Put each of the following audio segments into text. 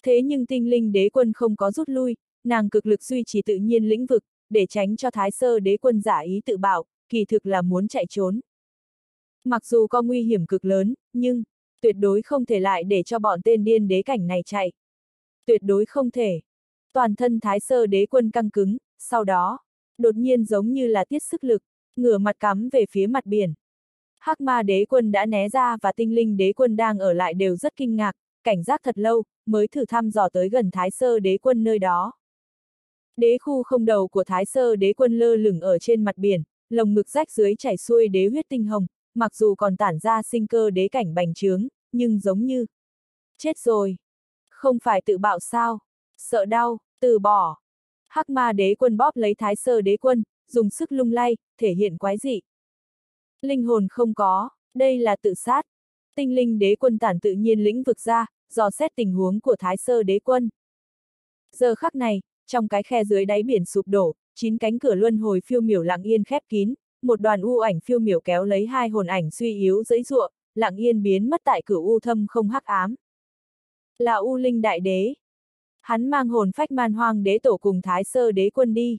Thế nhưng tinh linh đế quân không có rút lui, nàng cực lực duy trì tự nhiên lĩnh vực, để tránh cho Thái Sơ đế quân giả ý tự bạo, kỳ thực là muốn chạy trốn. Mặc dù có nguy hiểm cực lớn, nhưng tuyệt đối không thể lại để cho bọn tên điên đế cảnh này chạy. Tuyệt đối không thể. Toàn thân Thái Sơ đế quân căng cứng, sau đó, đột nhiên giống như là tiết sức lực, ngửa mặt cắm về phía mặt biển. Hắc ma đế quân đã né ra và tinh linh đế quân đang ở lại đều rất kinh ngạc, cảnh giác thật lâu, mới thử thăm dò tới gần Thái Sơ đế quân nơi đó. Đế khu không đầu của Thái Sơ đế quân lơ lửng ở trên mặt biển, lồng ngực rách dưới chảy xuôi đế huyết tinh hồng, mặc dù còn tản ra sinh cơ đế cảnh bành trướng, nhưng giống như chết rồi. Không phải tự bạo sao? Sợ đau, từ bỏ. Hắc ma đế quân bóp lấy Thái Sơ đế quân, dùng sức lung lay, thể hiện quái dị. Linh hồn không có, đây là tự sát. Tinh linh đế quân tản tự nhiên lĩnh vực ra, dò xét tình huống của Thái Sơ đế quân. Giờ khắc này, trong cái khe dưới đáy biển sụp đổ, 9 cánh cửa luân hồi phiêu miểu lặng yên khép kín, một đoàn u ảnh phiêu miểu kéo lấy 2 hồn ảnh suy yếu giãy giụa, lặng yên biến mất tại cửa u thâm không hắc ám. Là U Linh đại đế. Hắn mang hồn phách Man Hoang đế tổ cùng Thái Sơ đế quân đi.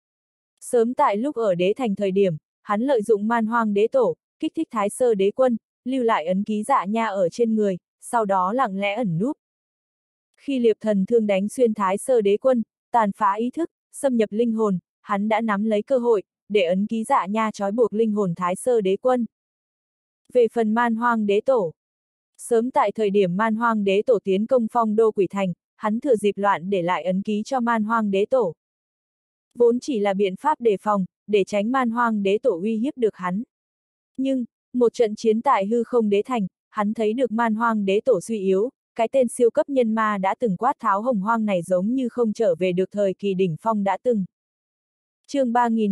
Sớm tại lúc ở đế thành thời điểm, hắn lợi dụng Man Hoang đế tổ, kích thích Thái Sơ đế quân, lưu lại ấn ký dạ nha ở trên người, sau đó lặng lẽ ẩn núp. Khi liệp thần thương đánh xuyên Thái Sơ đế quân, tàn phá ý thức, xâm nhập linh hồn, hắn đã nắm lấy cơ hội, để ấn ký dạ nha trói buộc linh hồn Thái Sơ đế quân. Về phần Man Hoang đế tổ, sớm tại thời điểm Man Hoang đế tổ tiến công Phong Đô Quỷ Thành, hắn thừa dịp loạn để lại ấn ký cho Man Hoang đế tổ. Vốn chỉ là biện pháp đề phòng, để tránh Man Hoang đế tổ uy hiếp được hắn. Nhưng, một trận chiến tại hư không đế thành, hắn thấy được Man Hoang đế tổ suy yếu, cái tên siêu cấp nhân ma đã từng quát tháo hồng hoang này giống như không trở về được thời kỳ đỉnh phong đã từng. Chương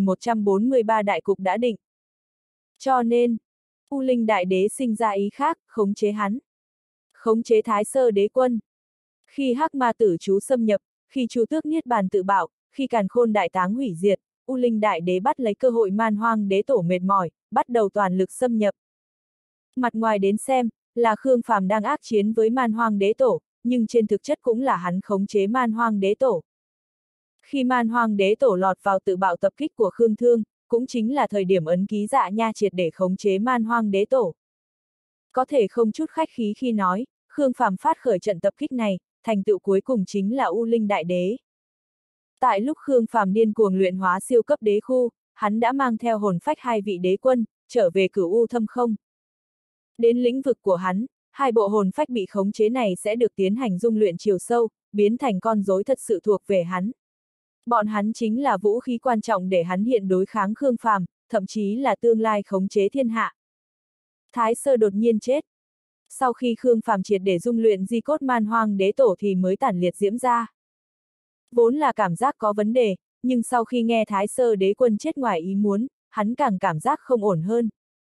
3143 đại cục đã định. Cho nên, U Linh đại đế sinh ra ý khác, khống chế hắn. Khống chế Thái Sơ đế quân. Khi hắc ma tử chú xâm nhập, khi Chu Tước niết bàn tự bạo, khi Càn Khôn đại táng hủy diệt, U Linh đại đế bắt lấy cơ hội Man Hoang đế tổ mệt mỏi, bắt đầu toàn lực xâm nhập. Mặt ngoài đến xem, là Khương Phàm đang ác chiến với Man Hoang đế tổ, nhưng trên thực chất cũng là hắn khống chế Man Hoang đế tổ. Khi Man Hoang đế tổ lọt vào tự bạo tập kích của Khương Thương, cũng chính là thời điểm ấn ký dạ nha triệt để khống chế Man Hoang đế tổ. Có thể không chút khách khí khi nói, Khương Phàm phát khởi trận tập kích này, thành tựu cuối cùng chính là U Linh đại đế. Tại lúc Khương Phàm điên cuồng luyện hóa siêu cấp đế khu, hắn đã mang theo hồn phách 2 vị đế quân, trở về cửu u thâm không. Đến lĩnh vực của hắn, 2 bộ hồn phách bị khống chế này sẽ được tiến hành dung luyện chiều sâu, biến thành con rối thật sự thuộc về hắn. Bọn hắn chính là vũ khí quan trọng để hắn hiện đối kháng Khương Phàm, thậm chí là tương lai khống chế thiên hạ. Thái Sơ đột nhiên chết. Sau khi Khương Phàm triệt để dung luyện di cốt Man Hoang đế tổ thì mới tản liệt diễm ra. Vốn là cảm giác có vấn đề, nhưng sau khi nghe Thái Sơ đế quân chết ngoài ý muốn, hắn càng cảm giác không ổn hơn.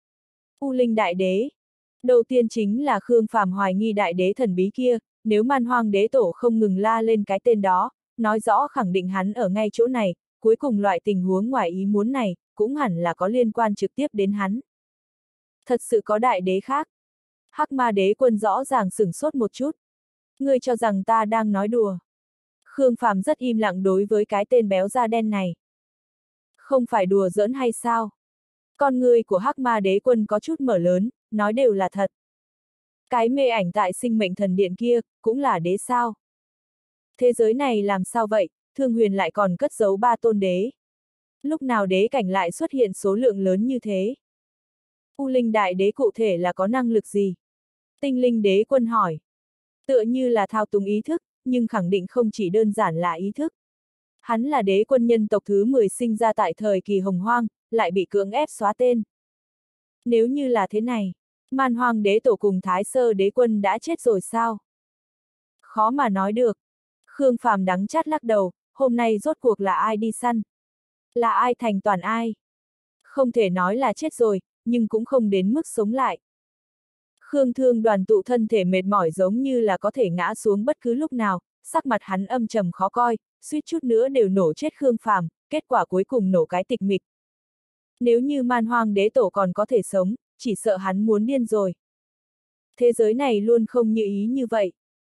U Linh đại đế. Đầu tiên chính là Khương Phàm hoài nghi đại đế thần bí kia, nếu Man Hoang đế tổ không ngừng la lên cái tên đó, nói rõ khẳng định hắn ở ngay chỗ này, cuối cùng loại tình huống ngoài ý muốn này, cũng hẳn là có liên quan trực tiếp đến hắn. Thật sự có đại đế khác. Hắc ma đế quân rõ ràng sửng sốt một chút. Ngươi cho rằng ta đang nói đùa. Khương Phàm rất im lặng đối với cái tên béo da đen này. Không phải đùa giỡn hay sao? Con người của Hắc ma đế quân có chút mở lớn, nói đều là thật. Cái mê ảnh tại sinh mệnh thần điện kia, cũng là đế sao? Thế giới này làm sao vậy, Thương Huyền lại còn cất giấu 3 tôn đế. Lúc nào đế cảnh lại xuất hiện số lượng lớn như thế? U Linh đại đế cụ thể là có năng lực gì? Tinh linh đế quân hỏi. Tựa như là thao túng ý thức, nhưng khẳng định không chỉ đơn giản là ý thức. Hắn là đế quân nhân tộc thứ 10 sinh ra tại thời kỳ hồng hoang, lại bị cưỡng ép xóa tên. Nếu như là thế này, Man Hoang đế tổ cùng Thái Sơ đế quân đã chết rồi sao? Khó mà nói được. Khương Phàm đắng chát lắc đầu, hôm nay rốt cuộc là ai đi săn? Là ai thành toàn ai? Không thể nói là chết rồi, nhưng cũng không đến mức sống lại. Khương Thương đoàn tụ thân thể mệt mỏi giống như là có thể ngã xuống bất cứ lúc nào, sắc mặt hắn âm trầm khó coi, suýt chút nữa đều nổ chết Khương Phàm, kết quả cuối cùng nổ cái tịch mịch. Nếu như Man Hoang đế tổ còn có thể sống, chỉ sợ hắn muốn điên rồi. Thế giới này luôn không như ý như vậy.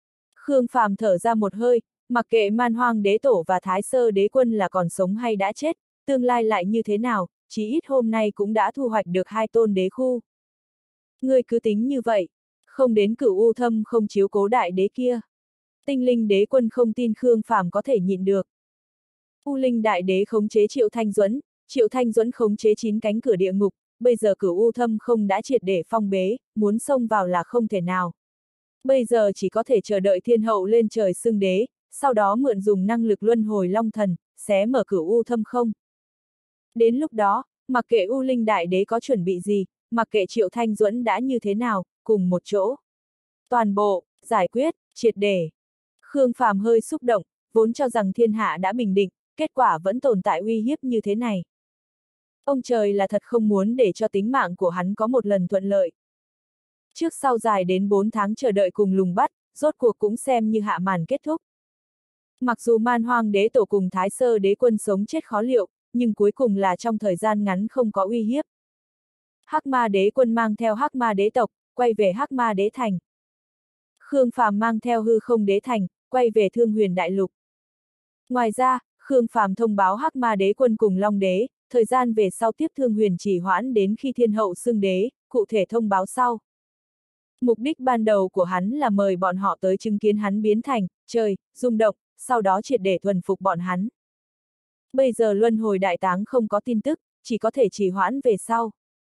Khương Phàm thở ra một hơi, mặc kệ Man Hoang đế tổ và Thái Sơ đế quân là còn sống hay đã chết, tương lai lại như thế nào, chí ít hôm nay cũng đã thu hoạch được 2 tôn đế khu. Ngươi cứ tính như vậy, không đến Cửu U Thâm không chiếu cố đại đế kia. Tinh Linh đế quân không tin Khương Phàm có thể nhịn được. U Linh đại đế khống chế Triệu Thanh Duẫn khống chế 9 cánh cửa địa ngục, bây giờ Cửu U Thâm không đã triệt để phong bế, muốn xông vào là không thể nào. Bây giờ chỉ có thể chờ đợi thiên hậu lên trời xưng đế, sau đó mượn dùng năng lực luân hồi long thần, xé mở Cửu U Thâm không. Đến lúc đó, mặc kệ U Linh đại đế có chuẩn bị gì, mặc kệ Triệu Thanh Duẫn đã như thế nào, cùng một chỗ. Toàn bộ, giải quyết, triệt để. Khương Phàm hơi xúc động, vốn cho rằng thiên hạ đã bình định, kết quả vẫn tồn tại uy hiếp như thế này. Ông trời là thật không muốn để cho tính mạng của hắn có một lần thuận lợi. Trước sau dài đến 4 tháng chờ đợi cùng lùng bắt, rốt cuộc cũng xem như hạ màn kết thúc. Mặc dù Man Hoang đế tổ cùng Thái Sơ đế quân sống chết khó liệu, nhưng cuối cùng là trong thời gian ngắn không có uy hiếp. Hắc Ma đế quân mang theo Hắc Ma đế tộc, quay về Hắc Ma đế thành. Khương Phàm mang theo Hư Không đế thành, quay về Thương Huyền đại lục. Ngoài ra, Khương Phàm thông báo Hắc Ma đế quân cùng Long đế, thời gian về sau tiếp Thương Huyền chỉ hoãn đến khi thiên hậu xưng đế, cụ thể thông báo sau. Mục đích ban đầu của hắn là mời bọn họ tới chứng kiến hắn biến thành trời, rung động, sau đó triệt để thuần phục bọn hắn. Bây giờ luân hồi đại táng không có tin tức, chỉ có thể trì hoãn về sau.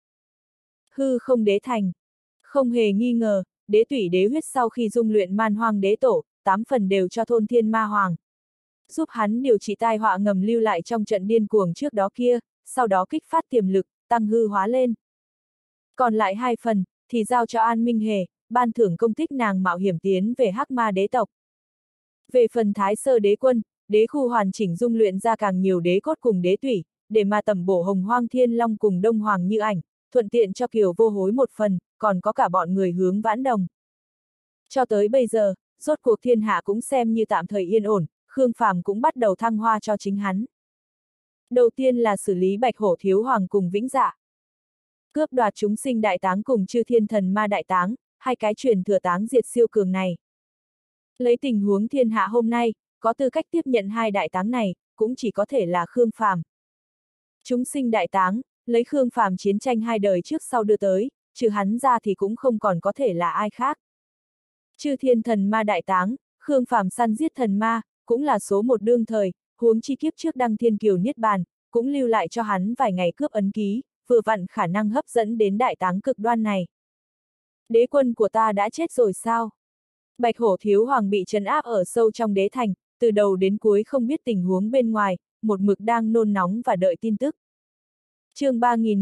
Hư Không đế thành. Không hề nghi ngờ, đế tủy đế huyết sau khi dung luyện Man Hoang đế tổ, 8 phần đều cho Thôn Thiên Ma Hoàng. Giúp hắn điều trị tai họa ngầm lưu lại trong trận điên cuồng trước đó kia, sau đó kích phát tiềm lực, tăng hư hóa lên. Còn lại 2 phần, thì giao cho An Minh Hề, ban thưởng công tích nàng mạo hiểm tiến về Hắc Ma đế tộc. Về phần Thái Sơ đế quân, đế khu hoàn chỉnh dung luyện ra càng nhiều đế cốt cùng đế tủy, để mà tẩm bổ Hồng Hoang Thiên Long cùng Đông Hoàng Như Ảnh, thuận tiện cho Kiều Vô Hối một phần, còn có cả bọn người hướng Vãn Đồng. Cho tới bây giờ, rốt cuộc thiên hạ cũng xem như tạm thời yên ổn, Khương Phàm cũng bắt đầu thăng hoa cho chính hắn. Đầu tiên là xử lý Bạch Hổ Thiếu Hoàng cùng Vĩnh Dạ. Cướp đoạt chúng sinh đại táng cùng Chư Thiên Thần Ma đại táng, 2 cái truyền thừa táng diệt siêu cường này. Lấy tình huống thiên hạ hôm nay, có tư cách tiếp nhận 2 đại táng này, cũng chỉ có thể là Khương Phàm. Chúng sinh đại táng, lấy Khương Phàm chiến tranh 2 đời trước sau đưa tới, trừ hắn ra thì cũng không còn có thể là ai khác. Chư Thiên Thần Ma đại táng, Khương Phàm săn giết thần ma, cũng là số 1 đương thời, huống chi kiếp trước Đăng Thiên Kiều Niết Bàn, cũng lưu lại cho hắn vài ngày cướp ấn ký, vừa vặn khả năng hấp dẫn đến đại táng cực đoan này. Đế quân của ta đã chết rồi sao? Bạch Hổ Thiếu Hoàng bị trấn áp ở sâu trong đế thành, từ đầu đến cuối không biết tình huống bên ngoài, một mực đang nôn nóng và đợi tin tức. Chương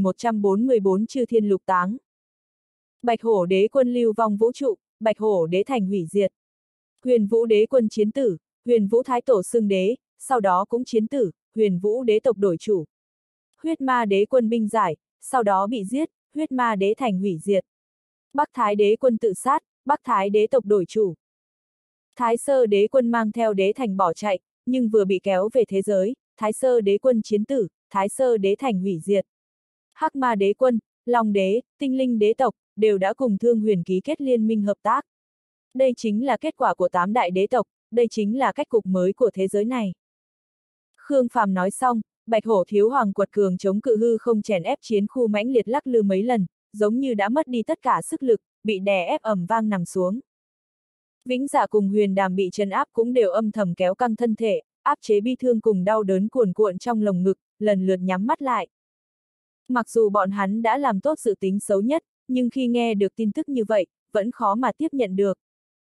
3144 Chư Thiên Lục Táng. Bạch Hổ đế quân lưu vong vũ trụ, Bạch Hổ đế thành hủy diệt. Huyền Vũ đế quân chiến tử, Huyền Vũ thái tổ xưng đế, sau đó cũng chiến tử, Huyền Vũ đế tộc đổi chủ. Huyết Ma đế quân binh giải, sau đó bị giết, Huyết Ma đế thành hủy diệt. Bắc Thái đế quân tự sát, Bắc Thái đế tộc đổi chủ. Thái Sơ đế quân mang theo đế thành bỏ chạy, nhưng vừa bị kéo về thế giới, Thái Sơ đế quân chiến tử, Thái Sơ đế thành hủy diệt. Hắc Ma đế quân, Long đế, Tinh Linh đế tộc, đều đã cùng Thương Huyền ký kết liên minh hợp tác. Đây chính là kết quả của 8 đại đế tộc, đây chính là cách cục mới của thế giới này. Khương Phàm nói xong, Bạch Hổ Thiếu Hoàng quật cường chống cự hư không chèn ép chiến khu mãnh liệt lắc lư mấy lần, giống như đã mất đi tất cả sức lực, bị đè ép ầm vang nằm xuống. Vĩnh Dạ cùng Huyền Đàm bị trấn áp cũng đều âm thầm kéo căng thân thể, áp chế bi thương cùng đau đớn cuồn cuộn trong lồng ngực, lần lượt nhắm mắt lại. Mặc dù bọn hắn đã làm tốt dự tính xấu nhất, nhưng khi nghe được tin tức như vậy, vẫn khó mà tiếp nhận được.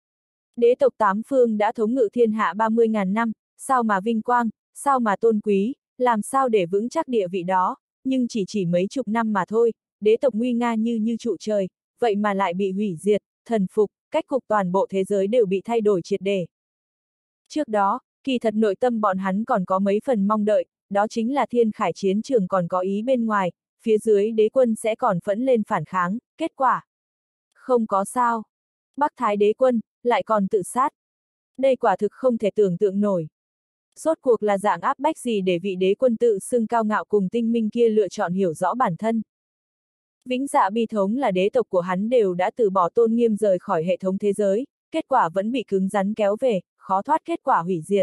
Đế tộc 8 phương đã thống ngự thiên hạ 30.000 năm, sao mà vinh quang, sao mà tôn quý, làm sao để vững chắc địa vị đó, nhưng chỉ mấy chục năm mà thôi, đế tộc nguy nga như trụ trời, vậy mà lại bị hủy diệt, thần phục, cách cục toàn bộ thế giới đều bị thay đổi triệt để. Trước đó, kỳ thật nội tâm bọn hắn còn có mấy phần mong đợi, đó chính là thiên khải chiến trường còn có ý bên ngoài, phía dưới đế quân sẽ còn phẫn lên phản kháng, kết quả. Không có sao. Bắc Thái đế quân, lại còn tự sát. Đây quả thực không thể tưởng tượng nổi. Rốt cuộc là dạng áp bách gì để vị đế quân tự xưng cao ngạo cùng tinh minh kia lựa chọn hiểu rõ bản thân. Vĩnh Dạ bi thống là đế tộc của hắn đều đã từ bỏ tôn nghiêm rời khỏi hệ thống thế giới, kết quả vẫn bị cứng rắn kéo về, khó thoát kết quả hủy diệt.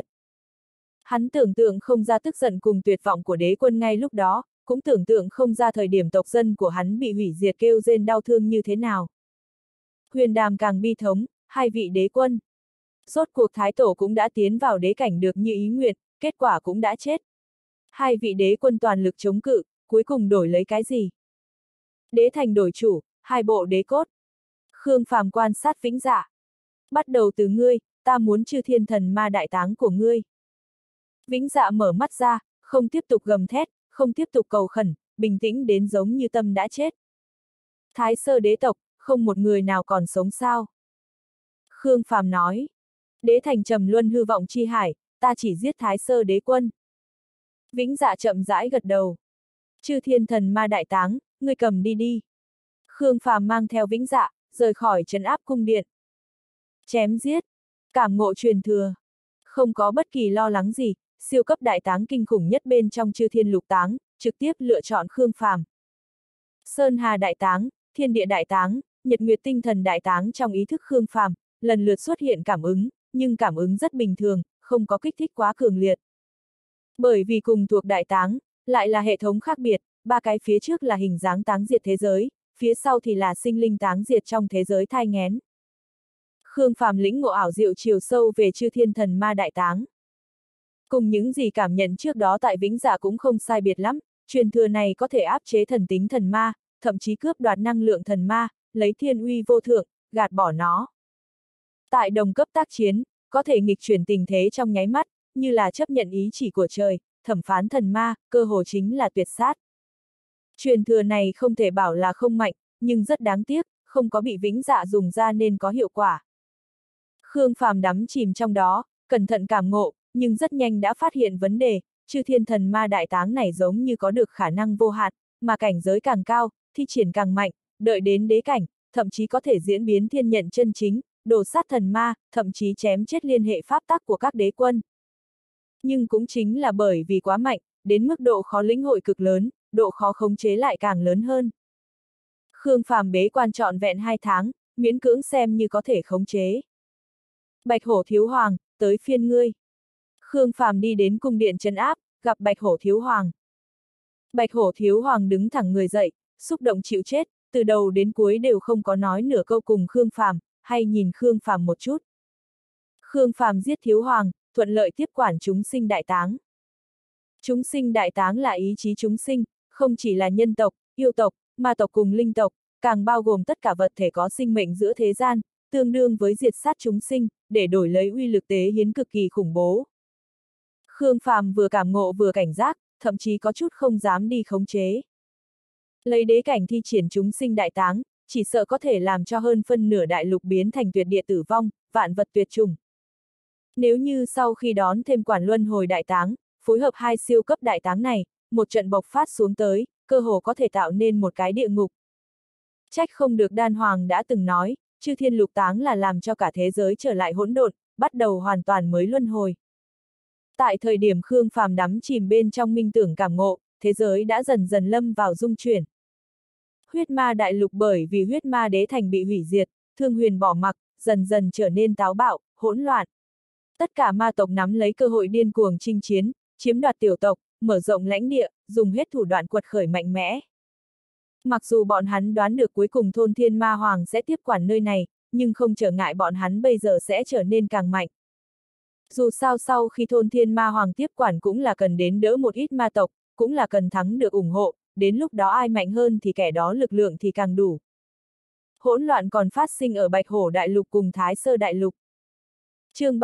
Hắn tưởng tượng không ra tức giận cùng tuyệt vọng của đế quân ngay lúc đó, cũng tưởng tượng không ra thời điểm tộc dân của hắn bị hủy diệt kêu rên đau thương như thế nào. Huyền Đàm càng bi thống, hai vị đế quân. Rốt cuộc Thái Tổ cũng đã tiến vào đế cảnh được như ý nguyện, kết quả cũng đã chết. Hai vị đế quân toàn lực chống cự, cuối cùng đổi lấy cái gì? Đế thành đổi chủ, hai bộ đế cốt. Khương Phàm quan sát Vĩnh Dạ. Bắt đầu từ ngươi, ta muốn Chư Thiên Thần Ma đại táng của ngươi. Vĩnh Dạ mở mắt ra, không tiếp tục gầm thét, không tiếp tục cầu khẩn, bình tĩnh đến giống như tâm đã chết. Thái Sơ đế tộc, không một người nào còn sống sao? Khương Phàm nói. Đế thành trầm luân hư vọng chi hải, ta chỉ giết Thái Sơ đế quân. Vĩnh Dạ chậm rãi gật đầu. Chư Thiên Thần Ma đại táng, ngươi cầm đi đi. Khương Phàm mang theo Vĩnh Dạ, rời khỏi trấn áp cung điện. Chém giết, cảm ngộ truyền thừa. Không có bất kỳ lo lắng gì, siêu cấp đại táng kinh khủng nhất bên trong Chư Thiên lục táng, trực tiếp lựa chọn Khương Phàm. Sơn Hà đại táng, Thiên địa đại táng, Nhật Nguyệt tinh thần đại táng trong ý thức Khương Phàm, lần lượt xuất hiện cảm ứng, nhưng cảm ứng rất bình thường, không có kích thích quá cường liệt. Bởi vì cùng thuộc đại táng, lại là hệ thống khác biệt, ba cái phía trước là hình dáng táng diệt thế giới, phía sau thì là sinh linh táng diệt trong thế giới thai nghén. Khương Phàm lĩnh ngộ ảo diệu chiều sâu về Chư Thiên Thần Ma đại táng. Cùng những gì cảm nhận trước đó tại Vĩnh Dạ cũng không sai biệt lắm, truyền thừa này có thể áp chế thần tính thần ma, thậm chí cướp đoạt năng lượng thần ma, lấy thiên uy vô thượng, gạt bỏ nó. Tại đồng cấp tác chiến, có thể nghịch chuyển tình thế trong nháy mắt, như là chấp nhận ý chỉ của trời, thẩm phán thần ma, cơ hồ chính là tuyệt sát. Truyền thừa này không thể bảo là không mạnh, nhưng rất đáng tiếc, không có bị Vĩnh Dạ dùng ra nên có hiệu quả. Khương Phàm đắm chìm trong đó, cẩn thận cảm ngộ, nhưng rất nhanh đã phát hiện vấn đề, Chư Thiên Thần Ma đại táng này giống như có được khả năng vô hạn, mà cảnh giới càng cao, thi triển càng mạnh, đợi đến đế cảnh, thậm chí có thể diễn biến thiên nhận chân chính, đồ sát thần ma, thậm chí chém chết liên hệ pháp tắc của các đế quân. Nhưng cũng chính là bởi vì quá mạnh, đến mức độ khó lĩnh hội cực lớn, độ khó khống chế lại càng lớn hơn. Khương Phàm bế quan trọn vẹn 2 tháng, miễn cưỡng xem như có thể khống chế. Bạch Hổ Thiếu Hoàng, tới phiên ngươi. Khương Phàm đi đến cung điện trấn áp, gặp Bạch Hổ Thiếu Hoàng. Bạch Hổ Thiếu Hoàng đứng thẳng người dậy, xúc động chịu chết, từ đầu đến cuối đều không có nói nửa câu cùng Khương Phàm, hay nhìn Khương Phàm một chút. Khương Phàm giết Thiếu Hoàng, thuận lợi tiếp quản chúng sinh đại táng. Chúng sinh đại táng là ý chí chúng sinh, không chỉ là nhân tộc, yêu tộc, ma tộc cùng linh tộc, càng bao gồm tất cả vật thể có sinh mệnh giữa thế gian, tương đương với diệt sát chúng sinh, để đổi lấy uy lực tế hiến cực kỳ khủng bố. Khương Phàm vừa cảm ngộ vừa cảnh giác, thậm chí có chút không dám đi khống chế. Lấy đế cảnh thi triển chúng sinh đại táng, chỉ sợ có thể làm cho hơn phân nửa đại lục biến thành tuyệt địa tử vong, vạn vật tuyệt chủng. Nếu như sau khi đón thêm quản luân hồi đại táng, phối hợp hai siêu cấp đại táng này, một trận bộc phát xuống tới, cơ hồ có thể tạo nên một cái địa ngục. Trách không được Đan Hoàng đã từng nói, Chư Thiên lục táng là làm cho cả thế giới trở lại hỗn độn, bắt đầu hoàn toàn mới luân hồi. Tại thời điểm Khương Phàm đắm chìm bên trong minh tưởng cảm ngộ, thế giới đã dần dần lâm vào dung chuyển. Huyết ma đại lục bởi vì huyết ma đế thành bị hủy diệt, Thương Huyền bỏ mặc, dần dần trở nên táo bạo, hỗn loạn. Tất cả ma tộc nắm lấy cơ hội điên cuồng chinh chiến, chiếm đoạt tiểu tộc, mở rộng lãnh địa, dùng hết thủ đoạn quật khởi mạnh mẽ. Mặc dù bọn hắn đoán được cuối cùng thôn Thiên Ma Hoàng sẽ tiếp quản nơi này, nhưng không trở ngại bọn hắn bây giờ sẽ trở nên càng mạnh. Dù sao sau khi thôn Thiên Ma Hoàng tiếp quản cũng là cần đến đỡ một ít ma tộc, cũng là cần thắng được ủng hộ, đến lúc đó ai mạnh hơn thì kẻ đó lực lượng thì càng đủ. Hỗn loạn còn phát sinh ở Bạch Hổ Đại Lục cùng Thái Sơ Đại Lục. Chương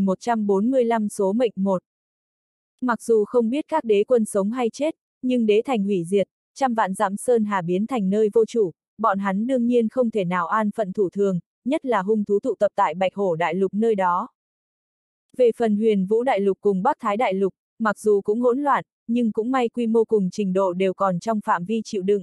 3145 số mệnh 1. Mặc dù không biết các đế quân sống hay chết, nhưng đế thành hủy diệt, trăm vạn dặm sơn hà biến thành nơi vô chủ, bọn hắn đương nhiên không thể nào an phận thủ thường, nhất là hung thú tụ tập tại Bạch Hổ Đại Lục nơi đó. Về phần Huyền Vũ Đại Lục cùng Bắc Thái Đại Lục, mặc dù cũng hỗn loạn, nhưng cũng may quy mô cùng trình độ đều còn trong phạm vi chịu đựng.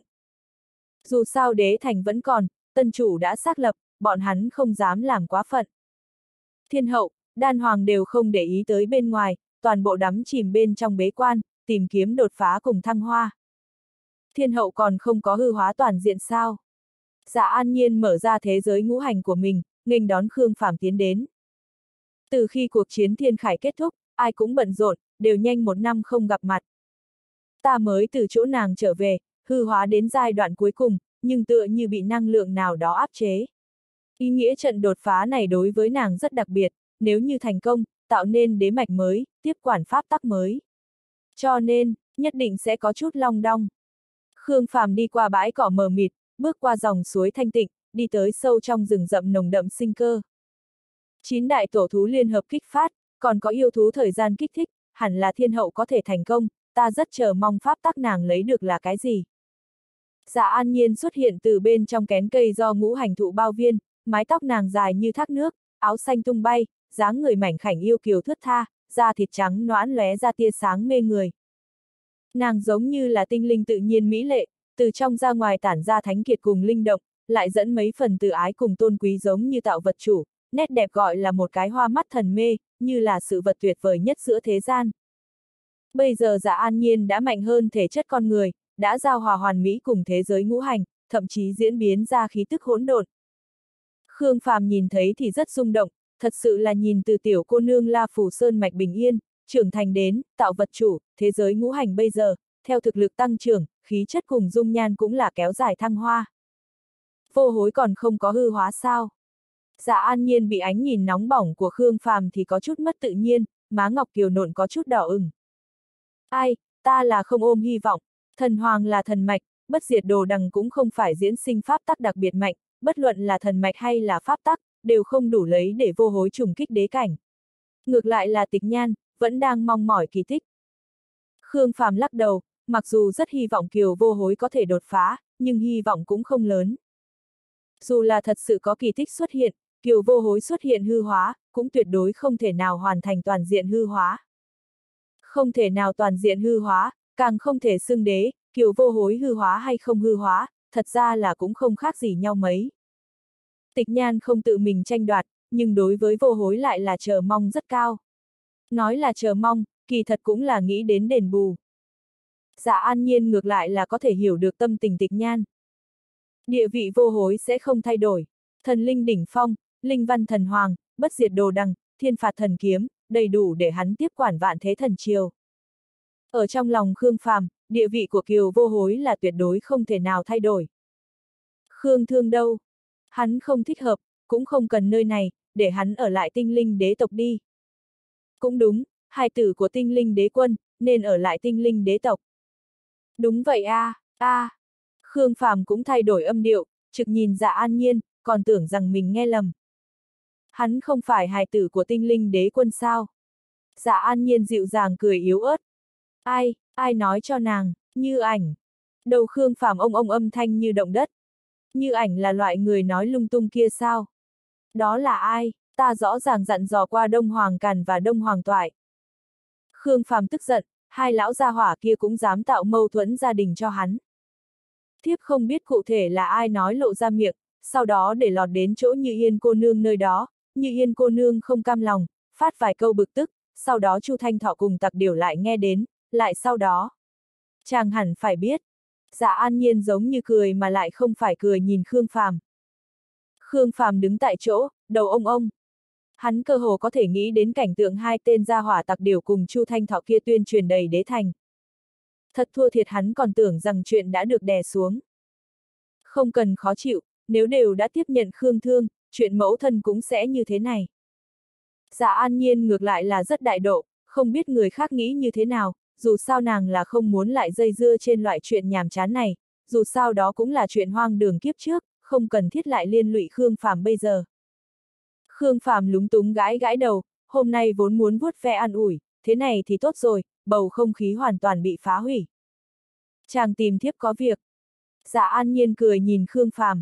Dù sao đế thành vẫn còn, tân chủ đã xác lập, bọn hắn không dám làm quá phận. Thiên hậu, Đan Hoàng đều không để ý tới bên ngoài, toàn bộ đắm chìm bên trong bế quan, tìm kiếm đột phá cùng thăng hoa. Thiên hậu còn không có hư hóa toàn diện sao? Dạ An Nhiên mở ra thế giới ngũ hành của mình, nghênh đón Khương Phàm tiến đến. Từ khi cuộc chiến thiên khải kết thúc, ai cũng bận rộn, đều nhanh 1 năm không gặp mặt. Ta mới từ chỗ nàng trở về, hư hóa đến giai đoạn cuối cùng, nhưng tựa như bị năng lượng nào đó áp chế. Ý nghĩa trận đột phá này đối với nàng rất đặc biệt, nếu như thành công, tạo nên đế mạch mới, tiếp quản pháp tắc mới. Cho nên, nhất định sẽ có chút long đong. Khương Phàm đi qua bãi cỏ mờ mịt, bước qua dòng suối thanh tịnh, đi tới sâu trong rừng rậm nồng đậm sinh cơ. 9 đại tổ thú liên hợp kích phát, còn có yêu thú thời gian kích thích, hẳn là thiên hậu có thể thành công, ta rất chờ mong pháp tắc nàng lấy được là cái gì. Dạ An Nhiên xuất hiện từ bên trong kén cây do ngũ hành thụ bao viên, mái tóc nàng dài như thác nước, áo xanh tung bay, dáng người mảnh khảnh yêu kiều thướt tha, da thịt trắng nõn lóe ra tia sáng mê người. Nàng giống như là tinh linh tự nhiên mỹ lệ, từ trong ra ngoài tản ra thánh kiệt cùng linh động, lại dẫn mấy phần từ ái cùng tôn quý giống như tạo vật chủ, nét đẹp gọi là một cái hoa mắt thần mê, như là sự vật tuyệt vời nhất giữa thế gian. Bây giờ Dạ An Nhiên đã mạnh hơn thể chất con người, đã giao hòa hoàn mỹ cùng thế giới ngũ hành, thậm chí diễn biến ra khí tức hỗn độn. Khương Phàm nhìn thấy thì rất rung động, thật sự là nhìn từ tiểu cô nương La Phủ Sơn mạch bình yên, trưởng thành đến, tạo vật chủ, thế giới ngũ hành bây giờ, theo thực lực tăng trưởng, khí chất cùng dung nhan cũng là kéo dài thăng hoa. Vô hối còn không có hư hóa sao? Dạ An Nhiên bị ánh nhìn nóng bỏng của Khương Phàm thì có chút mất tự nhiên, má ngọc kiều nộn có chút đỏ ửng. Ai, ta là không ôm hy vọng, thần hoàng là thần mạch, bất diệt đồ đằng cũng không phải diễn sinh pháp tắc đặc biệt mạnh, bất luận là thần mạch hay là pháp tắc, đều không đủ lấy để vô hối trùng kích đế cảnh. Ngược lại là Tịch Nhan, vẫn đang mong mỏi kỳ tích. Khương Phàm lắc đầu, mặc dù rất hy vọng Kiều vô hối có thể đột phá, nhưng hy vọng cũng không lớn. Dù là thật sự có kỳ tích xuất hiện, Kiều vô hối xuất hiện hư hóa, cũng tuyệt đối không thể nào hoàn thành toàn diện hư hóa. Không thể nào toàn diện hư hóa, càng không thể xưng đế, Kiều vô hối hư hóa hay không hư hóa, thật ra là cũng không khác gì nhau mấy. Tịch Nhan không tự mình tranh đoạt, nhưng đối với vô hối lại là chờ mong rất cao. Nói là chờ mong, kỳ thật cũng là nghĩ đến đền bù. Dạ An Nhiên ngược lại là có thể hiểu được tâm tình Tịch Nhan. Địa vị vô hối sẽ không thay đổi. Thần linh đỉnh phong, linh văn thần hoàng, bất diệt đồ đằng, thiên phạt thần kiếm, đầy đủ để hắn tiếp quản vạn thế thần triều. Ở trong lòng Khương Phàm, địa vị của Kiều vô hối là tuyệt đối không thể nào thay đổi. Khương Thương đâu? Hắn không thích hợp, cũng không cần nơi này, để hắn ở lại tinh linh đế tộc đi. Cũng đúng, hài tử của tinh linh đế quân, nên ở lại tinh linh đế tộc. Đúng vậy a. Khương Phàm cũng thay đổi âm điệu, trực nhìn Dạ An Nhiên, còn tưởng rằng mình nghe lầm. Hắn không phải hài tử của tinh linh đế quân sao? Dạ An Nhiên dịu dàng cười yếu ớt. Ai nói cho nàng, Như Ảnh. Đầu Khương Phàm ông âm thanh như động đất. Như Ảnh là loại người nói lung tung kia sao? Đó là ai? Ta rõ ràng dặn dò qua Đông Hoàng Càn và Đông Hoàng Toại. Khương Phàm tức giận, hai lão gia hỏa kia cũng dám tạo mâu thuẫn gia đình cho hắn. Thiếp không biết cụ thể là ai nói lộ ra miệng, sau đó để lọt đến chỗ Như Yên cô nương nơi đó, Như Yên cô nương không cam lòng, phát vài câu bực tức, sau đó Chu Thanh Thọ cùng Tặc Điểu lại nghe đến, lại sau đó. Chàng hẳn phải biết. Dạ An Nhiên giống như cười mà lại không phải cười nhìn Khương Phàm. Khương Phàm đứng tại chỗ, đầu ông. Hắn cơ hồ có thể nghĩ đến cảnh tượng hai tên gia hỏa Tặc Điểu cùng Chu Thanh Thọ kia tuyên truyền đầy đế thành. Thật thua thiệt hắn còn tưởng rằng chuyện đã được đè xuống. Không cần khó chịu, nếu đều đã tiếp nhận Khương Thương, chuyện mẫu thân cũng sẽ như thế này. Dạ An Nhiên ngược lại là rất đại độ, không biết người khác nghĩ như thế nào, dù sao nàng là không muốn lại dây dưa trên loại chuyện nhàm chán này, dù sao đó cũng là chuyện hoang đường kiếp trước, không cần thiết lại liên lụy Khương Phàm bây giờ. Khương Phàm lúng túng gãi gãi đầu, hôm nay vốn muốn vuốt ve an ủi, thế này thì tốt rồi, bầu không khí hoàn toàn bị phá hủy. Chàng tìm thiếp có việc. Dạ An Nhiên cười nhìn Khương Phàm.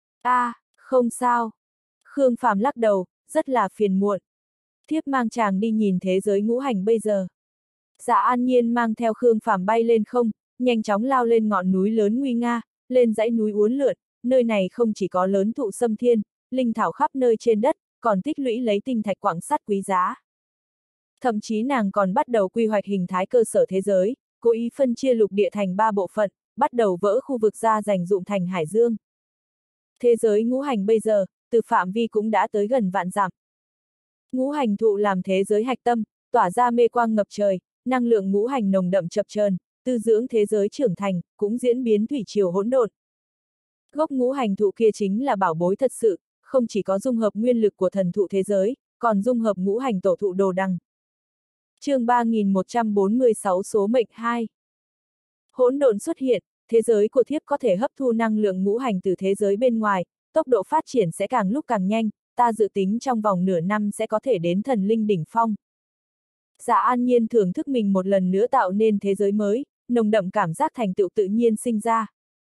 Không sao. Khương Phàm lắc đầu, rất là phiền muộn. Thiếp mang chàng đi nhìn thế giới ngũ hành bây giờ. Dạ An Nhiên mang theo Khương Phàm bay lên không, nhanh chóng lao lên ngọn núi lớn nguy nga, lên dãy núi uốn lượn, nơi này không chỉ có lớn thụ sâm thiên, linh thảo khắp nơi trên đất, còn tích lũy lấy tinh thạch quặng sắt quý giá. Thậm chí nàng còn bắt đầu quy hoạch hình thái cơ sở thế giới, cố ý phân chia lục địa thành 3 bộ phận, bắt đầu vỡ khu vực ra dành dụng thành hải dương. Thế giới ngũ hành bây giờ, từ phạm vi cũng đã tới gần vạn dặm. Ngũ hành thụ làm thế giới hạch tâm, tỏa ra mê quang ngập trời, năng lượng ngũ hành nồng đậm chập chờn, tư dưỡng thế giới trưởng thành, cũng diễn biến thủy triều hỗn độn. Gốc ngũ hành thụ kia chính là bảo bối thật sự, không chỉ có dung hợp nguyên lực của thần thụ thế giới, còn dung hợp ngũ hành tổ thụ đồ đằng. Chương 3146 số mệnh 2. Hỗn độn xuất hiện, thế giới của thiếp có thể hấp thu năng lượng ngũ hành từ thế giới bên ngoài, tốc độ phát triển sẽ càng lúc càng nhanh, ta dự tính trong vòng nửa năm sẽ có thể đến thần linh đỉnh phong. Dạ An Nhiên thưởng thức mình một lần nữa tạo nên thế giới mới, nồng đậm cảm giác thành tựu tự nhiên sinh ra.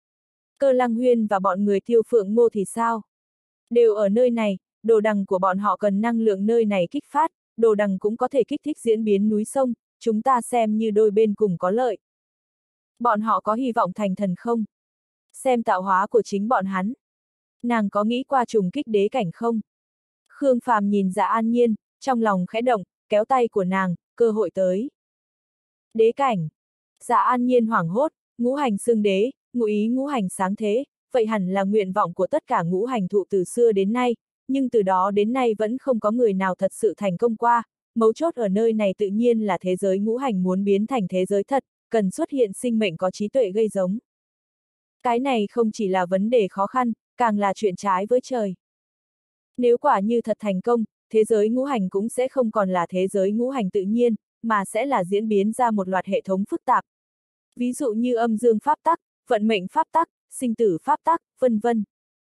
Cơ Lăng Huyên và bọn người Tiêu Phượng Ngô thì sao? Đều ở nơi này, đồ đằng của bọn họ cần năng lượng nơi này kích phát, đồ đằng cũng có thể kích thích diễn biến núi sông, chúng ta xem như đôi bên cùng có lợi. Bọn họ có hy vọng thành thần không? Xem tạo hóa của chính bọn hắn. Nàng có nghĩ qua trùng kích đế cảnh không? Khương Phàm nhìn Dạ An Nhiên, trong lòng khẽ động, kéo tay của nàng, cơ hội tới. Đế cảnh. Dạ An Nhiên hoảng hốt, ngũ hành xưng đế, ngụ ý ngũ hành sáng thế, vậy hẳn là nguyện vọng của tất cả ngũ hành thụ từ xưa đến nay, nhưng từ đó đến nay vẫn không có người nào thật sự thành công qua, mấu chốt ở nơi này tự nhiên là thế giới ngũ hành muốn biến thành thế giới thật, cần xuất hiện sinh mệnh có trí tuệ gây giống. Cái này không chỉ là vấn đề khó khăn, càng là chuyện trái với trời. Nếu quả như thật thành công, thế giới ngũ hành cũng sẽ không còn là thế giới ngũ hành tự nhiên, mà sẽ là diễn biến ra một loạt hệ thống phức tạp. Ví dụ như âm dương pháp tắc, vận mệnh pháp tắc, sinh tử pháp tắc, vân vân.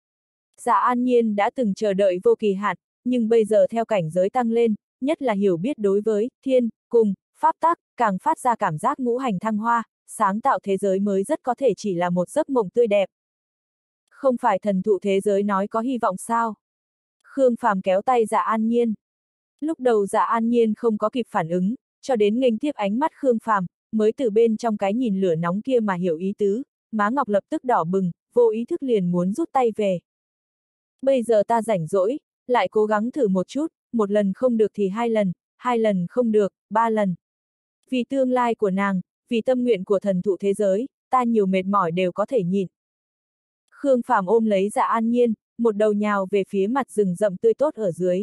Dạ An Nhiên đã từng chờ đợi vô kỳ hạn, nhưng bây giờ theo cảnh giới tăng lên, nhất là hiểu biết đối với thiên, cùng, pháp tắc, càng phát ra cảm giác ngũ hành thăng hoa, sáng tạo thế giới mới rất có thể chỉ là một giấc mộng tươi đẹp. Không phải thần thụ thế giới nói có hy vọng sao? Khương Phàm kéo tay Dạ An Nhiên. Lúc đầu Dạ An Nhiên không có kịp phản ứng, cho đến nghênh tiếp ánh mắt Khương Phàm, mới từ bên trong cái nhìn lửa nóng kia mà hiểu ý tứ, má ngọc lập tức đỏ bừng, vô ý thức liền muốn rút tay về. Bây giờ ta rảnh rỗi, lại cố gắng thử một chút, một lần không được thì hai lần không được, ba lần. Vì tương lai của nàng, vì tâm nguyện của thần thụ thế giới, ta nhiều mệt mỏi đều có thể nhịn. Khương Phàm ôm lấy Dạ An Nhiên, một đầu nhào về phía mặt rừng rậm tươi tốt ở dưới.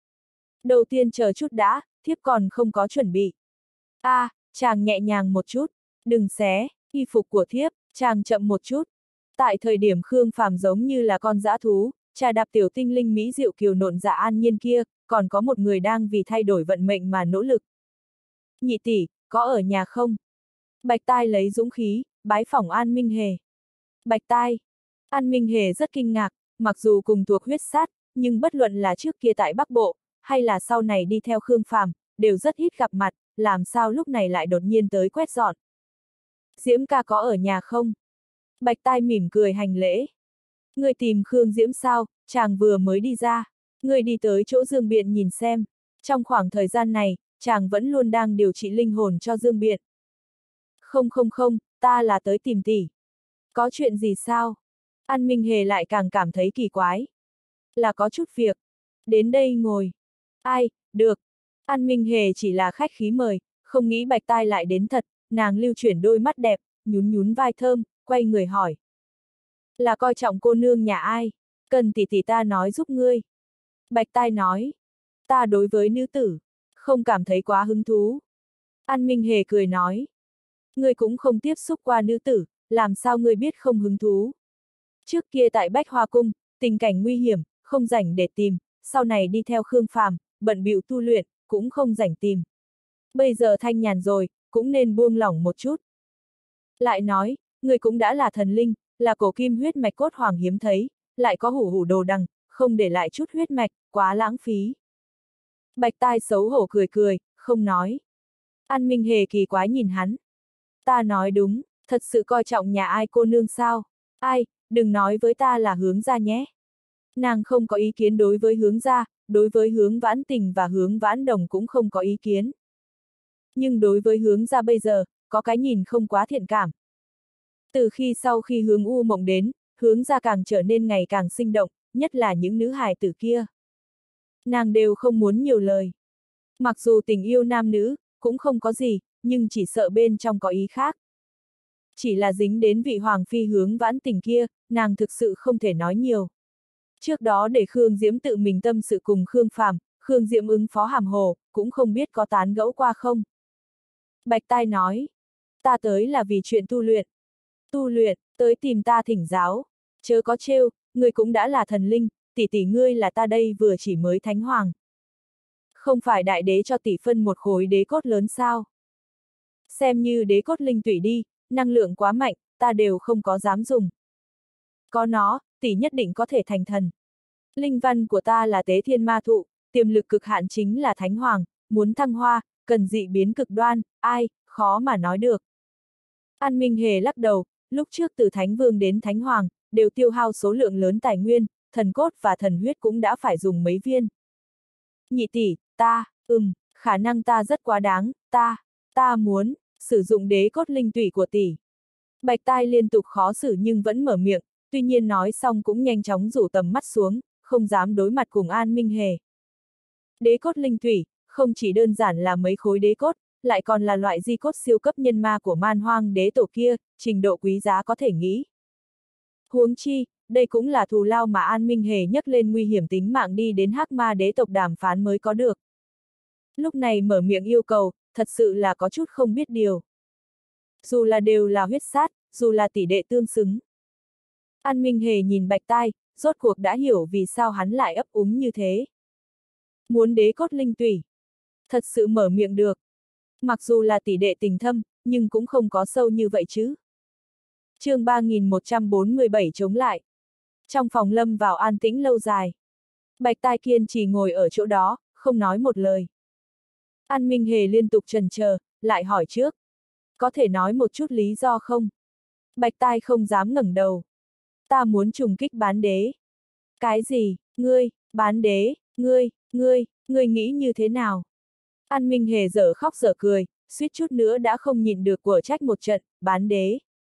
Đầu tiên chờ chút đã, thiếp còn không có chuẩn bị. Chàng nhẹ nhàng một chút, đừng xé, y phục của thiếp, chàng chậm một chút. Tại thời điểm Khương Phàm giống như là con dã thú, trà đạp tiểu tinh linh mỹ diệu kiều nộn Dạ An Nhiên kia, còn có một người đang vì thay đổi vận mệnh mà nỗ lực. Nhị tỷ, có ở nhà không? Bạch Tai lấy dũng khí, bái phỏng An Minh Hề. Bạch Tai. An Minh Hề rất kinh ngạc, mặc dù cùng thuộc huyết sát, nhưng bất luận là trước kia tại Bắc Bộ, hay là sau này đi theo Khương Phàm, đều rất ít gặp mặt, làm sao lúc này lại đột nhiên tới quét dọn. Diễm ca có ở nhà không? Bạch Tai mỉm cười hành lễ. Người tìm Khương Diễm sao, chàng vừa mới đi ra. Người đi tới chỗ Dương Biện nhìn xem. Trong khoảng thời gian này, chàng vẫn luôn đang điều trị linh hồn cho Dương Biện. Không, ta là tới tìm tỷ. Có chuyện gì sao? An Minh Hề lại càng cảm thấy kỳ quái. Là có chút việc. Đến đây ngồi. Ai, được. An Minh Hề chỉ là khách khí mời, không nghĩ Bạch Tai lại đến thật, nàng lưu chuyển đôi mắt đẹp, nhún nhún vai thơm, quay người hỏi. Là coi trọng cô nương nhà ai? Cần tỷ tỷ ta nói giúp ngươi. Bạch Tai nói. Ta đối với nữ tử, không cảm thấy quá hứng thú. An Minh Hề cười nói. Ngươi cũng không tiếp xúc qua nữ tử, làm sao ngươi biết không hứng thú? Trước kia tại Bách Hoa Cung, tình cảnh nguy hiểm, không rảnh để tìm, sau này đi theo Khương Phàm, bận bịu tu luyện, cũng không rảnh tìm. Bây giờ thanh nhàn rồi, cũng nên buông lỏng một chút. Lại nói, người cũng đã là thần linh, là cổ kim huyết mạch cốt hoàng hiếm thấy, lại có hủ hủ đồ đằng, không để lại chút huyết mạch, quá lãng phí. Bạch Tai xấu hổ cười cười, không nói. An Minh Hề kỳ quái nhìn hắn. Ta nói đúng, thật sự coi trọng nhà ai cô nương sao? Ai, đừng nói với ta là Hướng gia nhé. Nàng không có ý kiến đối với Hướng gia, đối với Hướng Vãn Tình và Hướng Vãn Đồng cũng không có ý kiến. Nhưng đối với Hướng gia bây giờ, có cái nhìn không quá thiện cảm. Từ khi sau khi Hướng U Mộng đến, Hướng gia càng trở nên ngày càng sinh động, nhất là những nữ hài tử kia. Nàng đều không muốn nhiều lời. Mặc dù tình yêu nam nữ, cũng không có gì, nhưng chỉ sợ bên trong có ý khác. Chỉ là dính đến vị hoàng phi Hướng Vãn Tình kia, nàng thực sự không thể nói nhiều. Trước đó để Khương Diễm tự mình tâm sự cùng Khương Phàm, Khương Diễm ứng phó hàm hồ, cũng không biết có tán gẫu qua không. Bạch Tai nói, ta tới là vì chuyện tu luyện. Tu luyện, tới tìm ta thỉnh giáo. Chớ có trêu, ngươi cũng đã là thần linh, tỷ tỷ ngươi là ta đây vừa chỉ mới thánh hoàng. Không phải đại đế cho tỷ phân một khối đế cốt lớn sao? Xem như đế cốt linh tủy đi, năng lượng quá mạnh, ta đều không có dám dùng. Có nó, tỷ nhất định có thể thành thần. Linh văn của ta là tế thiên ma thụ, tiềm lực cực hạn chính là thánh hoàng, muốn thăng hoa, cần dị biến cực đoan, ai, khó mà nói được. An Minh Hề lắc đầu, lúc trước từ thánh vương đến thánh hoàng, đều tiêu hao số lượng lớn tài nguyên, thần cốt và thần huyết cũng đã phải dùng mấy viên. Nhị tỷ, khả năng ta rất quá đáng, ta muốn sử dụng đế cốt linh tủy của tỷ. Bạch Tai liên tục khó xử nhưng vẫn mở miệng, tuy nhiên nói xong cũng nhanh chóng rủ tầm mắt xuống, không dám đối mặt cùng An Minh Hề. Đế cốt linh thủy, không chỉ đơn giản là mấy khối đế cốt, lại còn là loại di cốt siêu cấp nhân ma của Man Hoang đế tổ kia, trình độ quý giá có thể nghĩ. Huống chi, đây cũng là thù lao mà An Minh Hề nhấc lên nguy hiểm tính mạng đi đến Hắc Ma đế tộc đàm phán mới có được. Lúc này mở miệng yêu cầu, thật sự là có chút không biết điều. Dù là đều là huyết sát, dù là tỷ đệ tương xứng. An Minh Hề nhìn Bạch Tai, rốt cuộc đã hiểu vì sao hắn lại ấp úng như thế. Muốn đế cốt linh tủy. Thật sự mở miệng được. Mặc dù là tỷ đệ tình thâm, nhưng cũng không có sâu như vậy chứ. Chương 3147 chống lại. Trong phòng lâm vào an tĩnh lâu dài. Bạch Tai kiên trì ngồi ở chỗ đó, không nói một lời. An Minh Hề liên tục chần chờ, lại hỏi trước. Có thể nói một chút lý do không? Bạch Tai không dám ngẩng đầu. Ta muốn trùng kích bán đế. Cái gì? Ngươi, bán đế, ngươi nghĩ như thế nào? An Minh Hề dở khóc dở cười, suýt chút nữa đã không nhịn được của trách một trận, bán đế.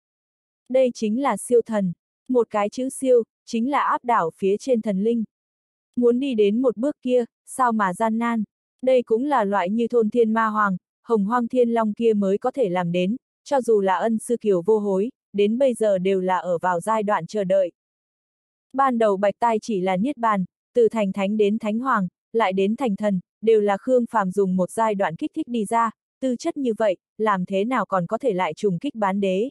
Đây chính là siêu thần. Một cái chữ siêu, chính là áp đảo phía trên thần linh. Muốn đi đến một bước kia, sao mà gian nan? Đây cũng là loại như thôn thiên ma hoàng, hồng hoang thiên long kia mới có thể làm đến, cho dù là ân sư kiều vô hối, đến bây giờ đều là ở vào giai đoạn chờ đợi. Ban đầu Bạch Tai chỉ là niết bàn, từ thành thánh đến thánh hoàng, lại đến thành thần, đều là Khương Phàm dùng một giai đoạn kích thích đi ra, tư chất như vậy, làm thế nào còn có thể lại trùng kích bán đế.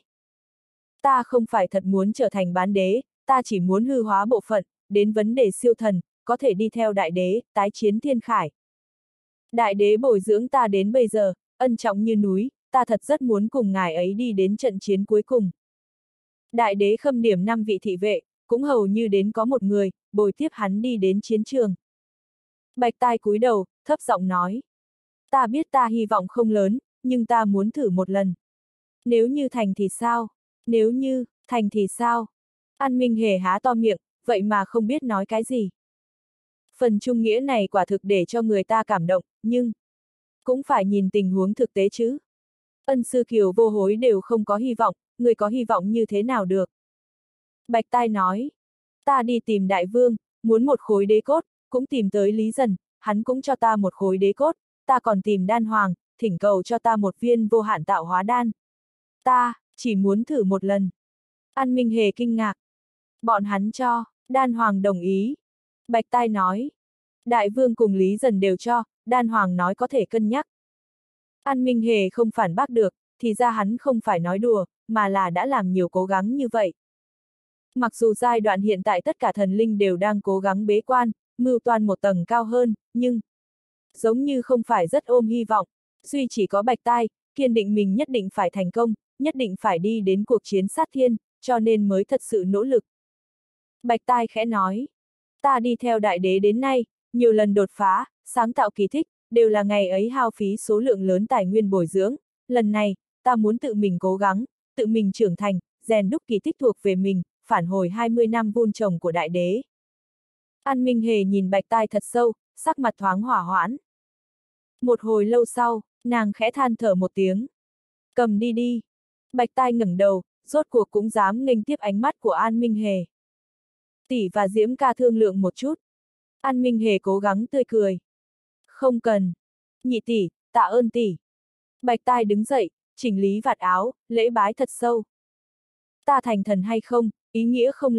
Ta không phải thật muốn trở thành bán đế, ta chỉ muốn hư hóa bộ phận, đến vấn đề siêu thần, có thể đi theo đại đế, tái chiến thiên khải. Đại đế bồi dưỡng ta đến bây giờ, ân trọng như núi, ta thật rất muốn cùng ngài ấy đi đến trận chiến cuối cùng. Đại đế khâm điểm 5 vị thị vệ, cũng hầu như đến có một người, bồi tiếp hắn đi đến chiến trường. Bạch Tai cúi đầu, thấp giọng nói. Ta biết ta hy vọng không lớn, nhưng ta muốn thử một lần. Nếu như thành thì sao? Nếu như, thành thì sao? An Minh Hề há to miệng, vậy mà không biết nói cái gì. Phần trung nghĩa này quả thực để cho người ta cảm động, nhưng cũng phải nhìn tình huống thực tế chứ. Ân sư kiều vô hối đều không có hy vọng, người có hy vọng như thế nào được? Bạch Tai nói, ta đi tìm đại vương, muốn một khối đế cốt, cũng tìm tới Lý Dần, hắn cũng cho ta một khối đế cốt, ta còn tìm đan hoàng, thỉnh cầu cho ta một viên vô hạn tạo hóa đan. Ta, chỉ muốn thử một lần. An Minh Hề kinh ngạc. Bọn hắn cho, đan hoàng đồng ý. Bạch Tai nói, đại vương cùng Lý Dần đều cho, đan hoàng nói có thể cân nhắc. An Minh Hề không phản bác được, thì ra hắn không phải nói đùa, mà là đã làm nhiều cố gắng như vậy. Mặc dù giai đoạn hiện tại tất cả thần linh đều đang cố gắng bế quan, mưu toan một tầng cao hơn, nhưng giống như không phải rất ôm hy vọng, duy chỉ có Bạch Tai, kiên định mình nhất định phải thành công, nhất định phải đi đến cuộc chiến sát thiên, cho nên mới thật sự nỗ lực. Bạch Tai khẽ nói, ta đi theo đại đế đến nay, nhiều lần đột phá, sáng tạo kỳ tích, đều là ngày ấy hao phí số lượng lớn tài nguyên bồi dưỡng, lần này, ta muốn tự mình cố gắng, tự mình trưởng thành, rèn đúc kỳ tích thuộc về mình, phản hồi 20 năm vun trồng của đại đế. An Minh Hề nhìn Bạch Tai thật sâu, sắc mặt thoáng hỏa hoãn. Một hồi lâu sau, nàng khẽ than thở một tiếng. Cầm đi đi. Bạch Tai ngẩng đầu, rốt cuộc cũng dám nghênh tiếp ánh mắt của An Minh Hề. Tỷ và Diễm ca thương lượng một chút. An Minh Hề cố gắng tươi cười. Không cần. Nhị tỷ, tạ ơn tỷ. Bạch Tai đứng dậy, chỉnh lý vạt áo, lễ bái thật sâu. Ta thành thần hay không, ý nghĩa không lớn,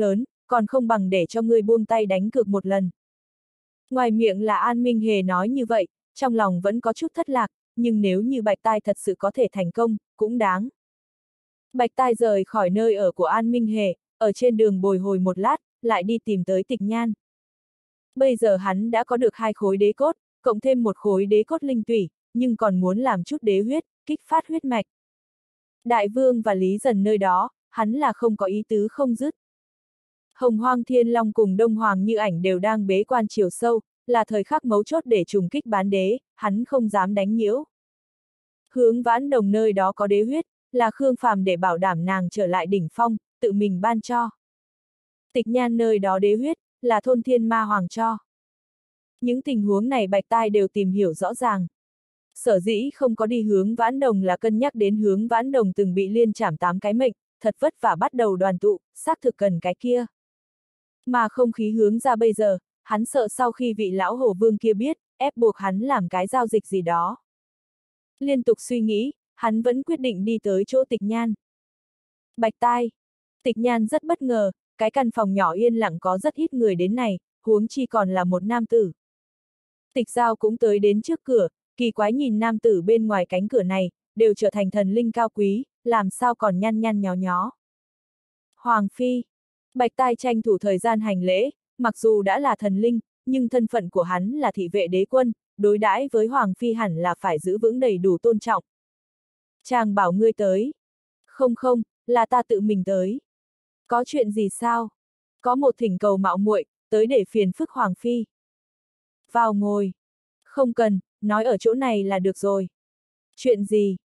còn không bằng để cho ngươi buông tay đánh cược một lần. Ngoài miệng là An Minh Hề nói như vậy, trong lòng vẫn có chút thất lạc, nhưng nếu như Bạch Tai thật sự có thể thành công, cũng đáng. Bạch Tai rời khỏi nơi ở của An Minh Hề, ở trên đường bồi hồi một lát, lại đi tìm tới Tịch Nhan. Bây giờ hắn đã có được 2 khối đế cốt, cộng thêm 1 khối đế cốt linh tủy, nhưng còn muốn làm chút đế huyết, kích phát huyết mạch. Đại Vương và Lý Dần nơi đó, hắn là không có ý tứ không dứt. Hồng Hoang Thiên Long cùng Đông Hoàng Như Ảnh đều đang bế quan chiều sâu, là thời khắc mấu chốt để trùng kích bán đế, hắn không dám đánh nhiễu. Hướng Vãn Đồng nơi đó có đế huyết, là Khương Phàm để bảo đảm nàng trở lại đỉnh phong, tự mình ban cho. Tịch Nhan nơi đó đế huyết, là Thôn Thiên Ma Hoàng cho. Những tình huống này Bạch Tai đều tìm hiểu rõ ràng. Sở dĩ không có đi Hướng Vãn Đồng là cân nhắc đến Hướng Vãn Đồng từng bị liên trảm 8 cái mệnh, thật vất vả bắt đầu đoàn tụ, xác thực cần cái kia. Mà không khí hướng ra bây giờ, hắn sợ sau khi vị lão hổ vương kia biết, ép buộc hắn làm cái giao dịch gì đó. Liên tục suy nghĩ, hắn vẫn quyết định đi tới chỗ Tịch Nhan. Bạch Tai. Tịch Nhan rất bất ngờ, cái căn phòng nhỏ yên lặng có rất ít người đến này, huống chi còn là một nam tử. Tịch Giao cũng tới đến trước cửa, kỳ quái nhìn nam tử bên ngoài cánh cửa này, đều trở thành thần linh cao quý, làm sao còn nhăn nhăn nhó nhó. Hoàng Phi. Bạch Tai tranh thủ thời gian hành lễ, mặc dù đã là thần linh, nhưng thân phận của hắn là thị vệ đế quân, đối đãi với Hoàng Phi hẳn là phải giữ vững đầy đủ tôn trọng. Chàng bảo ngươi tới. Không không, là ta tự mình tới. Có chuyện gì sao? Có một thỉnh cầu mạo muội, tới để phiền phức Hoàng Phi. Vào ngồi. Không cần, nói ở chỗ này là được rồi. Chuyện gì?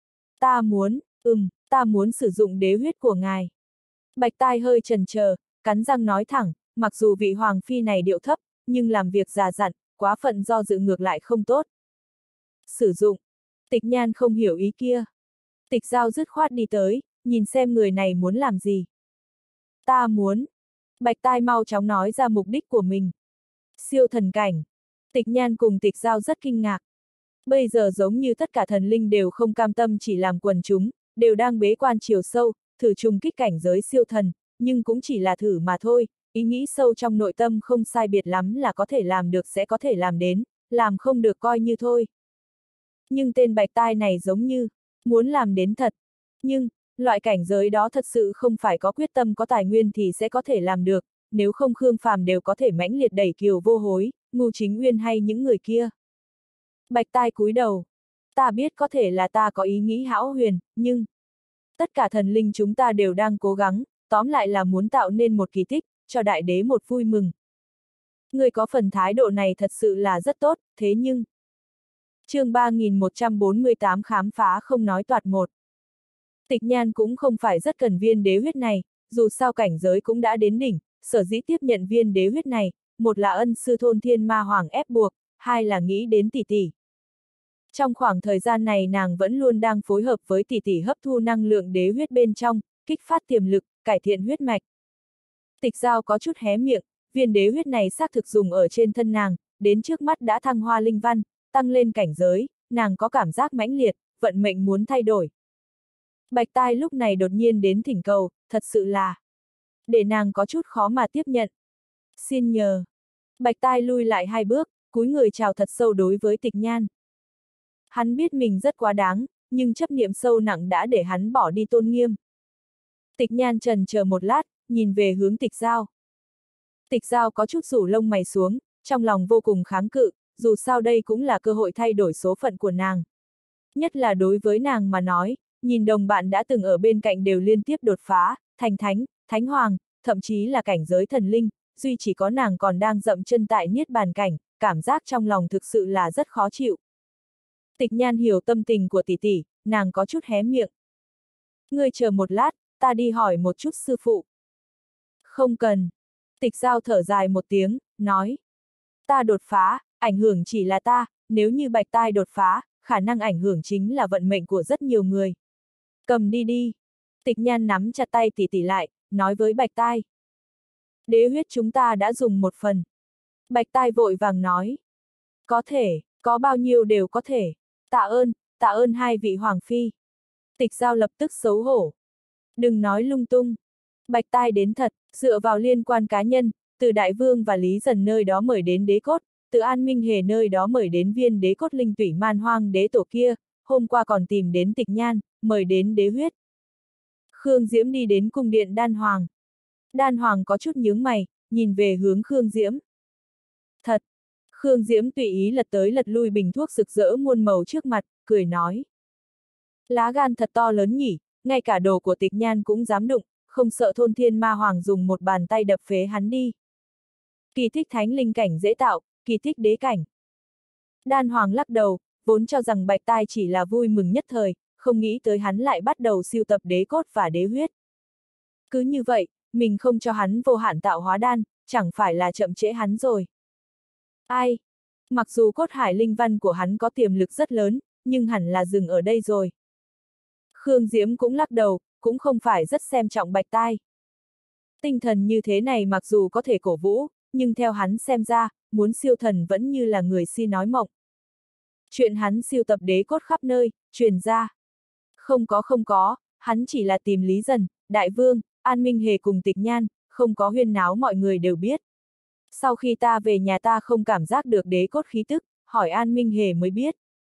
Ta muốn sử dụng đế huyết của ngài. Bạch Tai hơi chần chờ, cắn răng nói thẳng, mặc dù vị Hoàng Phi này điệu thấp, nhưng làm việc già dặn, quá phận do dự ngược lại không tốt. Sử dụng. Tịch Nhan không hiểu ý kia. Tịch Giao dứt khoát đi tới, nhìn xem người này muốn làm gì. Ta muốn. Bạch Tai mau chóng nói ra mục đích của mình. Siêu thần cảnh. Tịch Nhan cùng Tịch Giao rất kinh ngạc. Bây giờ giống như tất cả thần linh đều không cam tâm chỉ làm quần chúng, đều đang bế quan chiều sâu, thử trùng kích cảnh giới siêu thần, nhưng cũng chỉ là thử mà thôi, ý nghĩ sâu trong nội tâm không sai biệt lắm là có thể làm được sẽ có thể làm đến, làm không được coi như thôi. Nhưng tên Bạch Tai này giống như, muốn làm đến thật. Nhưng, loại cảnh giới đó thật sự không phải có quyết tâm có tài nguyên thì sẽ có thể làm được, nếu không Khương Phàm đều có thể mãnh liệt đẩy Kiều Vô Hối, Ngưu Chính Uyên hay những người kia. Bạch Tai cúi đầu. Ta biết có thể là ta có ý nghĩ hão huyền, nhưng tất cả thần linh chúng ta đều đang cố gắng, tóm lại là muốn tạo nên một kỳ tích, cho đại đế một vui mừng. Người có phần thái độ này thật sự là rất tốt, thế nhưng... chương 3148 khám phá không nói toạc một. Tịch Nhan cũng không phải rất cần viên đế huyết này, dù sao cảnh giới cũng đã đến đỉnh, sở dĩ tiếp nhận viên đế huyết này, một là ân sư Thôn Thiên Ma Hoàng ép buộc, hai là nghĩ đến tỷ tỷ. Trong khoảng thời gian này nàng vẫn luôn đang phối hợp với tỷ tỷ hấp thu năng lượng đế huyết bên trong, kích phát tiềm lực, cải thiện huyết mạch. Tịch Giao có chút hé miệng, viên đế huyết này xác thực dùng ở trên thân nàng, đến trước mắt đã thăng hoa linh văn, tăng lên cảnh giới, nàng có cảm giác mãnh liệt, vận mệnh muốn thay đổi. Bạch Tai lúc này đột nhiên đến thỉnh cầu, thật sự là để nàng có chút khó mà tiếp nhận. Xin nhờ. Bạch Tai lui lại 2 bước, cúi người chào thật sâu đối với Tịch Nhan. Hắn biết mình rất quá đáng, nhưng chấp niệm sâu nặng đã để hắn bỏ đi tôn nghiêm. Tịch Nhan trần chờ một lát, nhìn về hướng Tịch Giao. Tịch Giao có chút rủ lông mày xuống, trong lòng vô cùng kháng cự, dù sao đây cũng là cơ hội thay đổi số phận của nàng. Nhất là đối với nàng mà nói, nhìn đồng bạn đã từng ở bên cạnh đều liên tiếp đột phá, thành thánh, thánh hoàng, thậm chí là cảnh giới thần linh, duy chỉ có nàng còn đang dậm chân tại niết bàn cảnh, cảm giác trong lòng thực sự là rất khó chịu. Tịch Nhan hiểu tâm tình của tỷ tỷ, nàng có chút hé miệng. Ngươi chờ một lát, ta đi hỏi một chút sư phụ. Không cần. Tịch Giao thở dài một tiếng, nói. Ta đột phá, ảnh hưởng chỉ là ta, nếu như Bạch Tai đột phá, khả năng ảnh hưởng chính là vận mệnh của rất nhiều người. Cầm đi đi. Tịch Nhan nắm chặt tay tỷ tỷ lại, nói với Bạch Tai. Đế huyết chúng ta đã dùng 1 phần. Bạch Tai vội vàng nói. Có thể, có bao nhiêu đều có thể. Tạ ơn 2 vị Hoàng Phi. Tịch Giao lập tức xấu hổ. Đừng nói lung tung. Bạch Tai đến thật, Dựa vào liên quan cá nhân, từ Đại Vương và Lý Dần nơi đó mời đến đế cốt, từ An Minh Hề nơi đó mời đến viên đế cốt linh tủy Man Hoang đế tổ kia, hôm qua còn tìm đến Tịch Nhan, mời đến đế huyết. Khương Diễm đi đến cung điện Đan Hoàng. Đan Hoàng có chút nhướng mày, nhìn về hướng Khương Diễm. Thật! Khương Diễm tùy ý lật tới lật lui bình thuốc rực rỡ muôn màu trước mặt, cười nói. Lá gan thật to lớn nhỉ, ngay cả đồ của Tịch Nhan cũng dám đụng, không sợ Thôn Thiên Ma Hoàng dùng một bàn tay đập phế hắn đi. Kỳ tích thánh linh cảnh dễ tạo, kỳ tích đế cảnh. Đan Hoàng lắc đầu, vốn cho rằng Bạch Tai chỉ là vui mừng nhất thời, không nghĩ tới hắn lại bắt đầu sưu tập đế cốt và đế huyết. Cứ như vậy, mình không cho hắn vô hạn tạo hóa đan, chẳng phải là chậm trễ hắn rồi. Ai? Mặc dù cốt hải linh văn của hắn có tiềm lực rất lớn, nhưng hẳn là dừng ở đây rồi. Khương Diễm cũng lắc đầu, cũng không phải rất xem trọng Bạch Tai. Tinh thần như thế này mặc dù có thể cổ vũ, nhưng theo hắn xem ra, muốn siêu thần vẫn như là người si nói mộng. Chuyện hắn siêu tập đế cốt khắp nơi, truyền ra. Không có, hắn chỉ là tìm Lý Dần, Đại Vương, An Minh Hề cùng Tịch Nhan, không có huyên náo mọi người đều biết. Sau khi ta về nhà ta không cảm giác được đế cốt khí tức, hỏi An Minh Hề mới biết.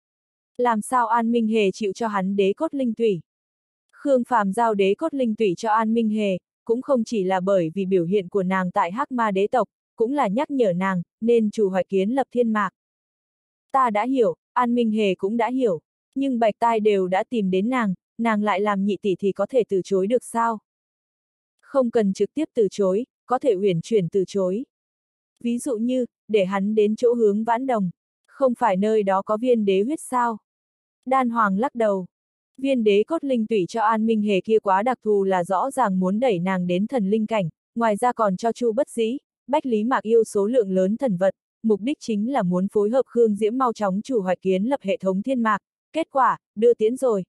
Làm sao An Minh Hề chịu cho hắn đế cốt linh tủy? Khương Phàm giao đế cốt linh tủy cho An Minh Hề, cũng không chỉ là bởi vì biểu hiện của nàng tại Hắc Ma đế tộc, cũng là nhắc nhở nàng, nên chủ hoạch kiến lập thiên mạc. Ta đã hiểu, An Minh Hề cũng đã hiểu, nhưng Bạch Tai đều đã tìm đến nàng lại làm nhị tỷ thì có thể từ chối được sao? Không cần trực tiếp từ chối, có thể uyển chuyển từ chối. Ví dụ như, để hắn đến chỗ Hướng Vãn Đồng, không phải nơi đó có viên đế huyết sao? Đan Hoàng lắc đầu. Viên đế cốt linh tủy cho An Minh Hề kia quá đặc thù là rõ ràng muốn đẩy nàng đến thần linh cảnh, ngoài ra còn cho Chu Bất Dĩ, Bách Lý Mạc Yêu số lượng lớn thần vật, mục đích chính là muốn phối hợp Khương Diễm mau chóng chủ hoạch kiến lập hệ thống thiên mạc, kết quả, đưa tiến rồi.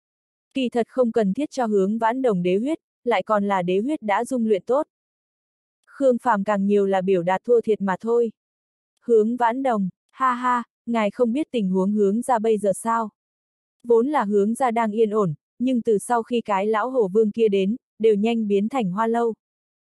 Kỳ thật không cần thiết cho Hướng Vãn Đồng đế huyết, lại còn là đế huyết đã dung luyện tốt. Khương Phàm càng nhiều là biểu đạt thua thiệt mà thôi. Hướng Vãn Đồng, ha ha, ngài không biết tình huống Hướng gia bây giờ sao? Vốn là Hướng gia đang yên ổn, nhưng từ sau khi cái lão hổ vương kia đến, đều nhanh biến thành hoa lâu.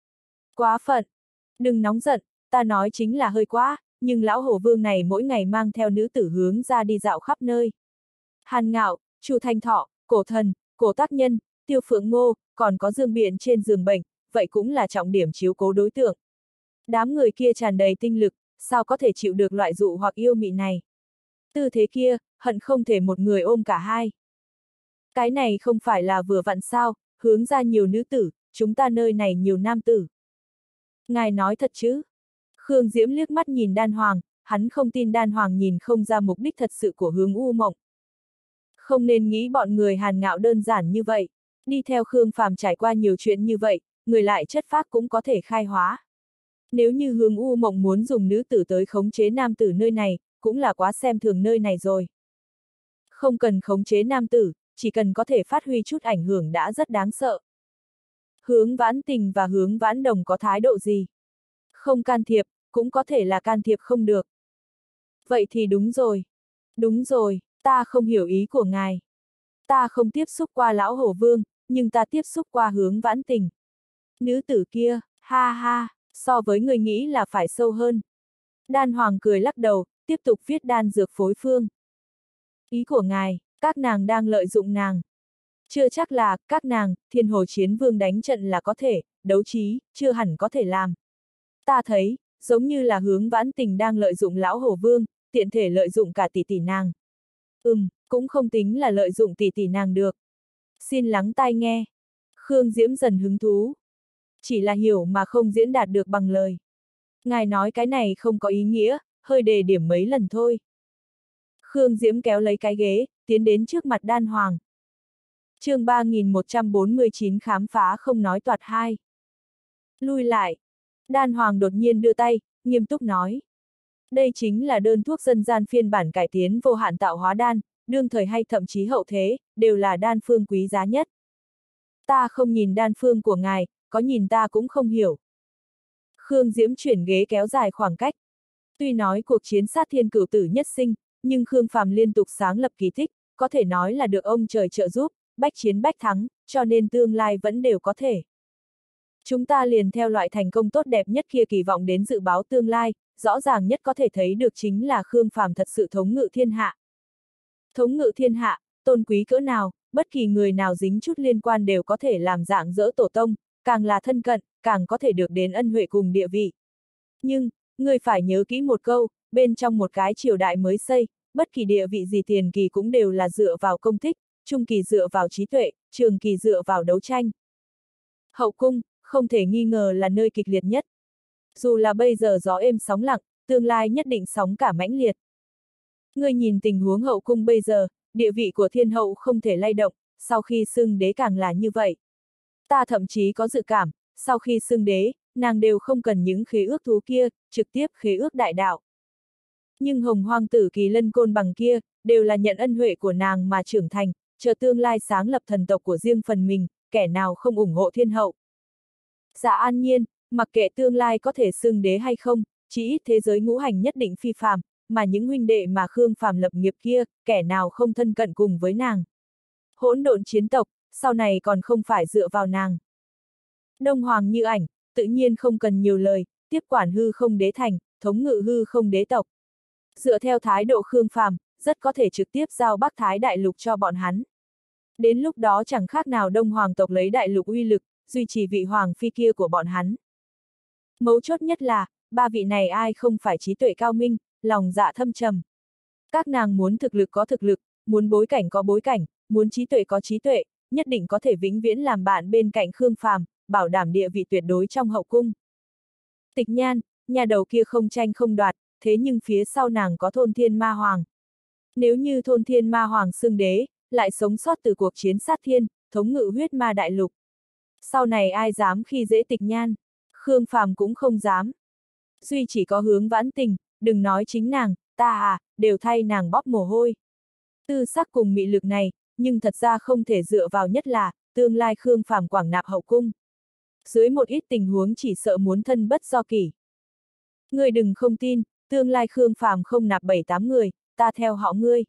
Quá phận! Đừng nóng giận, ta nói chính là hơi quá, nhưng lão hổ vương này mỗi ngày mang theo nữ tử Hướng gia đi dạo khắp nơi. Hàn Ngạo, Chu Thanh Thọ, Cổ Thần, Cổ Tác Nhân, Tiêu Phượng Ngô, còn có Dương Biện trên giường bệnh, vậy cũng là trọng điểm chiếu cố đối tượng. Đám người kia tràn đầy tinh lực, sao có thể chịu được loại dụ hoặc yêu mị này? Tư thế kia, hận không thể một người ôm cả hai. Cái này không phải là vừa vặn sao, Hướng ra nhiều nữ tử, chúng ta nơi này nhiều nam tử. Ngài nói thật chứ? Khương Diễm liếc mắt nhìn Đan Hoàng, hắn không tin Đan Hoàng nhìn không ra mục đích thật sự của Hướng U Mộng. Không nên nghĩ bọn người Hàn Ngạo đơn giản như vậy. Đi theo Khương Phàm trải qua nhiều chuyện như vậy, người lại chất phác cũng có thể khai hóa. Nếu như Hướng U Mộng muốn dùng nữ tử tới khống chế nam tử nơi này, cũng là quá xem thường nơi này rồi. Không cần khống chế nam tử, chỉ cần có thể phát huy chút ảnh hưởng đã rất đáng sợ. Hướng Vãn Tình và Hướng Vãn Đồng có thái độ gì? Không can thiệp, cũng có thể là can thiệp không được. Vậy thì đúng rồi. Đúng rồi, ta không hiểu ý của ngài. Ta không tiếp xúc qua lão hổ vương, nhưng ta tiếp xúc qua Hướng Vãn Tình. Nữ tử kia, ha ha, so với người nghĩ là phải sâu hơn. Đan Hoàng cười lắc đầu, tiếp tục viết đan dược phối phương. Ý của ngài, các nàng đang lợi dụng nàng. Chưa chắc là, các nàng, Thiên Hồ Chiến Vương đánh trận là có thể, đấu trí, chưa hẳn có thể làm. Ta thấy, giống như là Hướng Vãn Tình đang lợi dụng lão hổ vương, tiện thể lợi dụng cả tỷ tỷ nàng. Cũng không tính là lợi dụng tỷ tỷ nàng được. Xin lắng tai nghe. Khương Diễm dần hứng thú. Chỉ là hiểu mà không diễn đạt được bằng lời. Ngài nói cái này không có ý nghĩa, hơi đề điểm mấy lần thôi. Khương Diễm kéo lấy cái ghế, tiến đến trước mặt Đan Hoàng. Chương 3149 khám phá không nói toạc 2. Lui lại. Đan Hoàng đột nhiên đưa tay, nghiêm túc nói. Đây chính là đơn thuốc dân gian phiên bản cải tiến vô hạn tạo hóa đan, đương thời hay thậm chí hậu thế, đều là đan phương quý giá nhất. Ta không nhìn đan phương của ngài, có nhìn ta cũng không hiểu. Khương Diễm chuyển ghế kéo dài khoảng cách. Tuy nói cuộc chiến sát thiên cửu tử nhất sinh, nhưng Khương Phàm liên tục sáng lập kỳ tích, có thể nói là được ông trời trợ giúp, bách chiến bách thắng, cho nên tương lai vẫn đều có thể. Chúng ta liền theo loại thành công tốt đẹp nhất kia kỳ vọng đến dự báo tương lai, rõ ràng nhất có thể thấy được chính là Khương Phàm thật sự thống ngự thiên hạ. Thống ngự thiên hạ, tôn quý cỡ nào, bất kỳ người nào dính chút liên quan đều có thể làm dạng dỡ tổ tông, càng là thân cận, càng có thể được đến ân huệ cùng địa vị. Nhưng, người phải nhớ kỹ một câu, bên trong một cái triều đại mới xây, bất kỳ địa vị gì tiền kỳ cũng đều là dựa vào công tích, trung kỳ dựa vào trí tuệ, trường kỳ dựa vào đấu tranh. Hậu cung, không thể nghi ngờ là nơi kịch liệt nhất. Dù là bây giờ gió êm sóng lặng, tương lai nhất định sóng cả mãnh liệt. Ngươi nhìn tình huống hậu cung bây giờ, địa vị của thiên hậu không thể lay động, sau khi xưng đế càng là như vậy. Ta thậm chí có dự cảm, sau khi xưng đế, nàng đều không cần những khế ước thú kia, trực tiếp khế ước đại đạo. Nhưng hồng hoang tử Kỳ Lân Côn Bằng kia, đều là nhận ân huệ của nàng mà trưởng thành, chờ tương lai sáng lập thần tộc của riêng phần mình, kẻ nào không ủng hộ thiên hậu. Dạ an nhiên, mặc kệ tương lai có thể xưng đế hay không, chỉ ít thế giới ngũ hành nhất định phi phàm, mà những huynh đệ mà Khương Phàm lập nghiệp kia, kẻ nào không thân cận cùng với nàng. Hỗn độn chiến tộc, sau này còn không phải dựa vào nàng. Đông Hoàng Như Ảnh, tự nhiên không cần nhiều lời, tiếp quản hư không đế thành, thống ngự hư không đế tộc. Dựa theo thái độ Khương Phàm, rất có thể trực tiếp giao Bắc Thái đại lục cho bọn hắn. Đến lúc đó chẳng khác nào Đông Hoàng tộc lấy đại lục uy lực, duy trì vị hoàng phi kia của bọn hắn. Mấu chốt nhất là, ba vị này ai không phải trí tuệ cao minh, lòng dạ thâm trầm. Các nàng muốn thực lực có thực lực, muốn bối cảnh có bối cảnh, muốn trí tuệ có trí tuệ, nhất định có thể vĩnh viễn làm bạn bên cạnh Khương Phàm, bảo đảm địa vị tuyệt đối trong hậu cung. Tịch Nhan, nhà đầu kia không tranh không đoạt, thế nhưng phía sau nàng có Thôn Thiên Ma Hoàng. Nếu như Thôn Thiên Ma Hoàng xưng đế, lại sống sót từ cuộc chiến sát thiên, thống ngự huyết ma đại lục. Sau này ai dám khi dễ Tịch Nhan, Khương Phàm cũng không dám. Duy chỉ có Hướng Vãn Tình, đừng nói chính nàng, ta đều thay nàng bóp mồ hôi. Tư sắc cùng mị lực này, nhưng thật ra không thể dựa vào nhất là, tương lai Khương Phàm quảng nạp hậu cung. Dưới một ít tình huống chỉ sợ muốn thân bất do kỷ. Ngươi đừng không tin, tương lai Khương Phàm không nạp 7-8 người, ta theo họ ngươi.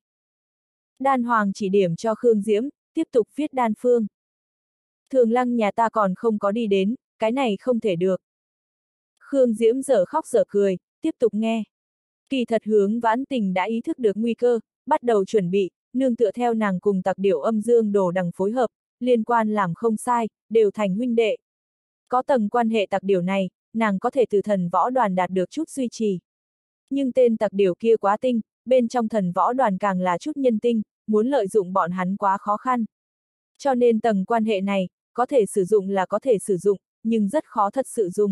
Đan Hoàng chỉ điểm cho Khương Diễm, tiếp tục viết đan phương. Thường Lăng nhà ta còn không có đi đến, cái này không thể được. Khương Diễm dở khóc dở cười, tiếp tục nghe. Kỳ thật Hướng Vãn Tình đã ý thức được nguy cơ, bắt đầu chuẩn bị, nương tựa theo nàng cùng Tặc Điểu Âm Dương Đồ Đằng phối hợp, liên quan làm không sai, đều thành huynh đệ. Có tầng quan hệ Tặc Điểu này, nàng có thể từ thần võ đoàn đạt được chút duy trì. Nhưng tên Tặc Điểu kia quá tinh, bên trong thần võ đoàn càng là chút nhân tinh, muốn lợi dụng bọn hắn quá khó khăn. Cho nên tầng quan hệ này, có thể sử dụng là có thể sử dụng, nhưng rất khó thật sự dùng.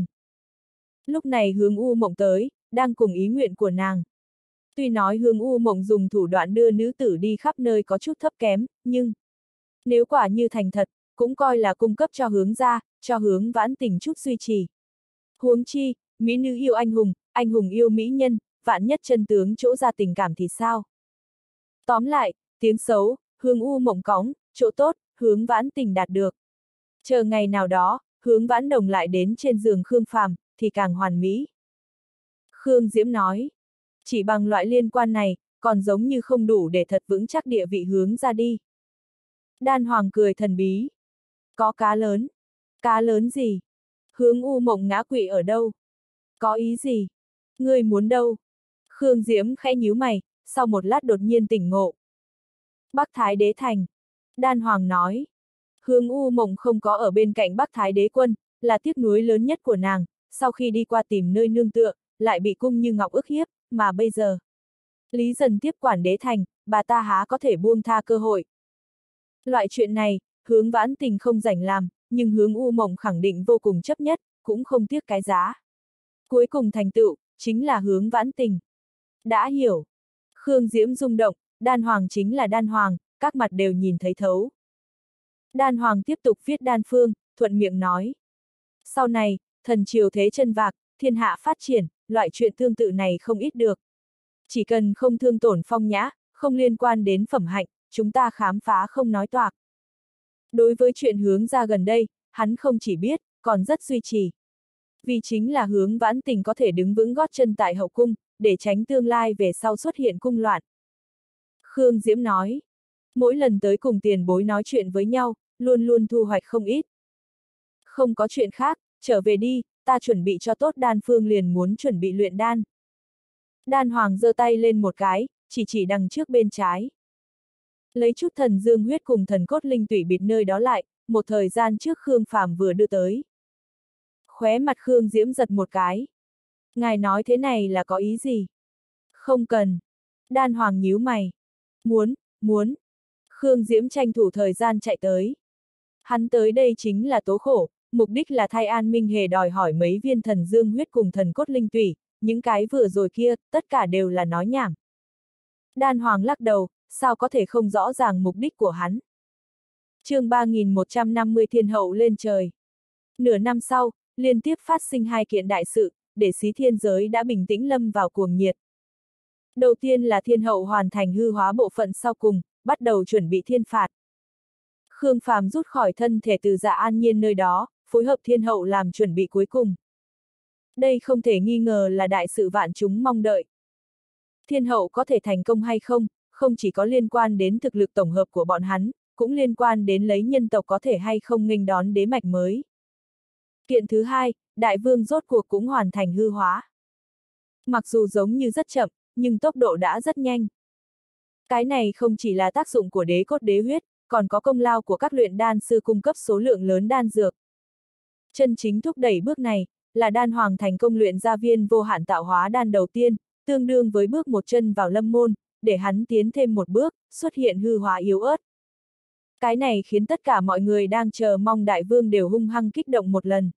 Lúc này Hướng U Mộng tới, đang cùng ý nguyện của nàng. Tuy nói Hướng U Mộng dùng thủ đoạn đưa nữ tử đi khắp nơi có chút thấp kém, nhưng nếu quả như thành thật, cũng coi là cung cấp cho Hướng gia, cho Hướng Vãn Tình chút duy trì. Huống chi, mỹ nữ yêu anh hùng yêu mỹ nhân, vạn nhất chân tướng chỗ ra tình cảm thì sao? Tóm lại, tiếng xấu, Hướng U Mộng cõng, chỗ tốt, Hướng Vãn Tình đạt được. Chờ ngày nào đó, Hướng Vãn Đồng lại đến trên giường Khương Phàm, thì càng hoàn mỹ. Khương Diễm nói, chỉ bằng loại liên quan này, còn giống như không đủ để thật vững chắc địa vị Hướng ra đi. Đan Hoàng cười thần bí. Có cá lớn. Cá lớn gì? Hướng U Mộng ngã quỵ ở đâu? Có ý gì? Ngươi muốn đâu? Khương Diễm khẽ nhíu mày, sau một lát đột nhiên tỉnh ngộ. Bắc Thái Đế Thành. Đan Hoàng nói. Hướng U Mộng không có ở bên cạnh Bắc Thái Đế quân, là tiếc nuối lớn nhất của nàng, sau khi đi qua tìm nơi nương tựa, lại bị Cung Như Ngọc ức hiếp, mà bây giờ. Lý Dần tiếp quản đế thành, bà ta há có thể buông tha cơ hội. Loại chuyện này, Hướng Vãn Tình không rảnh làm, nhưng Hướng U Mộng khẳng định vô cùng chấp nhất, cũng không tiếc cái giá. Cuối cùng thành tựu, chính là Hướng Vãn Tình. Đã hiểu. Khương Diễm rung động, Đan Hoàng chính là Đan Hoàng, các mặt đều nhìn thấy thấu. Đan Hoàng tiếp tục viết đan phương, thuận miệng nói. Sau này, thần triều thế chân vạc, thiên hạ phát triển, loại chuyện tương tự này không ít được. Chỉ cần không thương tổn phong nhã, không liên quan đến phẩm hạnh, chúng ta khám phá không nói toạc. Đối với chuyện Hướng ra gần đây, hắn không chỉ biết, còn rất duy trì. Vì chính là Hướng Vãn Tình có thể đứng vững gót chân tại hậu cung, để tránh tương lai về sau xuất hiện cung loạn. Khương Diễm nói, mỗi lần tới cùng tiền bối nói chuyện với nhau, luôn luôn thu hoạch không ít. Không có chuyện khác, trở về đi, ta chuẩn bị cho tốt đan phương liền muốn chuẩn bị luyện đan. Đan Hoàng giơ tay lên một cái, chỉ đằng trước bên trái. Lấy chút thần dương huyết cùng thần cốt linh tủy bịt nơi đó lại, một thời gian trước Khương Phàm vừa đưa tới. Khóe mặt Khương Diễm giật một cái. Ngài nói thế này là có ý gì? Không cần. Đan Hoàng nhíu mày. Muốn. Khương Diễm tranh thủ thời gian chạy tới. Hắn tới đây chính là tố khổ, mục đích là thay An Minh Hề đòi hỏi mấy viên thần dương huyết cùng thần cốt linh tủy, những cái vừa rồi kia, tất cả đều là nói nhảm. Đan Hoàng lắc đầu, sao có thể không rõ ràng mục đích của hắn. chương 3150 Thiên Hậu lên trời. Nửa năm sau, liên tiếp phát sinh hai kiện đại sự, để Xí Thiên giới đã bình tĩnh lâm vào cuồng nhiệt. Đầu tiên là Thiên Hậu hoàn thành hư hóa bộ phận sau cùng, bắt đầu chuẩn bị thiên phạt. Khương Phàm rút khỏi thân thể từ Dạ An Nhiên nơi đó, phối hợp Thiên Hậu làm chuẩn bị cuối cùng. Đây không thể nghi ngờ là đại sự vạn chúng mong đợi. Thiên Hậu có thể thành công hay không, không chỉ có liên quan đến thực lực tổng hợp của bọn hắn, cũng liên quan đến lấy nhân tộc có thể hay không nghênh đón đế mạch mới. Kiện thứ hai, Đại Vương rốt cuộc cũng hoàn thành hư hóa. Mặc dù giống như rất chậm, nhưng tốc độ đã rất nhanh. Cái này không chỉ là tác dụng của đế cốt đế huyết, còn có công lao của các luyện đan sư cung cấp số lượng lớn đan dược. Chân chính thúc đẩy bước này, là Đan Hoàng thành công luyện ra viên vô hạn tạo hóa đan đầu tiên, tương đương với bước một chân vào lâm môn, để hắn tiến thêm một bước, xuất hiện hư hóa yếu ớt. Cái này khiến tất cả mọi người đang chờ mong Đại Vương đều hung hăng kích động một lần.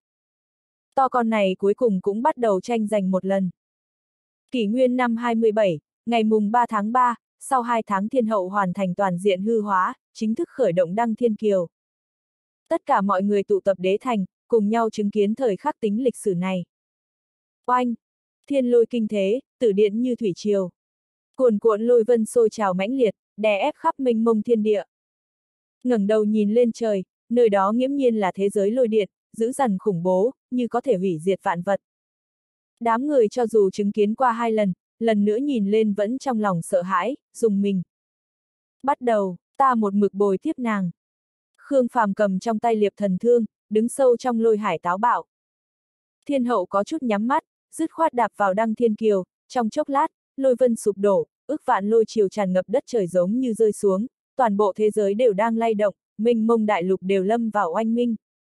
To con này cuối cùng cũng bắt đầu tranh giành một lần. Kỷ nguyên năm 27, ngày mùng 3 tháng 3, sau 2 tháng Thiên Hậu hoàn thành toàn diện hư hóa, chính thức khởi động Đăng Thiên Kiều. Tất cả mọi người tụ tập đế thành, cùng nhau chứng kiến thời khắc tính lịch sử này. Oanh! Thiên lôi kinh thế, tử điện như thủy triều. Cuồn cuộn lôi vân sôi trào mãnh liệt, đè ép khắp mênh mông thiên địa. Ngẩng đầu nhìn lên trời, nơi đó nghiễm nhiên là thế giới lôi điện, dữ dằn khủng bố, như có thể hủy diệt vạn vật. Đám người cho dù chứng kiến qua 2 lần nữa nhìn lên vẫn trong lòng sợ hãi, rùng mình. Bắt đầu, ta một mực bồi tiếp nàng. Khương Phàm cầm trong tay liệp thần thương, đứng sâu trong lôi hải táo bạo. Thiên Hậu có chút nhắm mắt, dứt khoát đạp vào Đăng Thiên Kiều, trong chốc lát, lôi vân sụp đổ, ức vạn lôi triều tràn ngập đất trời giống như rơi xuống, toàn bộ thế giới đều đang lay động, mênh mông đại lục đều lâm vào oanh minh.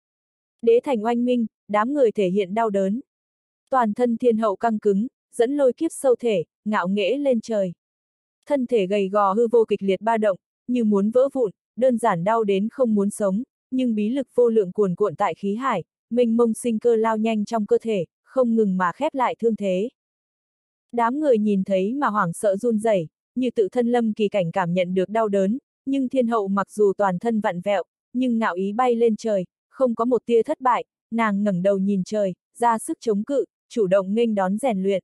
Đế thành oanh minh, đám người thể hiện đau đớn. Toàn thân Thiên Hậu căng cứng, dẫn lôi kiếp sâu thể, ngạo nghễ lên trời. Thân thể gầy gò hư vô kịch liệt ba động, như muốn vỡ vụn, đơn giản đau đến không muốn sống, nhưng bí lực vô lượng cuồn cuộn tại khí hải, mênh mông sinh cơ lao nhanh trong cơ thể, không ngừng mà khép lại thương thế. Đám người nhìn thấy mà hoảng sợ run rẩy, như tự thân lâm kỳ cảnh cảm nhận được đau đớn, nhưng Thiên Hậu mặc dù toàn thân vặn vẹo, nhưng ngạo ý bay lên trời, không có một tia thất bại, nàng ngẩng đầu nhìn trời, ra sức chống cự, chủ động nghênh đón rèn luyện.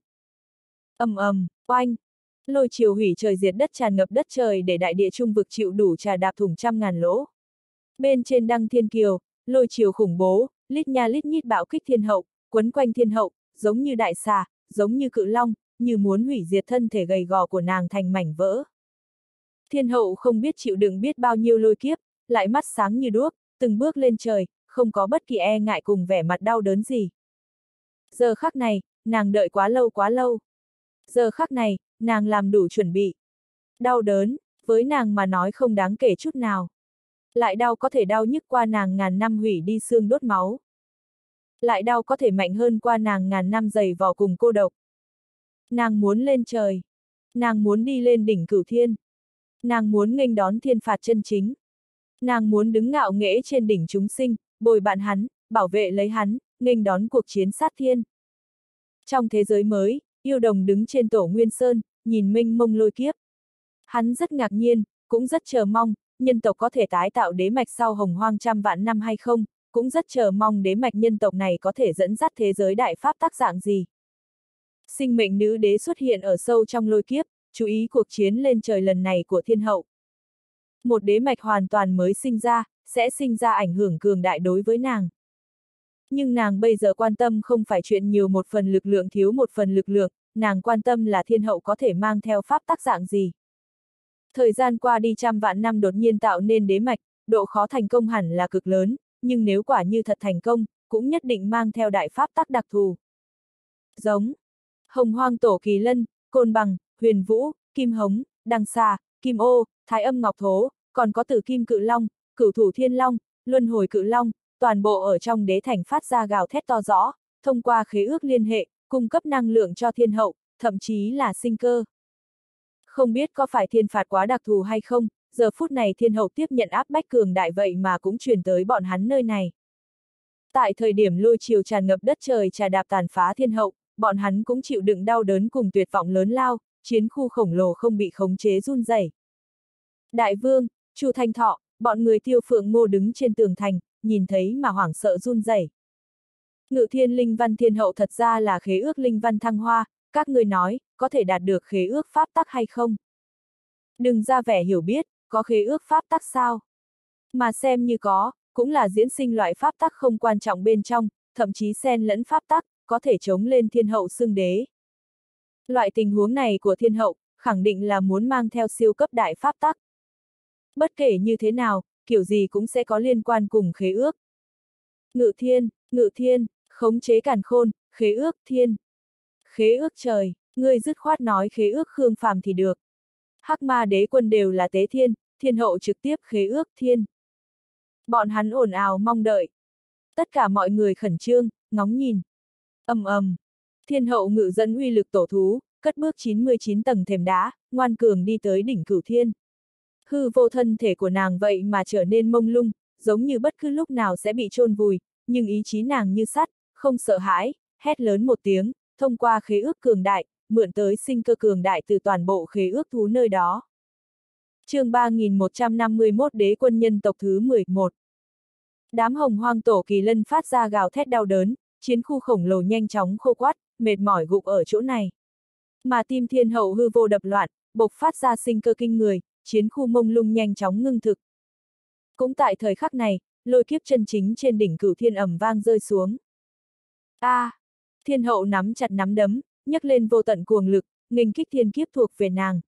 Oanh! Lôi triều hủy trời diệt đất tràn ngập đất trời để đại địa trung vực chịu đủ trà đạp thủng trăm ngàn lỗ. Bên trên Đăng Thiên Kiều, lôi triều khủng bố, lít nha lít nhít bạo kích Thiên Hậu, quấn quanh Thiên Hậu, giống như đại xà, giống như cự long, như muốn hủy diệt thân thể gầy gò của nàng thành mảnh vỡ. Thiên Hậu không biết chịu đựng biết bao nhiêu lôi kiếp, lại mắt sáng như đuốc, từng bước lên trời, không có bất kỳ e ngại cùng vẻ mặt đau đớn gì. Giờ khắc này, nàng đợi quá lâu quá lâu. Giờ khắc này, nàng làm đủ chuẩn bị. Đau đớn, với nàng mà nói không đáng kể chút nào. Lại đau có thể đau nhức qua nàng ngàn năm hủy đi xương đốt máu. Lại đau có thể mạnh hơn qua nàng ngàn năm dày vò cùng cô độc. Nàng muốn lên trời. Nàng muốn đi lên đỉnh cửu thiên. Nàng muốn nghênh đón thiên phạt chân chính. Nàng muốn đứng ngạo nghễ trên đỉnh chúng sinh, bồi bạn hắn, bảo vệ lấy hắn, nghênh đón cuộc chiến sát thiên. Trong thế giới mới, Yêu Đồng đứng trên tổ Nguyên Sơn, nhìn mênh mông lôi kiếp. Hắn rất ngạc nhiên, cũng rất chờ mong, nhân tộc có thể tái tạo đế mạch sau hồng hoang trăm vạn năm hay không, cũng rất chờ mong đế mạch nhân tộc này có thể dẫn dắt thế giới đại pháp tác dạng gì. Sinh mệnh nữ đế xuất hiện ở sâu trong lôi kiếp, chú ý cuộc chiến lên trời lần này của Thiên Hậu. Một đế mạch hoàn toàn mới sinh ra, sẽ sinh ra ảnh hưởng cường đại đối với nàng. Nhưng nàng bây giờ quan tâm không phải chuyện nhiều một phần lực lượng thiếu một phần lực lượng, nàng quan tâm là Thiên Hậu có thể mang theo pháp tác dạng gì. Thời gian qua đi trăm vạn năm đột nhiên tạo nên đế mạch, độ khó thành công hẳn là cực lớn, nhưng nếu quả như thật thành công, cũng nhất định mang theo đại pháp tắc đặc thù. Giống Hồng Hoang Tổ Kỳ Lân, Côn Bằng, Huyền Vũ, Kim Hống, Đằng Xà, Kim Ô, Thái Âm Ngọc Thố, còn có Tử Kim Cự Long, Cửu Thủ Thiên Long, Luân Hồi Cự Long, toàn bộ ở trong đế thành phát ra gào thét to rõ, thông qua khế ước liên hệ, cung cấp năng lượng cho thiên hậu, thậm chí là sinh cơ. Không biết có phải thiên phạt quá đặc thù hay không, giờ phút này thiên hậu tiếp nhận áp bách cường đại vậy mà cũng truyền tới bọn hắn nơi này. Tại thời điểm lôi triều tràn ngập đất trời trà đạp tàn phá thiên hậu, bọn hắn cũng chịu đựng đau đớn cùng tuyệt vọng lớn lao, chiến khu khổng lồ không bị khống chế run rẩy. Đại vương, Chu Thanh Thọ, bọn người Tiêu Phượng Ngô đứng trên tường thành, nhìn thấy mà hoảng sợ run rẩy. Ngự Thiên Linh Văn Thiên Hậu thật ra là khế ước Linh Văn thăng hoa, các người nói, có thể đạt được khế ước pháp tắc hay không? Đừng ra vẻ hiểu biết, có khế ước pháp tắc sao? Mà xem như có, cũng là diễn sinh loại pháp tắc không quan trọng bên trong, thậm chí xen lẫn pháp tắc, có thể chống lên thiên hậu xưng đế. Loại tình huống này của thiên hậu, khẳng định là muốn mang theo siêu cấp đại pháp tắc. Bất kể như thế nào, kiểu gì cũng sẽ có liên quan cùng khế ước. Ngự thiên, khống chế càn khôn, khế ước thiên. Khế ước trời, ngươi dứt khoát nói khế ước Khương Phàm thì được. Hắc Ma Đế Quân đều là tế thiên, thiên hậu trực tiếp khế ước thiên. Bọn hắn ồn ào mong đợi. Tất cả mọi người khẩn trương, ngóng nhìn. Thiên hậu ngự dẫn uy lực tổ thú, cất bước 99 tầng thềm đá, ngoan cường đi tới đỉnh Cửu Thiên. Hư vô thân thể của nàng vậy mà trở nên mông lung, giống như bất cứ lúc nào sẽ bị chôn vùi, nhưng ý chí nàng như sắt, không sợ hãi, hét lớn một tiếng, thông qua khế ước cường đại, mượn tới sinh cơ cường đại từ toàn bộ khế ước thú nơi đó. Chương 3151 Đế quân nhân tộc thứ 11. Đám Hồng Hoang Tổ Kỳ Lân phát ra gào thét đau đớn, chiến khu khổng lồ nhanh chóng khô quắt, mệt mỏi gục ở chỗ này. Mà tim thiên hậu hư vô đập loạn, bộc phát ra sinh cơ kinh người, chiến khu mông lung nhanh chóng ngưng thực. Cũng tại thời khắc này, lôi kiếp chân chính trên đỉnh Cửu Thiên ầm vang rơi xuống. Thiên hậu nắm chặt nắm đấm, nhấc lên vô tận cuồng lực, nghênh kích thiên kiếp thuộc về nàng.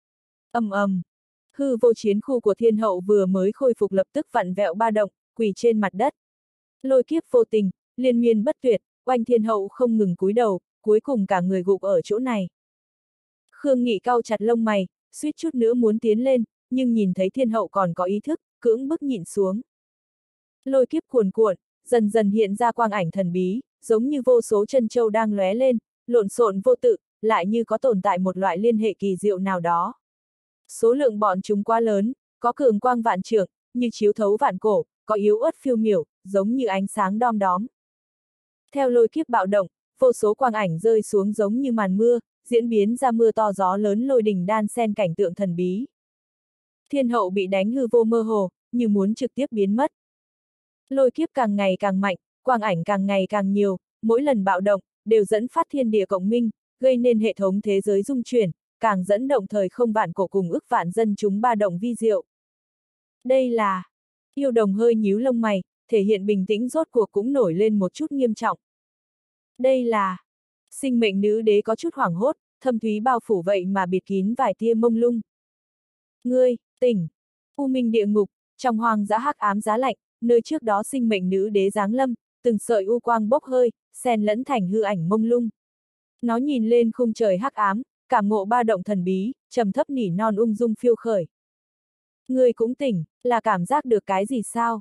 Hư vô chiến khu của thiên hậu vừa mới khôi phục lập tức vặn vẹo ba động, quỳ trên mặt đất. Lôi kiếp vô tình, liên miên bất tuyệt, oanh thiên hậu không ngừng cúi đầu, cuối cùng cả người gục ở chỗ này. Khương Nghị cau chặt lông mày, suýt chút nữa muốn tiến lên, nhưng nhìn thấy thiên hậu còn có ý thức, cưỡng bức nhịn xuống. Lôi kiếp cuồn cuộn, dần dần hiện ra quang ảnh thần bí, giống như vô số chân châu đang lóe lên, lộn xộn vô tự, lại như có tồn tại một loại liên hệ kỳ diệu nào đó. Số lượng bọn chúng quá lớn, có cường quang vạn trượng, như chiếu thấu vạn cổ, có yếu ớt phiêu miểu, giống như ánh sáng đom đóm. Theo lôi kiếp bạo động, vô số quang ảnh rơi xuống giống như màn mưa, diễn biến ra mưa to gió lớn lôi đình đan xen cảnh tượng thần bí. Thiên hậu bị đánh hư vô mơ hồ, như muốn trực tiếp biến mất. Lôi kiếp càng ngày càng mạnh, quang ảnh càng ngày càng nhiều, mỗi lần bạo động, đều dẫn phát thiên địa cộng minh, gây nên hệ thống thế giới rung chuyển, càng dẫn động thời không vạn cổ cùng ức vạn dân chúng ba động vi diệu. Đây là... Yêu Đồng hơi nhíu lông mày, thể hiện bình tĩnh rốt cuộc cũng nổi lên một chút nghiêm trọng. Đây là... Sinh mệnh nữ đế có chút hoảng hốt, thâm thúy bao phủ vậy mà bịt kín vài tia mông lung. Ngươi, tỉnh! U minh địa ngục, trong hoang dã hắc ám giá lạnh, nơi trước đó sinh mệnh nữ đế giáng lâm, từng sợi u quang bốc hơi, xen lẫn thành hư ảnh mông lung. Nó nhìn lên khung trời hắc ám, cảm ngộ ba động thần bí, trầm thấp nỉ non ung dung phiêu khởi. Ngươi cũng tỉnh, là cảm giác được cái gì sao?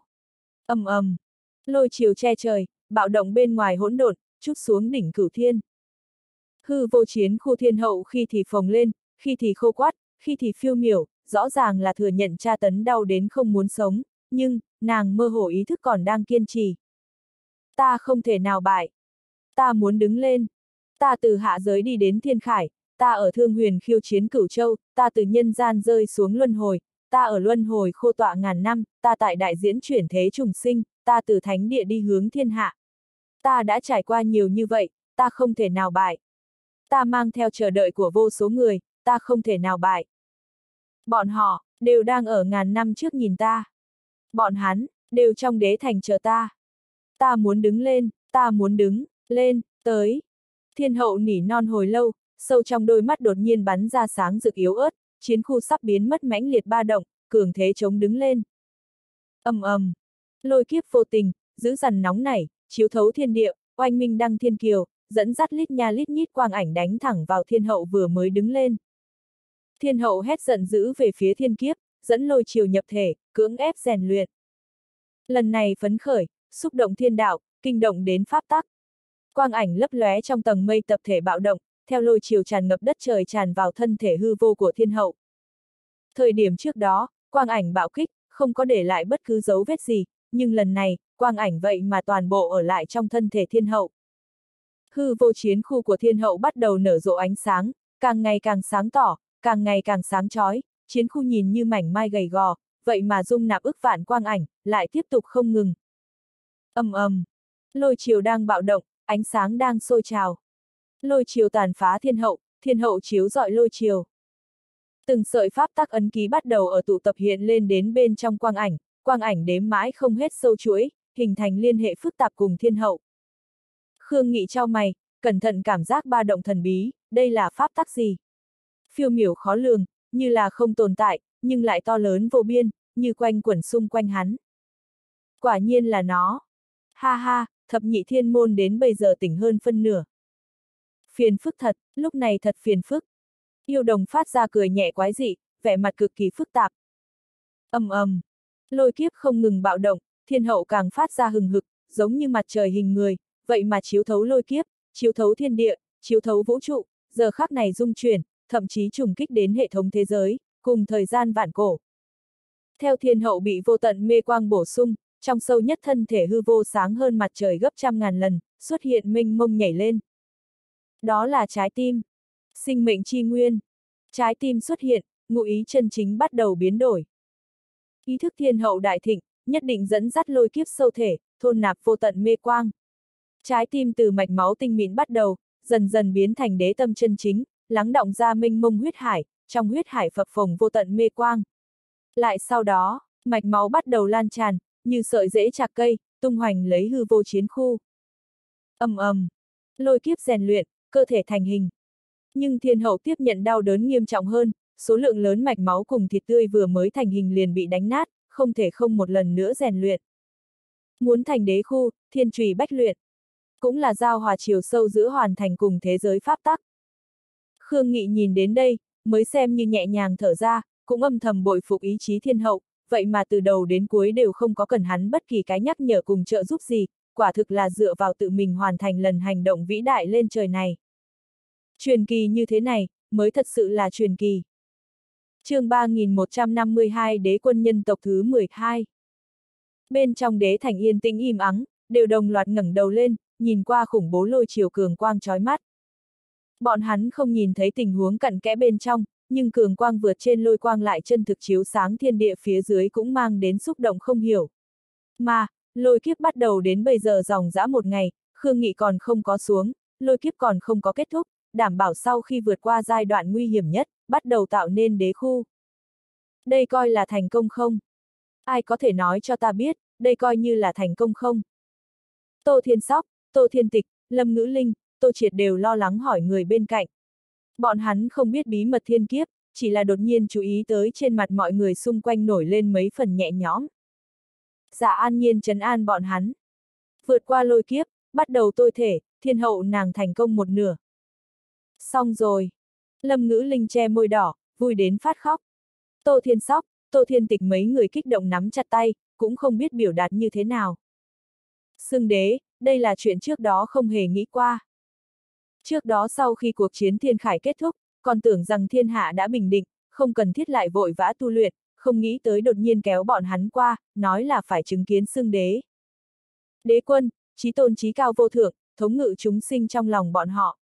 Lôi chiều che trời, bạo động bên ngoài hỗn độn, trút xuống đỉnh Cửu Thiên. Hư vô chiến khu thiên hậu khi thì phồng lên, khi thì khô quắt, khi thì phiêu miểu, rõ ràng là thừa nhận tra tấn đau đến không muốn sống, nhưng, nàng mơ hồ ý thức còn đang kiên trì. Ta không thể nào bại. Ta muốn đứng lên. Ta từ hạ giới đi đến thiên khải, ta ở Thương Huyền khiêu chiến Cửu Châu, ta từ nhân gian rơi xuống luân hồi, ta ở luân hồi khô tọa ngàn năm, ta tại đại diễn chuyển thế trùng sinh, ta từ thánh địa đi hướng thiên hạ. Ta đã trải qua nhiều như vậy, ta không thể nào bại. Ta mang theo chờ đợi của vô số người, ta không thể nào bại. Bọn họ, đều đang ở ngàn năm trước nhìn ta. Bọn hắn, đều trong đế thành chờ ta. Ta muốn đứng lên, ta muốn đứng, lên, tới. Thiên hậu nỉ non hồi lâu, sâu trong đôi mắt đột nhiên bắn ra sáng rực yếu ớt, chiến khu sắp biến mất mãnh liệt ba động, cường thế chống đứng lên. Lôi kiếp vô tình, dữ dằn nóng nảy, chiếu thấu thiên địa, oanh minh đăng thiên kiều, dẫn dắt lít nha lít nhít quang ảnh đánh thẳng vào thiên hậu vừa mới đứng lên. Thiên hậu hét giận dữ về phía thiên kiếp, dẫn lôi triều nhập thể, cưỡng ép rèn luyện. Lần này phấn khởi, xúc động thiên đạo, kinh động đến pháp tắc. Quang ảnh lấp lóe trong tầng mây tập thể bạo động, theo lôi triều tràn ngập đất trời tràn vào thân thể hư vô của thiên hậu. Thời điểm trước đó, quang ảnh bạo kích, không có để lại bất cứ dấu vết gì, nhưng lần này, quang ảnh vậy mà toàn bộ ở lại trong thân thể thiên hậu. Hư vô chiến khu của thiên hậu bắt đầu nở rộ ánh sáng, càng ngày càng sáng tỏ, càng ngày càng sáng chói, chiến khu nhìn như mảnh mai gầy gò, vậy mà dung nạp ức vạn quang ảnh, lại tiếp tục không ngừng. Ầm ầm, lôi triều đang bạo động, ánh sáng đang sôi trào. Lôi triều tàn phá thiên hậu chiếu rọi lôi triều. Từng sợi pháp tắc ấn ký bắt đầu ở tụ tập hiện lên đến bên trong quang ảnh đếm mãi không hết sâu chuỗi, hình thành liên hệ phức tạp cùng thiên hậu. Khương Nghị chau mày, cẩn thận cảm giác ba động thần bí, đây là pháp tắc gì? Phiêu miểu khó lường, như là không tồn tại, nhưng lại to lớn vô biên, như quanh quẩn xung quanh hắn. Quả nhiên là nó. Ha ha, thập nhị thiên môn đến bây giờ tỉnh hơn phân nửa. Phiền phức thật, lúc này thật phiền phức. Yêu đồng phát ra cười nhẹ quái dị, vẻ mặt cực kỳ phức tạp. Ầm ầm, lôi kiếp không ngừng bạo động, thiên hậu càng phát ra hừng hực, giống như mặt trời hình người, vậy mà chiếu thấu lôi kiếp, chiếu thấu thiên địa, chiếu thấu vũ trụ, giờ khắc này rung chuyển, thậm chí trùng kích đến hệ thống thế giới, cùng thời gian vạn cổ. Theo thiên hậu bị vô tận mê quang bổ sung, trong sâu nhất thân thể hư vô sáng hơn mặt trời gấp trăm ngàn lần, xuất hiện mênh mông nhảy lên. Đó là trái tim. Sinh mệnh chi nguyên. Trái tim xuất hiện, ngụ ý chân chính bắt đầu biến đổi. Ý thức thiên hậu đại thịnh, nhất định dẫn dắt lôi kiếp sâu thể, thôn nạp vô tận mê quang. Trái tim từ mạch máu tinh mịn bắt đầu, dần dần biến thành đế tâm chân chính, lắng đọng ra mênh mông huyết hải, trong huyết hải phập phồng vô tận mê quang. Lại sau đó, mạch máu bắt đầu lan tràn, như sợi rễ chạc cây, tung hoành lấy hư vô chiến khu. Ầm ầm, lôi kiếp rèn luyện, cơ thể thành hình. Nhưng thiên hậu tiếp nhận đau đớn nghiêm trọng hơn, số lượng lớn mạch máu cùng thịt tươi vừa mới thành hình liền bị đánh nát, không thể không một lần nữa rèn luyện. Muốn thành đế khu, thiên trùy bách luyện. Cũng là giao hòa chiều sâu giữa hoàn thành cùng thế giới pháp tắc. Khương Nghị nhìn đến đây, mới xem như nhẹ nhàng thở ra, cũng âm thầm bội phục ý chí thiên hậu, vậy mà từ đầu đến cuối đều không có cần hắn bất kỳ cái nhắc nhở cùng trợ giúp gì, quả thực là dựa vào tự mình hoàn thành lần hành động vĩ đại lên trời này. Truyền kỳ như thế này, mới thật sự là truyền kỳ. Chương 3152 Đế quân nhân tộc thứ 12. Bên trong đế thành yên tĩnh im ắng, đều đồng loạt ngẩng đầu lên, nhìn qua khủng bố lôi triều cường quang chói mắt. Bọn hắn không nhìn thấy tình huống cặn kẽ bên trong, nhưng cường quang vượt trên lôi quang lại chân thực chiếu sáng thiên địa phía dưới cũng mang đến xúc động không hiểu. Mà, lôi kiếp bắt đầu đến bây giờ dòng dã một ngày, Khương Nghị còn không có xuống, lôi kiếp còn không có kết thúc, đảm bảo sau khi vượt qua giai đoạn nguy hiểm nhất, bắt đầu tạo nên đế khu. Đây coi là thành công không? Ai có thể nói cho ta biết, đây coi như là thành công không? Tô Thiên Sóc, Tô Thiên Tịch, Lâm Ngữ Linh, Tô Triệt đều lo lắng hỏi người bên cạnh. Bọn hắn không biết bí mật thiên kiếp, chỉ là đột nhiên chú ý tới trên mặt mọi người xung quanh nổi lên mấy phần nhẹ nhõm. Dạ an nhiên trấn an bọn hắn. Vượt qua lôi kiếp, bắt đầu tôi thể, thiên hậu nàng thành công một nửa. Xong rồi. Lâm Ngữ Linh che môi đỏ, vui đến phát khóc. Tô Thiên Sóc, Tô Thiên Tịch mấy người kích động nắm chặt tay, cũng không biết biểu đạt như thế nào. Xưng đế, đây là chuyện trước đó không hề nghĩ qua. Trước đó sau khi cuộc chiến thiên khải kết thúc, còn tưởng rằng thiên hạ đã bình định, không cần thiết lại vội vã tu luyện, không nghĩ tới đột nhiên kéo bọn hắn qua, nói là phải chứng kiến xưng đế. Đế quân, chí tôn chí cao vô thượng, thống ngự chúng sinh trong lòng bọn họ.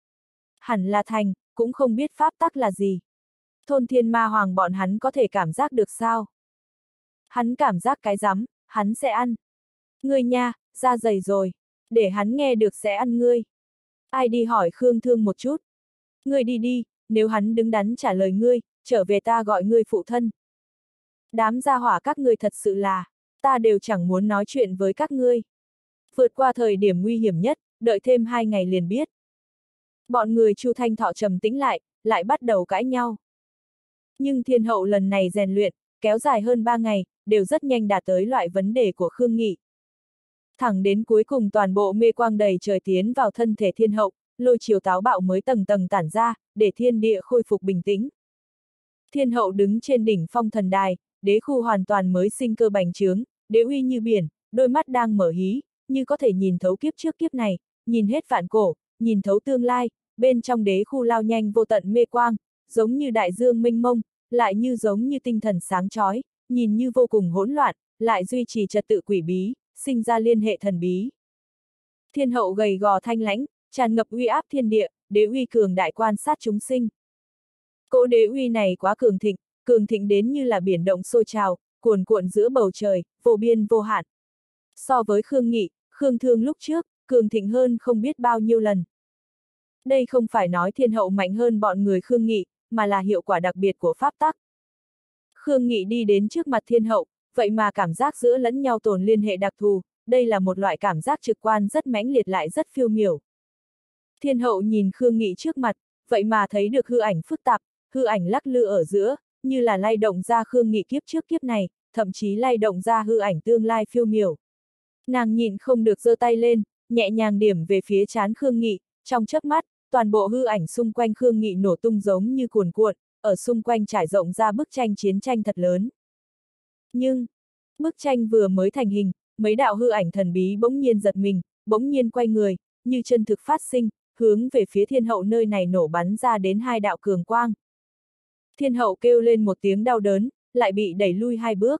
Hẳn là thành, cũng không biết pháp tắc là gì. Thôn thiên ma hoàng bọn hắn có thể cảm giác được sao? Hắn cảm giác cái rắm, hắn sẽ ăn. Ngươi nha, da dày rồi, để hắn nghe được sẽ ăn ngươi. Ai đi hỏi Khương Thương một chút. Ngươi đi đi, nếu hắn đứng đắn trả lời ngươi, trở về ta gọi ngươi phụ thân. Đám gia hỏa các ngươi thật sự là, ta đều chẳng muốn nói chuyện với các ngươi. Vượt qua thời điểm nguy hiểm nhất, đợi thêm 2 ngày liền biết. Bọn người Chu Thanh Thọ trầm tĩnh lại bắt đầu cãi nhau. Nhưng thiên hậu lần này rèn luyện, kéo dài hơn 3 ngày, đều rất nhanh đạt tới loại vấn đề của Khương Nghị. Thẳng đến cuối cùng toàn bộ mê quang đầy trời tiến vào thân thể thiên hậu, lôi chiều táo bạo mới tầng tầng tản ra, để thiên địa khôi phục bình tĩnh. Thiên hậu đứng trên đỉnh phong thần đài, đế khu hoàn toàn mới sinh cơ bành trướng, đế uy như biển, đôi mắt đang mở hí, như có thể nhìn thấu kiếp trước kiếp này, nhìn hết vạn cổ, nhìn thấu tương lai, bên trong đế khu lao nhanh vô tận mê quang, giống như đại dương mênh mông, lại như giống như tinh thần sáng chói, nhìn như vô cùng hỗn loạn, lại duy trì trật tự quỷ bí, sinh ra liên hệ thần bí. Thiên hậu gầy gò thanh lãnh, tràn ngập uy áp thiên địa, đế uy cường đại quan sát chúng sinh. Cỗ đế uy này quá cường thịnh đến như là biển động sôi trào, cuồn cuộn giữa bầu trời, vô biên vô hạn. So với Khương Nghị, Khương Thương lúc trước, cường thịnh hơn không biết bao nhiêu lần. Đây không phải nói thiên hậu mạnh hơn bọn người Khương Nghị, mà là hiệu quả đặc biệt của pháp tắc. Khương Nghị đi đến trước mặt thiên hậu, vậy mà cảm giác giữa lẫn nhau tồn liên hệ đặc thù, đây là một loại cảm giác trực quan rất mãnh liệt lại rất phiêu miểu. Thiên hậu nhìn Khương Nghị trước mặt, vậy mà thấy được hư ảnh phức tạp, hư ảnh lắc lư ở giữa, như là lay động ra Khương Nghị kiếp trước kiếp này, thậm chí lay động ra hư ảnh tương lai phiêu miểu. Nàng nhịn không được giơ tay lên, nhẹ nhàng điểm về phía trán Khương Nghị, trong chớp mắt, toàn bộ hư ảnh xung quanh Khương Nghị nổ tung giống như cuồn cuộn, ở xung quanh trải rộng ra bức tranh chiến tranh thật lớn. Nhưng, bức tranh vừa mới thành hình, mấy đạo hư ảnh thần bí bỗng nhiên giật mình, bỗng nhiên quay người, như chân thực phát sinh, hướng về phía thiên hậu nơi này nổ bắn ra đến hai đạo cường quang. Thiên hậu kêu lên một tiếng đau đớn, lại bị đẩy lui hai bước.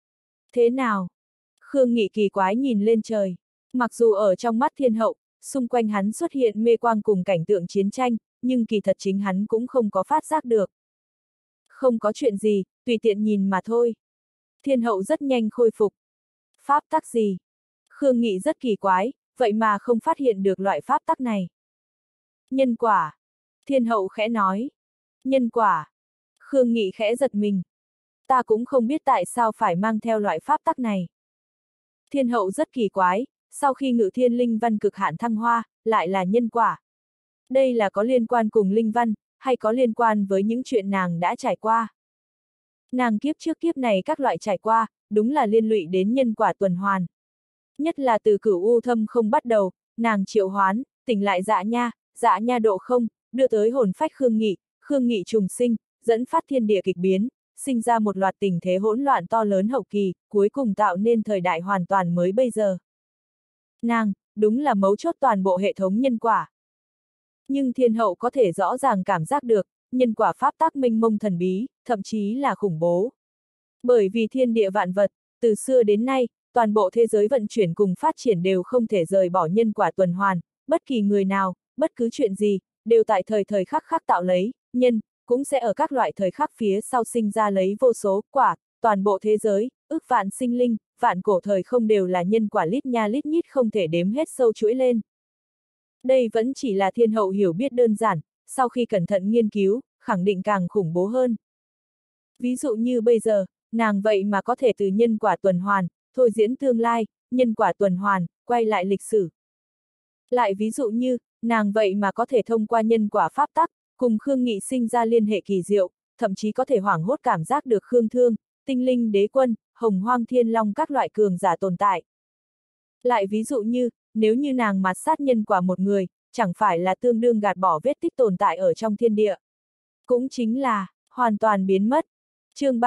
Thế nào? Khương Nghị kỳ quái nhìn lên trời. Mặc dù ở trong mắt thiên hậu, xung quanh hắn xuất hiện mê quang cùng cảnh tượng chiến tranh, nhưng kỳ thật chính hắn cũng không có phát giác được. Không có chuyện gì, tùy tiện nhìn mà thôi. Thiên hậu rất nhanh khôi phục. Pháp tắc gì? Khương Nghị rất kỳ quái, vậy mà không phát hiện được loại pháp tắc này. Nhân quả. Thiên hậu khẽ nói. Nhân quả. Khương Nghị khẽ giật mình. Ta cũng không biết tại sao phải mang theo loại pháp tắc này. Thiên hậu rất kỳ quái, sau khi ngự thiên linh văn cực hạn thăng hoa, lại là nhân quả. Đây là có liên quan cùng linh văn, hay có liên quan với những chuyện nàng đã trải qua. Nàng kiếp trước kiếp này các loại trải qua, đúng là liên lụy đến nhân quả tuần hoàn. Nhất là từ Cửu U Thâm không bắt đầu, nàng triệu hoán, tỉnh lại dạ nha độ không, đưa tới hồn phách Khương Nghị trùng sinh, dẫn phát thiên địa kịch biến, sinh ra một loạt tình thế hỗn loạn to lớn hậu kỳ, cuối cùng tạo nên thời đại hoàn toàn mới bây giờ. Nàng, đúng là mấu chốt toàn bộ hệ thống nhân quả. Nhưng thiên hậu có thể rõ ràng cảm giác được, nhân quả pháp tắc mênh mông thần bí, thậm chí là khủng bố. Bởi vì thiên địa vạn vật, từ xưa đến nay, toàn bộ thế giới vận chuyển cùng phát triển đều không thể rời bỏ nhân quả tuần hoàn, bất kỳ người nào, bất cứ chuyện gì, đều tại thời khắc khắc tạo lấy, nhân, cũng sẽ ở các loại thời khắc phía sau sinh ra lấy vô số quả, toàn bộ thế giới, ức vạn sinh linh, vạn cổ thời không đều là nhân quả lít nha lít nhít không thể đếm hết sâu chuỗi lên. Đây vẫn chỉ là thiên hậu hiểu biết đơn giản, sau khi cẩn thận nghiên cứu, khẳng định càng khủng bố hơn. Ví dụ như bây giờ, nàng vậy mà có thể từ nhân quả tuần hoàn, thôi diễn tương lai, nhân quả tuần hoàn, quay lại lịch sử. Lại ví dụ như, nàng vậy mà có thể thông qua nhân quả pháp tắc, cùng Khương Nghị sinh ra liên hệ kỳ diệu, thậm chí có thể hoảng hốt cảm giác được Khương Thương, Tinh Linh Đế Quân, Hồng Hoang Thiên Long các loại cường giả tồn tại. Lại ví dụ như, nếu như nàng mạt sát nhân quả một người, chẳng phải là tương đương gạt bỏ vết tích tồn tại ở trong thiên địa. Cũng chính là, hoàn toàn biến mất. Chương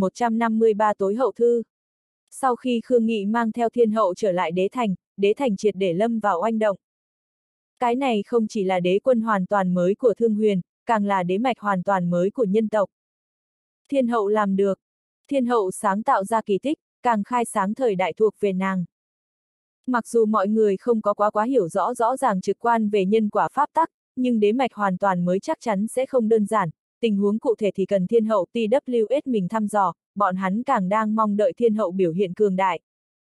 3153 tối hậu thư. Sau khi Khương Nghị mang theo thiên hậu trở lại đế thành triệt để lâm vào oanh động. Cái này không chỉ là đế quân hoàn toàn mới của Thương Huyền, càng là đế mạch hoàn toàn mới của nhân tộc. Thiên hậu làm được. Thiên hậu sáng tạo ra kỳ tích, càng khai sáng thời đại thuộc về nàng. Mặc dù mọi người không có quá hiểu rõ ràng trực quan về nhân quả pháp tắc, nhưng đế mạch hoàn toàn mới chắc chắn sẽ không đơn giản, tình huống cụ thể thì cần thiên hậu TWS mình thăm dò, bọn hắn càng đang mong đợi thiên hậu biểu hiện cường đại.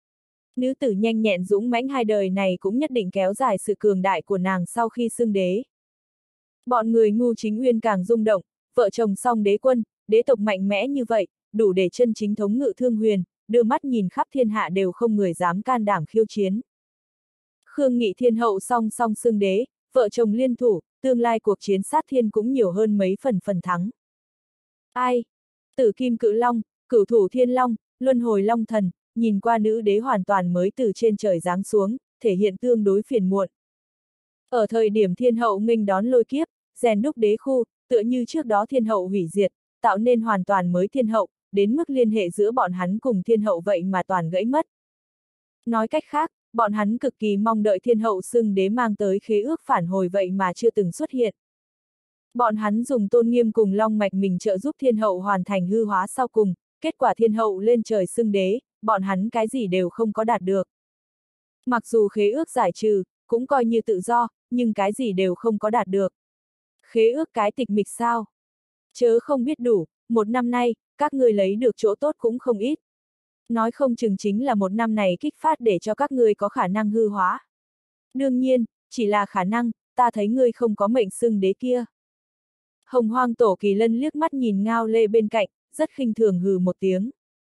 Nữ tử nhanh nhẹn dũng mãnh hai đời này cũng nhất định kéo dài sự cường đại của nàng sau khi xưng đế. Bọn người Ngu Chính Uyên càng rung động, vợ chồng song đế quân, đế tộc mạnh mẽ như vậy, đủ để chân chính thống ngự Thương Huyền, đưa mắt nhìn khắp thiên hạ đều không người dám can đảm khiêu chiến. Khương Nghị thiên hậu song xưng đế, vợ chồng liên thủ, tương lai cuộc chiến sát thiên cũng nhiều hơn mấy phần thắng. Ai? Tử Kim Cự Long, Cửu Thủ Thiên Long, Luân Hồi Long Thần, nhìn qua nữ đế hoàn toàn mới từ trên trời giáng xuống, thể hiện tương đối phiền muộn. Ở thời điểm thiên hậu nghênh đón lôi kiếp, rèn đúc đế khu, tựa như trước đó thiên hậu hủy diệt, tạo nên hoàn toàn mới thiên hậu, đến mức liên hệ giữa bọn hắn cùng thiên hậu vậy mà toàn gãy mất. Nói cách khác, bọn hắn cực kỳ mong đợi thiên hậu xưng đế mang tới khế ước phản hồi vậy mà chưa từng xuất hiện. Bọn hắn dùng tôn nghiêm cùng long mạch mình trợ giúp thiên hậu hoàn thành hư hóa sau cùng, kết quả thiên hậu lên trời xưng đế, bọn hắn cái gì đều không có đạt được. Mặc dù khế ước giải trừ, cũng coi như tự do, nhưng cái gì đều không có đạt được. Khế ước cái tịch mịch sao? Chớ không biết đủ, một năm nay, các ngươi lấy được chỗ tốt cũng không ít. Nói không chừng chính là một năm này kích phát để cho các ngươi có khả năng hư hóa. Đương nhiên, chỉ là khả năng, ta thấy ngươi không có mệnh xưng đế kia. Hồng Hoang Tổ Kỳ Lân liếc mắt nhìn Ngao Lê bên cạnh, rất khinh thường hừ một tiếng.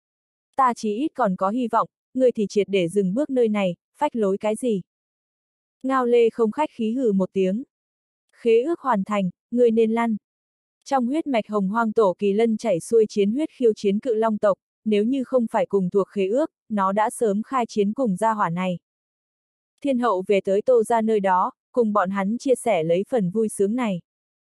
Ta chí ít còn có hy vọng, ngươi thì triệt để dừng bước nơi này, phách lối cái gì. Ngao Lê không khách khí hừ một tiếng. Khế ước hoàn thành, ngươi nên lăn. Trong huyết mạch Hồng Hoang Tổ Kỳ Lân chảy xuôi chiến huyết khiêu chiến cự long tộc, nếu như không phải cùng thuộc khế ước, nó đã sớm khai chiến cùng gia hỏa này. Thiên hậu về tới Tô ra nơi đó, cùng bọn hắn chia sẻ lấy phần vui sướng này.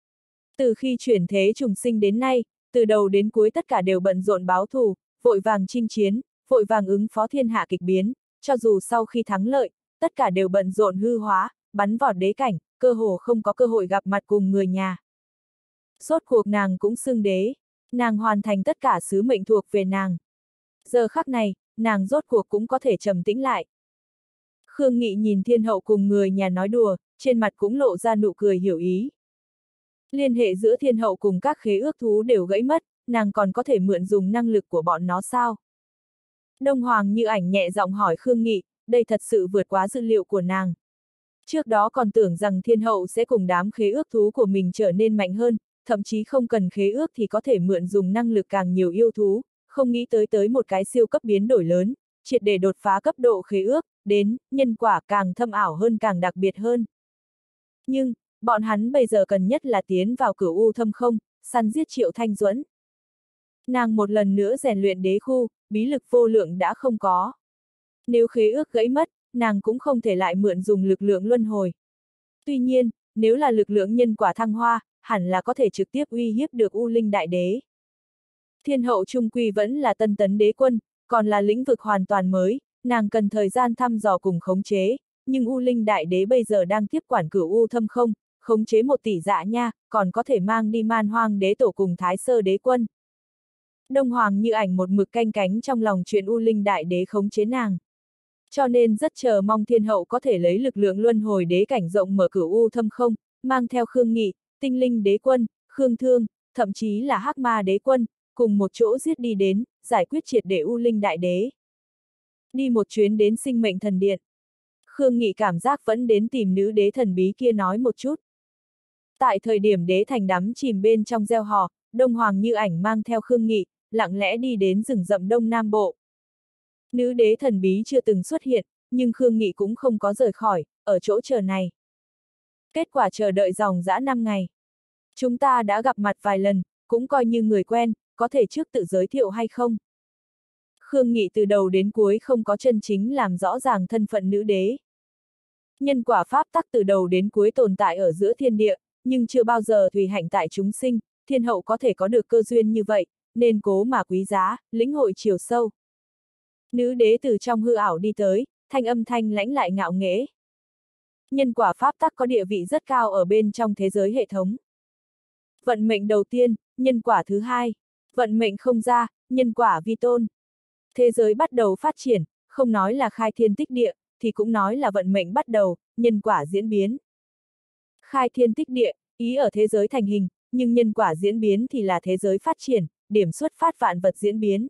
Từ khi chuyển thế trùng sinh đến nay, từ đầu đến cuối tất cả đều bận rộn báo thù, vội vàng chinh chiến, vội vàng ứng phó thiên hạ kịch biến, cho dù sau khi thắng lợi, tất cả đều bận rộn hư hóa, bắn vọt đế cảnh, cơ hồ không có cơ hội gặp mặt cùng người nhà. Rốt cuộc nàng cũng xưng đế, nàng hoàn thành tất cả sứ mệnh thuộc về nàng. Giờ khắc này, nàng rốt cuộc cũng có thể trầm tĩnh lại. Khương Nghị nhìn thiên hậu cùng người nhà nói đùa, trên mặt cũng lộ ra nụ cười hiểu ý. Liên hệ giữa thiên hậu cùng các khế ước thú đều gãy mất, nàng còn có thể mượn dùng năng lực của bọn nó sao? Đông Hoàng Như Ảnh nhẹ giọng hỏi Khương Nghị, đây thật sự vượt quá dự liệu của nàng. Trước đó còn tưởng rằng thiên hậu sẽ cùng đám khế ước thú của mình trở nên mạnh hơn, thậm chí không cần khế ước thì có thể mượn dùng năng lực càng nhiều yêu thú, không nghĩ tới một cái siêu cấp biến đổi lớn, triệt để đột phá cấp độ khế ước, đến, nhân quả càng thâm ảo hơn càng đặc biệt hơn. Nhưng, bọn hắn bây giờ cần nhất là tiến vào cửu u thâm không, săn giết Triệu Thanh Duẫn. Nàng một lần nữa rèn luyện đế khu, bí lực vô lượng đã không có. Nếu khế ước gãy mất, nàng cũng không thể lại mượn dùng lực lượng luân hồi. Tuy nhiên, nếu là lực lượng nhân quả thăng hoa, hẳn là có thể trực tiếp uy hiếp được U Linh Đại Đế. Thiên hậu trung quy vẫn là tân tấn đế quân, còn là lĩnh vực hoàn toàn mới, nàng cần thời gian thăm dò cùng khống chế, nhưng U Linh Đại Đế bây giờ đang tiếp quản cửu u thâm không, khống chế 1 tỷ dạ nha, còn có thể mang đi Man Hoang Đế Tổ cùng Thái Sơ Đế Quân. Đông Hoàng Như Ảnh một mực canh cánh trong lòng chuyện U Linh Đại Đế khống chế nàng. Cho nên rất chờ mong thiên hậu có thể lấy lực lượng luân hồi đế cảnh rộng mở cửu u thâm không, mang theo Khương Nghị, Tinh Linh Đế Quân, Khương Thương, thậm chí là Hắc Ma Đế Quân, cùng một chỗ giết đi đến, giải quyết triệt để U Linh Đại Đế. Đi một chuyến đến Sinh Mệnh Thần Điện. Khương Nghị cảm giác vẫn đến tìm nữ đế thần bí kia nói một chút. Tại thời điểm đế thành đắm chìm bên trong gieo hò, Đông Hoàng Như Ảnh mang theo Khương Nghị, lặng lẽ đi đến rừng rậm Đông Nam Bộ. Nữ đế thần bí chưa từng xuất hiện, nhưng Khương Nghị cũng không có rời khỏi, ở chỗ chờ này. Kết quả chờ đợi dòng dã 5 ngày. Chúng ta đã gặp mặt vài lần, cũng coi như người quen, có thể trước tự giới thiệu hay không? Khương Nghị từ đầu đến cuối không có chân chính làm rõ ràng thân phận nữ đế. Nhân quả pháp tắc từ đầu đến cuối tồn tại ở giữa thiên địa, nhưng chưa bao giờ tùy hạnh tại chúng sinh, thiên hậu có thể có được cơ duyên như vậy, nên cố mà quý giá, lĩnh hội chiều sâu. Nữ đế từ trong hư ảo đi tới, thanh âm thanh lãnh lại ngạo nghễ. Nhân quả pháp tắc có địa vị rất cao ở bên trong thế giới hệ thống. Vận mệnh đầu tiên, nhân quả thứ hai. Vận mệnh không ra, nhân quả vi tôn. Thế giới bắt đầu phát triển, không nói là khai thiên tích địa, thì cũng nói là vận mệnh bắt đầu, nhân quả diễn biến. Khai thiên tích địa, ý ở thế giới thành hình, nhưng nhân quả diễn biến thì là thế giới phát triển, điểm xuất phát vạn vật diễn biến.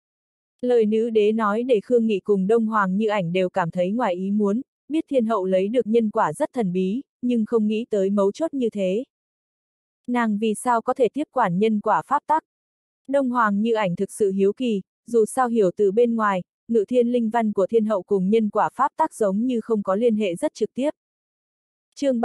Lời nữ đế nói để Khương Nghị cùng Đông Hoàng Như Ảnh đều cảm thấy ngoài ý muốn, biết thiên hậu lấy được nhân quả rất thần bí, nhưng không nghĩ tới mấu chốt như thế. Nàng vì sao có thể tiếp quản nhân quả pháp tắc? Đông Hoàng Như Ảnh thực sự hiếu kỳ, dù sao hiểu từ bên ngoài, ngự thiên linh văn của thiên hậu cùng nhân quả pháp tắc giống như không có liên hệ rất trực tiếp. Chương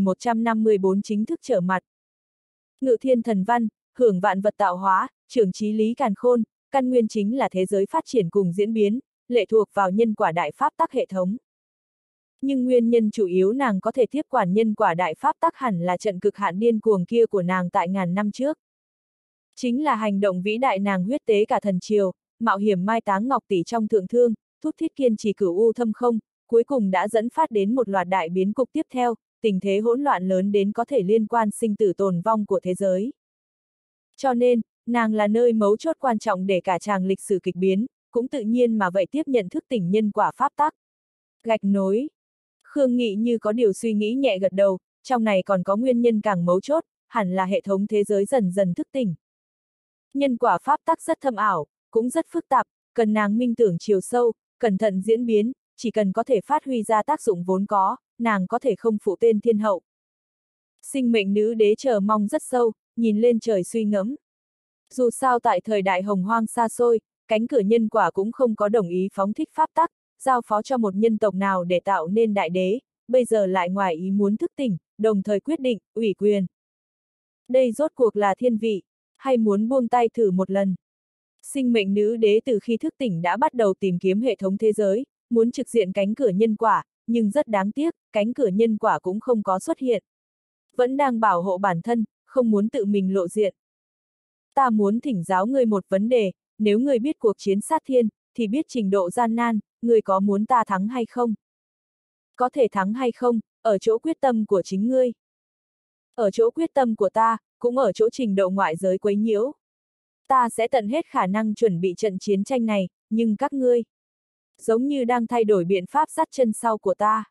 3154 chính thức trở mặt. Ngự thiên thần văn, hưởng vạn vật tạo hóa, trưởng trí lý càn khôn, căn nguyên chính là thế giới phát triển cùng diễn biến, lệ thuộc vào nhân quả đại pháp tắc hệ thống. Nhưng nguyên nhân chủ yếu nàng có thể tiếp quản nhân quả đại pháp tắc hẳn là trận cực hạn điên cuồng kia của nàng tại ngàn năm trước. Chính là hành động vĩ đại nàng huyết tế cả thần triều, mạo hiểm mai táng ngọc tỷ trong thượng thương, thúc thiết kiên trì cửu u thâm không, cuối cùng đã dẫn phát đến một loạt đại biến cục tiếp theo, tình thế hỗn loạn lớn đến có thể liên quan sinh tử tồn vong của thế giới. Cho nên, nàng là nơi mấu chốt quan trọng để cả chàng lịch sử kịch biến, cũng tự nhiên mà vậy tiếp nhận thức tỉnh nhân quả pháp tắc. Gạch nối. Khương Nghị như có điều suy nghĩ nhẹ gật đầu, trong này còn có nguyên nhân càng mấu chốt, hẳn là hệ thống thế giới dần dần thức tỉnh. Nhân quả pháp tắc rất thâm ảo, cũng rất phức tạp, cần nàng minh tưởng chiều sâu, cẩn thận diễn biến, chỉ cần có thể phát huy ra tác dụng vốn có, nàng có thể không phụ tên thiên hậu. Sinh mệnh nữ đế chờ mong rất sâu, nhìn lên trời suy ngẫm. Dù sao tại thời đại hồng hoang xa xôi, cánh cửa nhân quả cũng không có đồng ý phóng thích pháp tắc, giao phó cho một nhân tộc nào để tạo nên đại đế, bây giờ lại ngoài ý muốn thức tỉnh, đồng thời quyết định, ủy quyền. Đây rốt cuộc là thiên vị, hay muốn buông tay thử một lần. Sinh mệnh nữ đế từ khi thức tỉnh đã bắt đầu tìm kiếm hệ thống thế giới, muốn trực diện cánh cửa nhân quả, nhưng rất đáng tiếc, cánh cửa nhân quả cũng không có xuất hiện. Vẫn đang bảo hộ bản thân, không muốn tự mình lộ diện. Ta muốn thỉnh giáo ngươi một vấn đề, nếu ngươi biết cuộc chiến sát thiên, thì biết trình độ gian nan, ngươi có muốn ta thắng hay không? Có thể thắng hay không, ở chỗ quyết tâm của chính ngươi. Ở chỗ quyết tâm của ta, cũng ở chỗ trình độ ngoại giới quấy nhiễu. Ta sẽ tận hết khả năng chuẩn bị trận chiến tranh này, nhưng các ngươi, giống như đang thay đổi biện pháp dắt chân sau của ta.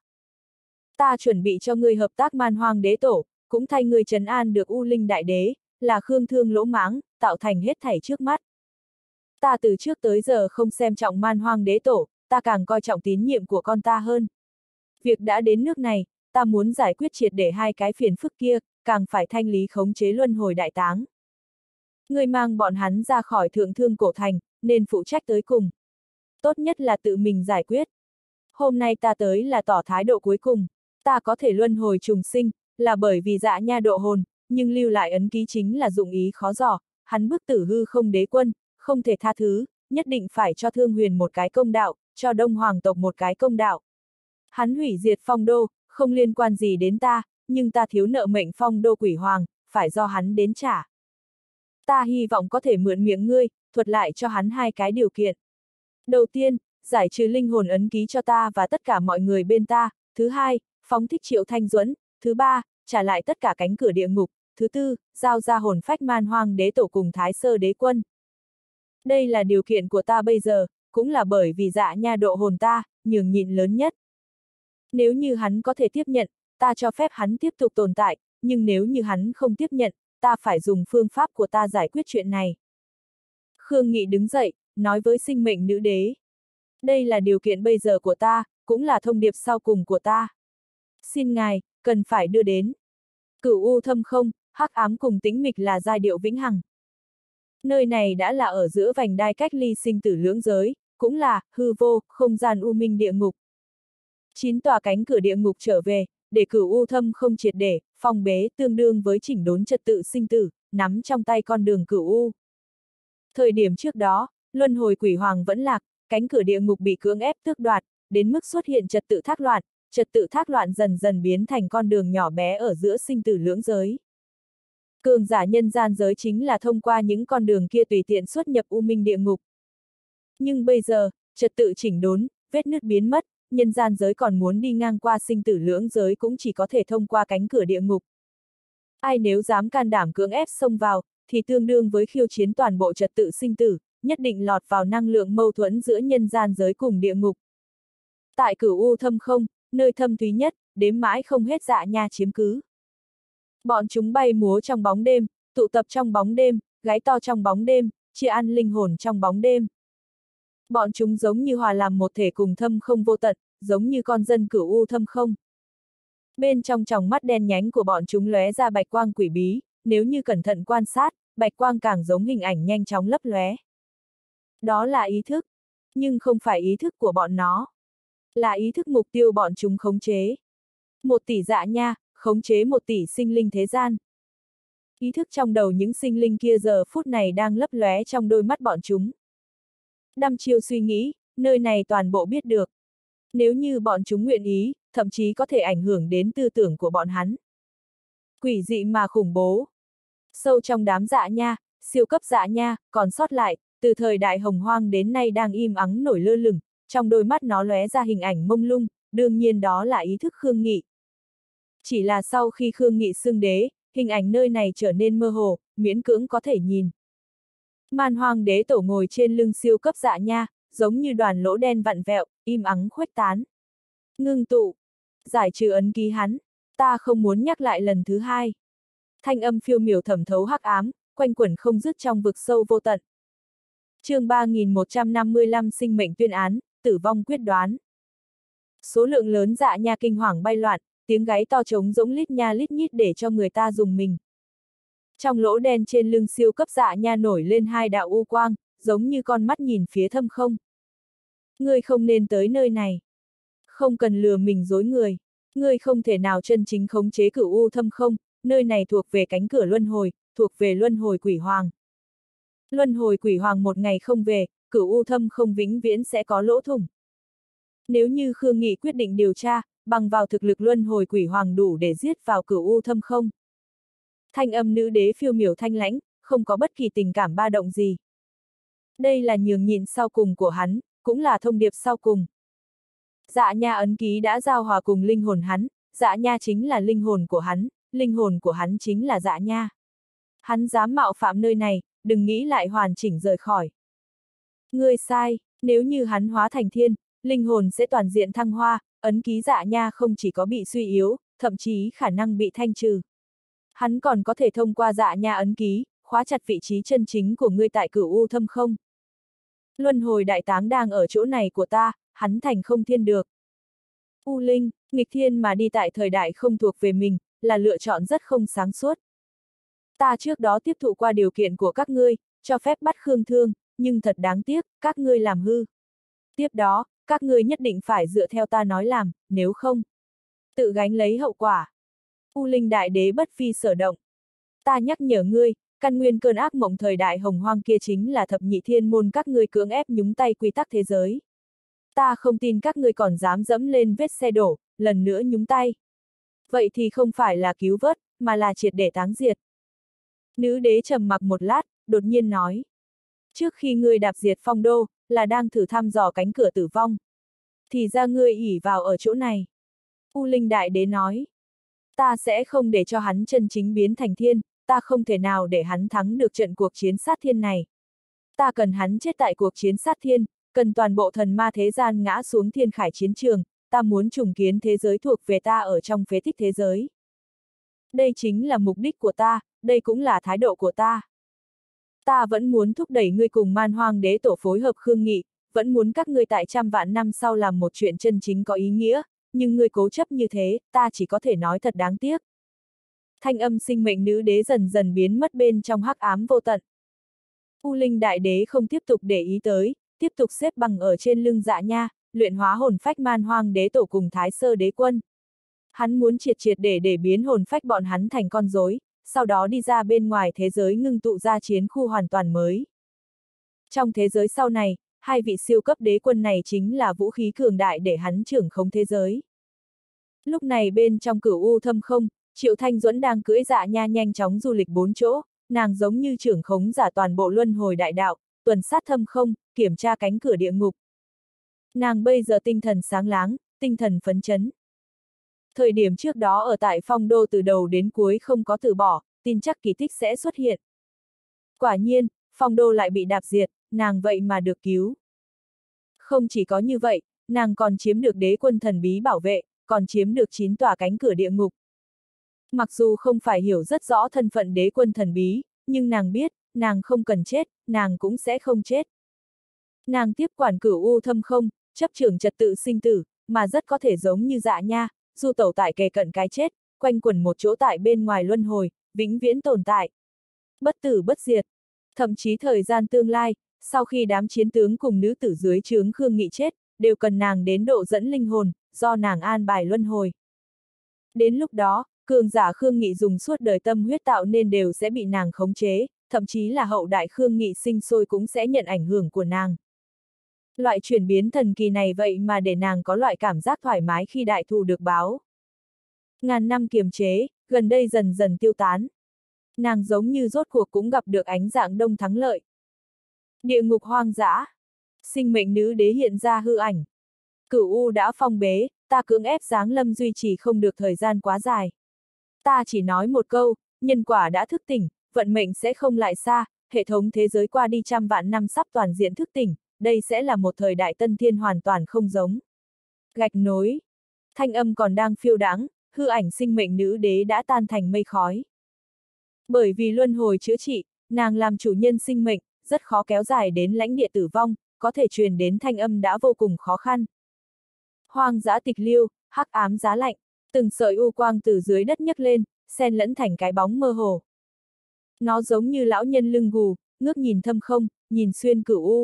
Ta chuẩn bị cho ngươi hợp tác Man Hoang Đế Tổ, cũng thay ngươi trấn an được U Linh Đại Đế, là Khương Thương lỗ mãng, tạo thành hết thảy trước mắt. Ta từ trước tới giờ không xem trọng Man Hoang Đế Tổ, ta càng coi trọng tín nhiệm của con ta hơn. Việc đã đến nước này, ta muốn giải quyết triệt để hai cái phiền phức kia, càng phải thanh lý khống chế luân hồi đại táng. Ngươi mang bọn hắn ra khỏi thượng thương cổ thành, nên phụ trách tới cùng. Tốt nhất là tự mình giải quyết. Hôm nay ta tới là tỏ thái độ cuối cùng, ta có thể luân hồi trùng sinh, là bởi vì dạ nha độ hồn, nhưng lưu lại ấn ký chính là dụng ý khó dò, hắn bức tử hư không đế quân, không thể tha thứ, nhất định phải cho Thương Huyền một cái công đạo, cho Đông Hoàng tộc một cái công đạo. Hắn hủy diệt Phong Đô, không liên quan gì đến ta, nhưng ta thiếu nợ mệnh Phong Đô quỷ hoàng, phải do hắn đến trả. Ta hy vọng có thể mượn miệng ngươi, thuật lại cho hắn hai cái điều kiện. Đầu tiên, giải trừ linh hồn ấn ký cho ta và tất cả mọi người bên ta. Thứ hai, phóng thích Triệu Thanh Duẫn. Thứ ba, trả lại tất cả cánh cửa địa ngục. Thứ tư, giao ra hồn phách Man Hoang Đế Tổ cùng Thái Sơ Đế Quân. Đây là điều kiện của ta bây giờ, cũng là bởi vì dạ nha độ hồn ta, nhường nhịn lớn nhất. Nếu như hắn có thể tiếp nhận, ta cho phép hắn tiếp tục tồn tại, nhưng nếu như hắn không tiếp nhận, ta phải dùng phương pháp của ta giải quyết chuyện này. Khương Nghị đứng dậy, nói với sinh mệnh nữ đế. Đây là điều kiện bây giờ của ta, cũng là thông điệp sau cùng của ta. Xin ngài, cần phải đưa đến. Cửu u thâm không, hắc ám cùng tĩnh mịch là giai điệu vĩnh hằng. Nơi này đã là ở giữa vành đai cách ly sinh tử lưỡng giới, cũng là hư vô, không gian u minh địa ngục. 9 tòa cánh cửa địa ngục trở về, để cửu u thâm không triệt để, phong bế tương đương với chỉnh đốn trật tự sinh tử, nắm trong tay con đường cửu u. Thời điểm trước đó, luân hồi quỷ hoàng vẫn lạc, cánh cửa địa ngục bị cưỡng ép tước đoạt, đến mức xuất hiện trật tự thác loạn dần dần biến thành con đường nhỏ bé ở giữa sinh tử lưỡng giới. Cường giả nhân gian giới chính là thông qua những con đường kia tùy tiện xuất nhập u minh địa ngục. Nhưng bây giờ, trật tự chỉnh đốn, vết nứt biến mất, nhân gian giới còn muốn đi ngang qua sinh tử lưỡng giới cũng chỉ có thể thông qua cánh cửa địa ngục. Ai nếu dám can đảm cưỡng ép xông vào, thì tương đương với khiêu chiến toàn bộ trật tự sinh tử, nhất định lọt vào năng lượng mâu thuẫn giữa nhân gian giới cùng địa ngục. Tại cửu u thâm không, nơi thâm thúy nhất, đếm mãi không hết dạ nha chiếm cứ. Bọn chúng bay múa trong bóng đêm, tụ tập trong bóng đêm, gáy to trong bóng đêm, chia ăn linh hồn trong bóng đêm. Bọn chúng giống như hòa làm một thể cùng thâm không vô tận, giống như con dân cửu u thâm không. Bên trong tròng mắt đen nhánh của bọn chúng lóe ra bạch quang quỷ bí, nếu như cẩn thận quan sát, bạch quang càng giống hình ảnh nhanh chóng lấp lóe. Đó là ý thức, nhưng không phải ý thức của bọn nó. Là ý thức mục tiêu bọn chúng khống chế. 1 tỷ dạ nha, khống chế 1 tỷ sinh linh thế gian. Ý thức trong đầu những sinh linh kia giờ phút này đang lấp lóe trong đôi mắt bọn chúng. Đăm chiêu suy nghĩ, nơi này toàn bộ biết được. Nếu như bọn chúng nguyện ý, thậm chí có thể ảnh hưởng đến tư tưởng của bọn hắn. Quỷ dị mà khủng bố. Sâu trong đám dạ nha, siêu cấp dạ nha, còn sót lại, từ thời đại hồng hoang đến nay đang im ắng nổi lơ lửng, trong đôi mắt nó lóe ra hình ảnh mông lung, đương nhiên đó là ý thức Khương Nghị. Chỉ là sau khi Khương Nghị xưng đế, hình ảnh nơi này trở nên mơ hồ, miễn cưỡng có thể nhìn. Man Hoang đế tổ ngồi trên lưng siêu cấp dạ nha, giống như đoàn lỗ đen vặn vẹo, im ắng khuếch tán. Ngưng tụ. Giải trừ ấn ký hắn. Ta không muốn nhắc lại lần thứ hai. Thanh âm phiêu miểu thẩm thấu hắc ám, quanh quẩn không dứt trong vực sâu vô tận. Chương 3155 sinh mệnh tuyên án, tử vong quyết đoán. Số lượng lớn dạ nha kinh hoàng bay loạn, tiếng gáy to trống rỗng lít nha lít nhít để cho người ta rùng mình. Trong lỗ đen trên lưng siêu cấp dạ nha nổi lên hai đạo u quang, giống như con mắt nhìn phía thâm không. Ngươi không nên tới nơi này. Không cần lừa mình dối người. Ngươi không thể nào chân chính khống chế cửu u thâm không, nơi này thuộc về cánh cửa luân hồi, thuộc về luân hồi quỷ hoàng. Luân hồi quỷ hoàng một ngày không về, cửu u thâm không vĩnh viễn sẽ có lỗ thủng. Nếu như Khương Nghị quyết định điều tra, bằng vào thực lực luân hồi quỷ hoàng đủ để giết vào cửu u thâm không. Thanh âm nữ đế phiêu miểu thanh lãnh, không có bất kỳ tình cảm ba động gì. Đây là nhường nhịn sau cùng của hắn, cũng là thông điệp sau cùng. Dạ nha ấn ký đã giao hòa cùng linh hồn hắn, dạ nha chính là linh hồn của hắn chính là dạ nha. Hắn dám mạo phạm nơi này, đừng nghĩ lại hoàn chỉnh rời khỏi. Ngươi sai, nếu như hắn hóa thành thiên, linh hồn sẽ toàn diện thăng hoa, ấn ký dạ nha không chỉ có bị suy yếu, thậm chí khả năng bị thanh trừ. Hắn còn có thể thông qua dạ nha ấn ký, khóa chặt vị trí chân chính của ngươi tại cửu u thâm không. Luân hồi đại táng đang ở chỗ này của ta, hắn thành không thiên được. U Linh, nghịch thiên mà đi tại thời đại không thuộc về mình, là lựa chọn rất không sáng suốt. Ta trước đó tiếp thụ qua điều kiện của các ngươi, cho phép bắt Khương Thương, nhưng thật đáng tiếc, các ngươi làm hư. Tiếp đó, các ngươi nhất định phải dựa theo ta nói làm, nếu không, tự gánh lấy hậu quả. U Linh đại đế bất phi sở động. Ta nhắc nhở ngươi, căn nguyên cơn ác mộng thời đại hồng hoang kia chính là thập nhị thiên môn các ngươi cưỡng ép nhúng tay quy tắc thế giới. Ta không tin các ngươi còn dám dẫm lên vết xe đổ, lần nữa nhúng tay. Vậy thì không phải là cứu vớt, mà là triệt để táng diệt. Nữ đế trầm mặc một lát, đột nhiên nói. Trước khi ngươi đạp diệt Phong Đô, là đang thử thăm dò cánh cửa tử vong. Thì ra ngươi ỷ vào ở chỗ này. U Linh đại đế nói. Ta sẽ không để cho hắn chân chính biến thành thiên, ta không thể nào để hắn thắng được trận cuộc chiến sát thiên này. Ta cần hắn chết tại cuộc chiến sát thiên, cần toàn bộ thần ma thế gian ngã xuống thiên khải chiến trường, ta muốn trùng kiến thế giới thuộc về ta ở trong phế tích thế giới. Đây chính là mục đích của ta, đây cũng là thái độ của ta. Ta vẫn muốn thúc đẩy ngươi cùng Man Hoang đế tổ phối hợp Khương Nghị, vẫn muốn các ngươi tại trăm vạn năm sau làm một chuyện chân chính có ý nghĩa, nhưng ngươi cố chấp như thế, ta chỉ có thể nói thật đáng tiếc. Thanh âm sinh mệnh nữ đế dần dần biến mất bên trong hắc ám vô tận. U Linh đại đế không tiếp tục để ý tới, tiếp tục xếp bằng ở trên lưng dạ nha, luyện hóa hồn phách Man Hoang đế tổ cùng Thái Sơ đế quân. Hắn muốn triệt để biến hồn phách bọn hắn thành con rối, sau đó đi ra bên ngoài thế giới ngưng tụ ra chiến khu hoàn toàn mới. Trong thế giới sau này, hai vị siêu cấp đế quân này chính là vũ khí cường đại để hắn trưởng khống thế giới. Lúc này bên trong cửu u thâm không, Triệu Thanh Duẫn đang cưỡi dạ nha nhanh chóng du lịch 4 chỗ, nàng giống như trưởng khống giả toàn bộ luân hồi đại đạo, tuần sát thâm không, kiểm tra cánh cửa địa ngục. Nàng bây giờ tinh thần sáng láng, tinh thần phấn chấn. Thời điểm trước đó ở tại Phong Đô từ đầu đến cuối không có từ bỏ, tin chắc kỳ tích sẽ xuất hiện. Quả nhiên, Phong Đô lại bị đạp diệt, nàng vậy mà được cứu. Không chỉ có như vậy, nàng còn chiếm được đế quân thần bí bảo vệ, còn chiếm được 9 tòa cánh cửa địa ngục. Mặc dù không phải hiểu rất rõ thân phận đế quân thần bí, nhưng nàng biết, nàng không cần chết, nàng cũng sẽ không chết. Nàng tiếp quản cửu u thâm không, chấp trưởng trật tự sinh tử, mà rất có thể giống như dạ nha, du tẩu tại kề cận cái chết, quanh quẩn một chỗ tại bên ngoài luân hồi, vĩnh viễn tồn tại. Bất tử bất diệt. Thậm chí thời gian tương lai, sau khi đám chiến tướng cùng nữ tử dưới trướng Khương Nghị chết, đều cần nàng đến độ dẫn linh hồn, do nàng an bài luân hồi. Đến lúc đó, cường giả Khương Nghị dùng suốt đời tâm huyết tạo nên đều sẽ bị nàng khống chế, thậm chí là hậu đại Khương Nghị sinh sôi cũng sẽ nhận ảnh hưởng của nàng. Loại chuyển biến thần kỳ này vậy mà để nàng có loại cảm giác thoải mái khi đại thù được báo. Ngàn năm kiềm chế, gần đây dần dần tiêu tán. Nàng giống như rốt cuộc cũng gặp được ánh dạng đông thắng lợi. Địa ngục hoang dã. Sinh mệnh nữ đế hiện ra hư ảnh. Cửu U đã phong bế, ta cưỡng ép giáng lâm duy trì không được thời gian quá dài. Ta chỉ nói một câu, nhân quả đã thức tỉnh, vận mệnh sẽ không lại xa, hệ thống thế giới qua đi trăm vạn năm sắp toàn diện thức tỉnh, đây sẽ là một thời đại tân thiên hoàn toàn không giống. Gạch nối. Thanh âm còn đang phiêu đãng, hư ảnh sinh mệnh nữ đế đã tan thành mây khói. Bởi vì luân hồi chữa trị, nàng làm chủ nhân sinh mệnh, rất khó kéo dài đến lãnh địa tử vong, có thể truyền đến thanh âm đã vô cùng khó khăn. Hoang dã tịch liêu, hắc ám giá lạnh, từng sợi u quang từ dưới đất nhấc lên, xen lẫn thành cái bóng mơ hồ. Nó giống như lão nhân lưng gù, ngước nhìn thâm không, nhìn xuyên cửu u.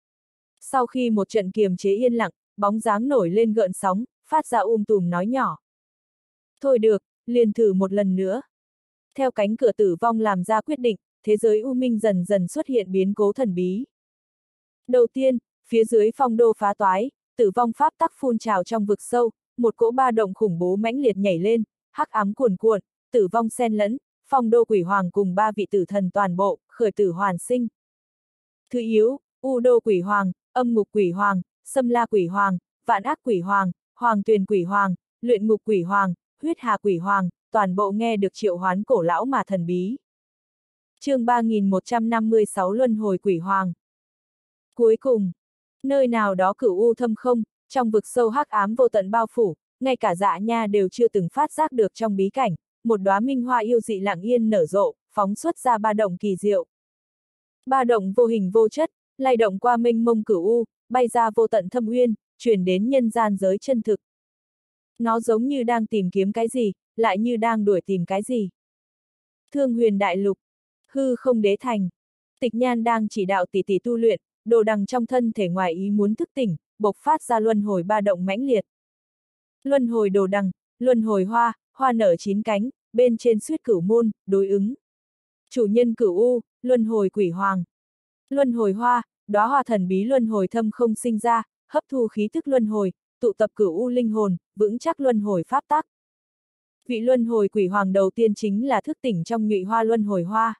Sau khi một trận kiềm chế yên lặng, bóng dáng nổi lên gợn sóng, phát ra tùm nói nhỏ. Thôi được, liền thử một lần nữa. Theo cánh cửa tử vong làm ra quyết định, thế giới u minh dần dần xuất hiện biến cố thần bí. Đầu tiên, phía dưới phong đô phá toái, tử vong pháp tắc phun trào trong vực sâu, một cỗ ba động khủng bố mãnh liệt nhảy lên, hắc ám cuồn cuộn, tử vong xen lẫn, phong đô quỷ hoàng cùng ba vị tử thần toàn bộ, khởi tử hoàn sinh. Thứ yếu, u đô quỷ hoàng, âm ngục quỷ hoàng, xâm la quỷ hoàng, vạn ác quỷ hoàng, hoàng tuyền quỷ hoàng, luyện ngục quỷ hoàng, huyết hà quỷ hoàng, toàn bộ nghe được triệu hoán cổ lão mà thần bí. Chương 3156 Luân hồi quỷ hoàng. Cuối cùng, nơi nào đó cửu u thâm không, trong vực sâu hắc ám vô tận bao phủ, ngay cả Dạ Nha đều chưa từng phát giác được trong bí cảnh, một đóa minh hoa yêu dị lặng yên nở rộ, phóng xuất ra ba động kỳ diệu. Ba động vô hình vô chất, lay động qua mênh mông cửu u, bay ra vô tận thâm uyên, truyền đến nhân gian giới chân thực. Nó giống như đang tìm kiếm cái gì, lại như đang đuổi tìm cái gì. Thương Huyền Đại Lục, hư không đế thành. Tịch Nhan đang chỉ đạo tỷ tỷ tu luyện, đồ đằng trong thân thể ngoài ý muốn thức tỉnh, bộc phát ra luân hồi ba động mãnh liệt. Luân hồi đồ đằng, luân hồi hoa, hoa nở 9 cánh, bên trên xuyết cửu môn, đối ứng. Chủ nhân cửu u, luân hồi quỷ hoàng. Luân hồi hoa, đóa hoa thần bí luân hồi thâm không sinh ra, hấp thu khí thức luân hồi, tụ tập cửu u linh hồn, vững chắc luân hồi pháp tắc. Vị luân hồi quỷ hoàng đầu tiên chính là thức tỉnh trong nhụy hoa luân hồi hoa.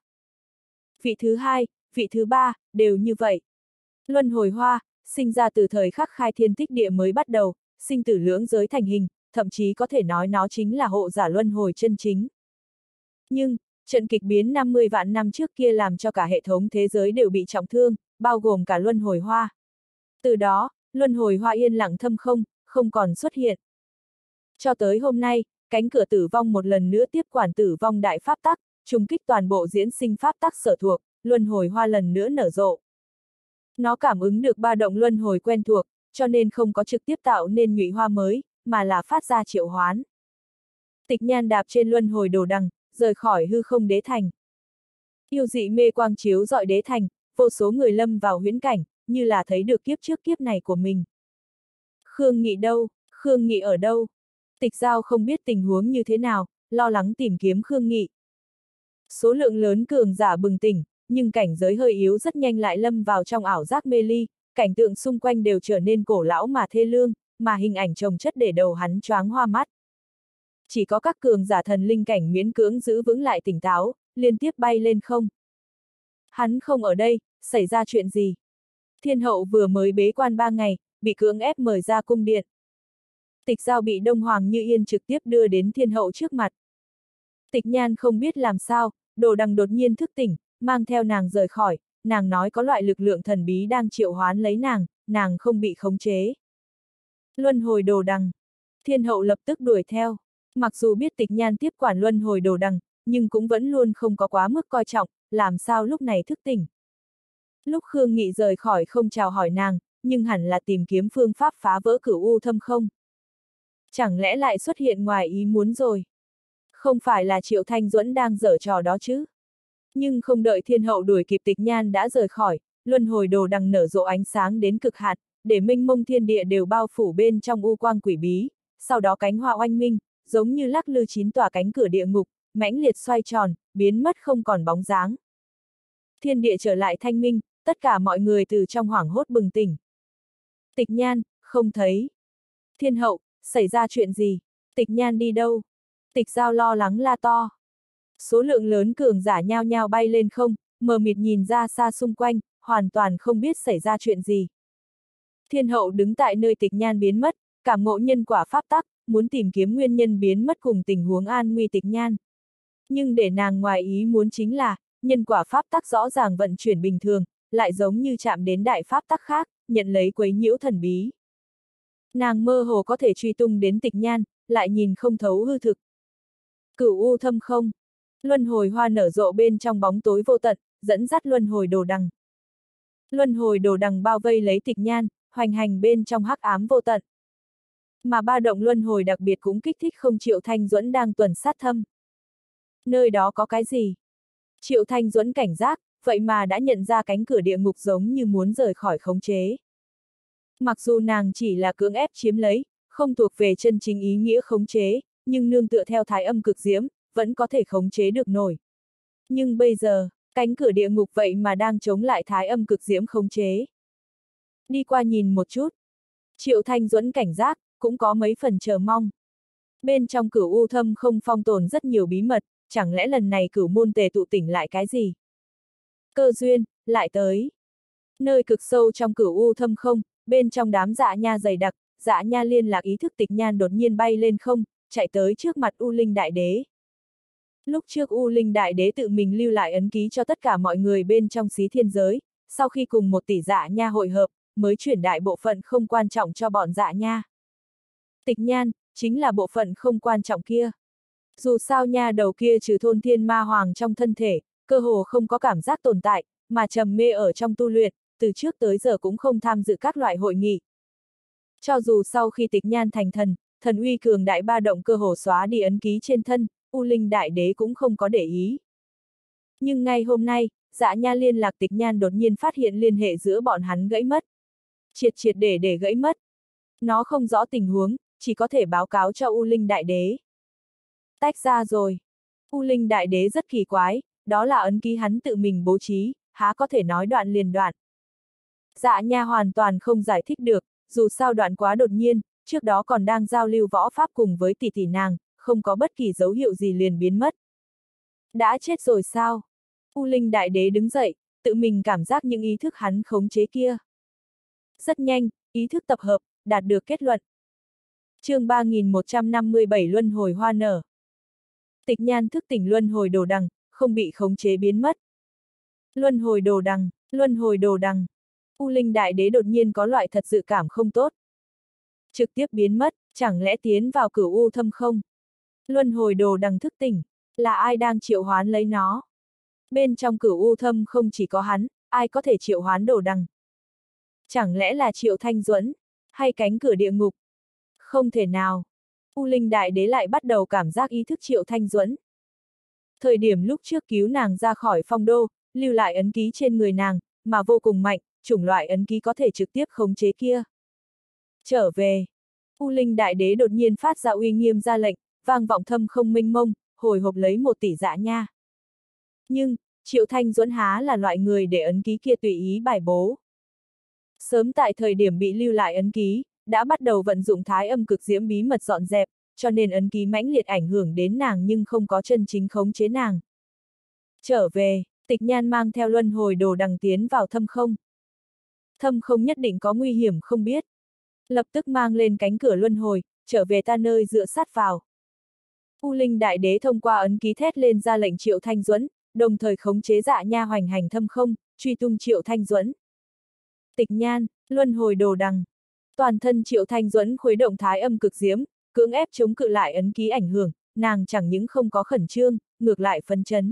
Vị thứ hai, vị thứ ba, đều như vậy. Luân hồi hoa, sinh ra từ thời khắc khai thiên tích địa mới bắt đầu, sinh tử lưỡng giới thành hình, thậm chí có thể nói nó chính là hộ giả luân hồi chân chính. Nhưng, trận kịch biến 50 vạn năm trước kia làm cho cả hệ thống thế giới đều bị trọng thương, bao gồm cả luân hồi hoa. Từ đó, luân hồi hoa yên lặng thâm không, không còn xuất hiện. Cho tới hôm nay, cánh cửa tử vong một lần nữa tiếp quản tử vong đại pháp tắc, trùng kích toàn bộ diễn sinh pháp tắc sở thuộc, luân hồi hoa lần nữa nở rộ. Nó cảm ứng được ba động luân hồi quen thuộc, cho nên không có trực tiếp tạo nên nhụy hoa mới, mà là phát ra triệu hoán. Tịch Nhan đạp trên luân hồi đồ đằng, rời khỏi hư không đế thành. Yêu dị mê quang chiếu rọi đế thành, vô số người lâm vào huyễn cảnh, như là thấy được kiếp trước kiếp này của mình. Khương Nghị đâu? Khương Nghị ở đâu? Tịch Giao không biết tình huống như thế nào, lo lắng tìm kiếm Khương Nghị. Số lượng lớn cường giả bừng tỉnh, nhưng cảnh giới hơi yếu rất nhanh lại lâm vào trong ảo giác mê ly, cảnh tượng xung quanh đều trở nên cổ lão mà thê lương, mà hình ảnh chồng chất để đầu hắn choáng hoa mắt. Chỉ có các cường giả thần linh cảnh miễn cưỡng giữ vững lại tỉnh táo, liên tiếp bay lên không. Hắn không ở đây, xảy ra chuyện gì? Thiên hậu vừa mới bế quan 3 ngày, bị cưỡng ép mời ra cung điện. Tịch Giao bị Đông Hoàng Như Yên trực tiếp đưa đến thiên hậu trước mặt. Tịch Nhan không biết làm sao, đồ đằng đột nhiên thức tỉnh, mang theo nàng rời khỏi, nàng nói có loại lực lượng thần bí đang triệu hoán lấy nàng không bị khống chế. Luân hồi đồ đằng. Thiên hậu lập tức đuổi theo. Mặc dù biết Tịch Nhan tiếp quản luân hồi đồ đằng, nhưng cũng vẫn luôn không có quá mức coi trọng, làm sao lúc này thức tỉnh. Lúc Khương Nghị rời khỏi không chào hỏi nàng, nhưng hẳn là tìm kiếm phương pháp phá vỡ cửu u thâm không. Chẳng lẽ lại xuất hiện ngoài ý muốn rồi? Không phải là Triệu Thanh Duẫn đang giở trò đó chứ? Nhưng không đợi thiên hậu đuổi kịp Tịch Nhan đã rời khỏi, luân hồi đồ đằng nở rộ ánh sáng đến cực hạn, để mênh mông thiên địa đều bao phủ bên trong u quang quỷ bí, sau đó cánh hoa oanh minh, giống như lắc lư 9 tòa cánh cửa địa ngục, mãnh liệt xoay tròn, biến mất không còn bóng dáng. Thiên địa trở lại thanh minh, tất cả mọi người từ trong hoảng hốt bừng tỉnh. Tịch Nhan, không thấy. Thiên hậu, xảy ra chuyện gì? Tịch Nhan đi đâu? Tịch Giao lo lắng la to. Số lượng lớn cường giả nhao nhao bay lên không, mờ mịt nhìn ra xa xung quanh, hoàn toàn không biết xảy ra chuyện gì. Thiên hậu đứng tại nơi Tịch Nhan biến mất, cảm ngộ nhân quả pháp tắc, muốn tìm kiếm nguyên nhân biến mất cùng tình huống an nguy Tịch Nhan. Nhưng để nàng ngoài ý muốn chính là, nhân quả pháp tắc rõ ràng vận chuyển bình thường, lại giống như chạm đến đại pháp tắc khác, nhận lấy quấy nhiễu thần bí. Nàng mơ hồ có thể truy tung đến Tịch Nhan, lại nhìn không thấu hư thực. Cửu u thâm không. Luân hồi hoa nở rộ bên trong bóng tối vô tận, dẫn dắt luân hồi đồ đằng. Luân hồi đồ đằng bao vây lấy Tịch Nhan, hoành hành bên trong hắc ám vô tận. Mà ba động luân hồi đặc biệt cũng kích thích không Triệu Thanh Duẫn đang tuần sát thâm. Nơi đó có cái gì? Triệu Thanh Duẫn cảnh giác, vậy mà đã nhận ra cánh cửa địa ngục giống như muốn rời khỏi khống chế. Mặc dù nàng chỉ là cưỡng ép chiếm lấy, không thuộc về chân chính ý nghĩa khống chế, nhưng nương tựa theo thái âm cực diễm, vẫn có thể khống chế được nổi. Nhưng bây giờ, cánh cửa địa ngục vậy mà đang chống lại thái âm cực diễm khống chế. Đi qua nhìn một chút. Triệu Thanh Duẫn cảnh giác, cũng có mấy phần chờ mong. Bên trong cửu u thâm không phong tồn rất nhiều bí mật, chẳng lẽ lần này cửu môn tề tụ tỉnh lại cái gì? Cơ duyên, lại tới. Nơi cực sâu trong cửu u thâm không, bên trong đám dạ nha dày đặc, dạ nha liên lạc ý thức Tịch Nhan đột nhiên bay lên không, chạy tới trước mặt U Linh Đại Đế. Lúc trước U Linh Đại Đế tự mình lưu lại ấn ký cho tất cả mọi người bên trong xí thiên giới, sau khi cùng 1 tỷ dạ nha hội hợp, mới chuyển đại bộ phận không quan trọng cho bọn dạ nha. Tịch Nhan, chính là bộ phận không quan trọng kia. Dù sao nha đầu kia trừ thôn thiên ma hoàng trong thân thể, cơ hồ không có cảm giác tồn tại, mà trầm mê ở trong tu luyện, từ trước tới giờ cũng không tham dự các loại hội nghị. Cho dù sau khi Tịch Nhan thành thần, thần uy cường đại ba động cơ hồ xóa đi ấn ký trên thân, U Linh Đại Đế cũng không có để ý. Nhưng ngay hôm nay, dạ nha liên lạc Tịch Nhan đột nhiên phát hiện liên hệ giữa bọn hắn gãy mất. Triệt triệt để gãy mất. Nó không rõ tình huống, chỉ có thể báo cáo cho U Linh Đại Đế. Tách ra rồi. U Linh Đại Đế rất kỳ quái, đó là ấn ký hắn tự mình bố trí, há có thể nói đoạn liền đoạn. Dạ nha hoàn toàn không giải thích được, dù sao đoạn quá đột nhiên, trước đó còn đang giao lưu võ pháp cùng với tỷ tỷ nàng, không có bất kỳ dấu hiệu gì liền biến mất. Đã chết rồi sao? U Linh Đại Đế đứng dậy, tự mình cảm giác những ý thức hắn khống chế kia. Rất nhanh, ý thức tập hợp, đạt được kết luận. Chương 3157 Luân hồi hoa nở. Tịch Nhan thức tỉnh luân hồi đồ đằng, không bị khống chế biến mất. Luân hồi đồ đằng, luân hồi đồ đằng. U Linh Đại Đế đột nhiên có loại thật dự cảm không tốt. Trực tiếp biến mất, chẳng lẽ tiến vào cửu u thâm không? Luân hồi đồ đằng thức tỉnh, là ai đang triệu hoán lấy nó? Bên trong cửu u thâm không chỉ có hắn, ai có thể triệu hoán đồ đằng? Chẳng lẽ là Triệu Thanh Duẫn, hay cánh cửa địa ngục? Không thể nào. U Linh Đại Đế lại bắt đầu cảm giác ý thức Triệu Thanh Duẫn. Thời điểm lúc trước cứu nàng ra khỏi phong đô, lưu lại ấn ký trên người nàng, mà vô cùng mạnh, chủng loại ấn ký có thể trực tiếp khống chế kia. Trở về. U Linh Đại Đế đột nhiên phát ra uy nghiêm ra lệnh, vang vọng thâm không mênh mông, hồi hộp lấy 1 tỷ dạ nha. Nhưng, Triệu Thanh Duẫn há là loại người để ấn ký kia tùy ý bài bố. Sớm tại thời điểm bị lưu lại ấn ký, đã bắt đầu vận dụng thái âm cực diễm bí mật dọn dẹp, cho nên ấn ký mãnh liệt ảnh hưởng đến nàng nhưng không có chân chính khống chế nàng. Trở về, Tịch Nhan mang theo luân hồi đồ đằng tiến vào thâm không. Thâm không nhất định có nguy hiểm không biết. Lập tức mang lên cánh cửa luân hồi, trở về ta nơi dựa sát vào. U Linh Đại Đế thông qua ấn ký thét lên ra lệnh Triệu Thanh Duẫn, đồng thời khống chế dạ nha hoành hành thâm không, truy tung Triệu Thanh Duẫn. Tịch Nhan, luân hồi đồ đằng. Toàn thân Triệu Thanh Duẫn khuấy động thái âm cực diễm, cưỡng ép chống cự lại ấn ký ảnh hưởng, nàng chẳng những không có khẩn trương, ngược lại phấn chấn.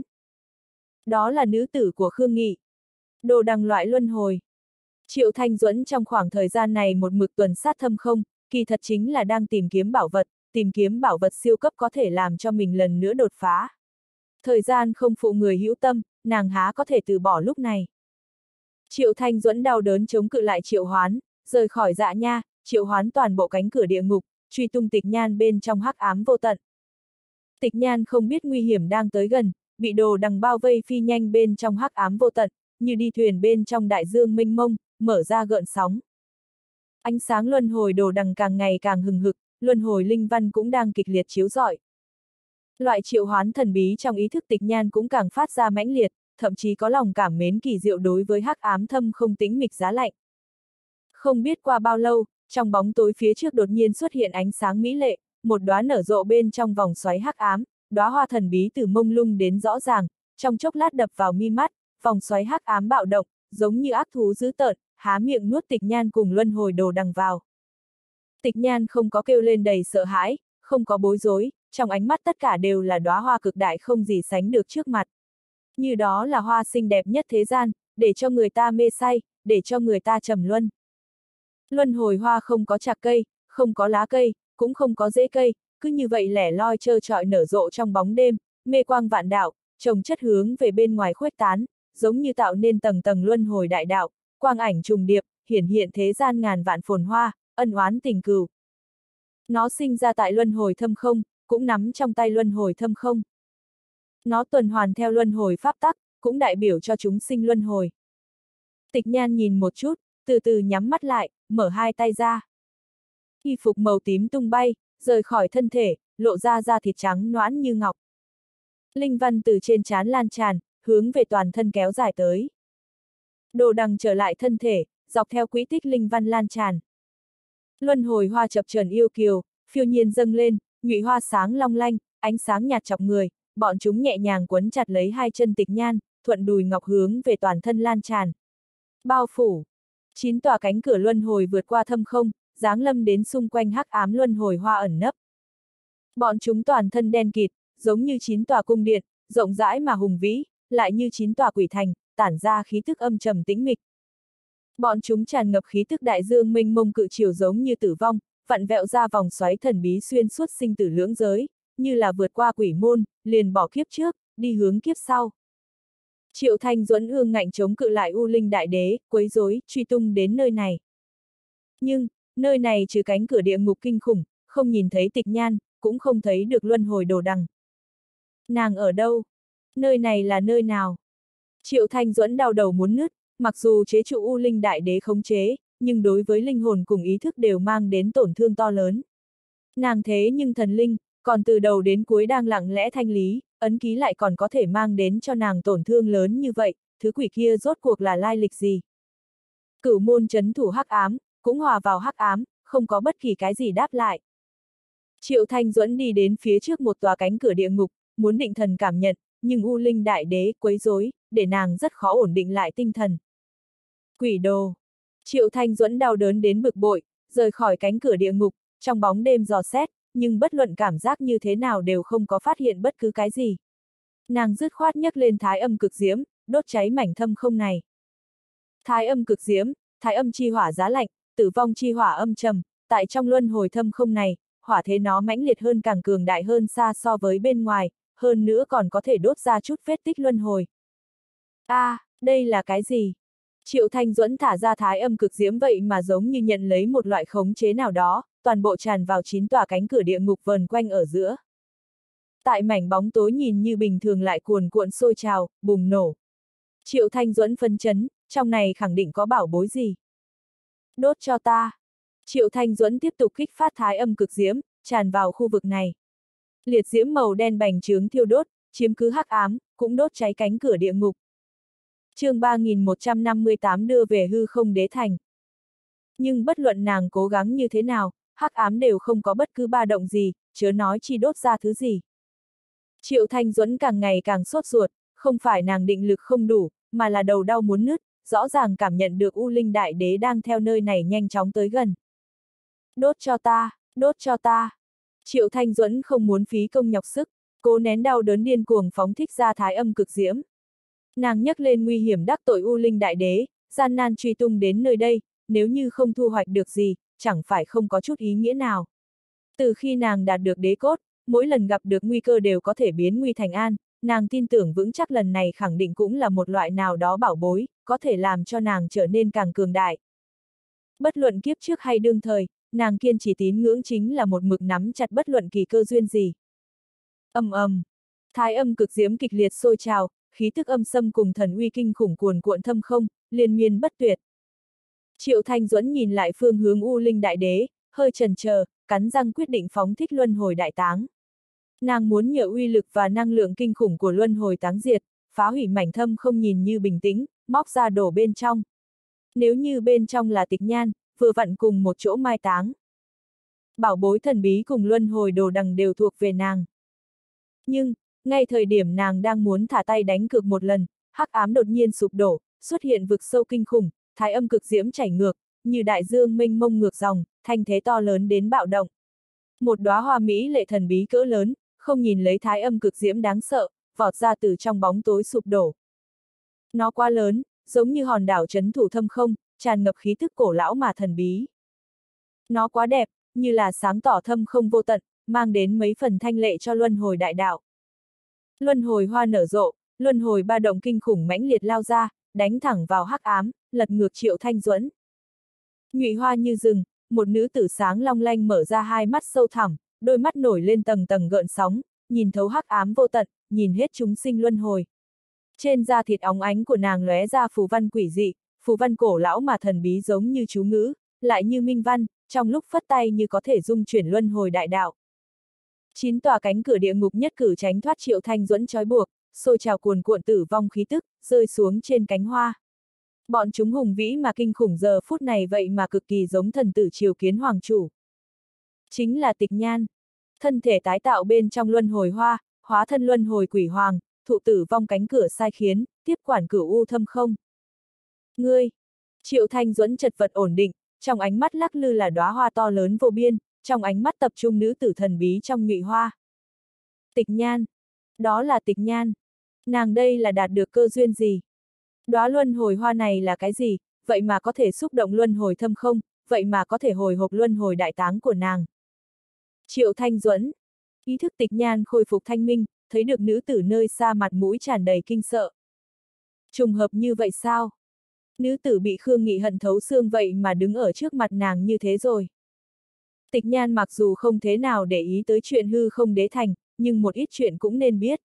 Đó là nữ tử của Khương Nghị. Đồ đằng loại luân hồi. Triệu Thanh Duẫn trong khoảng thời gian này một mực tuần sát thâm không, kỳ thật chính là đang tìm kiếm bảo vật siêu cấp có thể làm cho mình lần nữa đột phá. Thời gian không phụ người hữu tâm, nàng há có thể từ bỏ lúc này. Triệu Thanh Duẫn đau đớn chống cự lại triệu hoán, rời khỏi dạ nha, triệu hoán toàn bộ cánh cửa địa ngục, truy tung Tịch Nhan bên trong hắc ám vô tận. Tịch Nhan không biết nguy hiểm đang tới gần, bị đồ đằng bao vây phi nhanh bên trong hắc ám vô tận, như đi thuyền bên trong đại dương mênh mông, mở ra gợn sóng. Ánh sáng luân hồi đồ đằng càng ngày càng hừng hực, luân hồi linh văn cũng đang kịch liệt chiếu rọi. Loại triệu hoán thần bí trong ý thức Tịch Nhan cũng càng phát ra mãnh liệt, thậm chí có lòng cảm mến kỳ diệu đối với hắc ám thâm không tĩnh mịch giá lạnh. Không biết qua bao lâu, trong bóng tối phía trước đột nhiên xuất hiện ánh sáng mỹ lệ, một đóa nở rộ bên trong vòng xoáy hắc ám, đóa hoa thần bí từ mông lung đến rõ ràng, trong chốc lát đập vào mi mắt, vòng xoáy hắc ám bạo động, giống như ác thú dữ tợn, há miệng nuốt Tịch Nhan cùng luân hồi đồ đằng vào. Tịch Nhan không có kêu lên đầy sợ hãi, không có bối rối, trong ánh mắt tất cả đều là đóa hoa cực đại không gì sánh được trước mặt. Như đó là hoa xinh đẹp nhất thế gian, để cho người ta mê say, để cho người ta trầm luân. Luân hồi hoa không có chạc cây, không có lá cây, cũng không có rễ cây, cứ như vậy lẻ loi trơ trọi nở rộ trong bóng đêm, mê quang vạn đạo, trồng chất hướng về bên ngoài khuếch tán, giống như tạo nên tầng tầng luân hồi đại đạo, quang ảnh trùng điệp, hiển hiện thế gian ngàn vạn phồn hoa, ân oán tình cừu. Nó sinh ra tại luân hồi thâm không, cũng nắm trong tay luân hồi thâm không. Nó tuần hoàn theo luân hồi pháp tắc, cũng đại biểu cho chúng sinh luân hồi. Tịch Nhan nhìn một chút, từ từ nhắm mắt lại, mở hai tay ra. Y phục màu tím tung bay, rời khỏi thân thể, lộ ra da thịt trắng nõn như ngọc. Linh văn từ trên trán lan tràn, hướng về toàn thân kéo dài tới. Đồ đằng trở lại thân thể, dọc theo quỹ tích linh văn lan tràn. Luân hồi hoa chập chờn yêu kiều, phiêu nhiên dâng lên, nhụy hoa sáng long lanh, ánh sáng nhạt chọc người, bọn chúng nhẹ nhàng quấn chặt lấy hai chân Tịch Nhan, thuận đùi ngọc hướng về toàn thân lan tràn. Bao phủ. 9 tòa cánh cửa luân hồi vượt qua thâm không, giáng lâm đến xung quanh hắc ám luân hồi hoa ẩn nấp. Bọn chúng toàn thân đen kịt, giống như 9 tòa cung điện, rộng rãi mà hùng vĩ, lại như 9 tòa quỷ thành, tản ra khí tức âm trầm tĩnh mịch. Bọn chúng tràn ngập khí tức đại dương mênh mông cự chiều giống như tử vong, vặn vẹo ra vòng xoáy thần bí xuyên suốt sinh tử lưỡng giới, như là vượt qua quỷ môn, liền bỏ kiếp trước, đi hướng kiếp sau. Triệu Thanh Duẫn ương ngạnh chống cự lại U Linh Đại Đế, quấy rối, truy tung đến nơi này. Nhưng, nơi này trừ cánh cửa địa ngục kinh khủng, không nhìn thấy Tịch Nhan, cũng không thấy được luân hồi đồ đằng. Nàng ở đâu? Nơi này là nơi nào? Triệu Thanh Duẫn đau đầu muốn nứt, mặc dù chế trụ U Linh Đại Đế khống chế, nhưng đối với linh hồn cùng ý thức đều mang đến tổn thương to lớn. Nàng thế nhưng thần linh, còn từ đầu đến cuối đang lặng lẽ thanh lý, ấn ký lại còn có thể mang đến cho nàng tổn thương lớn như vậy, thứ quỷ kia rốt cuộc là lai lịch gì? Cửu môn chấn thủ hắc ám, cũng hòa vào hắc ám, không có bất kỳ cái gì đáp lại. Triệu Thanh Duẫn đi đến phía trước một tòa cánh cửa địa ngục, muốn định thần cảm nhận, nhưng U Linh Đại Đế quấy rối, để nàng rất khó ổn định lại tinh thần. Quỷ đồ! Triệu Thanh Duẫn đau đớn đến bực bội, rời khỏi cánh cửa địa ngục, trong bóng đêm dò xét, nhưng bất luận cảm giác như thế nào đều không có phát hiện bất cứ cái gì. Nàng dứt khoát nhấc lên thái âm cực diễm, đốt cháy mảnh thâm không này. Thái âm cực diễm, thái âm chi hỏa giá lạnh, tử vong chi hỏa âm trầm, tại trong luân hồi thâm không này, hỏa thế nó mãnh liệt hơn càng cường đại hơn xa so với bên ngoài, hơn nữa còn có thể đốt ra chút vết tích luân hồi. Đây là cái gì? Triệu Thanh Duẫn thả ra thái âm cực diễm vậy mà giống như nhận lấy một loại khống chế nào đó, toàn bộ tràn vào 9 tòa cánh cửa địa ngục vờn quanh ở giữa. Tại mảnh bóng tối nhìn như bình thường lại cuồn cuộn sôi trào, bùng nổ. Triệu Thanh Duẫn phấn chấn, trong này khẳng định có bảo bối gì. Đốt cho ta. Triệu Thanh Duẫn tiếp tục kích phát thái âm cực diễm, tràn vào khu vực này. Liệt diễm màu đen bành trướng thiêu đốt, chiếm cứ hắc ám, cũng đốt cháy cánh cửa địa ngục. Chương 3158 đưa về hư không đế thành. Nhưng bất luận nàng cố gắng như thế nào, hắc ám đều không có bất cứ ba động gì, chớ nói chi đốt ra thứ gì. Triệu Thanh Duẫn càng ngày càng sốt ruột, không phải nàng định lực không đủ, mà là đầu đau muốn nứt, rõ ràng cảm nhận được U Linh Đại Đế đang theo nơi này nhanh chóng tới gần. Đốt cho ta, đốt cho ta. Triệu Thanh Duẫn không muốn phí công nhọc sức, cố nén đau đớn điên cuồng phóng thích ra thái âm cực diễm. Nàng nhắc lên nguy hiểm đắc tội U Linh Đại Đế, gian nan truy tung đến nơi đây, nếu như không thu hoạch được gì, chẳng phải không có chút ý nghĩa nào. Từ khi nàng đạt được đế cốt, mỗi lần gặp được nguy cơ đều có thể biến nguy thành an, nàng tin tưởng vững chắc lần này khẳng định cũng là một loại nào đó bảo bối, có thể làm cho nàng trở nên càng cường đại. Bất luận kiếp trước hay đương thời, nàng kiên trì tín ngưỡng chính là một mực nắm chặt bất luận kỳ cơ duyên gì. Thái âm cực diễm kịch liệt sôi trào, khí tức âm xâm cùng thần uy kinh khủng cuồn cuộn thâm không, liên miên bất tuyệt. Triệu Thanh Duẫn nhìn lại phương hướng U Linh Đại Đế, hơi chần chờ, cắn răng quyết định phóng thích luân hồi đại táng. Nàng muốn nhờ uy lực và năng lượng kinh khủng của luân hồi táng diệt, phá hủy mảnh thâm không nhìn như bình tĩnh, móc ra đổ bên trong. Nếu như bên trong là tịch nhan, vừa vặn cùng một chỗ mai táng. Bảo bối thần bí cùng luân hồi đồ đằng đều thuộc về nàng. Nhưng, ngay thời điểm nàng đang muốn thả tay đánh cược một lần, hắc ám đột nhiên sụp đổ, xuất hiện vực sâu kinh khủng, thái âm cực diễm chảy ngược, như đại dương mênh mông ngược dòng, thanh thế to lớn đến bạo động. Một đóa hoa mỹ lệ thần bí cỡ lớn, không nhìn lấy thái âm cực diễm đáng sợ, vọt ra từ trong bóng tối sụp đổ. Nó quá lớn, giống như hòn đảo trấn thủ thâm không, tràn ngập khí thức cổ lão mà thần bí. Nó quá đẹp, như là sáng tỏ thâm không vô tận, mang đến mấy phần thanh lệ cho luân hồi đại đạo. Luân hồi hoa nở rộ, luân hồi ba động kinh khủng mãnh liệt lao ra, đánh thẳng vào hắc ám, lật ngược Triệu Thanh Duẫn. Nhụy hoa như rừng, một nữ tử sáng long lanh mở ra hai mắt sâu thẳm, đôi mắt nổi lên tầng tầng gợn sóng, nhìn thấu hắc ám vô tận, nhìn hết chúng sinh luân hồi. Trên da thịt óng ánh của nàng lóe ra phù văn quỷ dị, phù văn cổ lão mà thần bí giống như chú ngữ, lại như minh văn, trong lúc phất tay như có thể dung chuyển luân hồi đại đạo. 9 tòa cánh cửa địa ngục nhất cử tránh thoát Triệu Thanh Duẫn trói buộc, sôi trào cuồn cuộn tử vong khí tức, rơi xuống trên cánh hoa. Bọn chúng hùng vĩ mà kinh khủng giờ phút này vậy mà cực kỳ giống thần tử triều kiến hoàng chủ. Chính là Tịch Nhan. Thân thể tái tạo bên trong luân hồi hoa, hóa thân luân hồi quỷ hoàng, thụ tử vong cánh cửa sai khiến, tiếp quản cửu u thâm không. Ngươi! Triệu Thanh Duẫn chật vật ổn định, trong ánh mắt lắc lư là đóa hoa to lớn vô biên, trong ánh mắt tập trung nữ tử thần bí trong nhụy hoa. Tịch Nhan! Đó là Tịch Nhan! Nàng đây là đạt được cơ duyên gì? Đóa luân hồi hoa này là cái gì, vậy mà có thể xúc động luân hồi thâm không, vậy mà có thể hồi hộp luân hồi đại táng của nàng. Triệu Thanh Duẫn! Ý thức Tịch Nhan khôi phục thanh minh, thấy được nữ tử nơi xa mặt mũi tràn đầy kinh sợ. Trùng hợp như vậy sao? Nữ tử bị Khương Nghị hận thấu xương vậy mà đứng ở trước mặt nàng như thế rồi. Tịch Nhan mặc dù không thế nào để ý tới chuyện hư không đế thành, nhưng một ít chuyện cũng nên biết.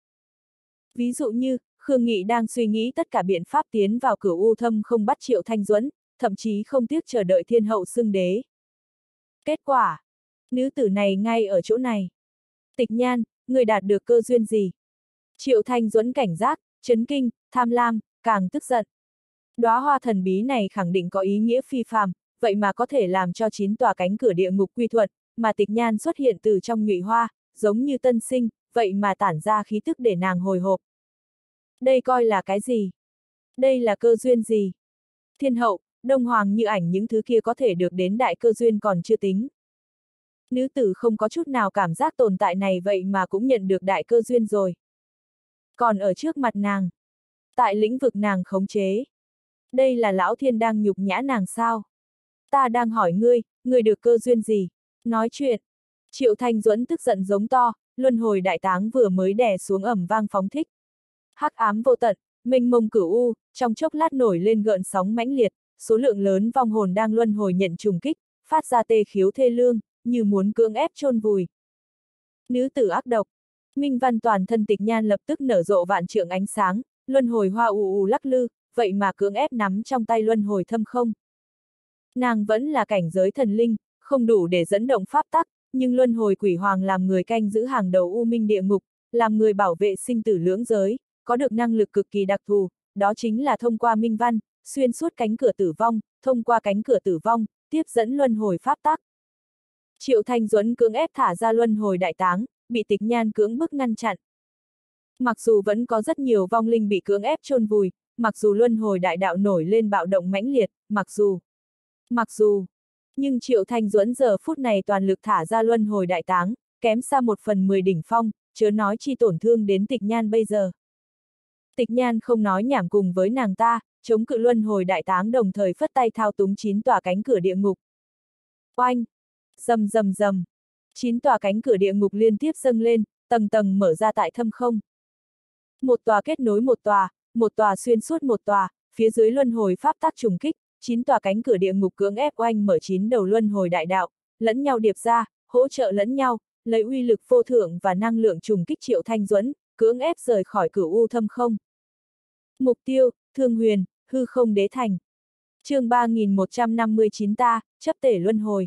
Ví dụ như, Khương Nghị đang suy nghĩ tất cả biện pháp tiến vào cửu u thâm không bắt Triệu Thanh Duẫn, thậm chí không tiếc chờ đợi thiên hậu xưng đế. Kết quả, nữ tử này ngay ở chỗ này. Tịch Nhan, người đạt được cơ duyên gì? Triệu Thanh Duẫn cảnh giác, chấn kinh, tham lam, càng tức giận. Đóa hoa thần bí này khẳng định có ý nghĩa phi phàm, vậy mà có thể làm cho 9 tòa cánh cửa địa ngục quy thuận, mà Tịch Nhan xuất hiện từ trong nhụy hoa, giống như tân sinh, vậy mà tản ra khí tức để nàng hồi hộp. Đây coi là cái gì? Đây là cơ duyên gì? Thiên hậu, đông hoàng như ảnh những thứ kia có thể được đến đại cơ duyên còn chưa tính. Nữ tử không có chút nào cảm giác tồn tại này vậy mà cũng nhận được đại cơ duyên rồi. Còn ở trước mặt nàng, tại lĩnh vực nàng khống chế. Đây là lão thiên đang nhục nhã nàng sao? Ta đang hỏi ngươi, ngươi được cơ duyên gì? Nói chuyện. Triệu Thanh Duẫn tức giận giống to, luân hồi đại táng vừa mới đè xuống ầm vang phóng thích. Hắc ám vô tận, mênh mông cửu u, trong chốc lát nổi lên gợn sóng mãnh liệt, số lượng lớn vong hồn đang luân hồi nhận trùng kích, phát ra tê khiếu thê lương, như muốn cưỡng ép chôn vùi. Nữ tử ác độc. Minh văn toàn thân Tịch Nhan lập tức nở rộ vạn trượng ánh sáng, luân hồi hoa ù ù lắc lư, vậy mà cưỡng ép nắm trong tay luân hồi thâm không. Nàng vẫn là cảnh giới thần linh, không đủ để dẫn động pháp tắc, nhưng luân hồi quỷ hoàng làm người canh giữ hàng đầu u minh địa ngục, làm người bảo vệ sinh tử lưỡng giới, có được năng lực cực kỳ đặc thù, đó chính là thông qua minh văn, xuyên suốt cánh cửa tử vong, thông qua cánh cửa tử vong, tiếp dẫn luân hồi pháp tắc. Triệu Thanh Duẫn cưỡng ép thả ra luân hồi đại táng, bị Tịch Nhan cưỡng bức ngăn chặn. Mặc dù vẫn có rất nhiều vong linh bị cưỡng ép chôn vùi, mặc dù luân hồi đại đạo nổi lên bạo động mãnh liệt, mặc dù, nhưng Triệu Thanh Duẫn giờ phút này toàn lực thả ra luân hồi đại táng, kém xa 1/10 đỉnh phong, chớ nói chi tổn thương đến Tịch Nhan bây giờ. Tịch Nhan không nói nhảm cùng với nàng ta, chống cự luân hồi đại táng đồng thời phất tay thao túng 9 tòa cánh cửa địa ngục. Oanh! Rầm rầm rầm! 9 tòa cánh cửa địa ngục liên tiếp dâng lên, tầng tầng mở ra tại thâm không. Một tòa kết nối một tòa xuyên suốt một tòa, phía dưới luân hồi pháp tắc trùng kích, 9 tòa cánh cửa địa ngục cưỡng ép oanh mở 9 đầu luân hồi đại đạo, lẫn nhau điệp ra, hỗ trợ lẫn nhau, lấy uy lực vô thượng và năng lượng trùng kích Triệu Thanh Duẫn, cưỡng ép rời khỏi cửu u thâm không. Mục tiêu, Thương Huyền, hư không đế thành. Chương 3159 ta, chấp tể luân hồi.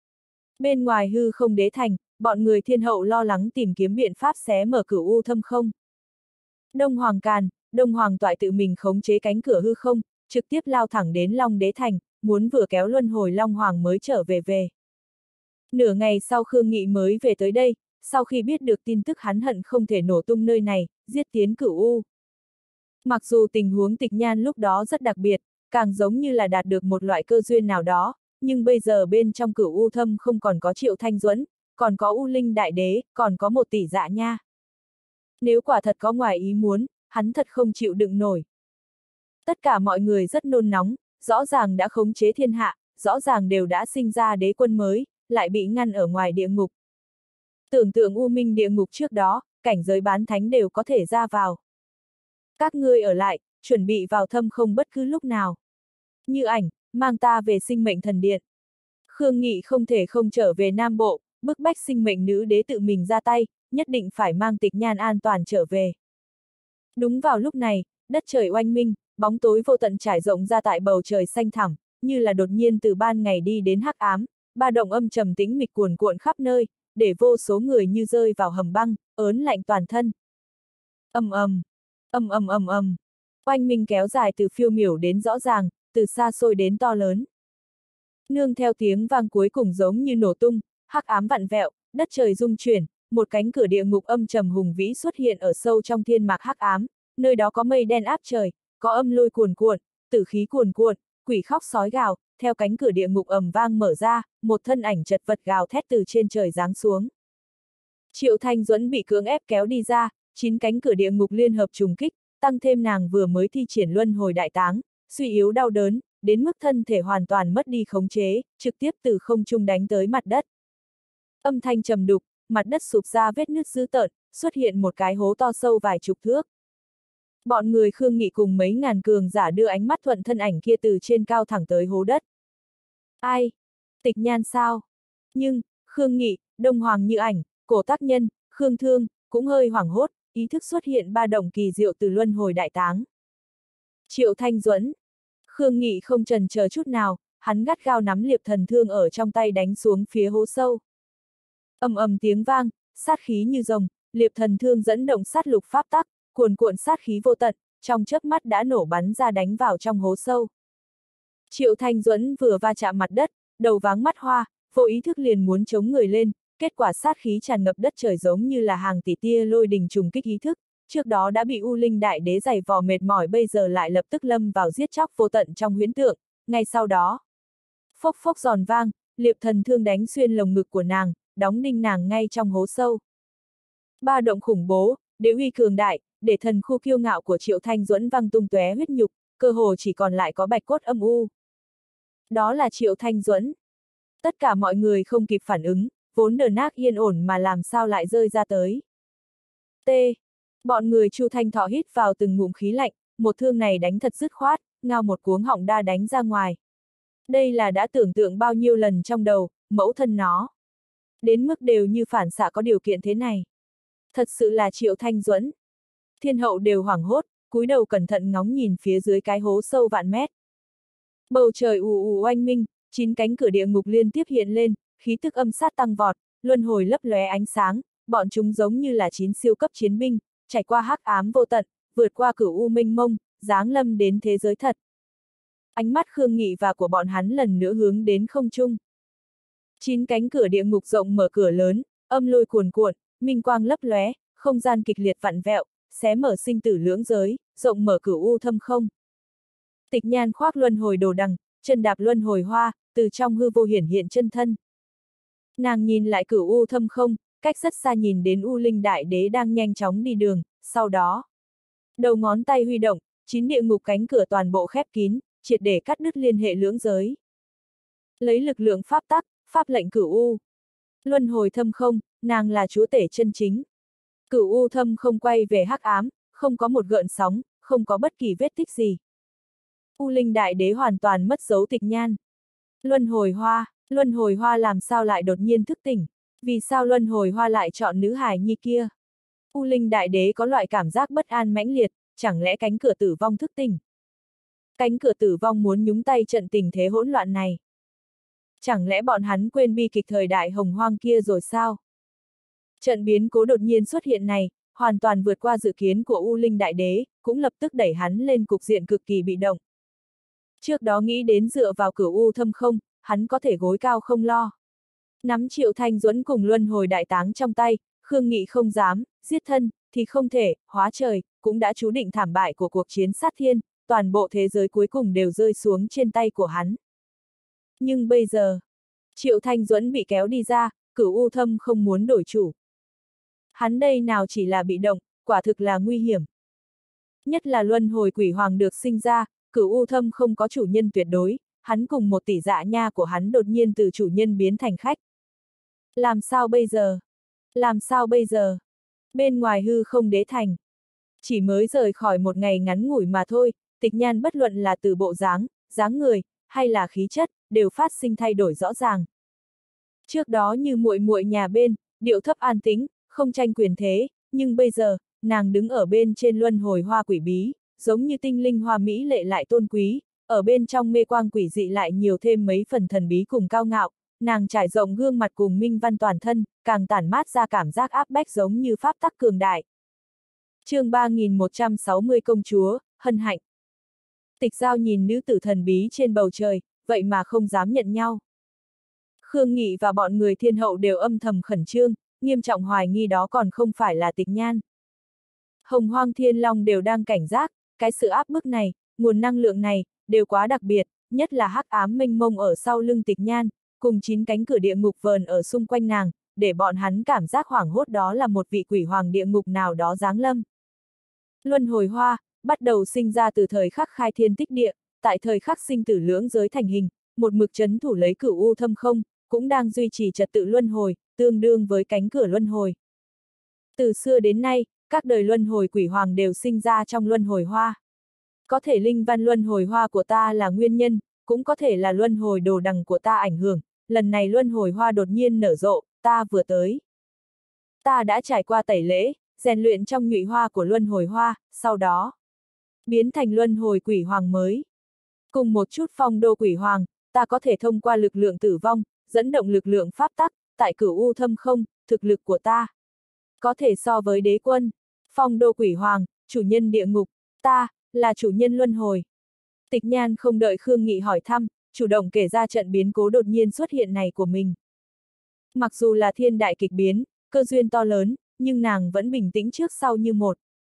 Bên ngoài hư không đế thành, bọn người thiên hậu lo lắng tìm kiếm biện pháp xé mở cửu u thâm không. Đông Hoàng Càn, Đông Hoàng Toại tự mình khống chế cánh cửa hư không, trực tiếp lao thẳng đến Long Đế Thành, muốn vừa kéo luân hồi Long Hoàng mới trở về. Nửa ngày sau Khương Nghị mới về tới đây, sau khi biết được tin tức hắn hận không thể nổ tung nơi này, giết tiến cửu u. Mặc dù tình huống Tịch Nhan lúc đó rất đặc biệt, càng giống như là đạt được một loại cơ duyên nào đó, nhưng bây giờ bên trong cửu u thâm không còn có Triệu Thanh Duẫn, còn có U Linh Đại Đế, còn có một tỷ dạ nha. Nếu quả thật có ngoài ý muốn, hắn thật không chịu đựng nổi. Tất cả mọi người rất nôn nóng, rõ ràng đã khống chế thiên hạ, rõ ràng đều đã sinh ra đế quân mới, lại bị ngăn ở ngoài địa ngục. Tưởng tượng U Minh địa ngục trước đó, cảnh giới bán thánh đều có thể ra vào. Các ngươi ở lại, chuẩn bị vào thâm không bất cứ lúc nào. Như Ảnh, mang ta về Sinh Mệnh Thần Điện. Khương Nghị không thể không trở về Nam Bộ, bức bách Sinh Mệnh Nữ Đế tự mình ra tay, nhất định phải mang Tịch Nhan an toàn trở về. Đúng vào lúc này, đất trời oanh minh, bóng tối vô tận trải rộng ra tại bầu trời xanh thẳm, như là đột nhiên từ ban ngày đi đến hắc ám, ba động âm trầm tĩnh mịch cuồn cuộn khắp nơi, để vô số người như rơi vào hầm băng, ớn lạnh toàn thân. Ầm ầm, ầm ầm ầm ầm, oanh minh kéo dài từ phiêu miểu đến rõ ràng, từ xa xôi đến to lớn. Nương theo tiếng vang cuối cùng giống như nổ tung, hắc ám vặn vẹo, đất trời rung chuyển, một cánh cửa địa ngục âm trầm hùng vĩ xuất hiện ở sâu trong thiên mạc hắc ám, nơi đó có mây đen áp trời, có âm lôi cuồn cuộn, tử khí cuồn cuộn, quỷ khóc sói gào, theo cánh cửa địa ngục ầm vang mở ra, một thân ảnh chật vật gào thét từ trên trời giáng xuống. Triệu Thanh Duẫn bị cưỡng ép kéo đi ra, 9 cánh cửa địa ngục liên hợp trùng kích, tăng thêm nàng vừa mới thi triển luân hồi đại táng, suy yếu đau đớn, đến mức thân thể hoàn toàn mất đi khống chế, trực tiếp từ không trung đánh tới mặt đất. Âm thanh trầm đục, mặt đất sụp ra vết nứt dữ tợn, xuất hiện một cái hố to sâu vài chục thước. Bọn người Khương Nghị cùng mấy ngàn cường giả đưa ánh mắt thuận thân ảnh kia từ trên cao thẳng tới hố đất. Ai? Tịch Nhan sao? Nhưng, Khương Nghị, Đông Hoàng Như Ảnh, Cổ Tác Nhân, Khương Thương, cũng hơi hoảng hốt, ý thức xuất hiện ba động kỳ diệu từ luân hồi đại táng. Triệu Thanh Duẫn. Khương Nghị không chần chờ chút nào, hắn gắt gao nắm liệp thần thương ở trong tay đánh xuống phía hố sâu. Ầm ầm tiếng vang, sát khí như rồng, liệp thần thương dẫn động sát lục pháp tắc, cuồn cuộn sát khí vô tận, trong chớp mắt đã nổ bắn ra đánh vào trong hố sâu. Triệu Thanh Duẫn vừa va chạm mặt đất, đầu váng mắt hoa, vô ý thức liền muốn chống người lên, kết quả sát khí tràn ngập đất trời giống như là hàng tỷ tia lôi đình trùng kích ý thức, trước đó đã bị U Linh Đại Đế giày vò mệt mỏi bây giờ lại lập tức lâm vào giết chóc vô tận trong huyễn tượng, ngay sau đó. Phốc phốc giòn vang, liệp thần thương đánh xuyên lồng ngực của nàng, đóng đinh nàng ngay trong hố sâu. Ba động khủng bố, đế uy cường đại, để thần khu kiêu ngạo của Triệu Thanh Duẫn văng tung tóe huyết nhục, cơ hồ chỉ còn lại có bạch cốt âm u. Đó là Triệu Thanh Duẫn. Tất cả mọi người không kịp phản ứng, vốn đờ nác yên ổn mà làm sao lại rơi ra tới. T. Bọn người Chu Thanh Thọ hít vào từng ngụm khí lạnh, một thương này đánh thật dứt khoát, ngao một cuống họng đa đánh ra ngoài. Đây là đã tưởng tượng bao nhiêu lần trong đầu, mẫu thân nó. Đến mức đều như phản xạ có điều kiện thế này. Thật sự là Triệu Thanh Duẫn. Thiên hậu đều hoảng hốt, cúi đầu cẩn thận ngóng nhìn phía dưới cái hố sâu vạn mét. Bầu trời ù ù oanh minh, 9 cánh cửa địa ngục liên tiếp hiện lên, khí tức âm sát tăng vọt, luân hồi lấp lóe ánh sáng, bọn chúng giống như là 9 siêu cấp chiến binh, trải qua hắc ám vô tận, vượt qua cửu u minh mông, giáng lâm đến thế giới thật. Ánh mắt Khương Nghị và của bọn hắn lần nữa hướng đến không trung. 9 cánh cửa địa ngục rộng mở cửa lớn, âm lôi cuồn cuộn, minh quang lấp lóe, không gian kịch liệt vặn vẹo, xé mở sinh tử lưỡng giới, rộng mở cửu u thâm không. Tịch Nhan khoác luân hồi đồ đằng, chân đạp luân hồi hoa, từ trong hư vô hiển hiện chân thân. Nàng nhìn lại cửu u thâm không, cách rất xa nhìn đến U Linh Đại Đế đang nhanh chóng đi đường, sau đó. Đầu ngón tay huy động, 9 địa ngục cánh cửa toàn bộ khép kín, triệt để cắt đứt liên hệ lưỡng giới. Lấy lực lượng pháp tắc, pháp lệnh cửu u. Luân hồi thâm không, nàng là chúa tể chân chính. Cửu u thâm không quay về hắc ám, không có một gợn sóng, không có bất kỳ vết tích gì. U Linh Đại Đế hoàn toàn mất dấu Tịch Nhan. Luân hồi hoa làm sao lại đột nhiên thức tỉnh? Vì sao luân hồi hoa lại chọn nữ hài nhi kia? U Linh Đại Đế có loại cảm giác bất an mãnh liệt, chẳng lẽ cánh cửa tử vong thức tỉnh? Cánh cửa tử vong muốn nhúng tay trận tình thế hỗn loạn này. Chẳng lẽ bọn hắn quên bi kịch thời đại hồng hoang kia rồi sao? Trận biến cố đột nhiên xuất hiện này, hoàn toàn vượt qua dự kiến của U Linh Đại Đế, cũng lập tức đẩy hắn lên cục diện cực kỳ bị động. Trước đó nghĩ đến dựa vào Cửu U Thâm Không, hắn có thể gối cao không lo. Nắm Triệu Thanh Duẫn cùng luân hồi đại táng trong tay, Khương Nghị không dám, giết thân, thì không thể, hóa trời, cũng đã chú định thảm bại của cuộc chiến sát thiên, toàn bộ thế giới cuối cùng đều rơi xuống trên tay của hắn. Nhưng bây giờ, Triệu Thanh Duẫn bị kéo đi ra, Cửu U Thâm không muốn đổi chủ. Hắn đây nào chỉ là bị động, quả thực là nguy hiểm. Nhất là luân hồi quỷ hoàng được sinh ra, Cửu U Thâm không có chủ nhân tuyệt đối, hắn cùng một tỷ dạ nha của hắn đột nhiên từ chủ nhân biến thành khách. Làm sao bây giờ? Làm sao bây giờ? Bên ngoài hư không đế thành. Chỉ mới rời khỏi một ngày ngắn ngủi mà thôi, Tịch Nhan bất luận là từ bộ dáng, dáng người, hay là khí chất, đều phát sinh thay đổi rõ ràng. Trước đó như muội muội nhà bên, điệu thấp an tĩnh, không tranh quyền thế, nhưng bây giờ, nàng đứng ở bên trên luân hồi hoa quỷ bí, giống như tinh linh hoa mỹ lệ lại tôn quý, ở bên trong mê quang quỷ dị lại nhiều thêm mấy phần thần bí cùng cao ngạo, nàng trải rộng gương mặt cùng minh văn toàn thân, càng tản mát ra cảm giác áp bách giống như pháp tắc cường đại. Chương 3160 công chúa, hân hạnh. Tịch Giao nhìn nữ tử thần bí trên bầu trời, vậy mà không dám nhận nhau. Khương Nghị và bọn người thiên hậu đều âm thầm khẩn trương, nghiêm trọng hoài nghi đó còn không phải là Tịch Nhan. Hồng Hoang Thiên Long đều đang cảnh giác, cái sự áp bức này, nguồn năng lượng này, đều quá đặc biệt, nhất là hắc ám mênh mông ở sau lưng Tịch Nhan, cùng 9 cánh cửa địa ngục vờn ở xung quanh nàng, để bọn hắn cảm giác hoảng hốt đó là một vị quỷ hoàng địa ngục nào đó giáng lâm. Luân hồi hoa, bắt đầu sinh ra từ thời khắc khai thiên tích địa, tại thời khắc sinh tử lưỡng giới thành hình, một mực trấn thủ lấy Cửu U Thâm Không, cũng đang duy trì trật tự luân hồi, tương đương với cánh cửa luân hồi. Từ xưa đến nay, các đời luân hồi quỷ hoàng đều sinh ra trong luân hồi hoa. Có thể linh văn luân hồi hoa của ta là nguyên nhân, cũng có thể là luân hồi đồ đằng của ta ảnh hưởng, lần này luân hồi hoa đột nhiên nở rộ, ta vừa tới. Ta đã trải qua tẩy lễ, rèn luyện trong nhụy hoa của luân hồi hoa, sau đó biến thành luân hồi quỷ hoàng mới. Cùng một chút phong đô quỷ hoàng, ta có thể thông qua lực lượng tử vong, dẫn động lực lượng pháp tắc, tại Cửu U Thâm Không, thực lực của ta có thể so với đế quân. Phong đô quỷ hoàng, chủ nhân địa ngục, ta là chủ nhân luân hồi. Tịch Nhan không đợi Khương Nghị hỏi thăm, chủ động kể ra trận biến cố đột nhiên xuất hiện này của mình. Mặc dù là thiên đại kịch biến, cơ duyên to lớn, nhưng nàng vẫn bình tĩnh trước sau như một.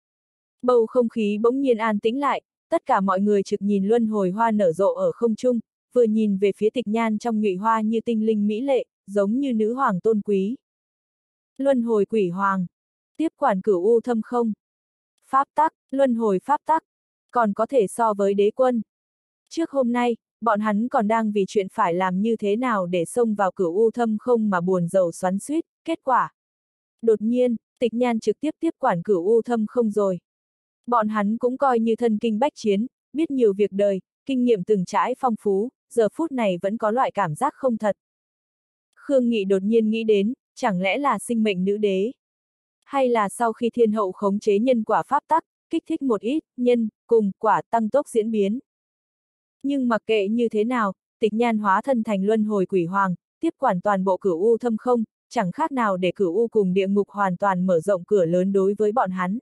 Bầu không khí bỗng nhiên an tĩnh lại, tất cả mọi người trực nhìn luân hồi hoa nở rộ ở không trung, vừa nhìn về phía Tịch Nhan trong nhụy hoa như tinh linh mỹ lệ, giống như nữ hoàng tôn quý. Luân hồi quỷ hoàng, tiếp quản Cửu U Thâm Không. Pháp tắc, luân hồi pháp tắc, còn có thể so với đế quân. Trước hôm nay, bọn hắn còn đang vì chuyện phải làm như thế nào để xông vào Cửu U Thâm Không mà buồn rầu xoắn xuýt, kết quả. Đột nhiên, Tịch Nhan trực tiếp tiếp quản Cửu U Thâm Không rồi. Bọn hắn cũng coi như thân kinh bách chiến, biết nhiều việc đời, kinh nghiệm từng trải phong phú, giờ phút này vẫn có loại cảm giác không thật. Khương Nghị đột nhiên nghĩ đến, chẳng lẽ là sinh mệnh nữ đế? Hay là sau khi thiên hậu khống chế nhân quả pháp tắc, kích thích một ít, nhân, cùng, quả tăng tốc diễn biến. Nhưng mặc kệ như thế nào, Tịch Nhan hóa thân thành luân hồi quỷ hoàng, tiếp quản toàn bộ Cửu U Thâm Không, chẳng khác nào để Cửu U cùng địa ngục hoàn toàn mở rộng cửa lớn đối với bọn hắn.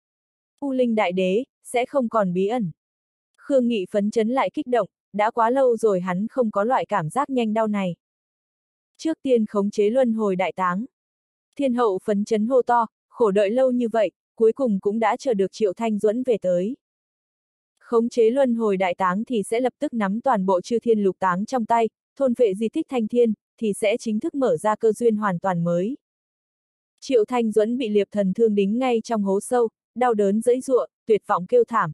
U Linh Đại Đế, sẽ không còn bí ẩn. Khương Nghị phấn chấn lại kích động, đã quá lâu rồi hắn không có loại cảm giác nhanh đau này. Trước tiên khống chế luân hồi đại táng. Thiên hậu phấn chấn hô to, khổ đợi lâu như vậy, cuối cùng cũng đã chờ được Triệu Thanh Duẫn về tới. Khống chế luân hồi đại táng thì sẽ lập tức nắm toàn bộ chư thiên lục táng trong tay, thôn phệ di tích thanh thiên, thì sẽ chính thức mở ra cơ duyên hoàn toàn mới. Triệu Thanh Duẫn bị liệp thần thương đính ngay trong hố sâu, đau đớn giãy giụa, tuyệt vọng kêu thảm.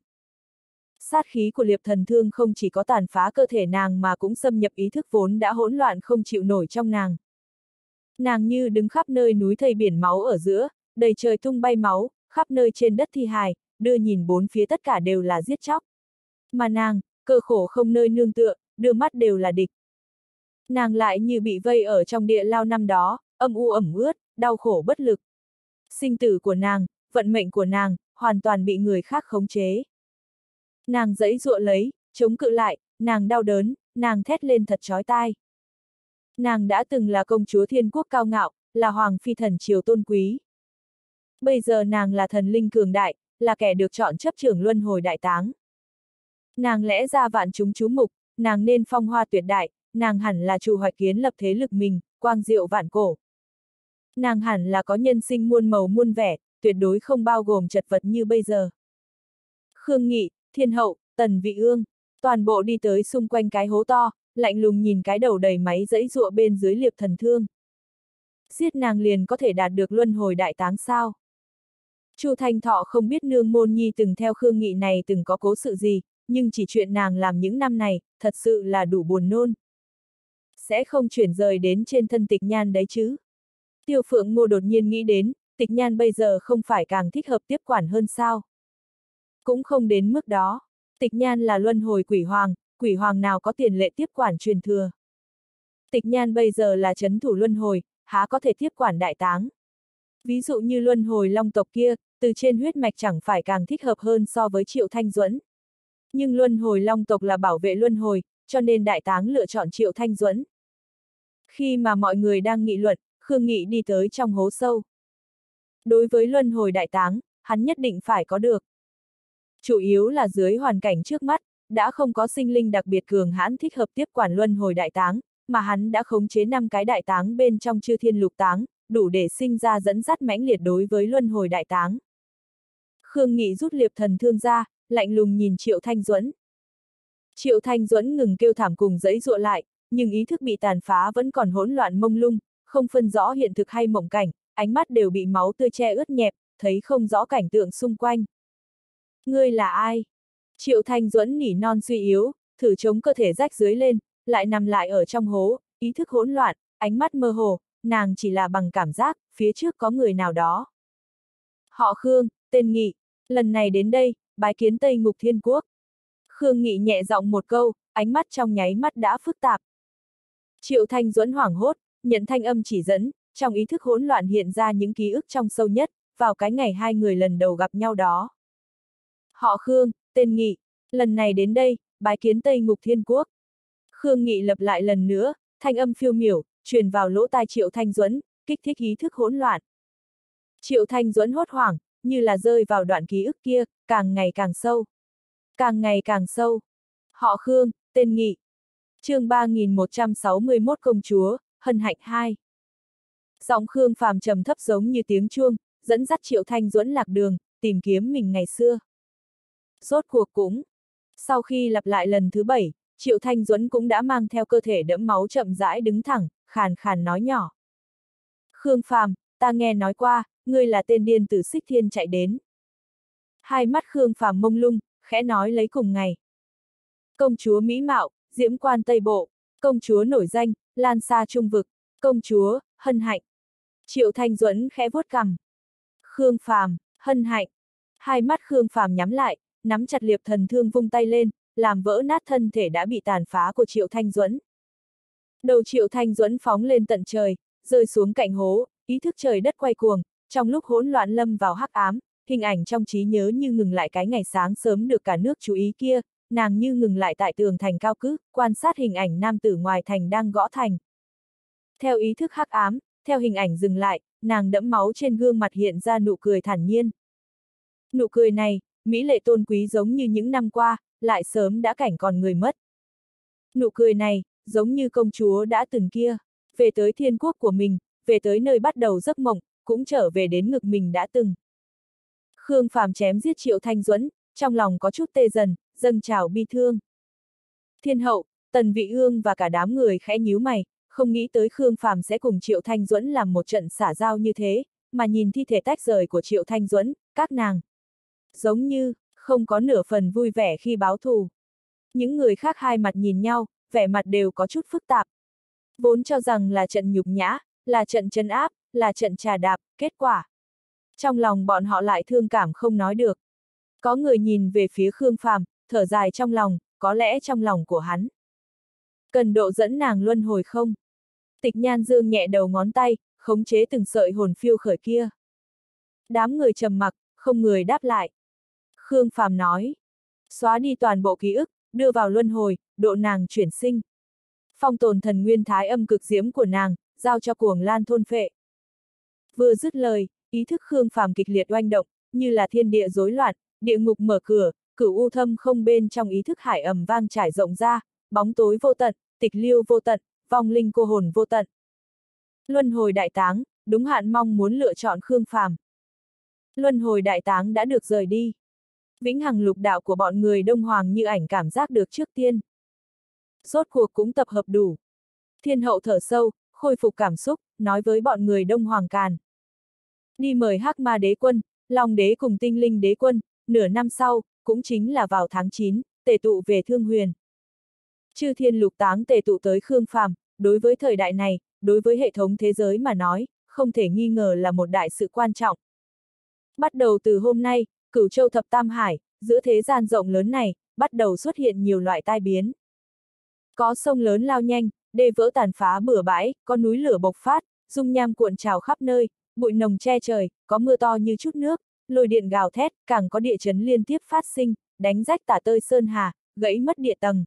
Sát khí của liệp thần thương không chỉ có tàn phá cơ thể nàng mà cũng xâm nhập ý thức vốn đã hỗn loạn không chịu nổi trong nàng. Nàng như đứng khắp nơi núi thây biển máu ở giữa, đầy trời tung bay máu, khắp nơi trên đất thi hài, đưa nhìn bốn phía tất cả đều là giết chóc. Mà nàng, cơ khổ không nơi nương tựa, đưa mắt đều là địch. Nàng lại như bị vây ở trong địa lao năm đó, âm u ẩm ướt, đau khổ bất lực. Sinh tử của nàng, vận mệnh của nàng, hoàn toàn bị người khác khống chế. Nàng giãy giụa lấy, chống cự lại, nàng đau đớn, nàng thét lên thật chói tai. Nàng đã từng là công chúa thiên quốc cao ngạo, là hoàng phi thần triều tôn quý. Bây giờ nàng là thần linh cường đại, là kẻ được chọn chấp trưởng luân hồi đại táng. Nàng lẽ ra vạn chúng chú mục, nàng nên phong hoa tuyệt đại, nàng hẳn là chủ hoạch kiến lập thế lực mình, quang diệu vạn cổ. Nàng hẳn là có nhân sinh muôn màu muôn vẻ, tuyệt đối không bao gồm chật vật như bây giờ. Khương Nghị, Thiên Hậu, Tần Vị Ương, toàn bộ đi tới xung quanh cái hố to, lạnh lùng nhìn cái đầu đầy máy giãy giụa bên dưới liệp thần thương. Giết nàng liền có thể đạt được luân hồi đại táng sao? Chu Thanh Thọ không biết nương môn nhi từng theo Khương Nghị này từng có cố sự gì, nhưng chỉ chuyện nàng làm những năm này, thật sự là đủ buồn nôn. Sẽ không chuyển rời đến trên thân Tịch Nhan đấy chứ? Tiêu Phượng Ngô đột nhiên nghĩ đến, Tịch Nhan bây giờ không phải càng thích hợp tiếp quản hơn sao? Cũng không đến mức đó. Tịch Nhan là luân hồi quỷ hoàng nào có tiền lệ tiếp quản truyền thừa. Tịch Nhan bây giờ là trấn thủ luân hồi, há có thể tiếp quản đại táng. Ví dụ như luân hồi long tộc kia, từ trên huyết mạch chẳng phải càng thích hợp hơn so với Triệu Thanh Duẫn. Nhưng luân hồi long tộc là bảo vệ luân hồi, cho nên đại táng lựa chọn Triệu Thanh Duẫn. Khi mà mọi người đang nghị luận, Khương Nghị đi tới trong hố sâu. Đối với luân hồi đại táng, hắn nhất định phải có được. Chủ yếu là dưới hoàn cảnh trước mắt, đã không có sinh linh đặc biệt cường hãn thích hợp tiếp quản luân hồi đại táng, mà hắn đã khống chế 5 cái đại táng bên trong chư thiên lục táng, đủ để sinh ra dẫn dắt mãnh liệt đối với luân hồi đại táng. Khương Nghị rút liệp thần thương ra, lạnh lùng nhìn Triệu Thanh Duẫn. Triệu Thanh Duẫn ngừng kêu thảm cùng giãy giụa lại, nhưng ý thức bị tàn phá vẫn còn hỗn loạn mông lung, không phân rõ hiện thực hay mộng cảnh, ánh mắt đều bị máu tươi che ướt nhẹp, thấy không rõ cảnh tượng xung quanh. Ngươi là ai? Triệu Thanh Duẫn nỉ non suy yếu, thử chống cơ thể rách dưới lên, lại nằm lại ở trong hố, ý thức hỗn loạn, ánh mắt mơ hồ, nàng chỉ là bằng cảm giác, phía trước có người nào đó. Họ Khương, tên Nghị, lần này đến đây, bái kiến Tây Ngục Thiên Quốc. Khương Nghị nhẹ giọng một câu, ánh mắt trong nháy mắt đã phức tạp. Triệu Thanh Duẫn hoảng hốt, nhận thanh âm chỉ dẫn, trong ý thức hỗn loạn hiện ra những ký ức trong sâu nhất, vào cái ngày hai người lần đầu gặp nhau đó. Họ Khương, tên Nghị, lần này đến đây, bái kiến Tây Ngục Thiên Quốc. Khương Nghị lặp lại lần nữa, thanh âm phiêu miểu, truyền vào lỗ tai Triệu Thanh Duẫn, kích thích ý thức hỗn loạn. Triệu Thanh Duẫn hốt hoảng, như là rơi vào đoạn ký ức kia, càng ngày càng sâu. Càng ngày càng sâu. Họ Khương, tên Nghị. Chương 3161 Công Chúa, Hân Hạnh 2. Giọng Khương Phàm trầm thấp giống như tiếng chuông, dẫn dắt Triệu Thanh Duẫn lạc đường, tìm kiếm mình ngày xưa. Rốt cuộc cũng. Sau khi lặp lại lần thứ 7, Triệu Thanh Duẫn cũng đã mang theo cơ thể đẫm máu chậm rãi đứng thẳng, khàn khàn nói nhỏ. Khương Phàm, ta nghe nói qua, ngươi là tên điên từ Xích Thiên chạy đến. Hai mắt Khương Phàm mông lung, khẽ nói lấy cùng ngày. Công chúa mỹ mạo, diễm quan Tây Bộ, công chúa nổi danh, lan xa trung vực, công chúa, Hân Hạnh. Triệu Thanh Duẫn khẽ vuốt cằm. Khương Phàm, Hân Hạnh. Hai mắt Khương Phàm nhắm lại, nắm chặt liệp thần thương vung tay lên, làm vỡ nát thân thể đã bị tàn phá của Triệu Thanh Duẫn. Đầu Triệu Thanh Duẫn phóng lên tận trời, rơi xuống cạnh hố, ý thức trời đất quay cuồng, trong lúc hỗn loạn lâm vào hắc ám, hình ảnh trong trí nhớ như ngừng lại cái ngày sáng sớm được cả nước chú ý kia, nàng như ngừng lại tại tường thành cao cữ, quan sát hình ảnh nam tử ngoài thành đang gõ thành. Theo ý thức hắc ám, theo hình ảnh dừng lại, nàng đẫm máu trên gương mặt hiện ra nụ cười thản nhiên. Nụ cười này, mỹ lệ tôn quý giống như những năm qua, lại sớm đã cảnh còn người mất. Nụ cười này, giống như công chúa đã từng kia, về tới thiên quốc của mình, về tới nơi bắt đầu giấc mộng, cũng trở về đến ngực mình đã từng. Khương Phàm chém giết Triệu Thanh Duẫn, trong lòng có chút tê dần, dâng trào bi thương. Thiên hậu, Tần Vị Ương và cả đám người khẽ nhíu mày, không nghĩ tới Khương Phàm sẽ cùng Triệu Thanh Duẫn làm một trận xả giao như thế, mà nhìn thi thể tách rời của Triệu Thanh Duẫn, các nàng giống như không có nửa phần vui vẻ khi báo thù. Những người khác hai mặt nhìn nhau, vẻ mặt đều có chút phức tạp. Vốn cho rằng là trận nhục nhã, là trận trấn áp, là trận trà đạp, kết quả. Trong lòng bọn họ lại thương cảm không nói được. Có người nhìn về phía Khương Phàm, thở dài trong lòng, có lẽ trong lòng của hắn. Cần độ dẫn nàng luân hồi không? Tịch Nhan dương nhẹ đầu ngón tay, khống chế từng sợi hồn phiêu khởi kia. Đám người trầm mặc, không người đáp lại. Khương Phàm nói, xóa đi toàn bộ ký ức, đưa vào luân hồi, độ nàng chuyển sinh. Phong tồn thần nguyên thái âm cực diễm của nàng, giao cho Cuồng Lan thôn phệ. Vừa dứt lời, ý thức Khương Phàm kịch liệt oanh động, như là thiên địa rối loạn, địa ngục mở cửa, cửu u thâm không bên trong ý thức hải ầm vang trải rộng ra, bóng tối vô tận, tịch liêu vô tận, vong linh cô hồn vô tận. Luân hồi đại táng, đúng hạn mong muốn lựa chọn Khương Phàm. Luân hồi đại táng đã được rời đi. Vĩnh hằng lục đạo của bọn người Đông Hoàng như ảnh cảm giác được trước tiên. Rốt cuộc cũng tập hợp đủ. Thiên hậu thở sâu, khôi phục cảm xúc, nói với bọn người Đông Hoàng Càn. Đi mời Hắc Ma đế quân, Long đế cùng Tinh Linh đế quân, nửa năm sau, cũng chính là vào tháng 9, tề tụ về Thương Huyền. Chư thiên lục táng tề tụ tới Khương Phàm, đối với thời đại này, đối với hệ thống thế giới mà nói, không thể nghi ngờ là một đại sự quan trọng. Bắt đầu từ hôm nay, Cửu Châu thập tam hải, giữa thế gian rộng lớn này, bắt đầu xuất hiện nhiều loại tai biến. Có sông lớn lao nhanh, đê vỡ tàn phá bừa bãi, có núi lửa bộc phát, dung nham cuộn trào khắp nơi, bụi nồng che trời, có mưa to như chút nước, lôi điện gào thét, càng có địa chấn liên tiếp phát sinh, đánh rách tả tơi sơn hà, gãy mất địa tầng.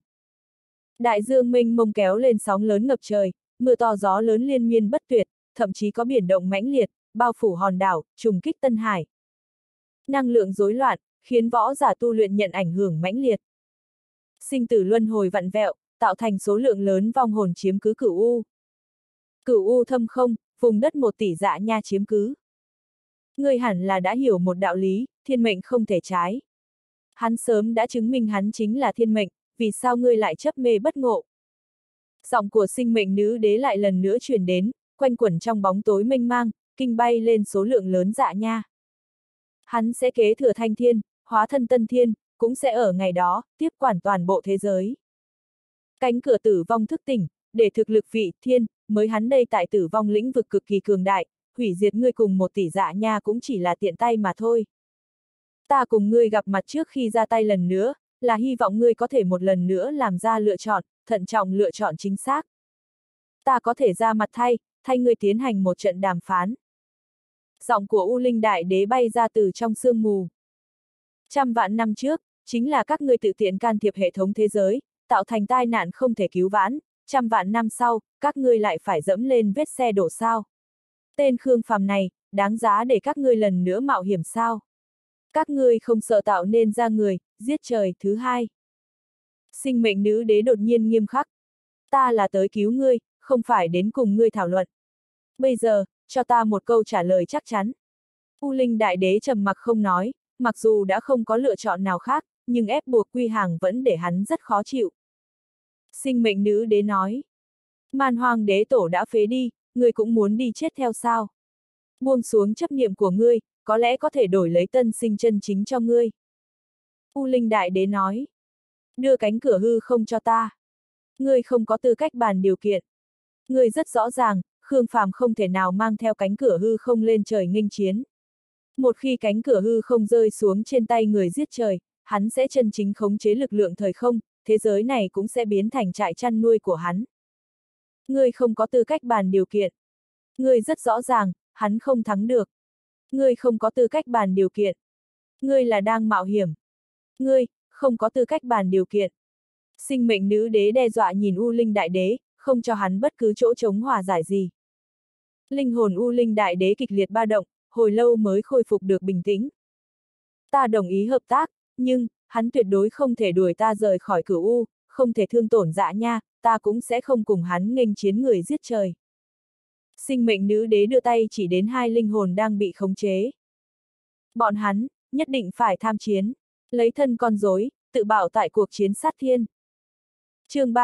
Đại dương mênh mông kéo lên sóng lớn ngập trời, mưa to gió lớn liên miên bất tuyệt, thậm chí có biển động mãnh liệt, bao phủ hòn đảo, trùng kích Tân Hải. Năng lượng rối loạn, khiến võ giả tu luyện nhận ảnh hưởng mãnh liệt. Sinh tử luân hồi vặn vẹo, tạo thành số lượng lớn vong hồn chiếm cứ cửu u. Cửu u thâm không, vùng đất 1 tỷ dạ nha chiếm cứ. Ngươi hẳn là đã hiểu một đạo lý, thiên mệnh không thể trái. Hắn sớm đã chứng minh hắn chính là thiên mệnh, vì sao ngươi lại chấp mê bất ngộ? Giọng của sinh mệnh nữ đế lại lần nữa truyền đến, quanh quẩn trong bóng tối mênh mang, kinh bay lên số lượng lớn dạ nha. Hắn sẽ kế thừa thanh thiên, hóa thân tân thiên, cũng sẽ ở ngày đó, tiếp quản toàn bộ thế giới. Cánh cửa tử vong thức tỉnh, để thực lực vị thiên, mới hắn đây tại tử vong lĩnh vực cực kỳ cường đại, hủy diệt ngươi cùng 1 tỷ dạ nha cũng chỉ là tiện tay mà thôi. Ta cùng ngươi gặp mặt trước khi ra tay lần nữa, là hy vọng ngươi có thể một lần nữa làm ra lựa chọn, thận trọng lựa chọn chính xác. Ta có thể ra mặt thay ngươi tiến hành một trận đàm phán. Giọng của U Linh Đại Đế bay ra từ trong sương mù. 100 vạn năm trước, chính là các ngươi tự tiện can thiệp hệ thống thế giới, tạo thành tai nạn không thể cứu vãn, 100 vạn năm sau, các ngươi lại phải dẫm lên vết xe đổ sao. Tên Khương Phàm này, đáng giá để các ngươi lần nữa mạo hiểm sao. Các ngươi không sợ tạo nên ra người, giết trời thứ hai. Sinh mệnh nữ đế đột nhiên nghiêm khắc. Ta là tới cứu ngươi, không phải đến cùng ngươi thảo luận. Bây giờ, cho ta một câu trả lời chắc chắn. U Linh Đại Đế trầm mặc không nói, mặc dù đã không có lựa chọn nào khác, nhưng ép buộc quy hàng vẫn để hắn rất khó chịu. Sinh mệnh nữ đế nói. Man Hoang đế tổ đã phế đi, ngươi cũng muốn đi chết theo sao? Buông xuống chấp niệm của ngươi, có lẽ có thể đổi lấy tân sinh chân chính cho ngươi. U Linh Đại Đế nói. Đưa cánh cửa hư không cho ta. Ngươi không có tư cách bàn điều kiện. Ngươi rất rõ ràng, Khương Phàm không thể nào mang theo cánh cửa hư không lên trời nghênh chiến. Một khi cánh cửa hư không rơi xuống trên tay người giết trời, hắn sẽ chân chính khống chế lực lượng thời không, thế giới này cũng sẽ biến thành trại chăn nuôi của hắn. Ngươi không có tư cách bàn điều kiện. Ngươi rất rõ ràng, hắn không thắng được. Ngươi không có tư cách bàn điều kiện. Ngươi là đang mạo hiểm. Ngươi, không có tư cách bàn điều kiện. Sinh mệnh nữ đế đe dọa nhìn U Linh Đại Đế, không cho hắn bất cứ chỗ chống hòa giải gì. Linh hồn U Linh Đại Đế kịch liệt ba động, hồi lâu mới khôi phục được bình tĩnh. Ta đồng ý hợp tác, nhưng, hắn tuyệt đối không thể đuổi ta rời khỏi Cửu U, không thể thương tổn dạ nha, ta cũng sẽ không cùng hắn nghênh chiến người giết trời. Sinh mệnh nữ đế đưa tay chỉ đến 2 linh hồn đang bị khống chế. Bọn hắn, nhất định phải tham chiến, lấy thân con rối, tự bạo tại cuộc chiến sát thiên. Chương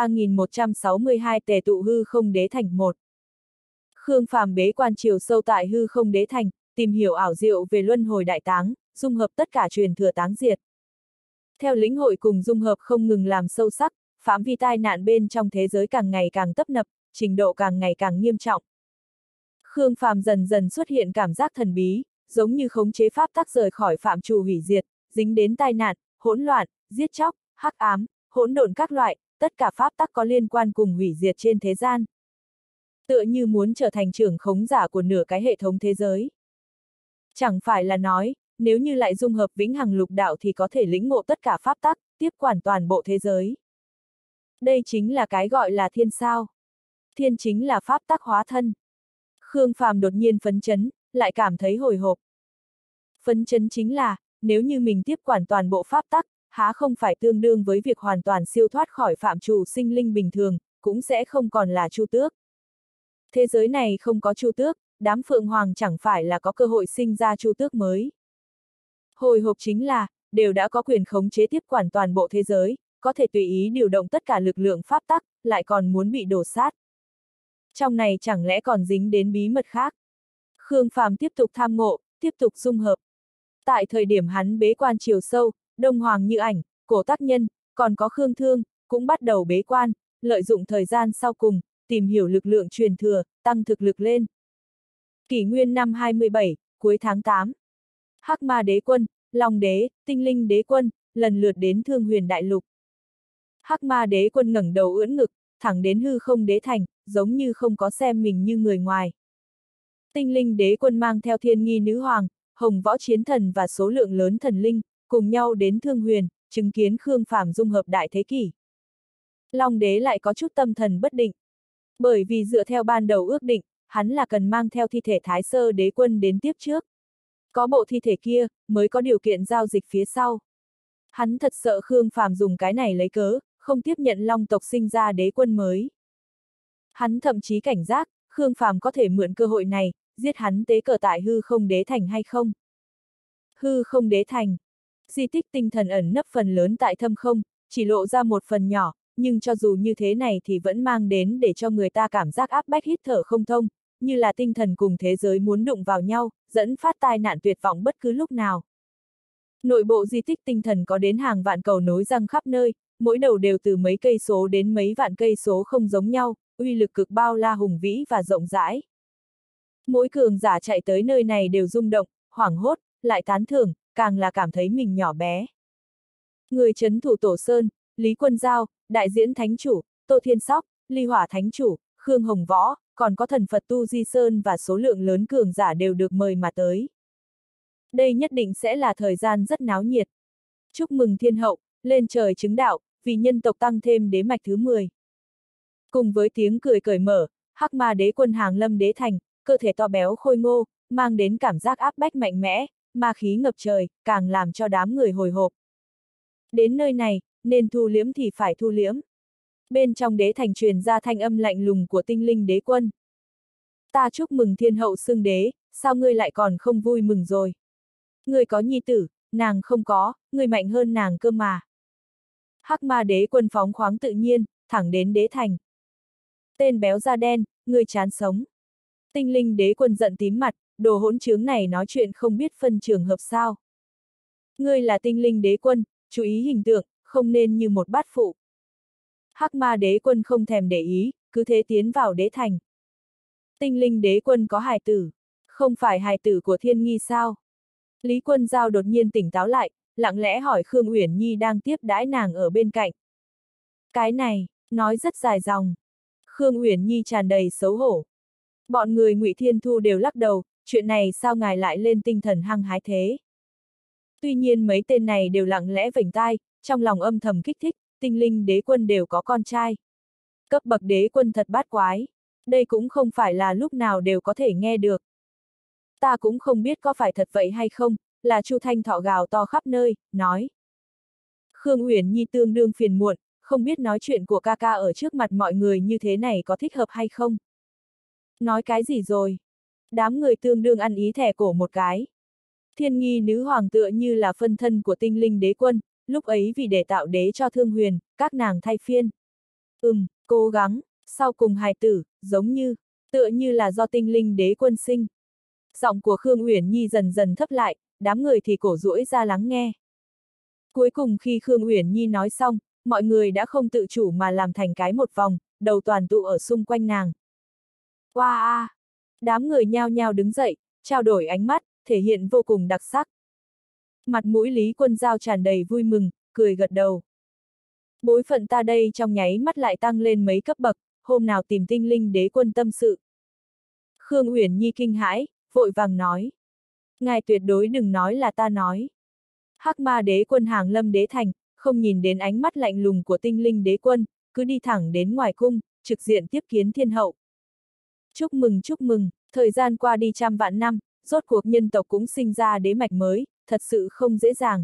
3162 tề tụ hư không đế thành 1. Khương Phàm bế quan chiều sâu tại hư không đế thành, tìm hiểu ảo diệu về luân hồi đại táng, dung hợp tất cả truyền thừa táng diệt. Theo lĩnh hội cùng dung hợp không ngừng làm sâu sắc, phạm vi tai nạn bên trong thế giới càng ngày càng tấp nập, trình độ càng ngày càng nghiêm trọng. Khương Phàm dần dần xuất hiện cảm giác thần bí, giống như khống chế pháp tắc rời khỏi phạm trù hủy diệt, dính đến tai nạn, hỗn loạn, giết chóc, hắc ám, hỗn độn các loại, tất cả pháp tắc có liên quan cùng hủy diệt trên thế gian. Tựa như muốn trở thành trưởng khống giả của nửa cái hệ thống thế giới. Chẳng phải là nói, nếu như lại dung hợp vĩnh hằng lục đạo thì có thể lĩnh ngộ tất cả pháp tắc, tiếp quản toàn bộ thế giới. Đây chính là cái gọi là thiên sao. Thiên chính là pháp tắc hóa thân. Khương Phàm đột nhiên phấn chấn, lại cảm thấy hồi hộp. Phấn chấn chính là, nếu như mình tiếp quản toàn bộ pháp tắc, há không phải tương đương với việc hoàn toàn siêu thoát khỏi phạm trù sinh linh bình thường, cũng sẽ không còn là Chu Tước. Thế giới này không có Chu Tước, đám Phượng Hoàng chẳng phải là có cơ hội sinh ra Chu Tước mới. Hồi hộp chính là, đều đã có quyền khống chế tiếp quản toàn bộ thế giới, có thể tùy ý điều động tất cả lực lượng pháp tắc, lại còn muốn bị đổ sát. Trong này chẳng lẽ còn dính đến bí mật khác? Khương Phàm tiếp tục tham ngộ, tiếp tục dung hợp. Tại thời điểm hắn bế quan chiều sâu, Đông Hoàng Như Ảnh, Cổ Tác Nhân, còn có Khương Thương, cũng bắt đầu bế quan, lợi dụng thời gian sau cùng, tìm hiểu lực lượng truyền thừa, tăng thực lực lên. Kỷ nguyên năm 27, cuối tháng 8. Hắc Ma Đế Quân, Long Đế, Tinh Linh Đế Quân, lần lượt đến Thương Huyền Đại Lục. Hắc Ma Đế Quân ngẩng đầu ưỡn ngực, thẳng đến hư không đế thành, giống như không có xem mình như người ngoài. Tinh Linh Đế Quân mang theo Thiên Nghi Nữ Hoàng, Hồng Võ Chiến Thần và số lượng lớn thần linh, cùng nhau đến Thương Huyền, chứng kiến Khương Phàm dung hợp đại thế kỷ. Long Đế lại có chút tâm thần bất định. Bởi vì dựa theo ban đầu ước định, hắn là cần mang theo thi thể Thái Sơ Đế Quân đến tiếp trước. Có bộ thi thể kia, mới có điều kiện giao dịch phía sau. Hắn thật sợ Khương Phàm dùng cái này lấy cớ, không tiếp nhận Long tộc sinh ra đế quân mới. Hắn thậm chí cảnh giác, Khương Phàm có thể mượn cơ hội này, giết hắn tế cờ tại hư không đế thành hay không. Hư không đế thành. Di tích tinh thần ẩn nấp phần lớn tại thâm không, chỉ lộ ra một phần nhỏ, nhưng cho dù như thế này thì vẫn mang đến để cho người ta cảm giác áp bách hít thở không thông, như là tinh thần cùng thế giới muốn đụng vào nhau, dẫn phát tai nạn tuyệt vọng bất cứ lúc nào. Nội bộ di tích tinh thần có đến hàng vạn cầu nối răng khắp nơi, mỗi đầu đều từ mấy cây số đến mấy vạn cây số không giống nhau, uy lực cực bao la hùng vĩ và rộng rãi. Mỗi cường giả chạy tới nơi này đều rung động, hoảng hốt, lại tán thưởng, càng là cảm thấy mình nhỏ bé. Người trấn thủ Tổ Sơn, Lý Quân Giao, đại diễn thánh chủ, Tô Thiên Sóc, Ly Hỏa thánh chủ, Khương Hồng Võ, còn có thần Phật Tu Di Sơn và số lượng lớn cường giả đều được mời mà tới. Đây nhất định sẽ là thời gian rất náo nhiệt. Chúc mừng thiên hậu, lên trời chứng đạo, vì nhân tộc tăng thêm đế mạch thứ 10. Cùng với tiếng cười cởi mở, Hắc Ma Đế Quân hàng lâm đế thành, cơ thể to béo khôi ngô, mang đến cảm giác áp bách mạnh mẽ, ma khí ngập trời, càng làm cho đám người hồi hộp. Đến nơi này, nên thu liễm thì phải thu liễm. Bên trong đế thành truyền ra thanh âm lạnh lùng của Tinh Linh Đế Quân. Ta chúc mừng thiên hậu xưng đế, sao ngươi lại còn không vui mừng rồi? Ngươi có nhi tử, nàng không có, ngươi mạnh hơn nàng cơ mà. Hắc Ma Đế Quân phóng khoáng tự nhiên, thẳng đến đế thành. Tên béo da đen, ngươi chán sống. Tinh Linh Đế Quân giận tím mặt, đồ hỗn trướng này nói chuyện không biết phân trường hợp sao. Ngươi là Tinh Linh Đế Quân, chú ý hình tượng, không nên như một bát phụ. Hắc Ma Đế Quân không thèm để ý, cứ thế tiến vào đế thành. Tinh Linh Đế Quân có hài tử, không phải hài tử của Thiên Nghi sao? Lý Quân Giao đột nhiên tỉnh táo lại, lặng lẽ hỏi Khương Uyển Nhi đang tiếp đãi nàng ở bên cạnh. Cái này, nói rất dài dòng. Khương Uyển Nhi tràn đầy xấu hổ. Bọn người Ngụy Thiên Thu đều lắc đầu, chuyện này sao ngài lại lên tinh thần hăng hái thế? Tuy nhiên mấy tên này đều lặng lẽ vểnh tai, trong lòng âm thầm kích thích, Tinh Linh Đế Quân đều có con trai. Cấp bậc đế quân thật bát quái. Đây cũng không phải là lúc nào đều có thể nghe được. Ta cũng không biết có phải thật vậy hay không, là Chu Thanh Thọ gào to khắp nơi, nói. Khương Uyển Nhi tương đương phiền muộn, không biết nói chuyện của ca ca ở trước mặt mọi người như thế này có thích hợp hay không. Nói cái gì rồi? Đám người tương đương ăn ý thẻ cổ một cái. Thiên Nghi Nữ Hoàng tựa như là phân thân của Tinh Linh Đế Quân, lúc ấy vì để tạo đế cho Thương Huyền, các nàng thay phiên. Cố gắng, sau cùng hài tử, giống như, tựa như là do Tinh Linh Đế Quân sinh. Giọng của Khương Uyển Nhi dần dần thấp lại, đám người thì cổ duỗi ra lắng nghe. Cuối cùng khi Khương Uyển Nhi nói xong, mọi người đã không tự chủ mà làm thành cái một vòng, đầu toàn tụ ở xung quanh nàng. Wow! Đám người nhao nhao đứng dậy, trao đổi ánh mắt, thể hiện vô cùng đặc sắc. Mặt mũi Lý Quân Giao tràn đầy vui mừng, cười gật đầu. Bối phận ta đây trong nháy mắt lại tăng lên mấy cấp bậc, hôm nào tìm Tinh Linh Đế Quân tâm sự. Khương Uyển Nhi kinh hãi, vội vàng nói. Ngài tuyệt đối đừng nói là ta nói. Hắc Ma Đế Quân hàng lâm đế thành, không nhìn đến ánh mắt lạnh lùng của tinh linh đế quân, cứ đi thẳng đến ngoài cung, trực diện tiếp kiến thiên hậu. Chúc mừng, thời gian qua đi trăm vạn năm, rốt cuộc nhân tộc cũng sinh ra đế mạch mới, thật sự không dễ dàng.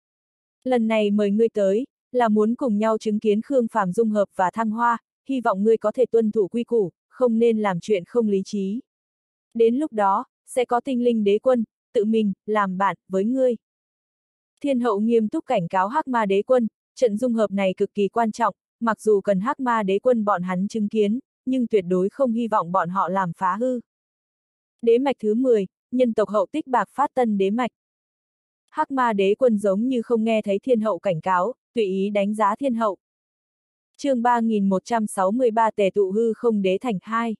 Lần này mời ngươi tới, là muốn cùng nhau chứng kiến Khương Phàm dung hợp và thăng hoa, hy vọng ngươi có thể tuân thủ quy củ, không nên làm chuyện không lý trí. Đến lúc đó, sẽ có tinh linh đế quân, tự mình, làm bạn, với ngươi. Thiên hậu nghiêm túc cảnh cáo Hắc Ma đế quân, trận dung hợp này cực kỳ quan trọng, mặc dù cần Hắc Ma đế quân bọn hắn chứng kiến, nhưng tuyệt đối không hy vọng bọn họ làm phá hư. Đế mạch thứ 10, nhân tộc hậu tích bạc phát tân đế mạch. Hắc Ma đế quân giống như không nghe thấy thiên hậu cảnh cáo, tùy ý đánh giá thiên hậu. Chương 3163 tề tụ hư không đế thành 2.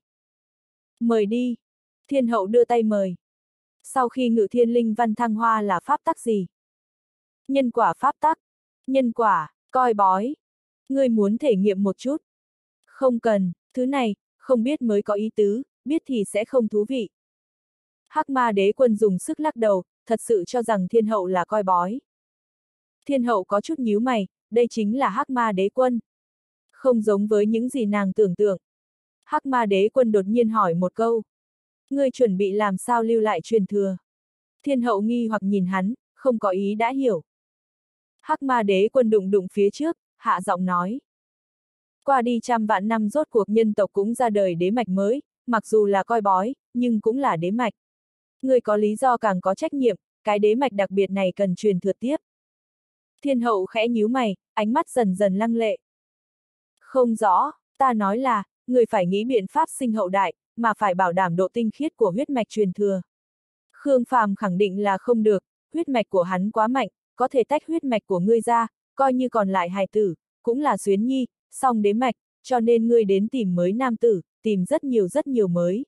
Mời đi. Thiên hậu đưa tay mời. Sau khi ngự thiên linh văn thăng hoa là pháp tắc gì? Nhân quả pháp tắc. Nhân quả, coi bói. Ngươi muốn thể nghiệm một chút? Không cần, thứ này, không biết mới có ý tứ, biết thì sẽ không thú vị. Hắc Ma đế quân dùng sức lắc đầu, thật sự cho rằng thiên hậu là coi bói. Thiên hậu có chút nhíu mày, đây chính là Hắc Ma đế quân. Không giống với những gì nàng tưởng tượng. Hắc Ma đế quân đột nhiên hỏi một câu. Ngươi chuẩn bị làm sao lưu lại truyền thừa? Thiên hậu nghi hoặc nhìn hắn, không có ý đã hiểu. Hắc Ma đế quân đụng đụng phía trước, hạ giọng nói. Qua đi trăm vạn năm rốt cuộc nhân tộc cũng ra đời đế mạch mới, mặc dù là coi bói, nhưng cũng là đế mạch. Ngươi có lý do càng có trách nhiệm, cái đế mạch đặc biệt này cần truyền thừa tiếp. Thiên hậu khẽ nhíu mày, ánh mắt dần dần lăng lệ. Không rõ, ta nói là, người phải nghĩ biện pháp sinh hậu đại, mà phải bảo đảm độ tinh khiết của huyết mạch truyền thừa. Khương Phàm khẳng định là không được, huyết mạch của hắn quá mạnh, có thể tách huyết mạch của ngươi ra, coi như còn lại hài tử, cũng là xuyến nhi, song đế mạch, cho nên ngươi đến tìm mới nam tử, tìm rất nhiều mới.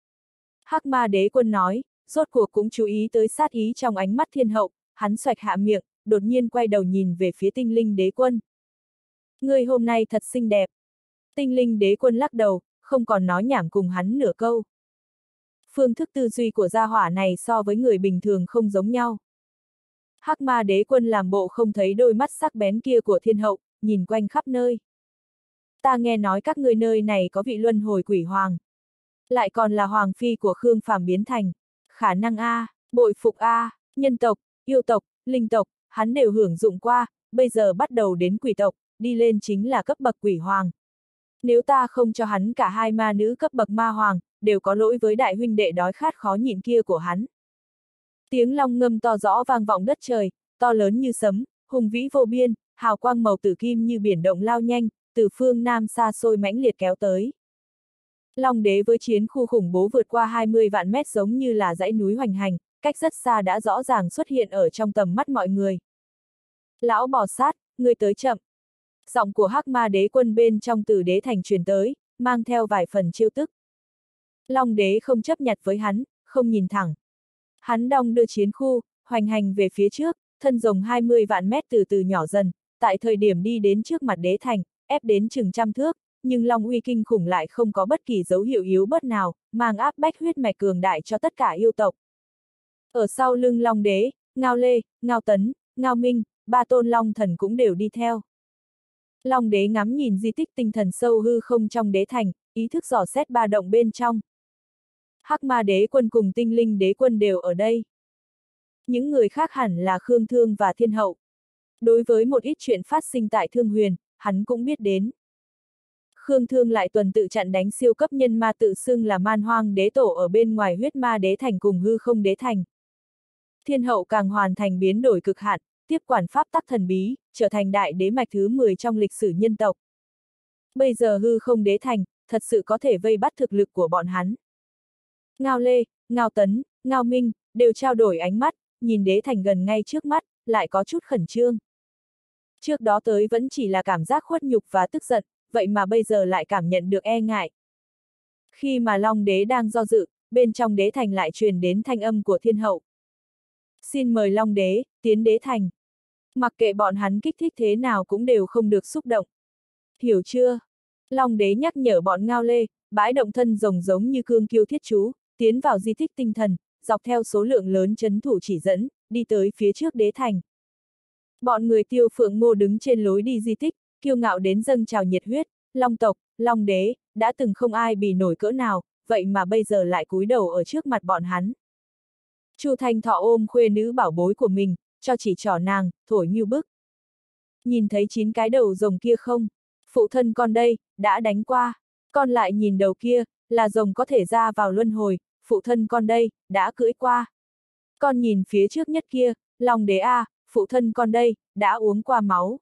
Hắc Ma đế quân nói, rốt cuộc cũng chú ý tới sát ý trong ánh mắt thiên hậu, hắn xoạch hạ miệng, đột nhiên quay đầu nhìn về phía tinh linh đế quân. Ngươi hôm nay thật xinh đẹp. Tinh linh đế quân lắc đầu, không còn nói nhảm cùng hắn nửa câu. Phương thức tư duy của gia hỏa này so với người bình thường không giống nhau. Hắc Ma đế quân làm bộ không thấy đôi mắt sắc bén kia của thiên hậu, nhìn quanh khắp nơi. Ta nghe nói các ngươi nơi này có vị luân hồi quỷ hoàng. Lại còn là hoàng phi của Khương Phàm biến thành. Khả năng A, bội phục A, nhân tộc, yêu tộc, linh tộc, hắn đều hưởng dụng qua, bây giờ bắt đầu đến quỷ tộc, đi lên chính là cấp bậc quỷ hoàng. Nếu ta không cho hắn cả hai ma nữ cấp bậc ma hoàng, đều có lỗi với đại huynh đệ đói khát khó nhịn kia của hắn. Tiếng long ngâm to rõ vang vọng đất trời, to lớn như sấm, hùng vĩ vô biên, hào quang màu tử kim như biển động lao nhanh, từ phương Nam xa xôi mãnh liệt kéo tới. Long đế với chiến khu khủng bố vượt qua 20 vạn mét giống như là dãy núi hoành hành, cách rất xa đã rõ ràng xuất hiện ở trong tầm mắt mọi người. Lão bò sát, ngươi tới chậm. Giọng của Hắc Ma đế quân bên trong Tử đế thành truyền tới, mang theo vài phần trêu tức. Long đế không chấp nhặt với hắn, không nhìn thẳng. Hắn đong đưa chiến khu, hoành hành về phía trước, thân rồng 20 vạn mét từ từ nhỏ dần, tại thời điểm đi đến trước mặt đế thành, ép đến chừng trăm thước, nhưng long uy kinh khủng lại không có bất kỳ dấu hiệu yếu bớt nào, mang áp bách huyết mạch cường đại cho tất cả yêu tộc. Ở sau lưng long đế, Ngao Lê, Ngao Tấn, Ngao Minh, ba tôn long thần cũng đều đi theo. Long đế ngắm nhìn di tích tinh thần sâu hư không trong đế thành, ý thức dò xét ba động bên trong. Hắc Ma đế quân cùng tinh linh đế quân đều ở đây. Những người khác hẳn là Khương Thương và Thiên hậu. Đối với một ít chuyện phát sinh tại Thương Huyền, hắn cũng biết đến. Khương Thương lại tuần tự chặn đánh siêu cấp nhân ma tự xưng là Man Hoang đế tổ ở bên ngoài huyết ma đế thành cùng hư không đế thành. Thiên hậu càng hoàn thành biến đổi cực hạn, tiếp quản pháp tắc thần bí, trở thành đại đế mạch thứ 10 trong lịch sử nhân tộc. Bây giờ hư không đế thành, thật sự có thể vây bắt thực lực của bọn hắn. Ngao Lê, Ngao Tấn, Ngao Minh, đều trao đổi ánh mắt, nhìn đế thành gần ngay trước mắt, lại có chút khẩn trương. Trước đó tới vẫn chỉ là cảm giác khuất nhục và tức giận, vậy mà bây giờ lại cảm nhận được e ngại. Khi mà Long đế đang do dự, bên trong đế thành lại truyền đến thanh âm của Thiên hậu. Xin mời Long đế, tiến đế thành. Mặc kệ bọn hắn kích thích thế nào cũng đều không được xúc động. Hiểu chưa? Long đế nhắc nhở bọn Ngao Lê, bãi động thân rồng giống như cương kiêu thiết chú, tiến vào di tích tinh thần, dọc theo số lượng lớn trấn thủ chỉ dẫn, đi tới phía trước đế thành. Bọn người Tiêu Phượng Ngô đứng trên lối đi di tích, kiêu ngạo đến dâng trào nhiệt huyết, Long tộc, Long đế, đã từng không ai bì nổi cỡ nào, vậy mà bây giờ lại cúi đầu ở trước mặt bọn hắn. Chu Thanh Thọ ôm khuê nữ bảo bối của mình, cho chỉ trỏ nàng, thổi như bức. Nhìn thấy 9 cái đầu rồng kia không? Phụ thân con đây, đã đánh qua. Con lại nhìn đầu kia, là rồng có thể ra vào luân hồi, phụ thân con đây, đã cưỡi qua. Con nhìn phía trước nhất kia, Long đế a, phụ thân con đây, đã uống qua máu.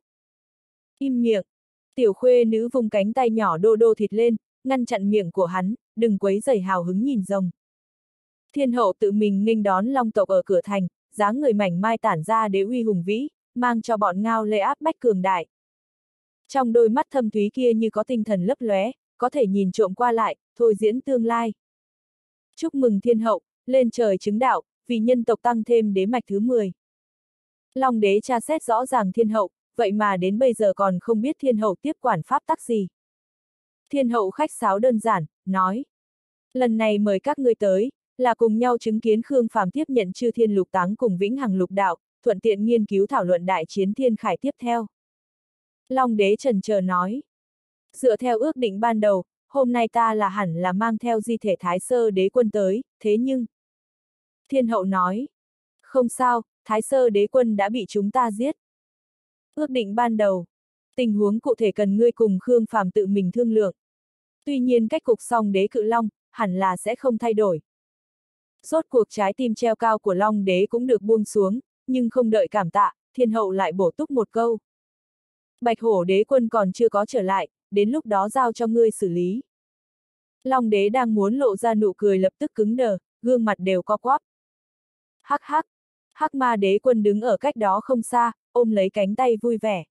Im miệng. Tiểu khuê nữ vung cánh tay nhỏ đô đô thịt lên, ngăn chặn miệng của hắn, đừng quấy rầy hào hứng nhìn rồng. Thiên hậu tự mình nghênh đón Long tộc ở cửa thành, dáng người mảnh mai tản ra đế uy hùng vĩ, mang cho bọn Ngao Lê áp bách cường đại. Trong đôi mắt thâm thúy kia như có tinh thần lấp lóe, có thể nhìn trộm qua lại, thôi diễn tương lai. Chúc mừng thiên hậu, lên trời chứng đạo, vì nhân tộc tăng thêm đế mạch thứ 10. Long đế tra xét rõ ràng thiên hậu, vậy mà đến bây giờ còn không biết thiên hậu tiếp quản pháp tắc gì. Thiên hậu khách sáo đơn giản, nói. Lần này mời các ngươi tới, là cùng nhau chứng kiến Khương Phàm tiếp nhận Chư Thiên Lục Táng cùng Vĩnh Hằng Lục Đạo, thuận tiện nghiên cứu thảo luận đại chiến thiên khải tiếp theo. Long đế trần chờ nói. Dựa theo ước định ban đầu, hôm nay ta là hẳn là mang theo di thể Thái Sơ đế quân tới, thế nhưng... Thiên hậu nói. Không sao, Thái Sơ đế quân đã bị chúng ta giết. Ước định ban đầu. Tình huống cụ thể cần ngươi cùng Khương Phàm tự mình thương lượng. Tuy nhiên cách cục song đế cự long, hẳn là sẽ không thay đổi. Rốt cuộc trái tim treo cao của Long đế cũng được buông xuống, nhưng không đợi cảm tạ, thiên hậu lại bổ túc một câu. Bạch hổ đế quân còn chưa có trở lại, đến lúc đó giao cho ngươi xử lý. Long đế đang muốn lộ ra nụ cười lập tức cứng đờ, gương mặt đều co quắp. Hắc hắc, Hắc ma đế quân đứng ở cách đó không xa, ôm lấy cánh tay vui vẻ.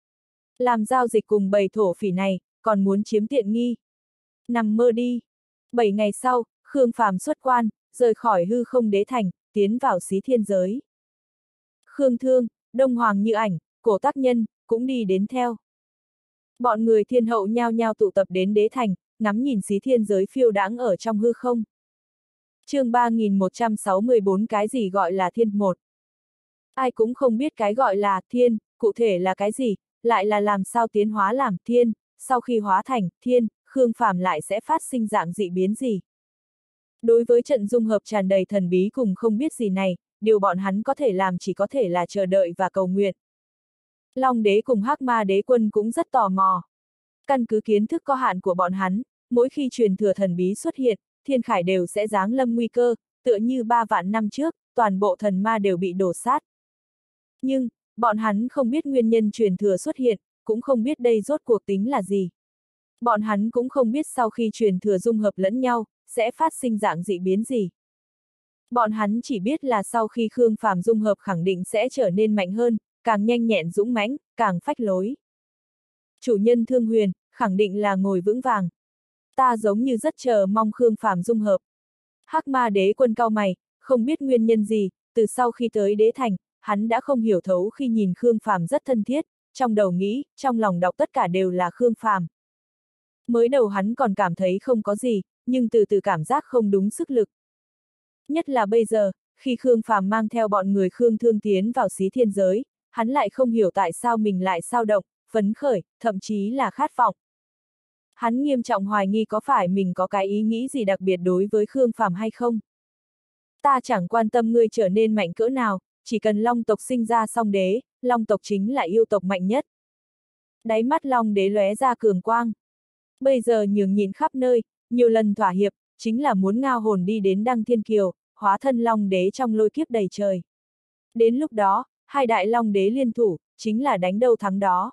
Làm giao dịch cùng bầy thổ phỉ này, còn muốn chiếm tiện nghi. Nằm mơ đi. 7 ngày sau, Khương Phàm xuất quan, rời khỏi hư không đế thành, tiến vào xí thiên giới. Khương Thương, Đông Hoàng Như Ảnh, Cổ Tác Nhân, cũng đi đến theo. Bọn người thiên hậu nhao nhao tụ tập đến đế thành, ngắm nhìn xí thiên giới phiêu đãng ở trong hư không. Chương 3164 cái gì gọi là thiên một. Ai cũng không biết cái gọi là thiên, cụ thể là cái gì, lại là làm sao tiến hóa làm thiên, sau khi hóa thành thiên, Khương Phàm lại sẽ phát sinh dạng dị biến gì. Đối với trận dung hợp tràn đầy thần bí cùng không biết gì này, điều bọn hắn có thể làm chỉ có thể là chờ đợi và cầu nguyện. Long đế cùng Hắc ma đế quân cũng rất tò mò. Căn cứ kiến thức có hạn của bọn hắn, mỗi khi truyền thừa thần bí xuất hiện, thiên khải đều sẽ giáng lâm nguy cơ, tựa như 3 vạn năm trước, toàn bộ thần ma đều bị đổ sát. Nhưng, bọn hắn không biết nguyên nhân truyền thừa xuất hiện, cũng không biết đây rốt cuộc tính là gì. Bọn hắn cũng không biết sau khi truyền thừa dung hợp lẫn nhau, sẽ phát sinh dạng dị biến gì. Bọn hắn chỉ biết là sau khi Khương Phàm dung hợp khẳng định sẽ trở nên mạnh hơn, càng nhanh nhẹn dũng mãnh, càng phách lối. Chủ nhân Thương Huyền, khẳng định là ngồi vững vàng. Ta giống như rất chờ mong Khương Phàm dung hợp. Hắc ma đế quân cau mày, không biết nguyên nhân gì, từ sau khi tới đế thành, hắn đã không hiểu thấu khi nhìn Khương Phàm rất thân thiết, trong đầu nghĩ, trong lòng đọc tất cả đều là Khương Phàm. Mới đầu hắn còn cảm thấy không có gì, nhưng từ từ cảm giác không đúng sức lực. Nhất là bây giờ, khi Khương Phàm mang theo bọn người Khương Thương tiến vào xí thiên giới, hắn lại không hiểu tại sao mình lại sao động, phấn khởi, thậm chí là khát vọng. Hắn nghiêm trọng hoài nghi có phải mình có cái ý nghĩ gì đặc biệt đối với Khương Phàm hay không. Ta chẳng quan tâm ngươi trở nên mạnh cỡ nào, chỉ cần Long tộc sinh ra song đế, Long tộc chính là yêu tộc mạnh nhất. Đáy mắt Long đế lóe ra cường quang. Bây giờ nhường nhìn khắp nơi, nhiều lần thỏa hiệp, chính là muốn ngao hồn đi đến Đăng Thiên Kiều, hóa thân Long đế trong lôi kiếp đầy trời. Đến lúc đó, hai đại Long đế liên thủ, chính là đánh đâu thắng đó.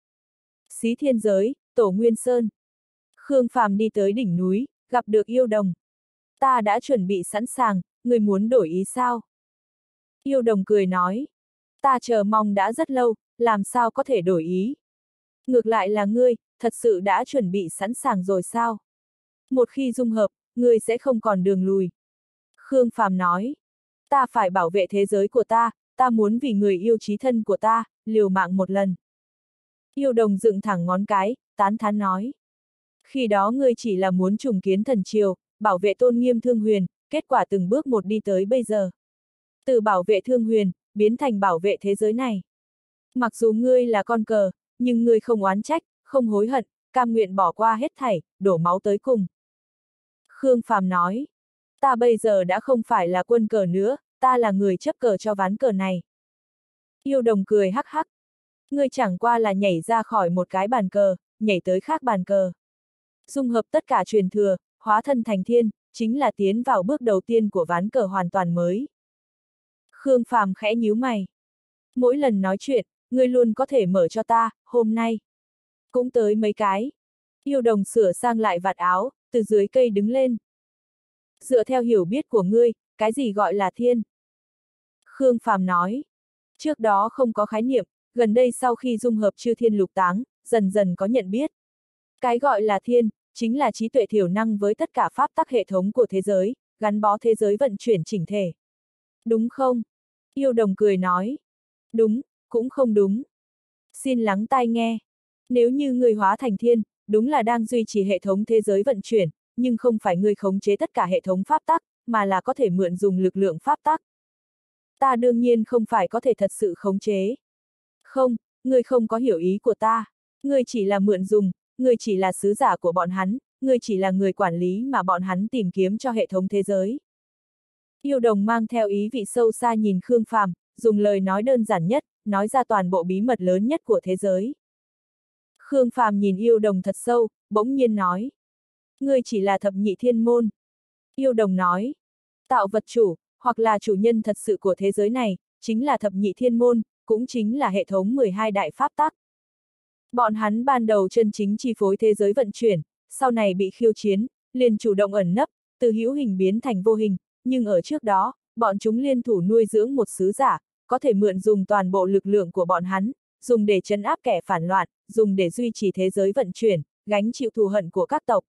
Xí thiên giới, Tổ Nguyên Sơn. Khương Phàm đi tới đỉnh núi, gặp được yêu đồng. Ta đã chuẩn bị sẵn sàng, người muốn đổi ý sao? Yêu đồng cười nói. Ta chờ mong đã rất lâu, làm sao có thể đổi ý? Ngược lại là ngươi, thật sự đã chuẩn bị sẵn sàng rồi sao? Một khi dung hợp, ngươi sẽ không còn đường lùi. Khương Phàm nói. Ta phải bảo vệ thế giới của ta muốn vì người yêu chí thân của ta, liều mạng một lần. Yêu đồng dựng thẳng ngón cái, tán thán nói. Khi đó ngươi chỉ là muốn trùng kiến thần triều, bảo vệ tôn nghiêm Thương Huyền, kết quả từng bước một đi tới bây giờ. Từ bảo vệ Thương Huyền, biến thành bảo vệ thế giới này. Mặc dù ngươi là con cờ, nhưng ngươi không oán trách, không hối hận, cam nguyện bỏ qua hết thảy, đổ máu tới cùng. Khương Phàm nói, ta bây giờ đã không phải là quân cờ nữa, ta là người chấp cờ cho ván cờ này. Yêu Đồng cười hắc hắc. Ngươi chẳng qua là nhảy ra khỏi một cái bàn cờ, nhảy tới khác bàn cờ. Dung hợp tất cả truyền thừa, hóa thân thành thiên, chính là tiến vào bước đầu tiên của ván cờ hoàn toàn mới. Khương Phàm khẽ nhíu mày. Mỗi lần nói chuyện, ngươi luôn có thể mở cho ta, hôm nay. Cũng tới mấy cái. Yêu Đồng sửa sang lại vạt áo, từ dưới cây đứng lên. Dựa theo hiểu biết của ngươi, cái gì gọi là thiên? Khương Phàm nói. Trước đó không có khái niệm, gần đây sau khi dung hợp chư thiên lục táng, dần dần có nhận biết. Cái gọi là thiên, chính là trí tuệ thiểu năng với tất cả pháp tắc hệ thống của thế giới, gắn bó thế giới vận chuyển chỉnh thể. Đúng không? Yêu Đồng cười nói. Đúng, cũng không đúng. Xin lắng tai nghe. Nếu như người hóa thành thiên, đúng là đang duy trì hệ thống thế giới vận chuyển, nhưng không phải người khống chế tất cả hệ thống pháp tắc, mà là có thể mượn dùng lực lượng pháp tắc. Ta đương nhiên không phải có thể thật sự khống chế. Không, ngươi không có hiểu ý của ta. Ngươi chỉ là mượn dùng, ngươi chỉ là sứ giả của bọn hắn, ngươi chỉ là người quản lý mà bọn hắn tìm kiếm cho hệ thống thế giới. Yêu Đồng mang theo ý vị sâu xa nhìn Khương Phàm, dùng lời nói đơn giản nhất, nói ra toàn bộ bí mật lớn nhất của thế giới. Khương Phàm nhìn Yêu Đồng thật sâu, bỗng nhiên nói. Ngươi chỉ là thập nhị thiên môn. Yêu Đồng nói. Tạo vật chủ, hoặc là chủ nhân thật sự của thế giới này, chính là thập nhị thiên môn, cũng chính là hệ thống 12 đại pháp tắc. Bọn hắn ban đầu chân chính chi phối thế giới vận chuyển, sau này bị khiêu chiến, liền chủ động ẩn nấp, từ hữu hình biến thành vô hình, nhưng ở trước đó, bọn chúng liên thủ nuôi dưỡng một sứ giả, có thể mượn dùng toàn bộ lực lượng của bọn hắn, dùng để trấn áp kẻ phản loạn, dùng để duy trì thế giới vận chuyển, gánh chịu thù hận của các tộc.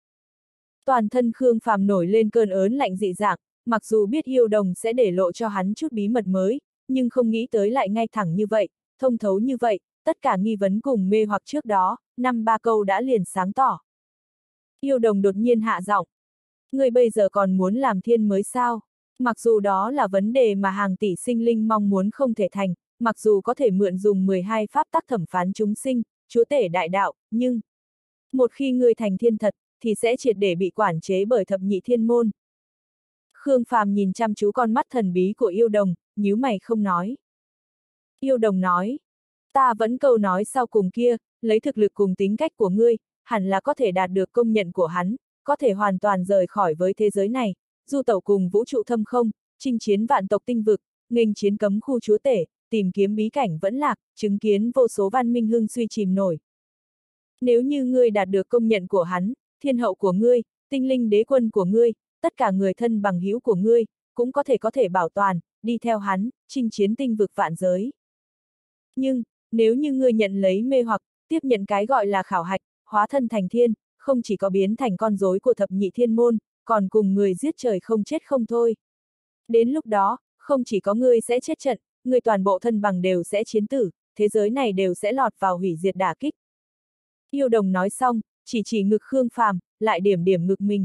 Toàn thân Khương Phàm nổi lên cơn ớn lạnh dị dạng, mặc dù biết Yêu Đồng sẽ để lộ cho hắn chút bí mật mới, nhưng không nghĩ tới lại ngay thẳng như vậy, thông thấu như vậy, tất cả nghi vấn cùng mê hoặc trước đó, 5-3 câu đã liền sáng tỏ. Yêu Đồng đột nhiên hạ giọng. Ngươi bây giờ còn muốn làm thiên mới sao? Mặc dù đó là vấn đề mà hàng tỷ sinh linh mong muốn không thể thành, mặc dù có thể mượn dùng 12 pháp tắc thẩm phán chúng sinh, chúa tể đại đạo, nhưng một khi ngươi thành thiên thật, thì sẽ triệt để bị quản chế bởi thập nhị thiên môn. Khương Phàm nhìn chăm chú con mắt thần bí của Yêu Đồng, nhíu mày không nói. Yêu Đồng nói, ta vẫn câu nói sau cùng kia, lấy thực lực cùng tính cách của ngươi, hẳn là có thể đạt được công nhận của hắn, có thể hoàn toàn rời khỏi với thế giới này, du tẩu cùng vũ trụ thâm không, chinh chiến vạn tộc tinh vực, nghênh chiến cấm khu chúa tể, tìm kiếm bí cảnh vẫn lạc, chứng kiến vô số văn minh hưng suy chìm nổi. Nếu như ngươi đạt được công nhận của hắn, thiên hậu của ngươi, tinh linh đế quân của ngươi, tất cả người thân bằng hữu của ngươi, cũng có thể bảo toàn, đi theo hắn, chinh chiến tinh vực vạn giới. Nhưng, nếu như ngươi nhận lấy mê hoặc, tiếp nhận cái gọi là khảo hạch, hóa thân thành thiên, không chỉ có biến thành con rối của thập nhị thiên môn, còn cùng người giết trời không chết không thôi. Đến lúc đó, không chỉ có ngươi sẽ chết trận, ngươi toàn bộ thân bằng đều sẽ chiến tử, thế giới này đều sẽ lọt vào hủy diệt đả kích. Yêu Đồng nói xong, chỉ ngực Khương Phàm, lại điểm ngực mình.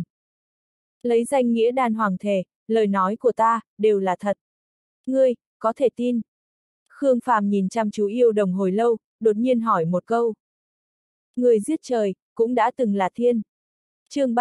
Lấy danh nghĩa đan hoàng thề, lời nói của ta, đều là thật. Ngươi, có thể tin. Khương Phàm nhìn chăm chú Yêu Đồng hồi lâu, đột nhiên hỏi một câu. Người giết trời, cũng đã từng là thiên. Chương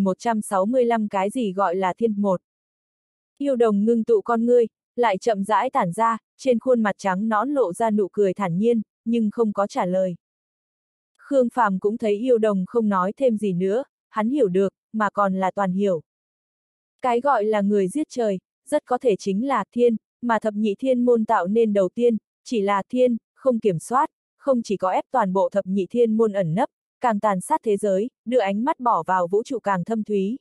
3165 cái gì gọi là thiên một. Yêu Đồng ngưng tụ con ngươi, lại chậm rãi tản ra, trên khuôn mặt trắng nõn lộ ra nụ cười thản nhiên, nhưng không có trả lời. Khương Phàm cũng thấy Yêu Đồng không nói thêm gì nữa, hắn hiểu được, mà còn là toàn hiểu. Cái gọi là người giết trời, rất có thể chính là thiên, mà thập nhị thiên môn tạo nên đầu tiên, chỉ là thiên, không kiểm soát, không chỉ có ép toàn bộ thập nhị thiên môn ẩn nấp, càng tàn sát thế giới, đưa ánh mắt bỏ vào vũ trụ càng thâm thúy.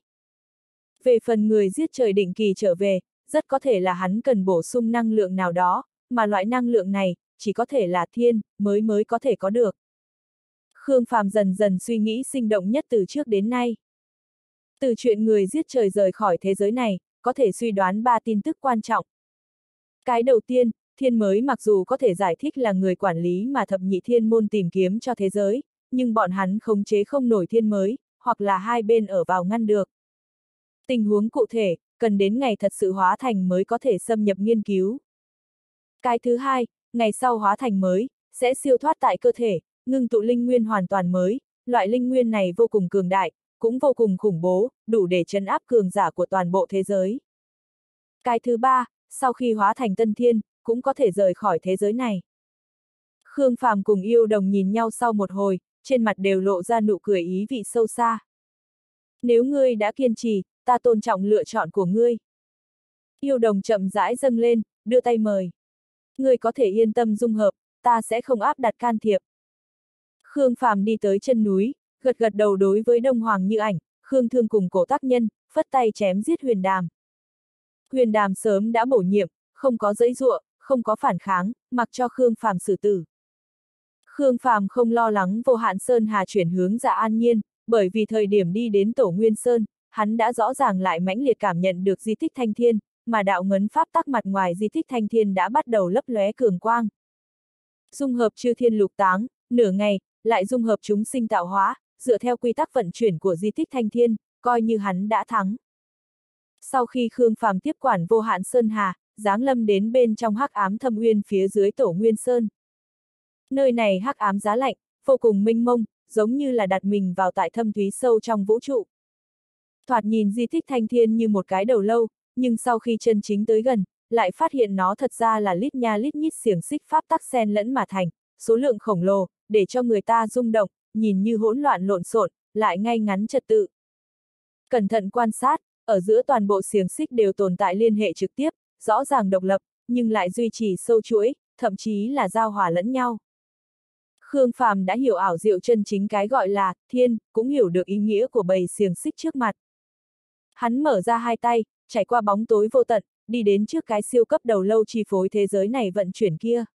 Về phần người giết trời định kỳ trở về, rất có thể là hắn cần bổ sung năng lượng nào đó, mà loại năng lượng này, chỉ có thể là thiên, mới có thể có được. Khương Phàm dần dần suy nghĩ sinh động nhất từ trước đến nay. Từ chuyện người giết trời rời khỏi thế giới này, có thể suy đoán 3 tin tức quan trọng. Cái đầu tiên, thiên mới mặc dù có thể giải thích là người quản lý mà thập nhị thiên môn tìm kiếm cho thế giới, nhưng bọn hắn khống chế không nổi thiên mới, hoặc là hai bên ở vào ngăn được. Tình huống cụ thể, cần đến ngày thật sự hóa thành mới có thể xâm nhập nghiên cứu. Cái thứ hai, ngày sau hóa thành mới, sẽ siêu thoát tại cơ thể, ngưng tụ linh nguyên hoàn toàn mới, loại linh nguyên này vô cùng cường đại, cũng vô cùng khủng bố, đủ để trấn áp cường giả của toàn bộ thế giới. Cái thứ ba, sau khi hóa thành tân thiên, cũng có thể rời khỏi thế giới này. Khương Phàm cùng Yêu Đồng nhìn nhau sau một hồi, trên mặt đều lộ ra nụ cười ý vị sâu xa. Nếu ngươi đã kiên trì, ta tôn trọng lựa chọn của ngươi. Yêu Đồng chậm rãi dâng lên, đưa tay mời. Ngươi có thể yên tâm dung hợp, ta sẽ không áp đặt can thiệp. Khương Phàm đi tới chân núi, gật gật đầu đối với Đông Hoàng Như Ảnh, Khương Thương cùng Cổ Tác Nhân, phất tay chém giết Huyền Đàm. Huyền Đàm sớm đã bổ nhiệm, không có giãy giụa, không có phản kháng, mặc cho Khương Phàm xử tử. Khương Phàm không lo lắng Vô Hạn Sơn Hà chuyển hướng Dạ An Nhiên, bởi vì thời điểm đi đến Tổ Nguyên Sơn, hắn đã rõ ràng lại mãnh liệt cảm nhận được di tích Thanh Thiên, mà đạo ngấn pháp tắc mặt ngoài di tích Thanh Thiên đã bắt đầu lấp lóe cường quang. Dung hợp chư thiên lục táng, nửa ngày, lại dung hợp chúng sinh tạo hóa, dựa theo quy tắc vận chuyển của di tích Thanh Thiên, coi như hắn đã thắng. Sau khi Khương Phàm tiếp quản Vô Hạn Sơn Hà, giáng lâm đến bên trong hắc ám thâm uyên phía dưới Tổ Nguyên Sơn. Nơi này hắc ám giá lạnh, vô cùng mênh mông, giống như là đặt mình vào tại thâm thúy sâu trong vũ trụ. Thoạt nhìn di tích Thanh Thiên như một cái đầu lâu, nhưng sau khi chân chính tới gần, lại phát hiện nó thật ra là lít nha lít nhít xiềng xích pháp tắc xen lẫn mà thành, số lượng khổng lồ, để cho người ta rung động, nhìn như hỗn loạn lộn xộn, lại ngay ngắn trật tự. Cẩn thận quan sát, ở giữa toàn bộ xiềng xích đều tồn tại liên hệ trực tiếp, rõ ràng độc lập, nhưng lại duy trì sâu chuỗi, thậm chí là giao hòa lẫn nhau. Khương Phàm đã hiểu ảo diệu chân chính cái gọi là thiên, cũng hiểu được ý nghĩa của bầy xiềng xích trước mặt. Hắn mở ra hai tay, trải qua bóng tối vô tận, đi đến trước cái siêu cấp đầu lâu chi phối thế giới này vận chuyển kia.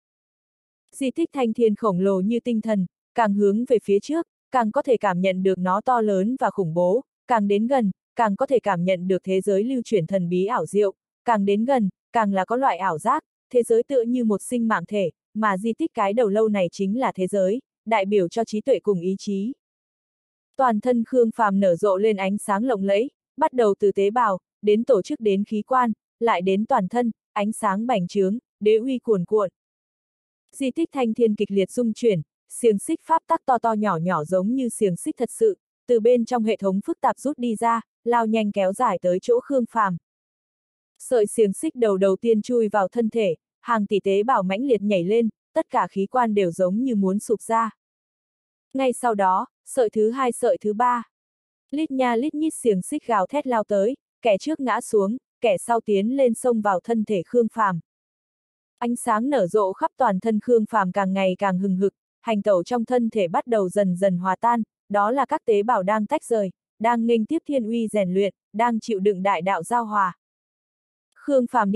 Di tích Thanh Thiên khổng lồ như tinh thần, càng hướng về phía trước, càng có thể cảm nhận được nó to lớn và khủng bố, càng đến gần, càng có thể cảm nhận được thế giới lưu chuyển thần bí ảo diệu, càng đến gần, càng là có loại ảo giác, thế giới tựa như một sinh mạng thể, mà di tích cái đầu lâu này chính là thế giới, đại biểu cho trí tuệ cùng ý chí. Toàn thân Khương Phàm nở rộ lên ánh sáng lộng lẫy, bắt đầu từ tế bào, đến tổ chức đến khí quan, lại đến toàn thân, ánh sáng bành trướng, đế uy cuồn cuộn. Di tích Thanh Thiên kịch liệt rung chuyển, xiềng xích pháp tắc to to nhỏ nhỏ giống như xiềng xích thật sự, từ bên trong hệ thống phức tạp rút đi ra, lao nhanh kéo dài tới chỗ Khương Phàm. Sợi xiềng xích đầu tiên chui vào thân thể, hàng tỷ tế bào mãnh liệt nhảy lên, tất cả khí quan đều giống như muốn sụp ra. Ngay sau đó, sợi thứ hai sợi thứ ba. Lít nha lít nhít xiềng xích gào thét lao tới, kẻ trước ngã xuống, kẻ sau tiến lên xông vào thân thể Khương Phàm. Ánh sáng nở rộ khắp toàn thân Khương Phàm càng ngày càng hừng hực, hành tẩu trong thân thể bắt đầu dần dần hòa tan, đó là các tế bào đang tách rời, đang nghênh tiếp thiên uy rèn luyện, đang chịu đựng đại đạo giao hòa. Khương Phàm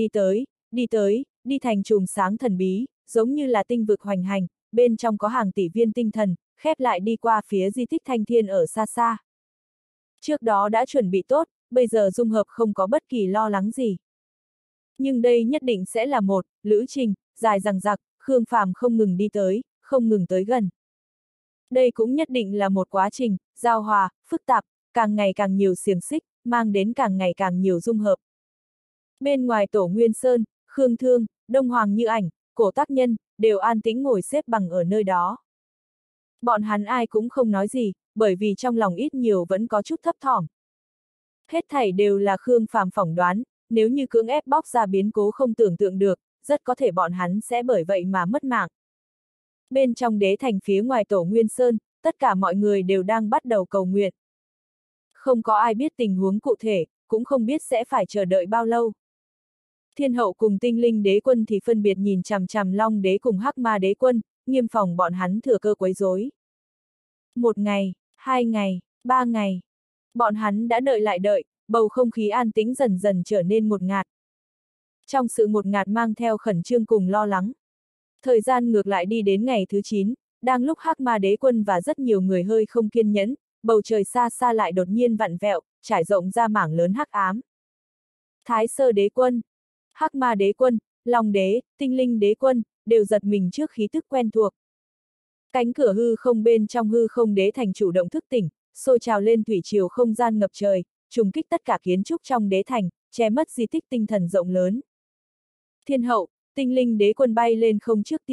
đi thành chùm sáng thần bí, giống như là tinh vực hoành hành, bên trong có hàng tỷ viên tinh thần, khép lại đi qua phía di tích Thanh Thiên ở xa xa. Trước đó đã chuẩn bị tốt, bây giờ dung hợp không có bất kỳ lo lắng gì. Nhưng đây nhất định sẽ là một lữ trình dài dằng dặc, Khương Phàm không ngừng đi tới, không ngừng tới gần. Đây cũng nhất định là một quá trình giao hòa, phức tạp, càng ngày càng nhiều xiềng xích, mang đến càng ngày càng nhiều dung hợp. Bên ngoài Tổ Nguyên Sơn, Khương Thương, Đông Hoàng Như Ảnh, Cổ Tác Nhân, đều an tĩnh ngồi xếp bằng ở nơi đó. Bọn hắn ai cũng không nói gì, bởi vì trong lòng ít nhiều vẫn có chút thấp thỏm. Hết thảy đều là Khương Phàm phỏng đoán, nếu như cưỡng ép bóc ra biến cố không tưởng tượng được, rất có thể bọn hắn sẽ bởi vậy mà mất mạng. Bên trong đế thành phía ngoài Tổ Nguyên Sơn, tất cả mọi người đều đang bắt đầu cầu nguyện. Không có ai biết tình huống cụ thể, cũng không biết sẽ phải chờ đợi bao lâu. Thiên hậu cùng tinh linh đế quân thì phân biệt nhìn chằm chằm Long đế cùng Hắc Ma đế quân, nghiêm phòng bọn hắn thừa cơ quấy rối. 1 ngày, 2 ngày, 3 ngày. Bọn hắn đã đợi lại đợi, bầu không khí an tĩnh dần dần trở nên ngột ngạt. Trong sự ngột ngạt mang theo khẩn trương cùng lo lắng. Thời gian ngược lại đi đến ngày thứ 9, đang lúc Hắc Ma đế quân và rất nhiều người hơi không kiên nhẫn, bầu trời xa xa lại đột nhiên vặn vẹo, trải rộng ra mảng lớn hắc ám. Thái Sơ đế quân, Hắc Ma đế quân, Long đế, tinh linh đế quân, đều giật mình trước khí tức quen thuộc. Cánh cửa hư không bên trong hư không đế thành chủ động thức tỉnh, sôi trào lên thủy triều không gian ngập trời, trùng kích tất cả kiến trúc trong đế thành, che mất di tích tinh thần rộng lớn. Thiên hậu, tinh linh đế quân bay lên không trước tiên,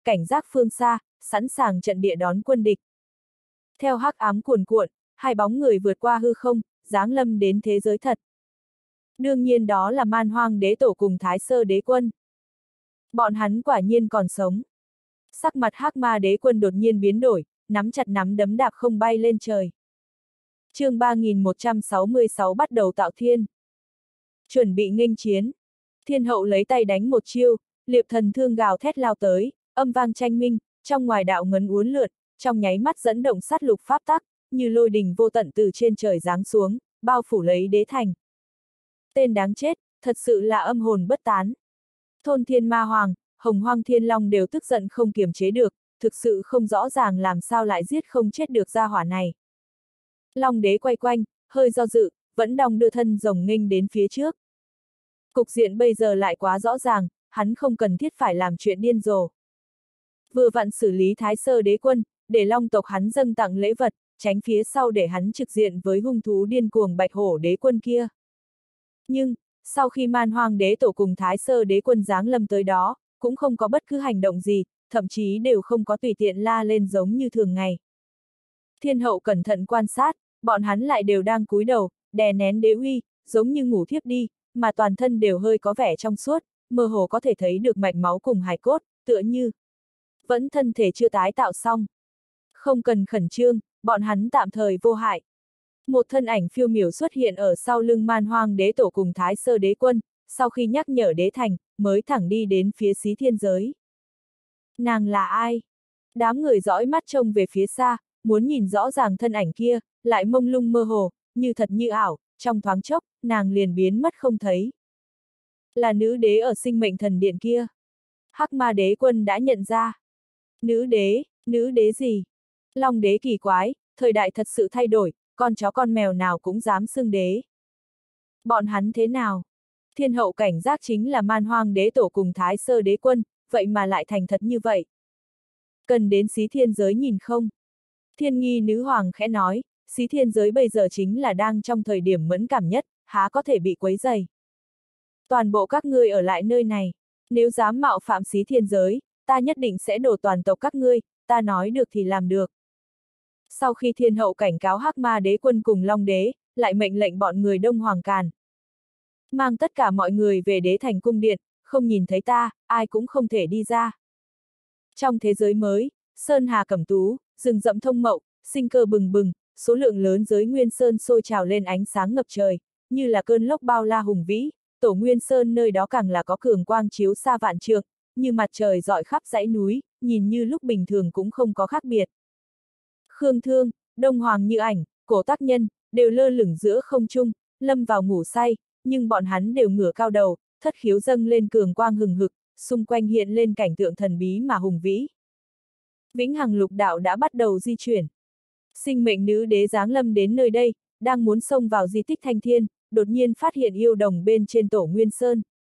cảnh giác phương xa, sẵn sàng trận địa đón quân địch. Theo hắc ám cuồn cuộn, hai bóng người vượt qua hư không, giáng lâm đến thế giới thật. Đương nhiên đó là Man Hoang đế tổ cùng Thái Sơ đế quân. Bọn hắn quả nhiên còn sống. Sắc mặt hắc ma đế quân đột nhiên biến đổi, nắm chặt nắm đấm đạp không bay lên trời. chương 3166 bắt đầu tạo thiên. Chuẩn bị nghênh chiến. Thiên hậu lấy tay đánh một chiêu, liệp thần thương gào thét lao tới, âm vang tranh minh, trong ngoài đạo ngấn uốn lượn, trong nháy mắt dẫn động sát lục pháp tắc, như lôi đình vô tận từ trên trời giáng xuống, bao phủ lấy đế thành. Tên đáng chết, thật sự là âm hồn bất tán. Thôn Thiên Ma Hoàng, Hồng Hoang Thiên Long đều tức giận không kiềm chế được, thực sự không rõ ràng làm sao lại giết không chết được gia hỏa này. Long đế quay quanh, hơi do dự, vẫn đong đưa thân rồng nghênh đến phía trước. Cục diện bây giờ lại quá rõ ràng, hắn không cần thiết phải làm chuyện điên rồ. Vừa vặn xử lý Thái Sơ đế quân, để Long tộc hắn dâng tặng lễ vật, tránh phía sau để hắn trực diện với hung thú điên cuồng Bạch Hổ đế quân kia. Nhưng, sau khi Man Hoang đế tổ cùng Thái Sơ đế quân giáng lâm tới đó, cũng không có bất cứ hành động gì, thậm chí đều không có tùy tiện la lên giống như thường ngày. Thiên hậu cẩn thận quan sát, bọn hắn lại đều đang cúi đầu, đè nén đế uy, giống như ngủ thiếp đi, mà toàn thân đều hơi có vẻ trong suốt, mơ hồ có thể thấy được mạch máu cùng hài cốt, tựa như vẫn thân thể chưa tái tạo xong. Không cần khẩn trương, bọn hắn tạm thời vô hại. Một thân ảnh phiêu miểu xuất hiện ở sau lưng Man Hoang đế tổ cùng Thái Sơ đế quân, sau khi nhắc nhở đế thành, mới thẳng đi đến phía Xí Thiên giới. Nàng là ai? Đám người dõi mắt trông về phía xa, muốn nhìn rõ ràng thân ảnh kia, lại mông lung mơ hồ, như thật như ảo, trong thoáng chốc, nàng liền biến mất không thấy. Là nữ đế ở sinh mệnh thần điện kia. Hắc ma đế quân đã nhận ra. Nữ đế gì? Long đế kỳ quái, thời đại thật sự thay đổi, con chó con mèo nào cũng dám xưng đế. Bọn hắn thế nào? Thiên hậu cảnh giác chính là Man Hoang đế tổ cùng Thái Sơ đế quân, vậy mà lại thành thật như vậy. Cần đến Xí Thiên giới nhìn không? Thiên nghi nữ hoàng khẽ nói, Xí Thiên giới bây giờ chính là đang trong thời điểm mẫn cảm nhất, há có thể bị quấy rầy. Toàn bộ các ngươi ở lại nơi này, nếu dám mạo phạm Xí Thiên giới, ta nhất định sẽ đổ toàn tộc các ngươi, ta nói được thì làm được. Sau khi thiên hậu cảnh cáo hắc ma đế quân cùng long đế, lại mệnh lệnh bọn người Đông Hoàng Càn. Mang tất cả mọi người về đế thành cung điện, không nhìn thấy ta, ai cũng không thể đi ra. Trong thế giới mới, sơn hà cẩm tú, rừng rậm thông mậu, sinh cơ bừng bừng, số lượng lớn giới nguyên sơn sôi trào lên ánh sáng ngập trời, như là cơn lốc bao la hùng vĩ, tổ nguyên sơn nơi đó càng là có cường quang chiếu xa vạn trượng, như mặt trời rọi khắp dãy núi, nhìn như lúc bình thường cũng không có khác biệt. Khương Thương, Đông Hoàng Như Ảnh, Cổ Tác Nhân, đều lơ lửng giữa không trung, lâm vào ngủ say, nhưng bọn hắn đều ngửa cao đầu, thất khiếu dâng lên cường quang hừng hực, xung quanh hiện lên cảnh tượng thần bí mà hùng vĩ. Vĩnh Hằng lục đạo đã bắt đầu di chuyển. Sinh mệnh nữ đế giáng lâm đến nơi đây, đang muốn xông vào di tích Thanh Thiên, đột nhiên phát hiện yêu đồng bên trên tổ Nguyên Sơn.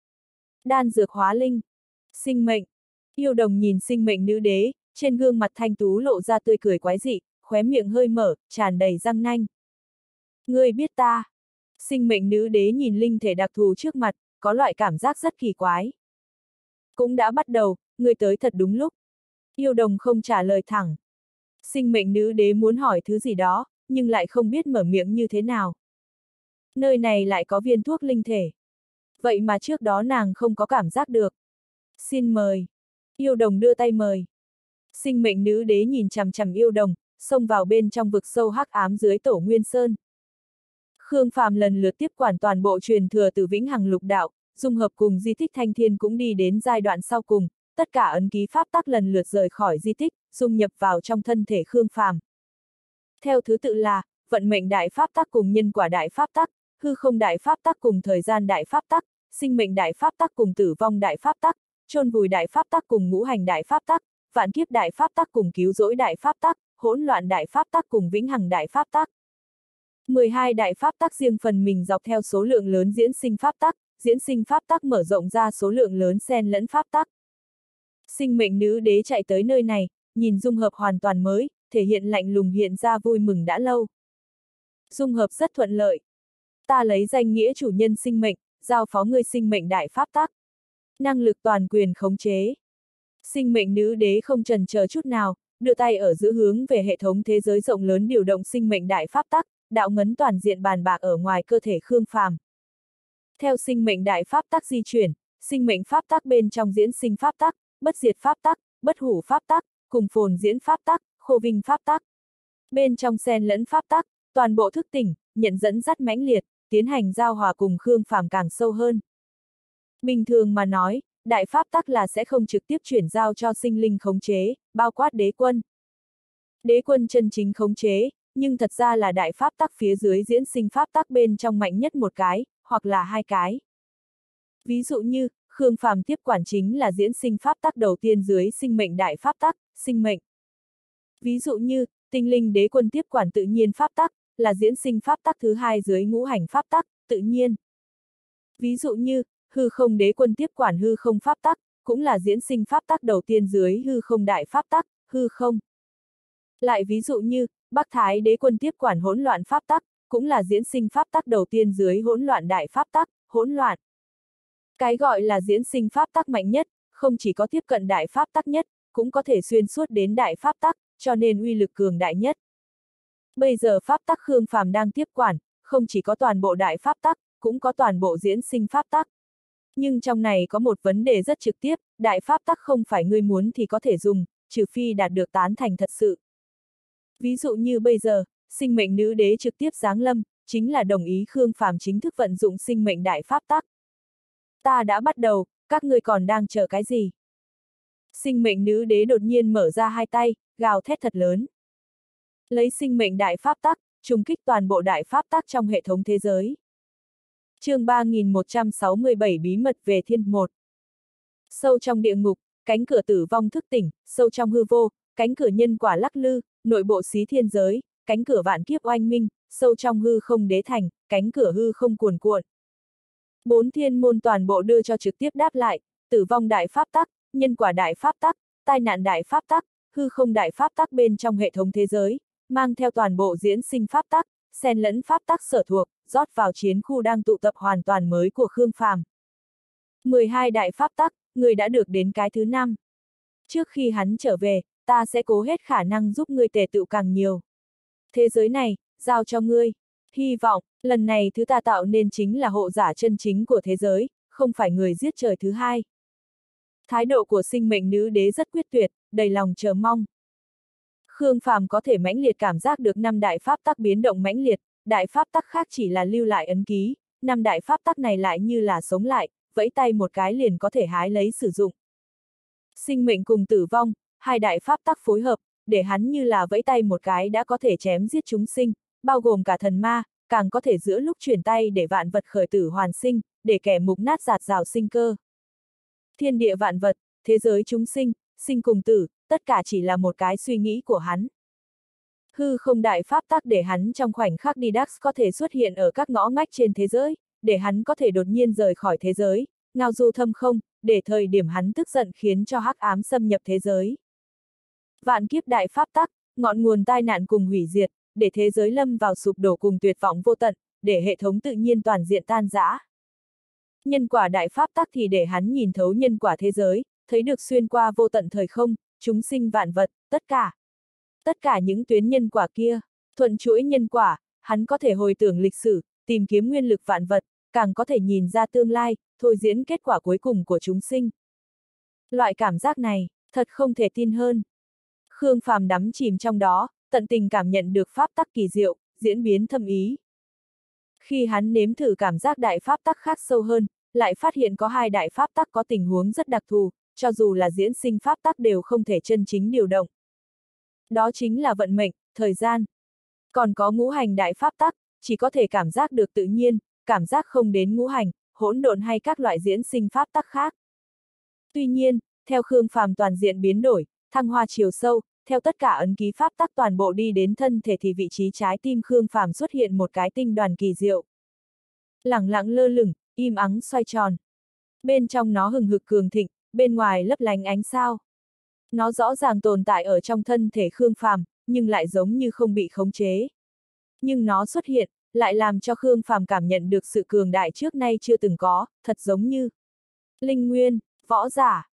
Đan dược hóa linh. Sinh mệnh. Yêu đồng nhìn sinh mệnh nữ đế, trên gương mặt thanh tú lộ ra tươi cười quái dị, khóe miệng hơi mở, tràn đầy răng nanh. Ngươi biết ta. Sinh mệnh nữ đế nhìn linh thể đặc thù trước mặt, có loại cảm giác rất kỳ quái. Cũng đã bắt đầu, ngươi tới thật đúng lúc. Yêu đồng không trả lời thẳng. Sinh mệnh nữ đế muốn hỏi thứ gì đó, nhưng lại không biết mở miệng như thế nào. Nơi này lại có viên thuốc linh thể. Vậy mà trước đó nàng không có cảm giác được. Xin mời. Yêu đồng đưa tay mời. Sinh mệnh nữ đế nhìn chằm chằm yêu đồng, xông vào bên trong vực sâu hắc ám dưới tổ Nguyên Sơn. Khương Phàm lần lượt tiếp quản toàn bộ truyền thừa từ Vĩnh Hằng lục đạo, dung hợp cùng di tích Thanh Thiên cũng đi đến giai đoạn sau cùng, tất cả ấn ký pháp tắc lần lượt rời khỏi di tích, dung nhập vào trong thân thể Khương Phàm. Theo thứ tự là, vận mệnh đại pháp tắc cùng nhân quả đại pháp tắc, hư không đại pháp tắc cùng thời gian đại pháp tắc, sinh mệnh đại pháp tắc cùng tử vong đại pháp tắc, chôn vùi đại pháp tắc cùng ngũ hành đại pháp tắc, vạn kiếp đại pháp tắc cùng cứu rỗi đại pháp tắc, hỗn loạn đại pháp tắc cùng vĩnh hằng đại pháp tắc. 12 đại pháp tắc riêng phần mình dọc theo số lượng lớn diễn sinh pháp tắc mở rộng ra số lượng lớn xen lẫn pháp tắc. Sinh mệnh nữ đế chạy tới nơi này, nhìn dung hợp hoàn toàn mới, thể hiện lạnh lùng hiện ra vui mừng đã lâu. Dung hợp rất thuận lợi. Ta lấy danh nghĩa chủ nhân sinh mệnh, giao phó ngươi sinh mệnh đại pháp tắc. Năng lực toàn quyền khống chế. Sinh mệnh nữ đế không chần chờ chút nào, đưa tay ở giữa hướng về hệ thống thế giới rộng lớn điều động sinh mệnh đại pháp tắc, đạo ngấn toàn diện bàn bạc ở ngoài cơ thể Khương Phàm. Theo sinh mệnh đại pháp tắc di chuyển, sinh mệnh pháp tắc bên trong diễn sinh pháp tắc, bất diệt pháp tắc, bất hủ pháp tắc, cùng phồn diễn pháp tắc, khô vinh pháp tắc. Bên trong xen lẫn pháp tắc, toàn bộ thức tỉnh, nhận dẫn dắt mãnh liệt, tiến hành giao hòa cùng Khương Phàm càng sâu hơn. Bình thường mà nói, đại pháp tắc là sẽ không trực tiếp chuyển giao cho sinh linh khống chế, bao quát đế quân. Đế quân chân chính khống chế, nhưng thật ra là đại pháp tắc phía dưới diễn sinh pháp tắc bên trong mạnh nhất một cái, hoặc là hai cái. Ví dụ như, Khương Phàm tiếp quản chính là diễn sinh pháp tắc đầu tiên dưới sinh mệnh đại pháp tắc, sinh mệnh. Ví dụ như, tinh linh đế quân tiếp quản tự nhiên pháp tắc, là diễn sinh pháp tắc thứ hai dưới ngũ hành pháp tắc, tự nhiên. Ví dụ như, hư không đế quân tiếp quản hư không pháp tắc, cũng là diễn sinh pháp tắc đầu tiên dưới hư không đại pháp tắc, hư không. Lại ví dụ như, Bắc Thái đế quân tiếp quản hỗn loạn pháp tắc, cũng là diễn sinh pháp tắc đầu tiên dưới hỗn loạn đại pháp tắc, hỗn loạn. Cái gọi là diễn sinh pháp tắc mạnh nhất, không chỉ có tiếp cận đại pháp tắc nhất, cũng có thể xuyên suốt đến đại pháp tắc, cho nên uy lực cường đại nhất. Bây giờ pháp tắc Khương Phàm đang tiếp quản, không chỉ có toàn bộ đại pháp tắc, cũng có toàn bộ diễn sinh pháp tắc. Nhưng trong này có một vấn đề rất trực tiếp, đại pháp tắc không phải ngươi muốn thì có thể dùng, trừ phi đạt được tán thành thật sự. Ví dụ như bây giờ, sinh mệnh nữ đế trực tiếp giáng lâm, chính là đồng ý Khương Phàm chính thức vận dụng sinh mệnh đại pháp tắc. Ta đã bắt đầu, các ngươi còn đang chờ cái gì? Sinh mệnh nữ đế đột nhiên mở ra hai tay, gào thét thật lớn. Lấy sinh mệnh đại pháp tắc, trùng kích toàn bộ đại pháp tắc trong hệ thống thế giới. Chương 3167 Bí mật về thiên một. Sâu trong địa ngục, cánh cửa tử vong thức tỉnh, sâu trong hư vô, cánh cửa nhân quả lắc lư, nội bộ xí thiên giới, cánh cửa vạn kiếp oanh minh, sâu trong hư không đế thành, cánh cửa hư không cuồn cuộn. Bốn thiên môn toàn bộ đưa cho trực tiếp đáp lại, tử vong đại pháp tắc, nhân quả đại pháp tắc, tai nạn đại pháp tắc, hư không đại pháp tắc bên trong hệ thống thế giới, mang theo toàn bộ diễn sinh pháp tắc, xen lẫn pháp tắc sở thuộc, rót vào chiến khu đang tụ tập hoàn toàn mới của Khương Phàm. 12 đại pháp tắc, người đã được đến cái thứ 5. Trước khi hắn trở về, ta sẽ cố hết khả năng giúp ngươi tề tựu càng nhiều. Thế giới này, giao cho ngươi. Hy vọng, lần này thứ ta tạo nên chính là hộ giả chân chính của thế giới, không phải người giết trời thứ hai. Thái độ của sinh mệnh nữ đế rất quyết tuyệt, đầy lòng chờ mong. Khương Phàm có thể mãnh liệt cảm giác được 5 đại pháp tắc biến động mãnh liệt, đại pháp tắc khác chỉ là lưu lại ấn ký, 5 đại pháp tắc này lại như là sống lại, vẫy tay một cái liền có thể hái lấy sử dụng. Sinh mệnh cùng tử vong, hai đại pháp tắc phối hợp, để hắn như là vẫy tay một cái đã có thể chém giết chúng sinh, bao gồm cả thần ma, càng có thể giữa lúc chuyển tay để vạn vật khởi tử hoàn sinh, để kẻ mục nát giạt rào sinh cơ. Thiên địa vạn vật, thế giới chúng sinh, sinh cùng tử, tất cả chỉ là một cái suy nghĩ của hắn. Hư không đại pháp tắc để hắn trong khoảnh khắc đi đắc có thể xuất hiện ở các ngõ ngách trên thế giới, để hắn có thể đột nhiên rời khỏi thế giới, ngao du thâm không, để thời điểm hắn tức giận khiến cho hắc ám xâm nhập thế giới. Vạn kiếp đại pháp tắc, ngọn nguồn tai nạn cùng hủy diệt, để thế giới lâm vào sụp đổ cùng tuyệt vọng vô tận, để hệ thống tự nhiên toàn diện tan rã. Nhân quả đại pháp tắc thì để hắn nhìn thấu nhân quả thế giới, thấy được xuyên qua vô tận thời không, chúng sinh vạn vật, tất cả những tuyến nhân quả kia, thuận chuỗi nhân quả, hắn có thể hồi tưởng lịch sử, tìm kiếm nguyên lực vạn vật, càng có thể nhìn ra tương lai, thôi diễn kết quả cuối cùng của chúng sinh. Loại cảm giác này, thật không thể tin hơn. Khương Phàm đắm chìm trong đó, tận tình cảm nhận được pháp tắc kỳ diệu, diễn biến thâm ý. Khi hắn nếm thử cảm giác đại pháp tắc khác sâu hơn, lại phát hiện có hai đại pháp tắc có tình huống rất đặc thù, cho dù là diễn sinh pháp tắc đều không thể chân chính điều động. Đó chính là vận mệnh, thời gian. Còn có ngũ hành đại pháp tắc, chỉ có thể cảm giác được tự nhiên, cảm giác không đến ngũ hành, hỗn độn hay các loại diễn sinh pháp tắc khác. Tuy nhiên, theo Khương Phàm toàn diện biến đổi, thăng hoa chiều sâu, theo tất cả ấn ký pháp tắc toàn bộ đi đến thân thể thì vị trí trái tim Khương Phàm xuất hiện một cái tinh đoàn kỳ diệu. Lẳng lặng lơ lửng, im ắng xoay tròn. Bên trong nó hừng hực cường thịnh, bên ngoài lấp lánh ánh sao. Nó rõ ràng tồn tại ở trong thân thể Khương Phàm, nhưng lại giống như không bị khống chế. Nhưng nó xuất hiện, lại làm cho Khương Phàm cảm nhận được sự cường đại trước nay chưa từng có, thật giống như linh nguyên, võ giả.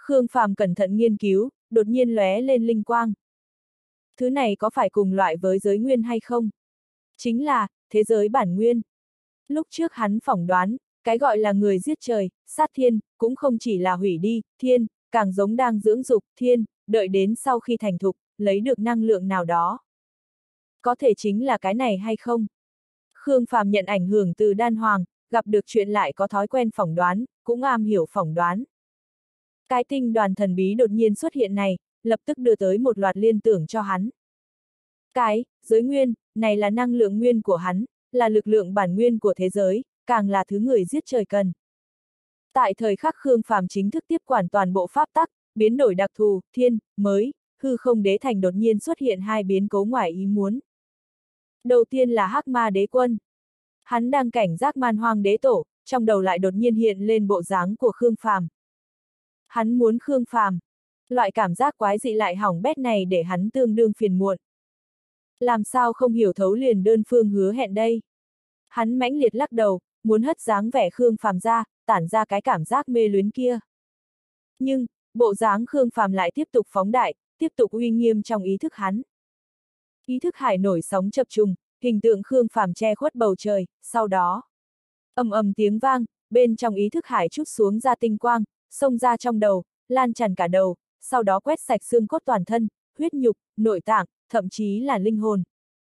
Khương Phàm cẩn thận nghiên cứu, đột nhiên lóe lên linh quang. Thứ này có phải cùng loại với giới nguyên hay không? Chính là, thế giới bản nguyên. Lúc trước hắn phỏng đoán, cái gọi là người giết trời, sát thiên, cũng không chỉ là hủy đi, thiên, càng giống đang dưỡng dục, thiên, đợi đến sau khi thành thục, lấy được năng lượng nào đó. Có thể chính là cái này hay không? Khương Phàm nhận ảnh hưởng từ đan hoàng, gặp được chuyện lại có thói quen phỏng đoán, cũng am hiểu phỏng đoán. Cái tinh đoàn thần bí đột nhiên xuất hiện này, lập tức đưa tới một loạt liên tưởng cho hắn. Cái, giới nguyên, này là năng lượng nguyên của hắn, là lực lượng bản nguyên của thế giới, càng là thứ người giết trời cần. Tại thời khắc Khương Phàm chính thức tiếp quản toàn bộ pháp tắc, biến đổi đặc thù, thiên, mới, hư không đế thành đột nhiên xuất hiện hai biến cố ngoài ý muốn. Đầu tiên là Hắc Ma Đế Quân. Hắn đang cảnh giác Man Hoang Đế Tổ, trong đầu lại đột nhiên hiện lên bộ dáng của Khương Phàm. Hắn muốn Khương Phàm. Loại cảm giác quái dị lại hỏng bét này để hắn tương đương phiền muộn. Làm sao không hiểu thấu liền đơn phương hứa hẹn đây? Hắn mãnh liệt lắc đầu, muốn hất dáng vẻ Khương Phàm ra, tản ra cái cảm giác mê luyến kia. Nhưng, bộ dáng Khương Phàm lại tiếp tục phóng đại, tiếp tục uy nghiêm trong ý thức hắn. Ý thức hải nổi sóng chập trùng, hình tượng Khương Phàm che khuất bầu trời, sau đó. Ầm ầm tiếng vang, bên trong ý thức hải trút xuống ra tinh quang, xông ra trong đầu, lan tràn cả đầu, sau đó quét sạch xương cốt toàn thân, huyết nhục, nội tạng, thậm chí là linh hồn.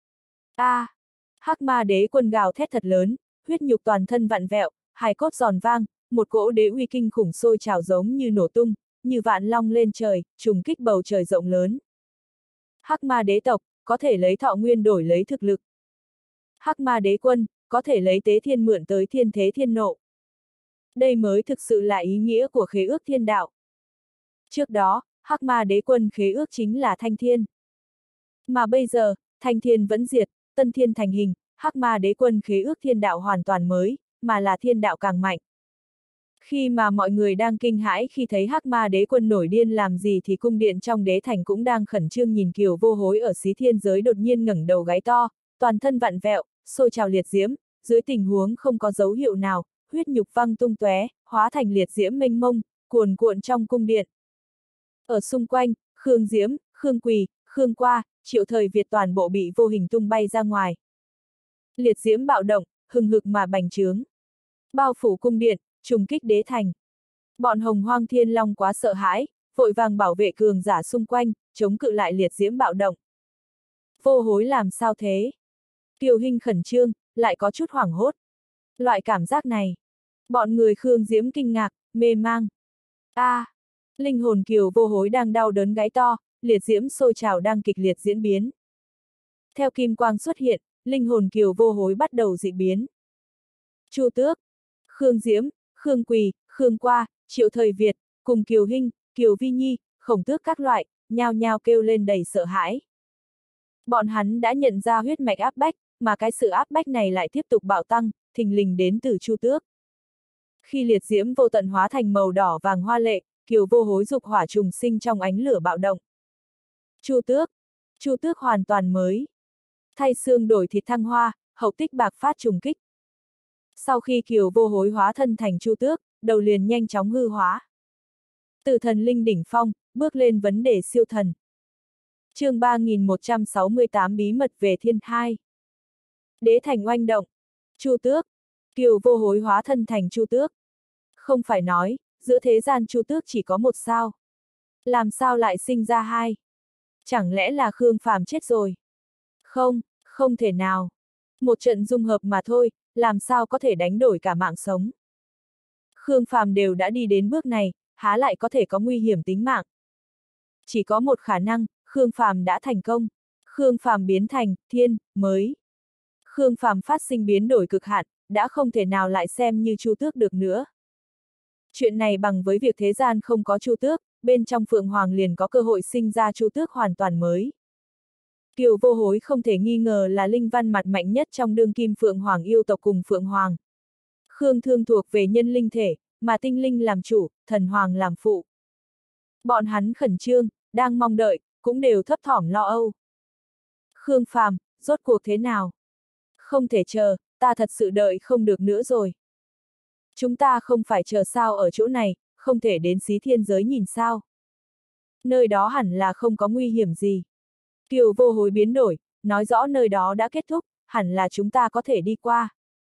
Hắc Ma Đế Quân gào thét thật lớn, huyết nhục toàn thân vặn vẹo, hài cốt giòn vang, một cỗ đế uy kinh khủng sôi trào giống như nổ tung, như vạn long lên trời, trùng kích bầu trời rộng lớn. Hắc Ma Đế tộc, có thể lấy thọ nguyên đổi lấy thực lực. Hắc Ma Đế Quân, có thể lấy tế thiên mượn tới thiên thế thiên nộ. Đây mới thực sự là ý nghĩa của khế ước thiên đạo. Trước đó, Hắc Ma Đế Quân khế ước chính là Thanh Thiên. Mà bây giờ, Thanh Thiên vẫn diệt, Tân Thiên thành hình, Hắc Ma Đế Quân khế ước thiên đạo hoàn toàn mới, mà là thiên đạo càng mạnh. Khi mà mọi người đang kinh hãi khi thấy Hắc Ma Đế Quân nổi điên làm gì thì cung điện trong đế thành cũng đang khẩn trương nhìn Kiều Vô Hối ở xí thiên giới đột nhiên ngẩng đầu gáy to, toàn thân vặn vẹo, sôi trào liệt diễm, dưới tình huống không có dấu hiệu nào, huyết nhục văng tung tóe, hóa thành liệt diễm mênh mông, cuồn cuộn trong cung điện. Ở xung quanh, Khương Diễm, Khương Quỳ, Khương Qua, Triệu Thời Việt toàn bộ bị vô hình tung bay ra ngoài. Liệt diễm bạo động, hừng hực mà bành trướng. Bao phủ cung điện, trùng kích đế thành. Bọn Hồng Hoang Thiên Long quá sợ hãi, vội vàng bảo vệ cường giả xung quanh, chống cự lại liệt diễm bạo động. Vô Hối làm sao thế? Kiều Hinh khẩn trương, lại có chút hoảng hốt. Loại cảm giác này. Bọn người Khương Diễm kinh ngạc, mê mang. Linh hồn Kiều Vô Hối đang đau đớn gáy to, liệt diễm sôi trào đang kịch liệt diễn biến. Theo kim quang xuất hiện, linh hồn Kiều Vô Hối bắt đầu dị biến. Chu Tước, Khương Diễm, Khương Quỳ, Khương Qua, Triệu Thời Việt, cùng Kiều Hinh, Kiều Vi Nhi, Khổng Tước các loại, nhao nhao kêu lên đầy sợ hãi. Bọn hắn đã nhận ra huyết mạch áp bách, mà cái sự áp bách này lại tiếp tục bạo tăng, thình lình đến từ Chu Tước. Khi liệt diễm vô tận hóa thành màu đỏ vàng hoa lệ, Kiều Vô Hối dục hỏa trùng sinh trong ánh lửa bạo động. Chu Tước hoàn toàn mới. Thay xương đổi thịt thăng hoa, hậu tích bạc phát trùng kích. Sau khi Kiều Vô Hối hóa thân thành Chu Tước, đầu liền nhanh chóng hư hóa. Từ thần linh đỉnh phong, bước lên vấn đề siêu thần. Chương 3168 bí mật về thiên 2. Đế thành oanh động. Chu Tước. Kiều Vô Hối hóa thân thành Chu Tước. Không phải nói, giữa thế gian Chu Tước chỉ có một sao. Làm sao lại sinh ra hai? Chẳng lẽ là Khương Phàm chết rồi? Không, không thể nào. Một trận dung hợp mà thôi, làm sao có thể đánh đổi cả mạng sống? Khương Phàm đều đã đi đến bước này, há lại có thể có nguy hiểm tính mạng? Chỉ có một khả năng, Khương Phàm đã thành công. Khương Phàm biến thành thiên mới. Khương Phàm phát sinh biến đổi cực hạn, đã không thể nào lại xem như Chu Tước được nữa. Chuyện này bằng với việc thế gian không có Chu Tước, bên trong Phượng Hoàng liền có cơ hội sinh ra Chu Tước hoàn toàn mới. Kiều Vô Hối không thể nghi ngờ là linh văn mặt mạnh nhất trong đương kim Phượng Hoàng yêu tộc cùng Phượng Hoàng. Khương Thương thuộc về nhân linh thể, mà tinh linh làm chủ, thần hoàng làm phụ. Bọn hắn khẩn trương, đang mong đợi, cũng đều thấp thỏm lo âu. Khương Phàm, rốt cuộc thế nào? Không thể chờ, ta thật sự đợi không được nữa rồi. Chúng ta không phải chờ sao ở chỗ này, không thể đến Xí Thiên giới nhìn sao? Nơi đó hẳn là không có nguy hiểm gì. Kiều Vô Hối biến đổi, nói rõ nơi đó đã kết thúc, hẳn là chúng ta có thể đi qua.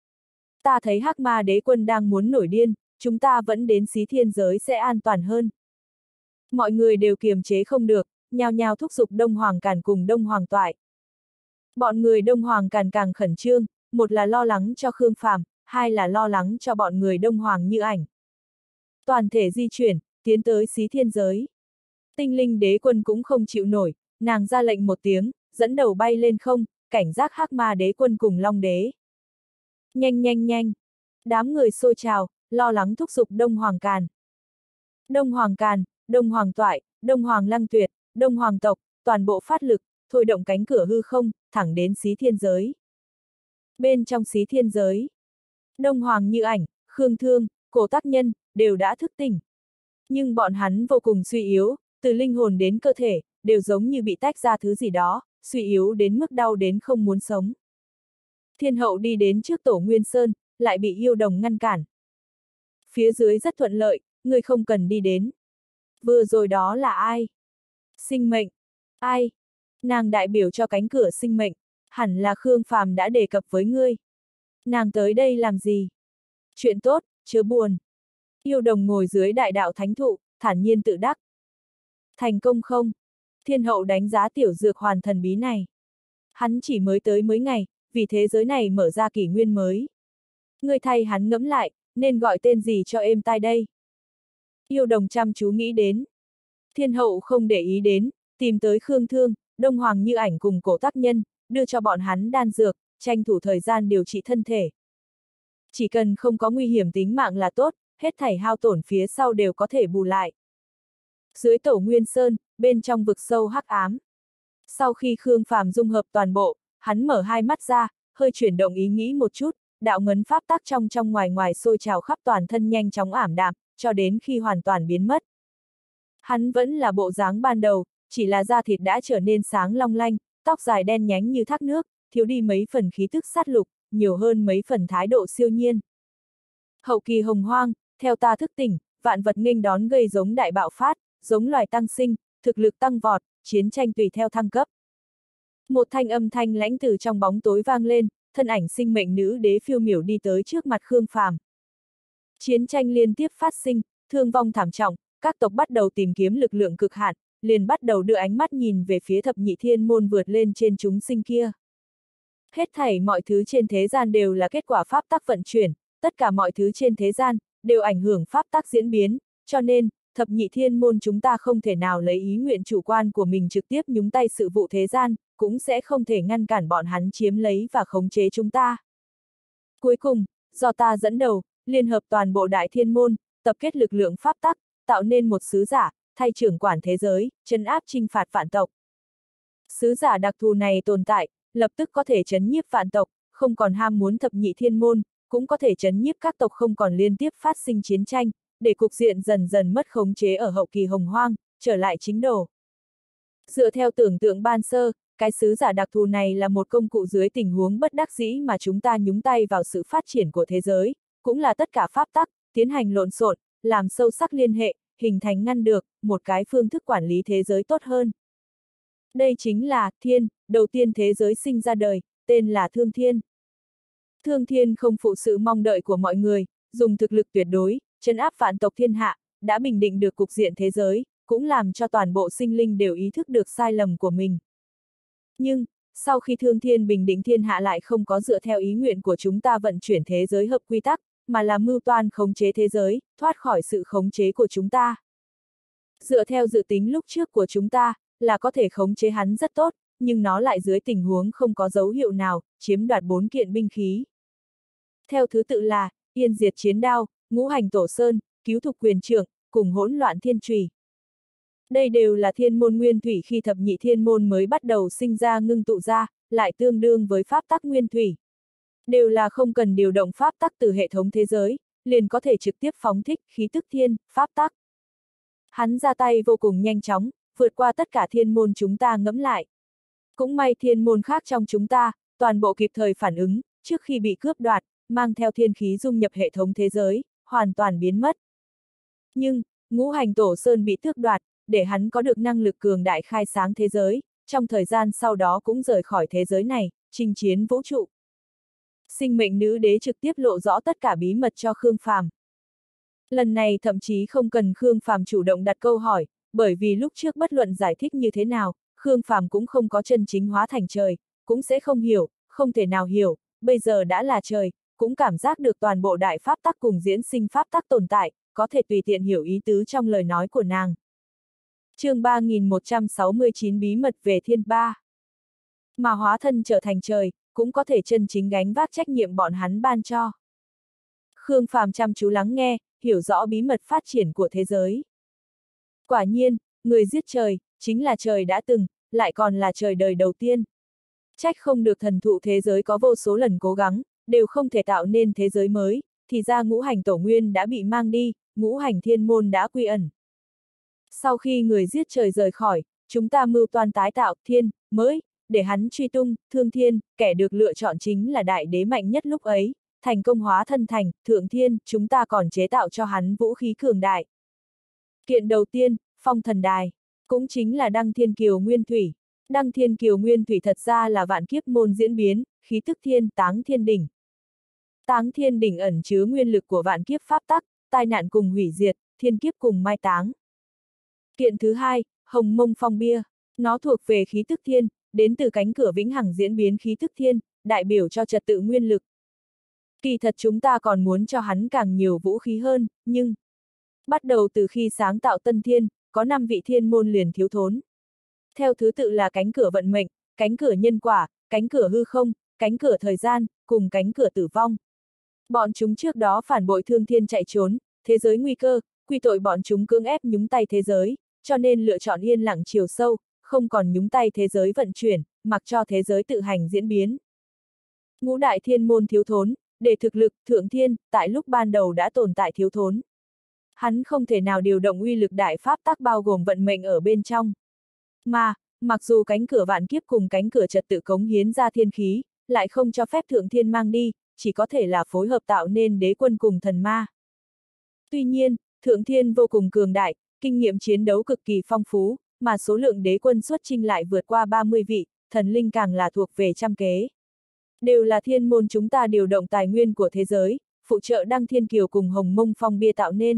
Ta thấy Hắc Ma Đế Quân đang muốn nổi điên, chúng ta vẫn đến Xí Thiên giới sẽ an toàn hơn. Mọi người đều kiềm chế không được, nhao nhao thúc giục Đông Hoàng Càn cùng Đông Hoàng Toại. Bọn người Đông Hoàng Càn càng khẩn trương, một là lo lắng cho Khương Phàm, hai là lo lắng cho bọn người Đông Hoàng Như Ảnh. Toàn thể di chuyển, tiến tới Xí Thiên giới. Tinh Linh Đế Quân cũng không chịu nổi, nàng ra lệnh một tiếng, dẫn đầu bay lên không, cảnh giác Hắc Ma Đế Quân cùng Long Đế. Nhanh nhanh nhanh! Đám người xôi trào, lo lắng thúc giục Đông Hoàng Càn. Đông Hoàng Càn, Đông Hoàng Toại, Đông Hoàng Lăng Tuyệt, Đông Hoàng tộc, toàn bộ phát lực, thôi động cánh cửa hư không, thẳng đến Xí Thiên giới. Bên trong Xí Thiên giới, Đông Hoàng Như Ảnh, Khương Thương, Cổ Tác Nhân, đều đã thức tỉnh. Nhưng bọn hắn vô cùng suy yếu, từ linh hồn đến cơ thể, đều giống như bị tách ra thứ gì đó, suy yếu đến mức đau đến không muốn sống. Thiên hậu đi đến trước Tổ Nguyên Sơn, lại bị yêu đồng ngăn cản. Phía dưới rất thuận lợi, người không cần đi đến. Vừa rồi đó là ai? Sinh mệnh. Ai? Nàng đại biểu cho cánh cửa sinh mệnh, hẳn là Khương Phàm đã đề cập với ngươi. Nàng tới đây làm gì? Chuyện tốt, chớ buồn. Yêu đồng ngồi dưới đại đạo thánh thụ, thản nhiên tự đắc. Thành công không? Thiên hậu đánh giá tiểu dược hoàn thần bí này. Hắn chỉ mới tới mấy ngày, vì thế giới này mở ra kỷ nguyên mới. Ngươi thay hắn ngẫm lại, nên gọi tên gì cho êm tai đây? Yêu đồng chăm chú nghĩ đến. Thiên hậu không để ý đến, tìm tới Khương Thương, Đông Hoàng Như Ảnh cùng Cổ Tác Nhân, đưa cho bọn hắn đan dược, tranh thủ thời gian điều trị thân thể. Chỉ cần không có nguy hiểm tính mạng là tốt, hết thảy hao tổn phía sau đều có thể bù lại. Dưới Tổ Nguyên Sơn, bên trong vực sâu hắc ám. Sau khi Khương Phàm dung hợp toàn bộ, hắn mở hai mắt ra, hơi chuyển động ý nghĩ một chút, đạo ngấn pháp tắc trong trong ngoài ngoài sôi trào khắp toàn thân nhanh chóng ảm đạm, cho đến khi hoàn toàn biến mất. Hắn vẫn là bộ dáng ban đầu, chỉ là da thịt đã trở nên sáng long lanh, tóc dài đen nhánh như thác nước, thiếu đi mấy phần khí tức sát lục, nhiều hơn mấy phần thái độ siêu nhiên. Hậu kỳ hồng hoang, theo ta thức tỉnh, vạn vật nghênh đón gây giống đại bạo phát, giống loài tăng sinh, thực lực tăng vọt, chiến tranh tùy theo thăng cấp. Một thanh âm thanh lãnh từ trong bóng tối vang lên, thân ảnh sinh mệnh nữ đế phiêu miểu đi tới trước mặt Khương Phàm. Chiến tranh liên tiếp phát sinh, thương vong thảm trọng, các tộc bắt đầu tìm kiếm lực lượng cực hạn, liền bắt đầu đưa ánh mắt nhìn về phía thập nhị thiên môn vượt lên trên chúng sinh kia. Hết thảy mọi thứ trên thế gian đều là kết quả pháp tắc vận chuyển, tất cả mọi thứ trên thế gian đều ảnh hưởng pháp tắc diễn biến, cho nên, thập nhị thiên môn chúng ta không thể nào lấy ý nguyện chủ quan của mình trực tiếp nhúng tay sự vụ thế gian, cũng sẽ không thể ngăn cản bọn hắn chiếm lấy và khống chế chúng ta. Cuối cùng, do ta dẫn đầu, liên hợp toàn bộ đại thiên môn, tập kết lực lượng pháp tắc, tạo nên một sứ giả, thay trưởng quản thế giới, trấn áp trinh phạt vạn tộc. Sứ giả đặc thù này tồn tại, lập tức có thể trấn nhiếp vạn tộc, không còn ham muốn thập nhị thiên môn, cũng có thể trấn nhiếp các tộc không còn liên tiếp phát sinh chiến tranh, để cục diện dần dần mất khống chế ở hậu kỳ hồng hoang, trở lại chính đồ. Dựa theo tưởng tượng ban sơ, cái sứ giả đặc thù này là một công cụ dưới tình huống bất đắc dĩ mà chúng ta nhúng tay vào sự phát triển của thế giới, cũng là tất cả pháp tắc, tiến hành lộn xộn, làm sâu sắc liên hệ, hình thành ngăn được, một cái phương thức quản lý thế giới tốt hơn. Đây chính là thiên, đầu tiên thế giới sinh ra đời, tên là Thương Thiên. Thương Thiên không phụ sự mong đợi của mọi người, dùng thực lực tuyệt đối, trấn áp vạn tộc thiên hạ, đã bình định được cục diện thế giới, cũng làm cho toàn bộ sinh linh đều ý thức được sai lầm của mình. Nhưng, sau khi Thương Thiên bình định thiên hạ lại không có dựa theo ý nguyện của chúng ta vận chuyển thế giới hợp quy tắc, mà là mưu toan khống chế thế giới, thoát khỏi sự khống chế của chúng ta. Dựa theo dự tính lúc trước của chúng ta, là có thể khống chế hắn rất tốt, nhưng nó lại dưới tình huống không có dấu hiệu nào, chiếm đoạt 4 kiện binh khí. Theo thứ tự là, Yên Diệt Chiến Đao, Ngũ Hành Tổ Sơn, Cứu Thục Quyền Trượng, cùng Hỗn Loạn Thiên Chùy. Đây đều là thiên môn nguyên thủy khi thập nhị thiên môn mới bắt đầu sinh ra ngưng tụ ra, lại tương đương với pháp tắc nguyên thủy. Đều là không cần điều động pháp tắc từ hệ thống thế giới, liền có thể trực tiếp phóng thích khí tức thiên, pháp tắc. Hắn ra tay vô cùng nhanh chóng, vượt qua tất cả thiên môn chúng ta ngẫm lại. Cũng may thiên môn khác trong chúng ta, toàn bộ kịp thời phản ứng, trước khi bị cướp đoạt, mang theo thiên khí dung nhập hệ thống thế giới, hoàn toàn biến mất. Nhưng, ngũ hành tổ sơn bị tước đoạt, để hắn có được năng lực cường đại khai sáng thế giới, trong thời gian sau đó cũng rời khỏi thế giới này, chinh chiến vũ trụ. Sinh mệnh nữ đế trực tiếp lộ rõ tất cả bí mật cho Khương Phàm. Lần này thậm chí không cần Khương Phàm chủ động đặt câu hỏi, bởi vì lúc trước bất luận giải thích như thế nào, Khương Phàm cũng không có chân chính hóa thành trời, cũng sẽ không hiểu, không thể nào hiểu, bây giờ đã là trời, cũng cảm giác được toàn bộ đại pháp tắc cùng diễn sinh pháp tắc tồn tại, có thể tùy tiện hiểu ý tứ trong lời nói của nàng. Chương 3169 Bí mật về thiên ba. Mà hóa thân trở thành trời, cũng có thể chân chính gánh vác trách nhiệm bọn hắn ban cho. Khương Phàm chăm chú lắng nghe, hiểu rõ bí mật phát triển của thế giới. Quả nhiên, người giết trời, chính là trời đã từng, lại còn là trời đời đầu tiên. Trách không được thần thụ thế giới có vô số lần cố gắng, đều không thể tạo nên thế giới mới, thì ra ngũ hành tổ nguyên đã bị mang đi, ngũ hành thiên môn đã quy ẩn. Sau khi người giết trời rời khỏi, chúng ta mưu toan tái tạo thiên mới, để hắn truy tung, thương thiên, kẻ được lựa chọn chính là đại đế mạnh nhất lúc ấy, thành công hóa thân thành, thượng thiên, chúng ta còn chế tạo cho hắn vũ khí cường đại. Kiện đầu tiên, phong thần đài, cũng chính là đăng thiên kiều nguyên thủy. Đăng thiên kiều nguyên thủy thật ra là vạn kiếp môn diễn biến, khí tức thiên, táng thiên đỉnh. Táng thiên đỉnh ẩn chứa nguyên lực của vạn kiếp pháp tắc, tai nạn cùng hủy diệt, thiên kiếp cùng mai táng. Kiện thứ hai, hồng mông phong bia, nó thuộc về khí tức thiên, đến từ cánh cửa vĩnh hằng diễn biến khí tức thiên, đại biểu cho trật tự nguyên lực. Kỳ thật chúng ta còn muốn cho hắn càng nhiều vũ khí hơn, nhưng bắt đầu từ khi sáng tạo tân thiên, có 5 vị thiên môn liền thiếu thốn. Theo thứ tự là cánh cửa vận mệnh, cánh cửa nhân quả, cánh cửa hư không, cánh cửa thời gian, cùng cánh cửa tử vong. Bọn chúng trước đó phản bội thương thiên chạy trốn, thế giới nguy cơ, quy tội bọn chúng cưỡng ép nhúng tay thế giới, cho nên lựa chọn yên lặng chiều sâu, không còn nhúng tay thế giới vận chuyển, mặc cho thế giới tự hành diễn biến. Ngũ đại thiên môn thiếu thốn, để thực lực thượng thiên, tại lúc ban đầu đã tồn tại thiếu thốn. Hắn không thể nào điều động uy lực đại pháp tắc bao gồm vận mệnh ở bên trong. Mà, mặc dù cánh cửa vạn kiếp cùng cánh cửa trật tự cống hiến ra thiên khí, lại không cho phép thượng thiên mang đi, chỉ có thể là phối hợp tạo nên đế quân cùng thần ma. Tuy nhiên, thượng thiên vô cùng cường đại, kinh nghiệm chiến đấu cực kỳ phong phú, mà số lượng đế quân xuất chinh lại vượt qua 30 vị, thần linh càng là thuộc về trăm kế. Đều là thiên môn chúng ta điều động tài nguyên của thế giới, phụ trợ đăng thiên kiều cùng hồng mông phong bia tạo nên.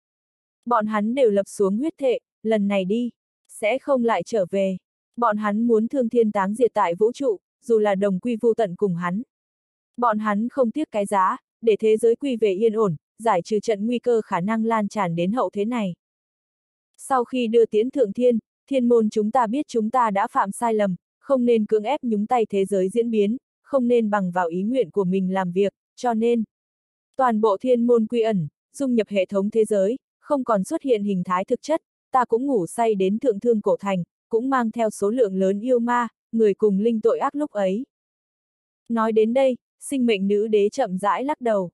Bọn hắn đều lập xuống huyết thệ, lần này đi, sẽ không lại trở về. Bọn hắn muốn thương thiên táng diệt tại vũ trụ, dù là đồng quy vu tận cùng hắn. Bọn hắn không tiếc cái giá, để thế giới quy về yên ổn, giải trừ trận nguy cơ khả năng lan tràn đến hậu thế này. Sau khi đưa tiễn thượng thiên, thiên môn chúng ta biết chúng ta đã phạm sai lầm, không nên cưỡng ép nhúng tay thế giới diễn biến, không nên bằng vào ý nguyện của mình làm việc, cho nên toàn bộ thiên môn quy ẩn, dung nhập hệ thống thế giới, không còn xuất hiện hình thái thực chất, ta cũng ngủ say đến thượng thương cổ thành, cũng mang theo số lượng lớn yêu ma, người cùng linh tội ác lúc ấy. Nói đến đây, sinh mệnh nữ đế chậm rãi lắc đầu.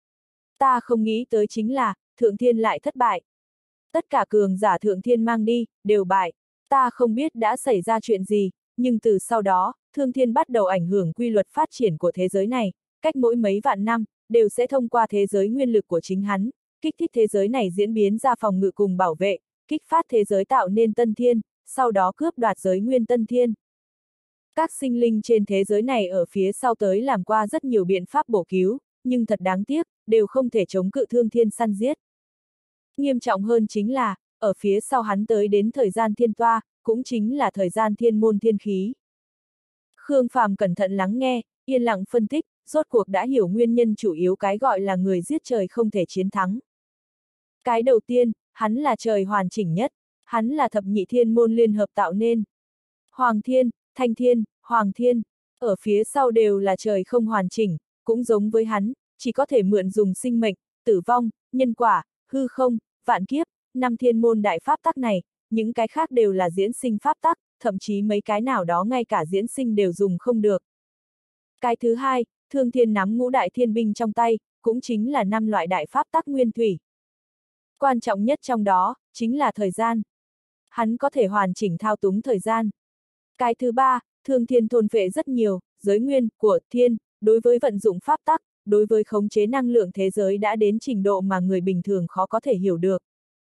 Ta không nghĩ tới chính là, thượng thiên lại thất bại. Tất cả cường giả thượng thiên mang đi, đều bại. Ta không biết đã xảy ra chuyện gì, nhưng từ sau đó, thương thiên bắt đầu ảnh hưởng quy luật phát triển của thế giới này, cách mỗi mấy vạn năm, đều sẽ thông qua thế giới nguyên lực của chính hắn, kích thích thế giới này diễn biến ra phòng ngự cùng bảo vệ, kích phát thế giới tạo nên tân thiên, sau đó cướp đoạt giới nguyên tân thiên. Các sinh linh trên thế giới này ở phía sau tới làm qua rất nhiều biện pháp bổ cứu, nhưng thật đáng tiếc, đều không thể chống cự thương thiên săn giết. Nghiêm trọng hơn chính là, ở phía sau hắn tới đến thời gian thiên toa, cũng chính là thời gian thiên môn thiên khí. Khương Phàm cẩn thận lắng nghe, yên lặng phân tích, rốt cuộc đã hiểu nguyên nhân chủ yếu cái gọi là người giết trời không thể chiến thắng. Cái đầu tiên, hắn là trời hoàn chỉnh nhất, hắn là thập nhị thiên môn liên hợp tạo nên. Hoàng thiên, thanh thiên, hoàng thiên, ở phía sau đều là trời không hoàn chỉnh, cũng giống với hắn, chỉ có thể mượn dùng sinh mệnh, tử vong, nhân quả, hư không, vạn kiếp, 5 thiên môn đại pháp tắc này, những cái khác đều là diễn sinh pháp tắc, thậm chí mấy cái nào đó ngay cả diễn sinh đều dùng không được. Cái thứ hai, thương thiên nắm ngũ đại thiên binh trong tay, cũng chính là 5 loại đại pháp tắc nguyên thủy. Quan trọng nhất trong đó, chính là thời gian. Hắn có thể hoàn chỉnh thao túng thời gian. Cái thứ ba, thương thiên thôn phệ rất nhiều, giới nguyên, của thiên, đối với vận dụng pháp tắc, đối với khống chế năng lượng thế giới đã đến trình độ mà người bình thường khó có thể hiểu được.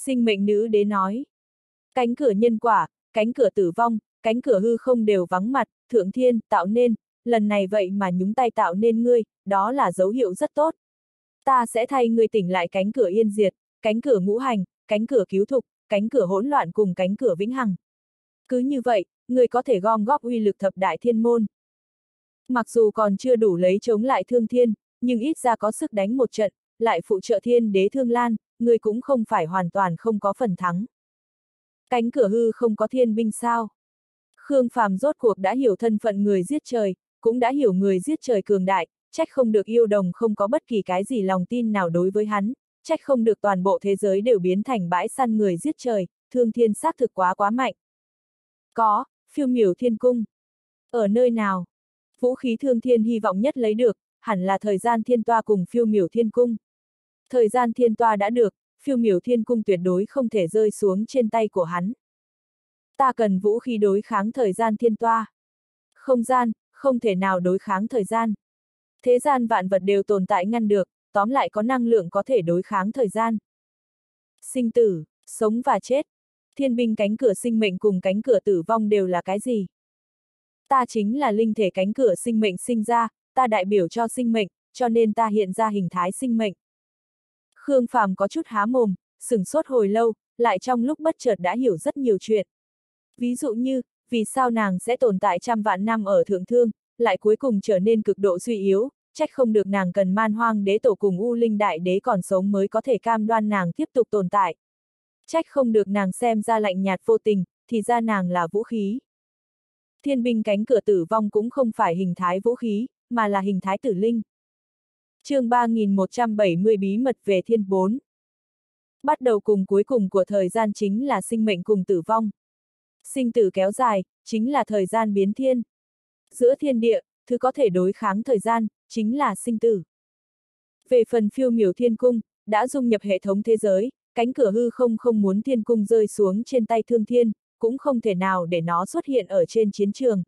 Sinh mệnh nữ đế nói. Cánh cửa nhân quả, cánh cửa tử vong, cánh cửa hư không đều vắng mặt, thượng thiên, tạo nên, lần này vậy mà nhúng tay tạo nên ngươi, đó là dấu hiệu rất tốt. Ta sẽ thay ngươi tỉnh lại cánh cửa yên diệt, cánh cửa ngũ hành, cánh cửa cứu thục, cánh cửa hỗn loạn cùng cánh cửa vĩnh hằng. Cứ như vậy, ngươi có thể gom góp uy lực thập đại thiên môn. Mặc dù còn chưa đủ lấy chống lại thương thiên, nhưng ít ra có sức đánh một trận, lại phụ trợ thiên đế Thương Lan, ngươi cũng không phải hoàn toàn không có phần thắng. Cánh cửa hư không có thiên binh sao? Khương Phàm rốt cuộc đã hiểu thân phận người giết trời, cũng đã hiểu người giết trời cường đại, trách không được yêu đồng không có bất kỳ cái gì lòng tin nào đối với hắn, trách không được toàn bộ thế giới đều biến thành bãi săn người giết trời, thương thiên xác thực quá mạnh. Có, phiêu miểu thiên cung. Ở nơi nào? Vũ khí thương thiên hy vọng nhất lấy được, hẳn là thời gian thiên toa cùng phiêu miểu thiên cung. Thời gian thiên toa đã được, phiêu miểu thiên cung tuyệt đối không thể rơi xuống trên tay của hắn. Ta cần vũ khí đối kháng thời gian thiên toa. Không gian, không thể nào đối kháng thời gian. Thế gian vạn vật đều tồn tại ngăn được, tóm lại có năng lượng có thể đối kháng thời gian. Sinh tử, sống và chết. Thiên binh cánh cửa sinh mệnh cùng cánh cửa tử vong đều là cái gì? Ta chính là linh thể cánh cửa sinh mệnh sinh ra, ta đại biểu cho sinh mệnh, cho nên ta hiện ra hình thái sinh mệnh. Khương Phàm có chút há mồm, sửng sốt hồi lâu, lại trong lúc bất chợt đã hiểu rất nhiều chuyện. Ví dụ như, vì sao nàng sẽ tồn tại trăm vạn năm ở thượng thương, lại cuối cùng trở nên cực độ suy yếu, trách không được nàng cần man hoang đế tổ cùng U Linh đại đế còn sống mới có thể cam đoan nàng tiếp tục tồn tại. Trách không được nàng xem ra lạnh nhạt vô tình, thì ra nàng là vũ khí. Thiên binh cánh cửa tử vong cũng không phải hình thái vũ khí, mà là hình thái tử linh. Chương 3170 bí mật về thiên 4. Bắt đầu cùng cuối cùng của thời gian chính là sinh mệnh cùng tử vong. Sinh tử kéo dài, chính là thời gian biến thiên. Giữa thiên địa, thứ có thể đối kháng thời gian, chính là sinh tử. Về phần phiêu miểu thiên cung, đã dung nhập hệ thống thế giới, cánh cửa hư không không muốn thiên cung rơi xuống trên tay thương thiên, cũng không thể nào để nó xuất hiện ở trên chiến trường.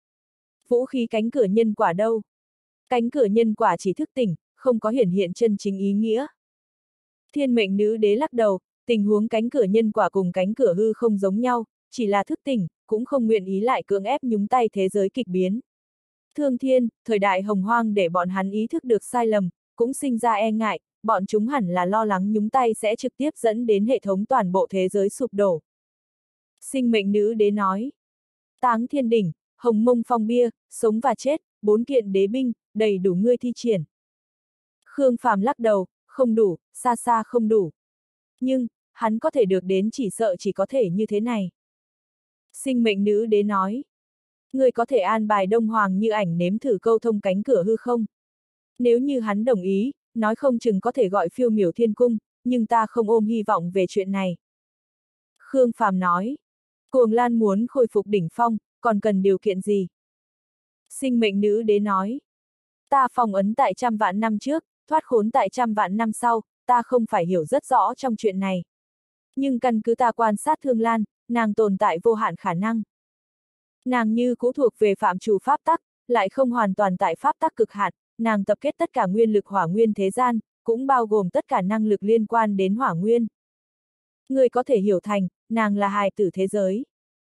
Vũ khí cánh cửa nhân quả đâu? Cánh cửa nhân quả chỉ thức tỉnh, không có hiển hiện chân chính ý nghĩa. Thiên mệnh nữ đế lắc đầu, tình huống cánh cửa nhân quả cùng cánh cửa hư không giống nhau, chỉ là thức tỉnh, cũng không nguyện ý lại cưỡng ép nhúng tay thế giới kịch biến. Thương thiên, thời đại hồng hoang để bọn hắn ý thức được sai lầm, cũng sinh ra e ngại, bọn chúng hẳn là lo lắng nhúng tay sẽ trực tiếp dẫn đến hệ thống toàn bộ thế giới sụp đổ. Sinh mệnh nữ đế nói. Táng thiên đỉnh, hồng mông phong bia, sống và chết, 4 kiện đế binh, đầy đủ ngươi thi triển. Khương Phàm lắc đầu, không đủ, xa xa không đủ. Nhưng, hắn có thể được đến chỉ sợ chỉ có thể như thế này. Sinh mệnh nữ đế nói. Ngươi có thể an bài Đông Hoàng Như Ảnh nếm thử câu thông cánh cửa hư không? Nếu như hắn đồng ý, nói không chừng có thể gọi phiêu miểu thiên cung, nhưng ta không ôm hy vọng về chuyện này. Khương Phàm nói. Cuồng Lan muốn khôi phục đỉnh phong, còn cần điều kiện gì? Sinh mệnh nữ đế nói. Ta phong ấn tại trăm vạn năm trước, thoát khốn tại trăm vạn năm sau, ta không phải hiểu rất rõ trong chuyện này. Nhưng căn cứ ta quan sát Thương Lan, nàng tồn tại vô hạn khả năng. Nàng như cũ thuộc về phạm trù pháp tắc, lại không hoàn toàn tại pháp tắc cực hạn, nàng tập kết tất cả nguyên lực hỏa nguyên thế gian, cũng bao gồm tất cả năng lực liên quan đến hỏa nguyên. Người có thể hiểu thành, nàng là hài tử thế giới.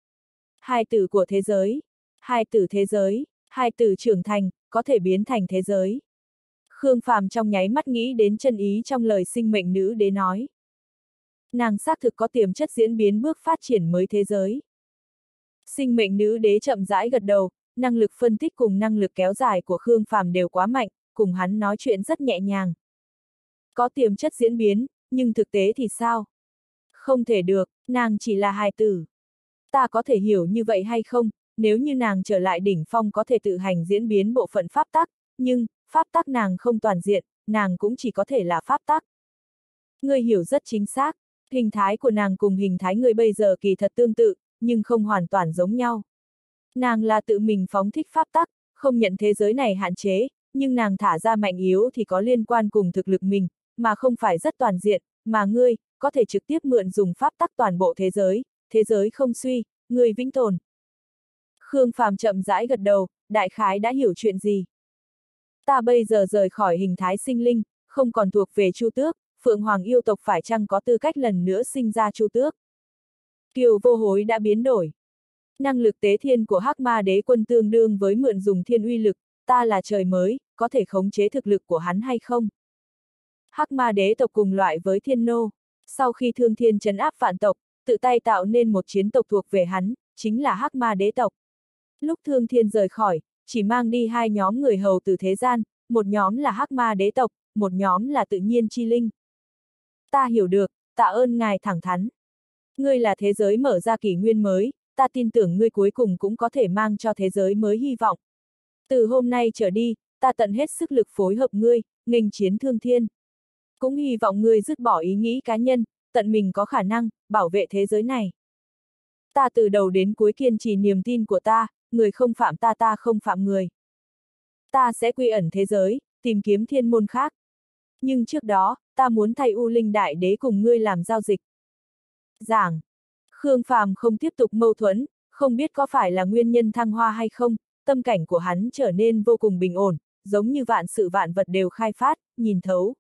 Hài tử của thế giới. Hài tử thế giới. Hài tử trưởng thành, có thể biến thành thế giới. Khương Phàm trong nháy mắt nghĩ đến chân ý trong lời sinh mệnh nữ đế nói. Nàng xác thực có tiềm chất diễn biến bước phát triển mới thế giới. Sinh mệnh nữ đế chậm rãi gật đầu, năng lực phân tích cùng năng lực kéo dài của Khương Phàm đều quá mạnh, cùng hắn nói chuyện rất nhẹ nhàng. Có tiềm chất diễn biến, nhưng thực tế thì sao? Không thể được, nàng chỉ là hài tử. Ta có thể hiểu như vậy hay không, nếu như nàng trở lại đỉnh phong có thể tự hành diễn biến bộ phận pháp tắc, nhưng, pháp tắc nàng không toàn diện, nàng cũng chỉ có thể là pháp tắc. Ngươi hiểu rất chính xác, hình thái của nàng cùng hình thái người bây giờ kỳ thật tương tự, nhưng không hoàn toàn giống nhau. Nàng là tự mình phóng thích pháp tắc, không nhận thế giới này hạn chế, nhưng nàng thả ra mạnh yếu thì có liên quan cùng thực lực mình, mà không phải rất toàn diện, mà ngươi, có thể trực tiếp mượn dùng pháp tắc toàn bộ thế giới không suy, ngươi vĩnh tồn. Khương Phàm chậm rãi gật đầu, đại khái đã hiểu chuyện gì. Ta bây giờ rời khỏi hình thái sinh linh, không còn thuộc về Chu Tước, Phượng Hoàng yêu tộc phải chăng có tư cách lần nữa sinh ra Chu Tước? Kiều Vô Hối đã biến đổi. Năng lực tế thiên của Hắc Ma Đế Quân tương đương với mượn dùng thiên uy lực, ta là trời mới, có thể khống chế thực lực của hắn hay không? Hắc Ma Đế tộc cùng loại với Thiên Nô, sau khi Thương Thiên trấn áp vạn tộc, tự tay tạo nên một chiến tộc thuộc về hắn, chính là Hắc Ma Đế tộc. Lúc Thương Thiên rời khỏi, chỉ mang đi 2 nhóm người hầu từ thế gian, một nhóm là Hắc Ma Đế tộc, một nhóm là tự nhiên chi linh. Ta hiểu được, tạ ơn ngài thẳng thắn. Ngươi là thế giới mở ra kỷ nguyên mới, ta tin tưởng ngươi cuối cùng cũng có thể mang cho thế giới mới hy vọng. Từ hôm nay trở đi, ta tận hết sức lực phối hợp ngươi, nghênh chiến Thương Thiên. Cũng hy vọng ngươi dứt bỏ ý nghĩ cá nhân, tận mình có khả năng, bảo vệ thế giới này. Ta từ đầu đến cuối kiên trì niềm tin của ta, người không phạm ta, ta không phạm người. Ta sẽ quy ẩn thế giới, tìm kiếm thiên môn khác. Nhưng trước đó, ta muốn thay U Linh Đại Đế cùng ngươi làm giao dịch. Giảng. Khương Phàm không tiếp tục mâu thuẫn, không biết có phải là nguyên nhân thăng hoa hay không, tâm cảnh của hắn trở nên vô cùng bình ổn, giống như vạn sự vạn vật đều khai phát, nhìn thấu.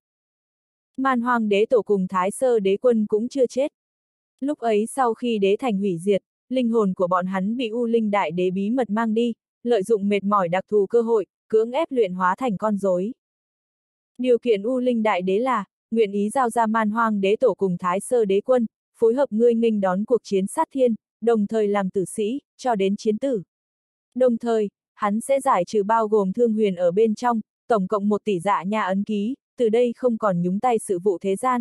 Man Hoang Đế Tổ cùng Thái Sơ Đế Quân cũng chưa chết. Lúc ấy sau khi đế thành hủy diệt, linh hồn của bọn hắn bị U Linh Đại Đế bí mật mang đi, lợi dụng mệt mỏi đặc thù cơ hội, cưỡng ép luyện hóa thành con rối. Điều kiện U Linh Đại Đế là, nguyện ý giao ra Man Hoang Đế Tổ cùng Thái Sơ Đế Quân, phối hợp ngươi nghênh đón cuộc chiến sát thiên, đồng thời làm tử sĩ, cho đến chiến tử. Đồng thời, hắn sẽ giải trừ bao gồm Thương Huyền ở bên trong, tổng cộng 1 tỷ dạ nha ấn ký, từ đây không còn nhúng tay sự vụ thế gian.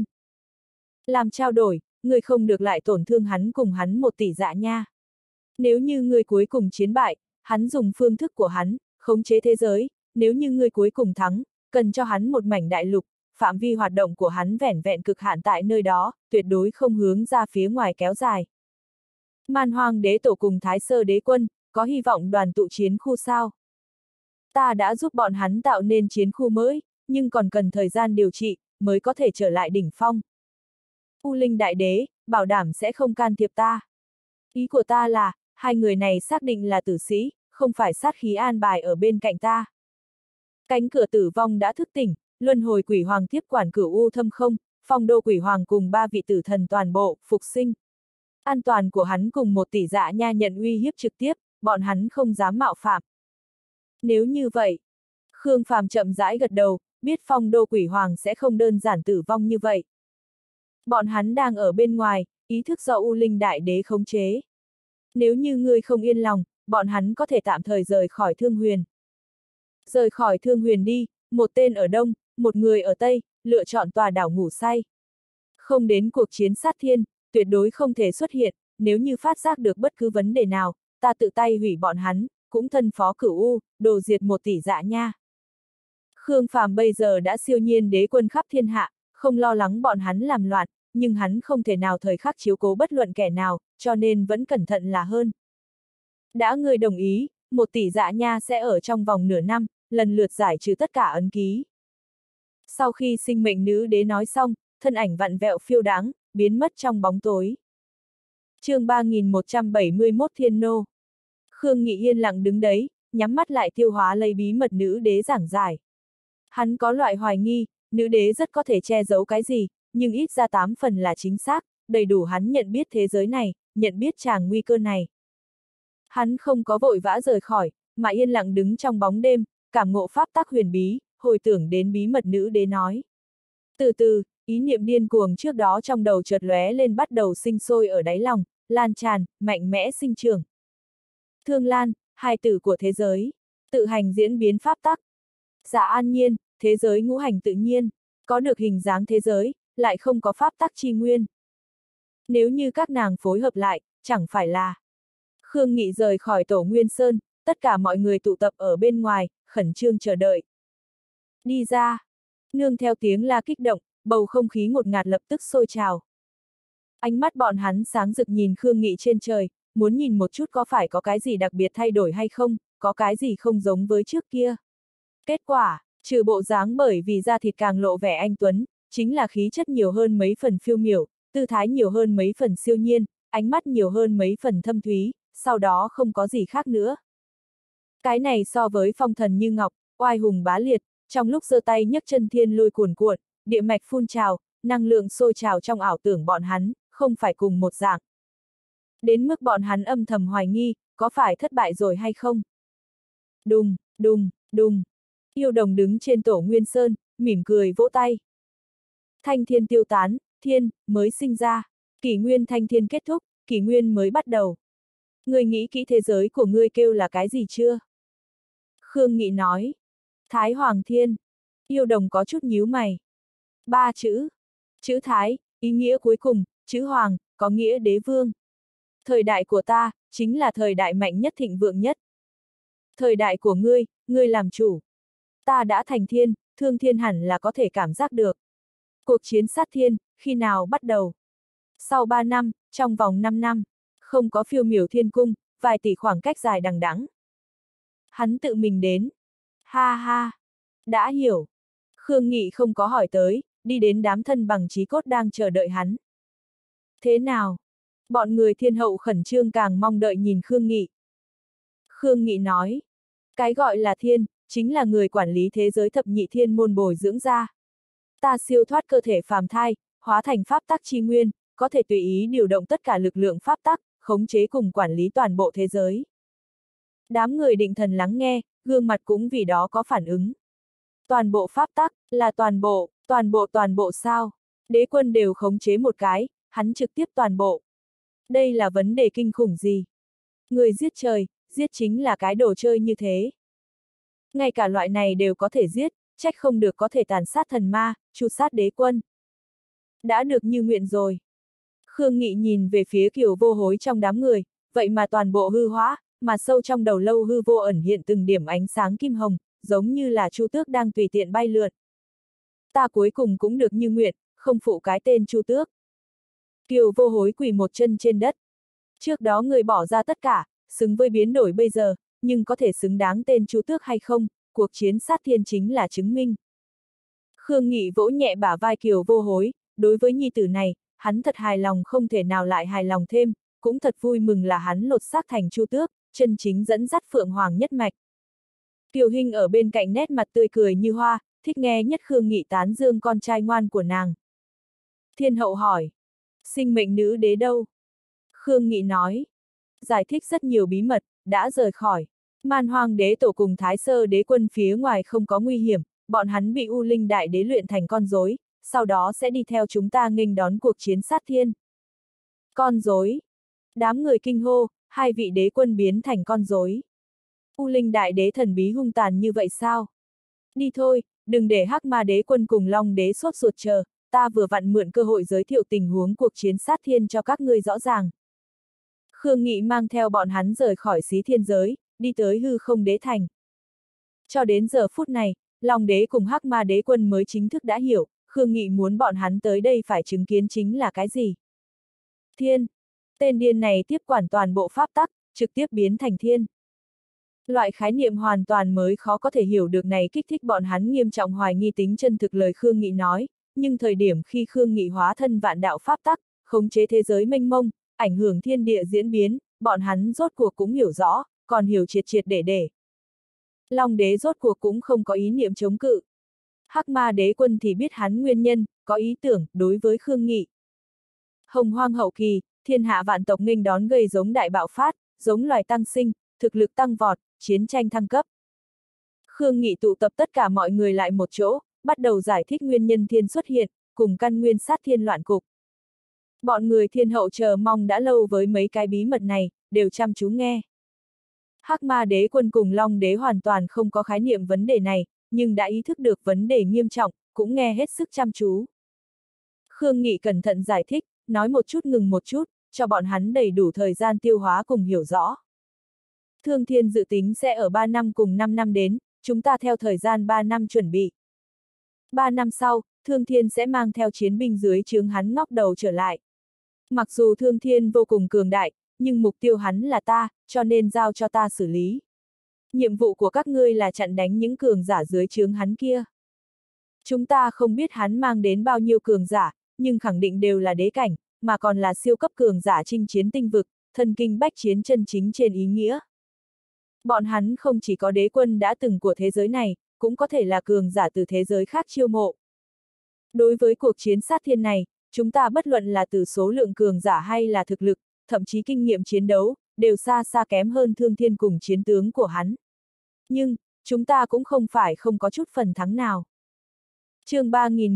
Làm trao đổi, ngươi không được lại tổn thương hắn cùng hắn 1 tỷ dạ nha. Nếu như ngươi cuối cùng chiến bại, hắn dùng phương thức của hắn, khống chế thế giới, nếu như ngươi cuối cùng thắng, cần cho hắn một mảnh đại lục, phạm vi hoạt động của hắn vẻn vẹn cực hạn tại nơi đó, tuyệt đối không hướng ra phía ngoài kéo dài. Man Hoang Đế Tổ cùng Thái Sơ Đế Quân, có hy vọng đoàn tụ chiến khu sao? Ta đã giúp bọn hắn tạo nên chiến khu mới, nhưng còn cần thời gian điều trị, mới có thể trở lại đỉnh phong. U Linh Đại Đế, bảo đảm sẽ không can thiệp ta. Ý của ta là, 2 người này xác định là tử sĩ, không phải sát khí an bài ở bên cạnh ta. Cánh cửa tử vong đã thức tỉnh, luân hồi quỷ hoàng tiếp quản Cửu U Thâm Không, Phong Đô quỷ hoàng cùng 3 vị tử thần toàn bộ, phục sinh. An toàn của hắn cùng 1 tỷ dạ nha nhận uy hiếp trực tiếp, bọn hắn không dám mạo phạm. Nếu như vậy, Khương Phàm chậm rãi gật đầu, biết Phong Đô quỷ hoàng sẽ không đơn giản tử vong như vậy. Bọn hắn đang ở bên ngoài, ý thức do U Linh Đại Đế khống chế. Nếu như ngươi không yên lòng, bọn hắn có thể tạm thời rời khỏi Thương Huyền. Rời khỏi Thương Huyền đi, một tên ở Đông, một người ở Tây, lựa chọn tòa đảo ngủ say. Không đến cuộc chiến sát thiên, tuyệt đối không thể xuất hiện, nếu như phát giác được bất cứ vấn đề nào, ta tự tay hủy bọn hắn, cũng thân phó Cửu U, đồ diệt 1 tỷ dạ nha. Khương Phàm bây giờ đã siêu nhiên đế quân khắp thiên hạ, không lo lắng bọn hắn làm loạn, nhưng hắn không thể nào thời khắc chiếu cố bất luận kẻ nào, cho nên vẫn cẩn thận là hơn. Đã ngươi đồng ý, 1 tỷ dạ nha sẽ ở trong vòng nửa năm, lần lượt giải trừ tất cả ấn ký. Sau khi sinh mệnh nữ đế nói xong, thân ảnh vặn vẹo phiêu đáng, biến mất trong bóng tối. Chương 3171 Thiên Nô. Khương Nghị yên lặng đứng đấy, nhắm mắt lại tiêu hóa lấy bí mật nữ đế giảng giải. Hắn có loại hoài nghi, nữ đế rất có thể che giấu cái gì, nhưng ít ra 8 phần là chính xác, đầy đủ hắn nhận biết thế giới này, nhận biết tràng nguy cơ này. Hắn không có vội vã rời khỏi, mà yên lặng đứng trong bóng đêm, cảm ngộ pháp tắc huyền bí, hồi tưởng đến bí mật nữ đế nói. Từ từ, ý niệm điên cuồng trước đó trong đầu chợt lóe lên bắt đầu sinh sôi ở đáy lòng, lan tràn, mạnh mẽ sinh trưởng. Thương Lan, hài tử của thế giới, tự hành diễn biến pháp tắc. Dạ an nhiên, thế giới ngũ hành tự nhiên, có được hình dáng thế giới, lại không có pháp tắc chi nguyên. Nếu như các nàng phối hợp lại, chẳng phải là... Khương Nghị rời khỏi Tổ Nguyên Sơn, tất cả mọi người tụ tập ở bên ngoài, khẩn trương chờ đợi. Đi ra! Nương theo tiếng la kích động, bầu không khí ngột ngạt lập tức sôi trào. Ánh mắt bọn hắn sáng rực nhìn Khương Nghị trên trời, muốn nhìn một chút có phải có cái gì đặc biệt thay đổi hay không, có cái gì không giống với trước kia. Kết quả, trừ bộ dáng bởi vì da thịt càng lộ vẻ anh tuấn, chính là khí chất nhiều hơn mấy phần phiêu miểu, tư thái nhiều hơn mấy phần siêu nhiên, ánh mắt nhiều hơn mấy phần thâm thúy, sau đó không có gì khác nữa. Cái này so với phong thần như ngọc, oai hùng bá liệt, trong lúc giơ tay nhấc chân thiên lôi cuồn cuộn, địa mạch phun trào, năng lượng sôi trào trong ảo tưởng bọn hắn, không phải cùng một dạng. Đến mức bọn hắn âm thầm hoài nghi, có phải thất bại rồi hay không? Đùng, đùng, đùng. Yêu Đồng đứng trên tổ Nguyên Sơn, mỉm cười vỗ tay. Thanh thiên tiêu tán, thiên, mới sinh ra. Kỷ nguyên thanh thiên kết thúc, kỷ nguyên mới bắt đầu. Ngươi nghĩ kỹ thế giới của ngươi kêu là cái gì chưa? Khương Nghị nói. Thái Hoàng Thiên. Yêu Đồng có chút nhíu mày. 3 chữ. Chữ Thái, ý nghĩa cuối cùng, chữ Hoàng, có nghĩa đế vương. Thời đại của ta, chính là thời đại mạnh nhất thịnh vượng nhất. Thời đại của ngươi làm chủ. Ta đã thành thiên, Thương Thiên hẳn là có thể cảm giác được. Cuộc chiến sát thiên, khi nào bắt đầu? Sau 3 năm, trong vòng 5 năm, không có phiêu miểu thiên cung, vài tỷ khoảng cách dài đằng đẵng. Hắn tự mình đến. Ha ha, đã hiểu. Khương Nghị không có hỏi tới, đi đến đám thân bằng chí cốt đang chờ đợi hắn. Thế nào? Bọn người Thiên Hậu khẩn trương càng mong đợi nhìn Khương Nghị. Khương Nghị nói, cái gọi là thiên, chính là người quản lý thế giới thập nhị thiên môn bồi dưỡng ra. Ta siêu thoát cơ thể phàm thai, hóa thành pháp tắc chi nguyên, có thể tùy ý điều động tất cả lực lượng pháp tắc, khống chế cùng quản lý toàn bộ thế giới. Đám người định thần lắng nghe, gương mặt cũng vì đó có phản ứng. Toàn bộ pháp tắc, là toàn bộ sao? Đế quân đều khống chế một cái, hắn trực tiếp toàn bộ. Đây là vấn đề kinh khủng gì? Người giết trời, giết chính là cái đồ chơi như thế. Ngay cả loại này đều có thể giết, trách không được có thể tàn sát thần ma, tru sát đế quân. Đã được như nguyện rồi. Khương Nghị nhìn về phía Kiều Vô Hối trong đám người, vậy mà toàn bộ hư hóa, mà sâu trong đầu lâu hư vô ẩn hiện từng điểm ánh sáng kim hồng, giống như là Chu Tước đang tùy tiện bay lượn. Ta cuối cùng cũng được như nguyện, không phụ cái tên Chu Tước. Kiều Vô Hối quỳ một chân trên đất. Trước đó người bỏ ra tất cả, xứng với biến đổi bây giờ, nhưng có thể xứng đáng tên Chu Tước hay không, cuộc chiến sát thiên chính là chứng minh. Khương Nghị vỗ nhẹ bả vai Kiều Vô Hối, đối với nhi tử này, hắn thật hài lòng không thể nào lại hài lòng thêm, cũng thật vui mừng là hắn lột xác thành Chu Tước, chân chính dẫn dắt Phượng Hoàng nhất mạch. Kiều Hinh ở bên cạnh nét mặt tươi cười như hoa, thích nghe nhất Khương Nghị tán dương con trai ngoan của nàng. Thiên Hậu hỏi, sinh mệnh nữ đế đâu? Khương Nghị nói, giải thích rất nhiều bí mật, đã rời khỏi. Man Hoang đế tổ cùng Thái Sơ đế quân phía ngoài không có nguy hiểm, bọn hắn bị U Linh đại đế luyện thành con rối, sau đó sẽ đi theo chúng ta nghênh đón cuộc chiến sát thiên. Con rối. Đám người kinh hô, 2 vị đế quân biến thành con rối. U Linh đại đế thần bí hung tàn như vậy sao? Đi thôi, đừng để Hắc Ma đế quân cùng Long đế sốt ruột chờ, ta vừa vặn mượn cơ hội giới thiệu tình huống cuộc chiến sát thiên cho các ngươi rõ ràng. Khương Nghị mang theo bọn hắn rời khỏi Xí Thiên giới, đi tới hư không đế thành. Cho đến giờ phút này, Long đế cùng Hắc Ma đế quân mới chính thức đã hiểu, Khương Nghị muốn bọn hắn tới đây phải chứng kiến chính là cái gì. Thiên. Tên điên này tiếp quản toàn bộ pháp tắc, trực tiếp biến thành thiên. Loại khái niệm hoàn toàn mới khó có thể hiểu được này kích thích bọn hắn nghiêm trọng hoài nghi tính chân thực lời Khương Nghị nói, nhưng thời điểm khi Khương Nghị hóa thân vạn đạo pháp tắc, khống chế thế giới mênh mông, ảnh hưởng thiên địa diễn biến, bọn hắn rốt cuộc cũng hiểu rõ, còn hiểu triệt triệt để. Long đế rốt cuộc cũng không có ý niệm chống cự. Hắc Ma đế quân thì biết hắn nguyên nhân, có ý tưởng đối với Khương Nghị. Hồng Hoang hậu kỳ, thiên hạ vạn tộc nghênh đón gây giống đại bạo phát, giống loài tăng sinh, thực lực tăng vọt, chiến tranh thăng cấp. Khương Nghị tụ tập tất cả mọi người lại một chỗ, bắt đầu giải thích nguyên nhân thiên xuất hiện, cùng căn nguyên sát thiên loạn cục. Bọn người Thiên Hậu chờ mong đã lâu với mấy cái bí mật này, đều chăm chú nghe. Hắc Ma đế quân cùng Long đế hoàn toàn không có khái niệm vấn đề này, nhưng đã ý thức được vấn đề nghiêm trọng, cũng nghe hết sức chăm chú. Khương Nghị cẩn thận giải thích, nói một chút ngừng một chút, cho bọn hắn đầy đủ thời gian tiêu hóa cùng hiểu rõ. Thương Thiên dự tính sẽ ở 3 năm cùng 5 năm đến, chúng ta theo thời gian 3 năm chuẩn bị. 3 năm sau, Thương Thiên sẽ mang theo chiến binh dưới trướng hắn ngóc đầu trở lại. Mặc dù Thương Thiên vô cùng cường đại, nhưng mục tiêu hắn là ta, cho nên giao cho ta xử lý. Nhiệm vụ của các ngươi là chặn đánh những cường giả dưới trướng hắn kia. Chúng ta không biết hắn mang đến bao nhiêu cường giả, nhưng khẳng định đều là đế cảnh, mà còn là siêu cấp cường giả chinh chiến tinh vực, thần kinh bách chiến chân chính trên ý nghĩa. Bọn hắn không chỉ có đế quân đã từng của thế giới này, cũng có thể là cường giả từ thế giới khác chiêu mộ. Đối với cuộc chiến sát thiên này, chúng ta bất luận là từ số lượng cường giả hay là thực lực, thậm chí kinh nghiệm chiến đấu, đều xa xa kém hơn Thương Thiên cùng chiến tướng của hắn. Nhưng, chúng ta cũng không phải không có chút phần thắng nào. chương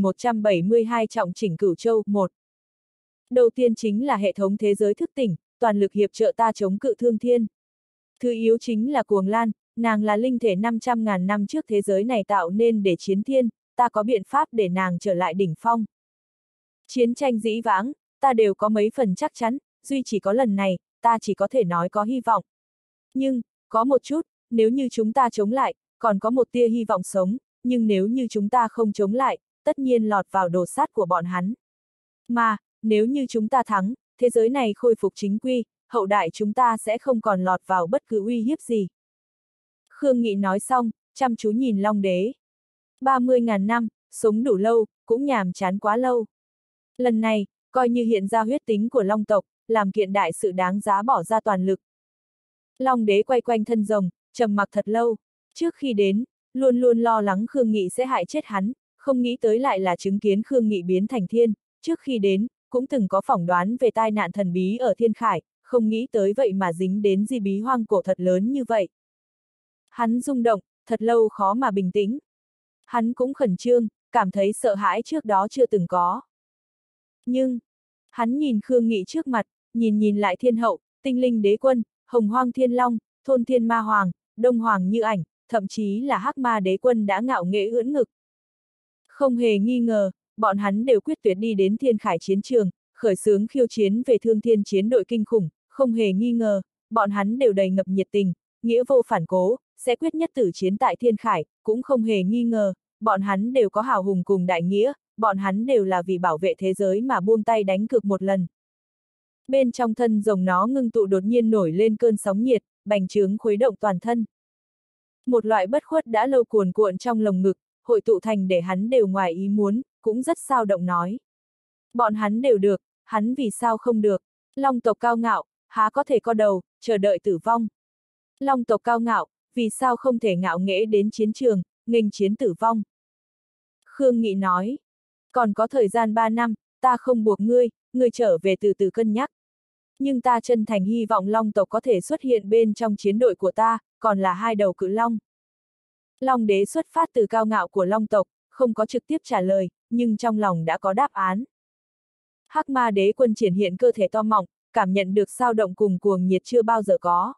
3172 trọng chỉnh Cửu Châu 1. Đầu tiên chính là hệ thống thế giới thức tỉnh, toàn lực hiệp trợ ta chống cự Thương Thiên. Thứ yếu chính là Cuồng Lan, nàng là linh thể 500.000 năm trước thế giới này tạo nên để chiến thiên, ta có biện pháp để nàng trở lại đỉnh phong. Chiến tranh dĩ vãng, ta đều có mấy phần chắc chắn, duy chỉ có lần này, ta chỉ có thể nói có hy vọng. Nhưng, có một chút, nếu như chúng ta chống lại, còn có một tia hy vọng sống, nhưng nếu như chúng ta không chống lại, tất nhiên lọt vào đồ sát của bọn hắn. Mà, nếu như chúng ta thắng, thế giới này khôi phục chính quy, hậu đại chúng ta sẽ không còn lọt vào bất cứ uy hiếp gì. Khương Nghị nói xong, chăm chú nhìn Long Đế. 30.000 năm, sống đủ lâu, cũng nhàm chán quá lâu. Lần này, coi như hiện ra huyết tính của Long tộc, làm kiện đại sự đáng giá bỏ ra toàn lực. Long Đế quay quanh thân rồng, trầm mặc thật lâu. Trước khi đến, luôn luôn lo lắng Khương Nghị sẽ hại chết hắn, không nghĩ tới lại là chứng kiến Khương Nghị biến thành thiên. Trước khi đến, cũng từng có phỏng đoán về tai nạn thần bí ở Thiên Khải, không nghĩ tới vậy mà dính đến di bí hoang cổ thật lớn như vậy. Hắn rung động, thật lâu khó mà bình tĩnh. Hắn cũng khẩn trương, cảm thấy sợ hãi trước đó chưa từng có. Nhưng, hắn nhìn Khương Nghị trước mặt, nhìn lại Thiên Hậu, Tinh Linh Đế Quân, Hồng Hoang Thiên Long, Thôn Thiên Ma Hoàng, Đông Hoàng Như Ảnh, thậm chí là Hắc Ma Đế Quân đã ngạo nghễ ưỡn ngực. Không hề nghi ngờ, bọn hắn đều quyết tuyệt đi đến Thiên Khải chiến trường, khởi xướng khiêu chiến về Thương Thiên chiến đội kinh khủng, không hề nghi ngờ, bọn hắn đều đầy ngập nhiệt tình, nghĩa vô phản cố, sẽ quyết nhất tử chiến tại Thiên Khải, cũng không hề nghi ngờ, bọn hắn đều có hào hùng cùng đại nghĩa, bọn hắn đều là vì bảo vệ thế giới mà buông tay đánh cược một lần. Bên trong thân rồng nó ngưng tụ đột nhiên nổi lên cơn sóng nhiệt, bành trướng khuấy động toàn thân. Một loại bất khuất đã lâu cuồn cuộn trong lồng ngực, hội tụ thành để hắn đều ngoài ý muốn, cũng rất sao động nói. Bọn hắn đều được, hắn vì sao không được? Long tộc cao ngạo, há có thể co đầu, chờ đợi tử vong. Long tộc cao ngạo, vì sao không thể ngạo nghễ đến chiến trường, nghênh chiến tử vong? Khương Nghị nói, còn có thời gian 3 năm, ta không buộc ngươi trở về từ từ cân nhắc. Nhưng ta chân thành hy vọng Long tộc có thể xuất hiện bên trong chiến đội của ta, còn là hai đầu cự long. Long Đế xuất phát từ cao ngạo của Long tộc, không có trực tiếp trả lời, nhưng trong lòng đã có đáp án. Hắc Ma Đế Quân triển hiện cơ thể to mọng, cảm nhận được sao động cùng cuồng nhiệt chưa bao giờ có.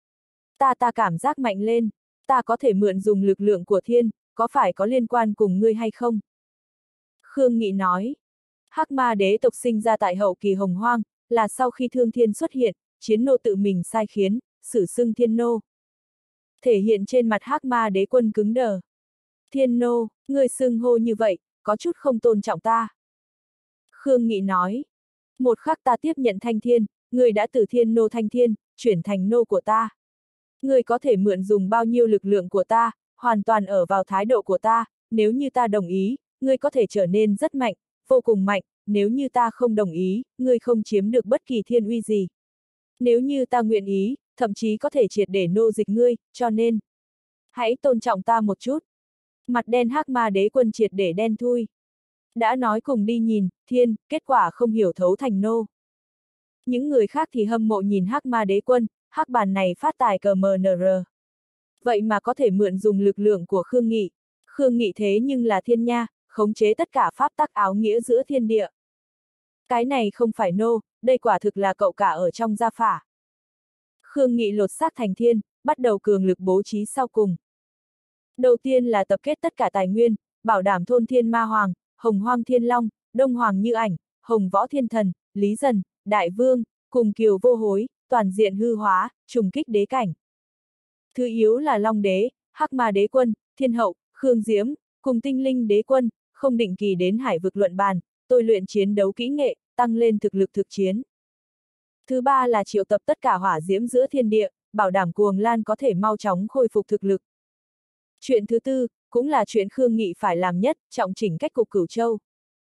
Ta cảm giác mạnh lên, ta có thể mượn dùng lực lượng của thiên, có phải có liên quan cùng ngươi hay không? Khương Nghị nói, Hắc Ma Đế tộc sinh ra tại hậu kỳ Hồng Hoang, là sau khi Thương Thiên xuất hiện, chiến nô tự mình sai khiến, sử xưng Thiên Nô. Thể hiện trên mặt Hắc Ma Đế Quân cứng đờ. Thiên Nô, ngươi xưng hô như vậy, có chút không tôn trọng ta. Khương Nghị nói, một khắc ta tiếp nhận Thanh Thiên, ngươi đã từ Thiên Nô Thanh Thiên, chuyển thành nô của ta. Ngươi có thể mượn dùng bao nhiêu lực lượng của ta, hoàn toàn ở vào thái độ của ta, nếu như ta đồng ý, ngươi có thể trở nên rất mạnh, vô cùng mạnh, nếu như ta không đồng ý, ngươi không chiếm được bất kỳ thiên uy gì. Nếu như ta nguyện ý, thậm chí có thể triệt để nô dịch ngươi, cho nên, hãy tôn trọng ta một chút. Mặt đen Hắc Ma Đế Quân triệt để đen thui. Đã nói cùng đi nhìn, thiên, kết quả không hiểu thấu thành nô. Những người khác thì hâm mộ nhìn Hắc Ma Đế Quân, Hắc bàn này phát tài cờ MNR. Vậy mà có thể mượn dùng lực lượng của Khương Nghị. Khương Nghị thế nhưng là thiên nha, khống chế tất cả pháp tắc áo nghĩa giữa thiên địa. Cái này không phải nô, đây quả thực là cậu cả ở trong gia phả. Khương Nghị lột xác thành thiên, bắt đầu cường lực bố trí sau cùng. Đầu tiên là tập kết tất cả tài nguyên, bảo đảm Thôn Thiên Ma Hoàng, Hồng Hoang Thiên Long, Đông Hoàng Như Ảnh, Hồng Võ Thiên Thần, Lý Dần, Đại Vương, cùng Kiều Vô Hối, toàn diện hư hóa, trùng kích đế cảnh. Thứ yếu là Long Đế, Hắc Ma Đế Quân, Thiên Hậu, Khương Diễm, cùng Tinh Linh Đế Quân, không định kỳ đến hải vực luận bàn, tôi luyện chiến đấu kỹ nghệ, tăng lên thực lực thực chiến. Thứ ba là triệu tập tất cả hỏa diễm giữa thiên địa, bảo đảm Cuồng Lan có thể mau chóng khôi phục thực lực. Chuyện thứ tư, cũng là chuyện Khương Nghị phải làm nhất, trọng chỉnh cách cục Cửu Châu.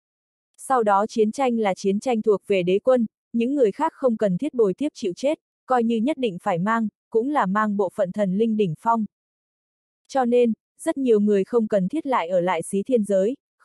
Sau đó chiến tranh là chiến tranh thuộc về đế quân, những người khác không cần thiết bồi tiếp chịu chết, coi như nhất định phải mang, cũng là mang bộ phận thần linh đỉnh phong. Cho nên, rất nhiều người không cần thiết lại ở lại Xí Thiên giới,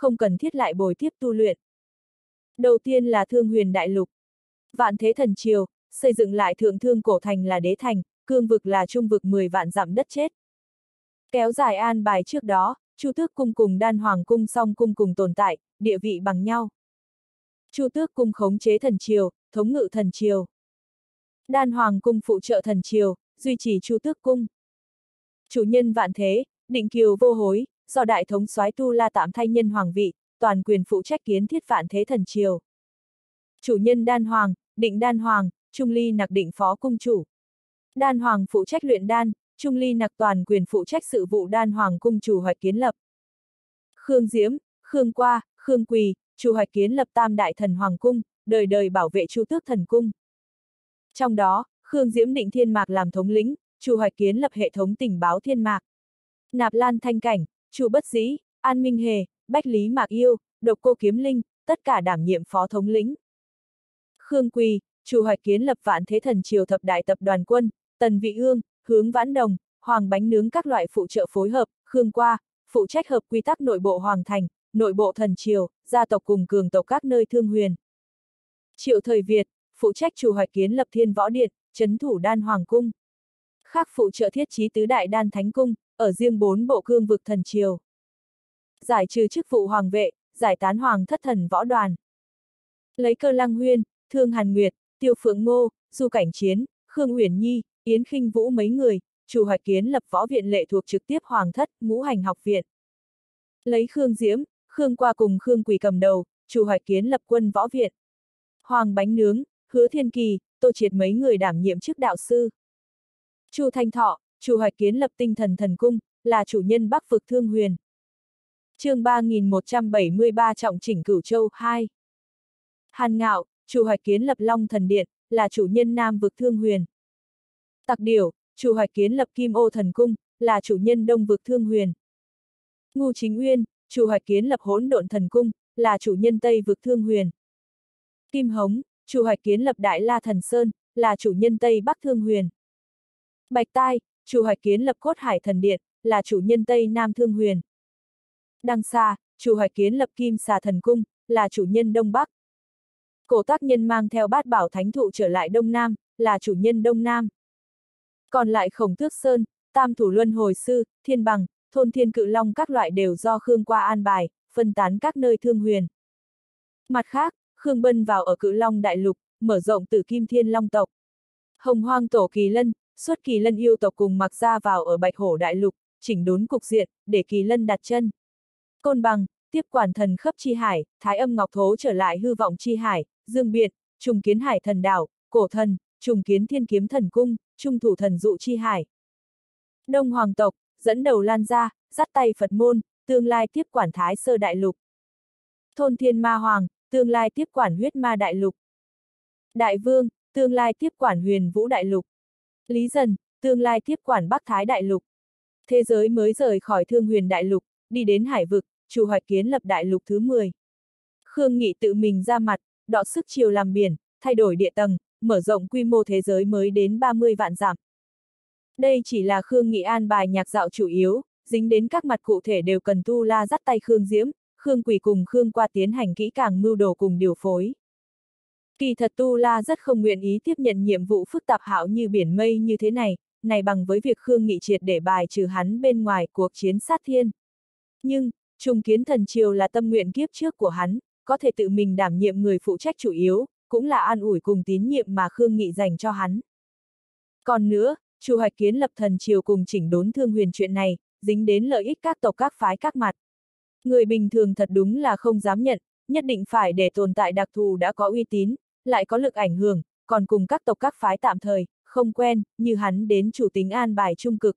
không cần thiết lại bồi tiếp tu luyện. Đầu tiên là Thương Huyền Đại Lục. Vạn Thế Thần Triều, xây dựng lại Thượng Thương Cổ Thành là đế thành, cương vực là trung vực 10 vạn dặm đất chết. Kéo dài an bài trước đó, Chu Tước Cung cùng Đan Hoàng Cung song cung cùng tồn tại, địa vị bằng nhau. Chu Tước Cung khống chế thần triều, thống ngự thần triều. Đan Hoàng Cung phụ trợ thần triều, duy trì Chu Tước Cung. Chủ nhân vạn thế, định kiều vô hối, do đại thống soái Tu La tạm thay nhân hoàng vị, toàn quyền phụ trách kiến thiết vạn thế thần triều. Chủ nhân Đan Hoàng, định Đan Hoàng, Trung Ly Nặc định phó cung chủ. Đan Hoàng phụ trách luyện đan, Trung Ly Nặc toàn quyền phụ trách sự vụ Đan Hoàng cung chủ hoạch kiến lập. Khương Diễm, Khương Qua, Khương Quỳ, chủ hoạch kiến lập tam đại thần hoàng cung, đời đời bảo vệ Chu Tước thần cung. Trong đó, Khương Diễm định Thiên Mạc làm thống lĩnh, chủ hoạch kiến lập hệ thống tình báo Thiên Mạc. Nạp Lan Thanh Cảnh, Chu Bất Dĩ, An Minh Hề, Bách Lý Mạc Yêu, Độc Cô Kiếm Linh, tất cả đảm nhiệm phó thống lĩnh. Khương Quỳ, chủ hoạch kiến lập vạn thế thần triều thập đại tập đoàn quân, Tần Vị Ương, Hướng Vãn Đồng, Hoàng Bánh Nướng các loại phụ trợ phối hợp, Khương Qua, phụ trách hợp quy tắc nội bộ Hoàng Thành, nội bộ thần triều, gia tộc cùng cường tộc các nơi thương huyền. Triệu Thời Việt, phụ trách chủ hoạch kiến lập Thiên Võ Điện, trấn thủ Đan Hoàng Cung. Khác phụ trợ thiết trí tứ đại Đan Thánh Cung, ở riêng 4 bộ cương vực thần triều. Giải trừ chức vụ hoàng vệ, giải tán Hoàng thất thần võ đoàn. Lấy Cơ Lăng Huyên, Thương Hàn Nguyệt, Tiêu Phượng Ngô, Du Cảnh Chiến, Khương Uyển Nhi, Yến Khinh Vũ mấy người, chủ hoạch kiến lập võ viện lệ thuộc trực tiếp Hoàng thất, Ngũ Hành học viện. Lấy Khương Diễm, Khương Qua cùng Khương Quỳ cầm đầu, chủ hoạch kiến lập quân võ viện. Hoàng Bánh Nướng, Hứa Thiên Kỳ, Tô Triệt mấy người đảm nhiệm chức đạo sư. Chu Thanh Thọ, chủ hoạch kiến lập Tinh Thần Thần Cung, là chủ nhân Bắc vực Thương Huyền. Chương 3173 trọng chỉnh Cửu Châu 2. Hàn Ngạo, chủ hoạch kiến lập Long Thần Điện, là chủ nhân Nam vực Thương Huyền. Tặc Điểu, chủ hoạch kiến lập Kim Ô Thần Cung, là chủ nhân Đông vực Thương Huyền. Ngưu Chính Uyên, chủ hoạch kiến lập Hỗn Độn Thần Cung, là chủ nhân Tây vực Thương Huyền. Kim Hống, chủ hoạch kiến lập Đại La Thần Sơn, là chủ nhân Tây Bắc Thương Huyền. Bạch Tai, chủ hoạch kiến lập Cốt Hải Thần Điện, là chủ nhân Tây Nam Thương Huyền. Đăng Xà, chủ hoạch kiến lập Kim Xà Thần Cung, là chủ nhân Đông Bắc. Cổ Tác Nhân mang theo Bát Bảo Thánh Thụ trở lại Đông Nam, là chủ nhân Đông Nam. Còn lại Khổng Tước Sơn, Tam Thủ Luân Hồi Sư, Thiên Bằng, Thôn Thiên Cự Long các loại đều do Khương Qua an bài, phân tán các nơi Thương Huyền. Mặt khác, Khương Bân vào ở Cự Long Đại Lục, mở rộng Tử Kim Thiên Long tộc. Hồng Hoang Tổ Kỳ Lân, xuất Kỳ Lân yêu tộc cùng Mặc Gia vào ở Bạch Hổ Đại Lục, chỉnh đốn cục diện, để Kỳ Lân đặt chân. Côn Bằng, tiếp quản Thần Khấp Chi Hải, Thái Âm Ngọc Thố trở lại Hư Vọng Chi Hải, Dương Biện, trùng kiến Hải Thần Đảo, Cổ Thần, trùng kiến Thiên Kiếm Thần Cung, trung thủ Thần Dụ Chi Hải. Đông Hoàng tộc, dẫn đầu Lan Gia, dắt tay Phật môn, tương lai tiếp quản Thái Sơ Đại Lục. Thôn Thiên Ma Hoàng, tương lai tiếp quản Huyết Ma Đại Lục. Đại Vương, tương lai tiếp quản Huyền Vũ Đại Lục. Lý Dần, tương lai tiếp quản Bắc Thái Đại Lục. Thế giới mới rời khỏi Thương Huyền Đại Lục, đi đến Hải vực, chủ hoạch kiến lập Đại Lục thứ 10. Khương Nghị tự mình ra mặt, đọ sức chiều làm biển, thay đổi địa tầng, mở rộng quy mô thế giới mới đến 30 vạn dặm. Đây chỉ là Khương Nghị an bài nhạc dạo chủ yếu, dính đến các mặt cụ thể đều cần Tu La dắt tay Khương Diễm, Khương Quỳ cùng Khương Qua tiến hành kỹ càng mưu đồ cùng điều phối. Kỳ thật Tu La rất không nguyện ý tiếp nhận nhiệm vụ phức tạp hão như biển mây như thế này, này bằng với việc Khương Nghị triệt để bài trừ hắn bên ngoài cuộc chiến sát thiên. Nhưng, trùng kiến thần triều là tâm nguyện kiếp trước của hắn, có thể tự mình đảm nhiệm người phụ trách chủ yếu, cũng là an ủi cùng tín nhiệm mà Khương Nghị dành cho hắn. Còn nữa, chủ hoạch kiến lập thần triều cùng chỉnh đốn Thương Huyền chuyện này, dính đến lợi ích các tộc các phái các mặt. Người bình thường thật đúng là không dám nhận, nhất định phải để tồn tại đặc thù đã có uy tín, lại có lực ảnh hưởng, còn cùng các tộc các phái tạm thời, không quen, như hắn đến chủ tính an bài trung cực.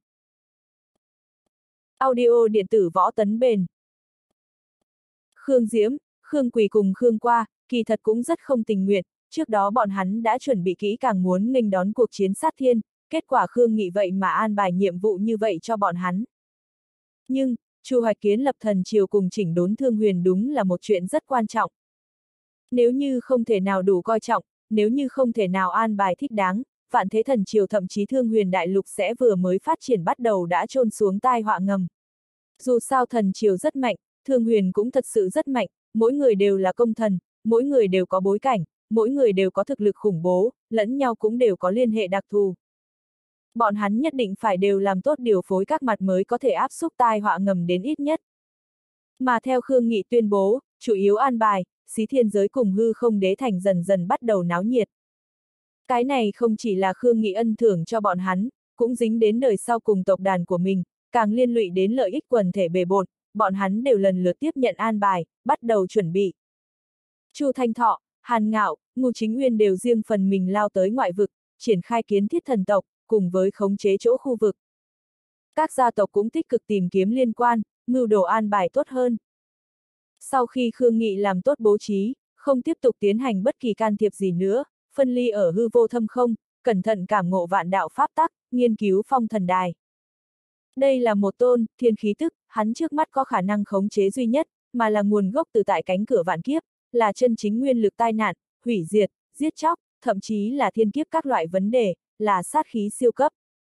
Audio điện tử Võ Tấn Bền. Khương Diễm, Khương Quỳ cùng Khương Qua, kỳ thật cũng rất không tình nguyện, trước đó bọn hắn đã chuẩn bị kỹ càng muốn nghênh đón cuộc chiến sát thiên, kết quả Khương Nghị vậy mà an bài nhiệm vụ như vậy cho bọn hắn. Nhưng, chủ hoạch kiến lập thần triều cùng chỉnh đốn Thương Huyền đúng là một chuyện rất quan trọng. Nếu như không thể nào đủ coi trọng, nếu như không thể nào an bài thích đáng, vạn thế thần triều thậm chí Thương Huyền Đại Lục sẽ vừa mới phát triển bắt đầu đã chôn xuống tai họa ngầm. Dù sao thần triều rất mạnh, Thương Huyền cũng thật sự rất mạnh, mỗi người đều là công thần, mỗi người đều có bối cảnh, mỗi người đều có thực lực khủng bố, lẫn nhau cũng đều có liên hệ đặc thù. Bọn hắn nhất định phải đều làm tốt điều phối các mặt mới có thể áp xúc tai họa ngầm đến ít nhất. Mà theo Khương Nghị tuyên bố, chủ yếu an bài, Xí Thiên Giới cùng Hư Không Đế Thành dần dần bắt đầu náo nhiệt. Cái này không chỉ là Khương Nghị ân thưởng cho bọn hắn, cũng dính đến đời sau cùng tộc đàn của mình, càng liên lụy đến lợi ích quần thể bề bộn, bọn hắn đều lần lượt tiếp nhận an bài, bắt đầu chuẩn bị. Chu Thanh Thọ, Hàn Ngạo, Ngô Chính Uyên đều riêng phần mình lao tới ngoại vực, triển khai kiến thiết thần tộc, cùng với khống chế chỗ khu vực. Các gia tộc cũng tích cực tìm kiếm liên quan, mưu đồ an bài tốt hơn. Sau khi Khương Nghị làm tốt bố trí, không tiếp tục tiến hành bất kỳ can thiệp gì nữa, phân ly ở hư vô thâm không, cẩn thận cảm ngộ vạn đạo pháp tắc, nghiên cứu phong thần đài. Đây là một tôn, thiên khí tức, hắn trước mắt có khả năng khống chế duy nhất, mà là nguồn gốc từ tại cánh cửa vạn kiếp, là chân chính nguyên lực tai nạn, hủy diệt, giết chóc, thậm chí là thiên kiếp các loại vấn đề, là sát khí siêu cấp.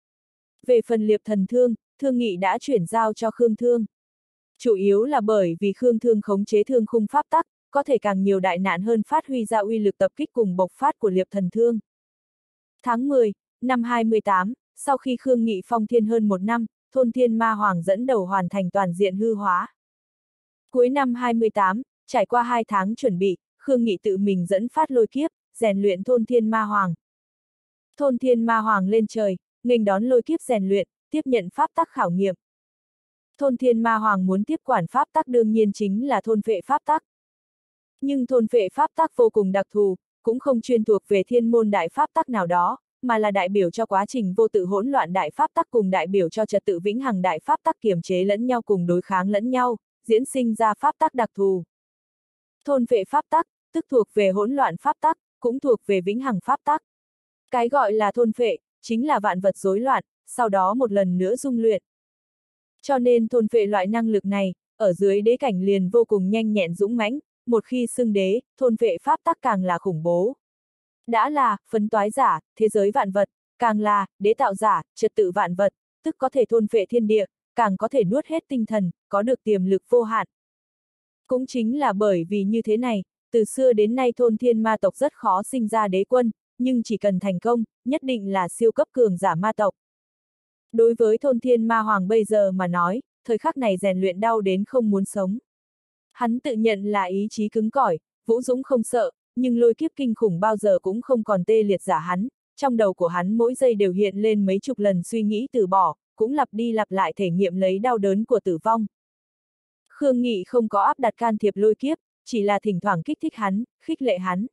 Về phần Liệp Thần Thương, Thương Nghị đã chuyển giao cho Khương Thương. Chủ yếu là bởi vì Khương Thương khống chế thương khung pháp tắc, có thể càng nhiều đại nạn hơn phát huy ra uy lực tập kích cùng bộc phát của Liệp Thần Thương. Tháng 10, năm 28, sau khi Khương Nghị phong thiên hơn một năm, thôn Thiên Ma Hoàng dẫn đầu hoàn thành toàn diện hư hóa. Cuối năm 28, trải qua 2 tháng chuẩn bị, Khương Nghị tự mình dẫn phát lôi kiếp, rèn luyện thôn Thiên Ma Hoàng. Thôn Thiên Ma Hoàng lên trời, nghênh đón lôi kiếp rèn luyện, tiếp nhận pháp tắc khảo nghiệm. Thôn Thiên Ma Hoàng muốn tiếp quản pháp tắc đương nhiên chính là thôn phệ pháp tắc. Nhưng thôn phệ pháp tắc vô cùng đặc thù, cũng không chuyên thuộc về thiên môn đại pháp tắc nào đó, mà là đại biểu cho quá trình vô tự hỗn loạn đại pháp tắc cùng đại biểu cho trật tự vĩnh hằng đại pháp tắc kiềm chế lẫn nhau cùng đối kháng lẫn nhau, diễn sinh ra pháp tắc đặc thù. Thôn phệ pháp tắc, tức thuộc về hỗn loạn pháp tắc, cũng thuộc về vĩnh hằng pháp tắc. Cái gọi là thôn phệ, chính là vạn vật rối loạn, sau đó một lần nữa dung luyện. Cho nên thôn phệ loại năng lực này, ở dưới đế cảnh liền vô cùng nhanh nhẹn dũng mãnh, một khi xưng đế, thôn phệ pháp tắc càng là khủng bố. Đã là phấn toái giả, thế giới vạn vật, càng là đế tạo giả, trật tự vạn vật, tức có thể thôn phệ thiên địa, càng có thể nuốt hết tinh thần, có được tiềm lực vô hạn. Cũng chính là bởi vì như thế này, từ xưa đến nay thôn thiên ma tộc rất khó sinh ra đế quân, nhưng chỉ cần thành công, nhất định là siêu cấp cường giả ma tộc. Đối với thôn thiên ma hoàng bây giờ mà nói, thời khắc này rèn luyện đau đến không muốn sống. Hắn tự nhận là ý chí cứng cỏi, vũ dũng không sợ, nhưng lôi kiếp kinh khủng bao giờ cũng không còn tê liệt giả hắn, trong đầu của hắn mỗi giây đều hiện lên mấy chục lần suy nghĩ từ bỏ, cũng lặp đi lặp lại thể nghiệm lấy đau đớn của tử vong. Khương Nghị không có áp đặt can thiệp lôi kiếp, chỉ là thỉnh thoảng kích thích hắn, khích lệ hắn.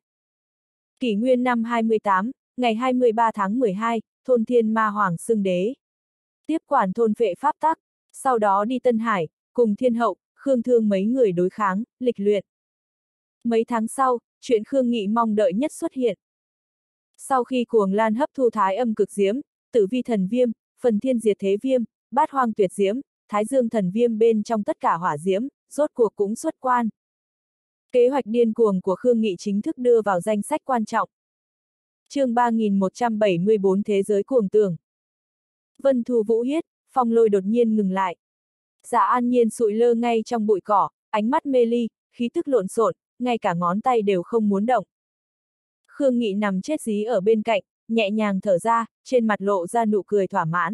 Kỷ nguyên năm 28, ngày 23 tháng 12, thôn thiên ma hoàng xưng đế. Tiếp quản thôn phệ pháp tắc, sau đó đi Tân Hải, cùng Thiên Hậu, Khương Thương mấy người đối kháng, lịch luyện. Mấy tháng sau, chuyện Khương Nghị mong đợi nhất xuất hiện. Sau khi Cuồng Lan hấp thu Thái Âm Cực Diễm, Tử Vi Thần Viêm, Phần Thiên Diệt Thế Viêm, Bát Hoang Tuyệt Diễm, Thái Dương Thần Viêm bên trong tất cả hỏa diễm, rốt cuộc cũng xuất quan. Kế hoạch điên cuồng của Khương Nghị chính thức đưa vào danh sách quan trọng. Chương 3174 Thế giới cuồng tưởng. Vân Thu Vũ Hiết, phong lôi đột nhiên ngừng lại. Dạ An Nhiên sụi lơ ngay trong bụi cỏ, ánh mắt mê ly, khí tức lộn xộn, ngay cả ngón tay đều không muốn động. Khương Nghị nằm chết dí ở bên cạnh, nhẹ nhàng thở ra, trên mặt lộ ra nụ cười thỏa mãn.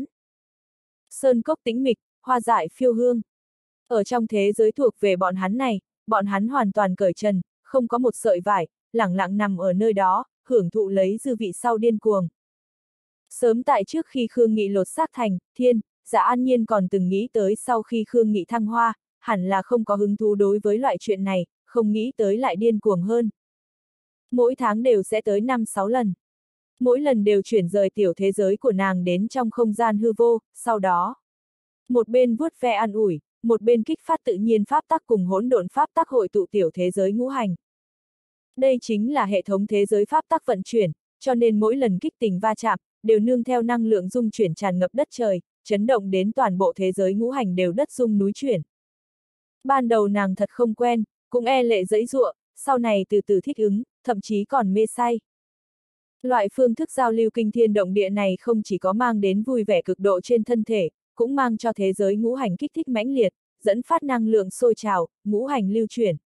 Sơn cốc tĩnh mịch, hoa dại phiêu hương. Ở trong thế giới thuộc về bọn hắn này, bọn hắn hoàn toàn cởi trần, không có một sợi vải, lẳng lặng nằm ở nơi đó, hưởng thụ lấy dư vị sau điên cuồng. Sớm tại trước khi Khương Nghị lột xác thành thiên, Dạ An Nhiên còn từng nghĩ tới sau khi Khương Nghị thăng hoa, hẳn là không có hứng thú đối với loại chuyện này, không nghĩ tới lại điên cuồng hơn. Mỗi tháng đều sẽ tới 5-6 lần. Mỗi lần đều chuyển rời tiểu thế giới của nàng đến trong không gian hư vô, sau đó một bên vuốt ve an ủi, một bên kích phát tự nhiên pháp tắc cùng hỗn độn pháp tắc hội tụ tiểu thế giới ngũ hành. Đây chính là hệ thống thế giới pháp tắc vận chuyển, cho nên mỗi lần kích tình va chạm, đều nương theo năng lượng dung chuyển tràn ngập đất trời, chấn động đến toàn bộ thế giới ngũ hành đều đất rung núi chuyển. Ban đầu nàng thật không quen, cũng e lệ giãy giụa, sau này từ từ thích ứng, thậm chí còn mê say. Loại phương thức giao lưu kinh thiên động địa này không chỉ có mang đến vui vẻ cực độ trên thân thể, cũng mang cho thế giới ngũ hành kích thích mãnh liệt, dẫn phát năng lượng sôi trào, ngũ hành lưu chuyển.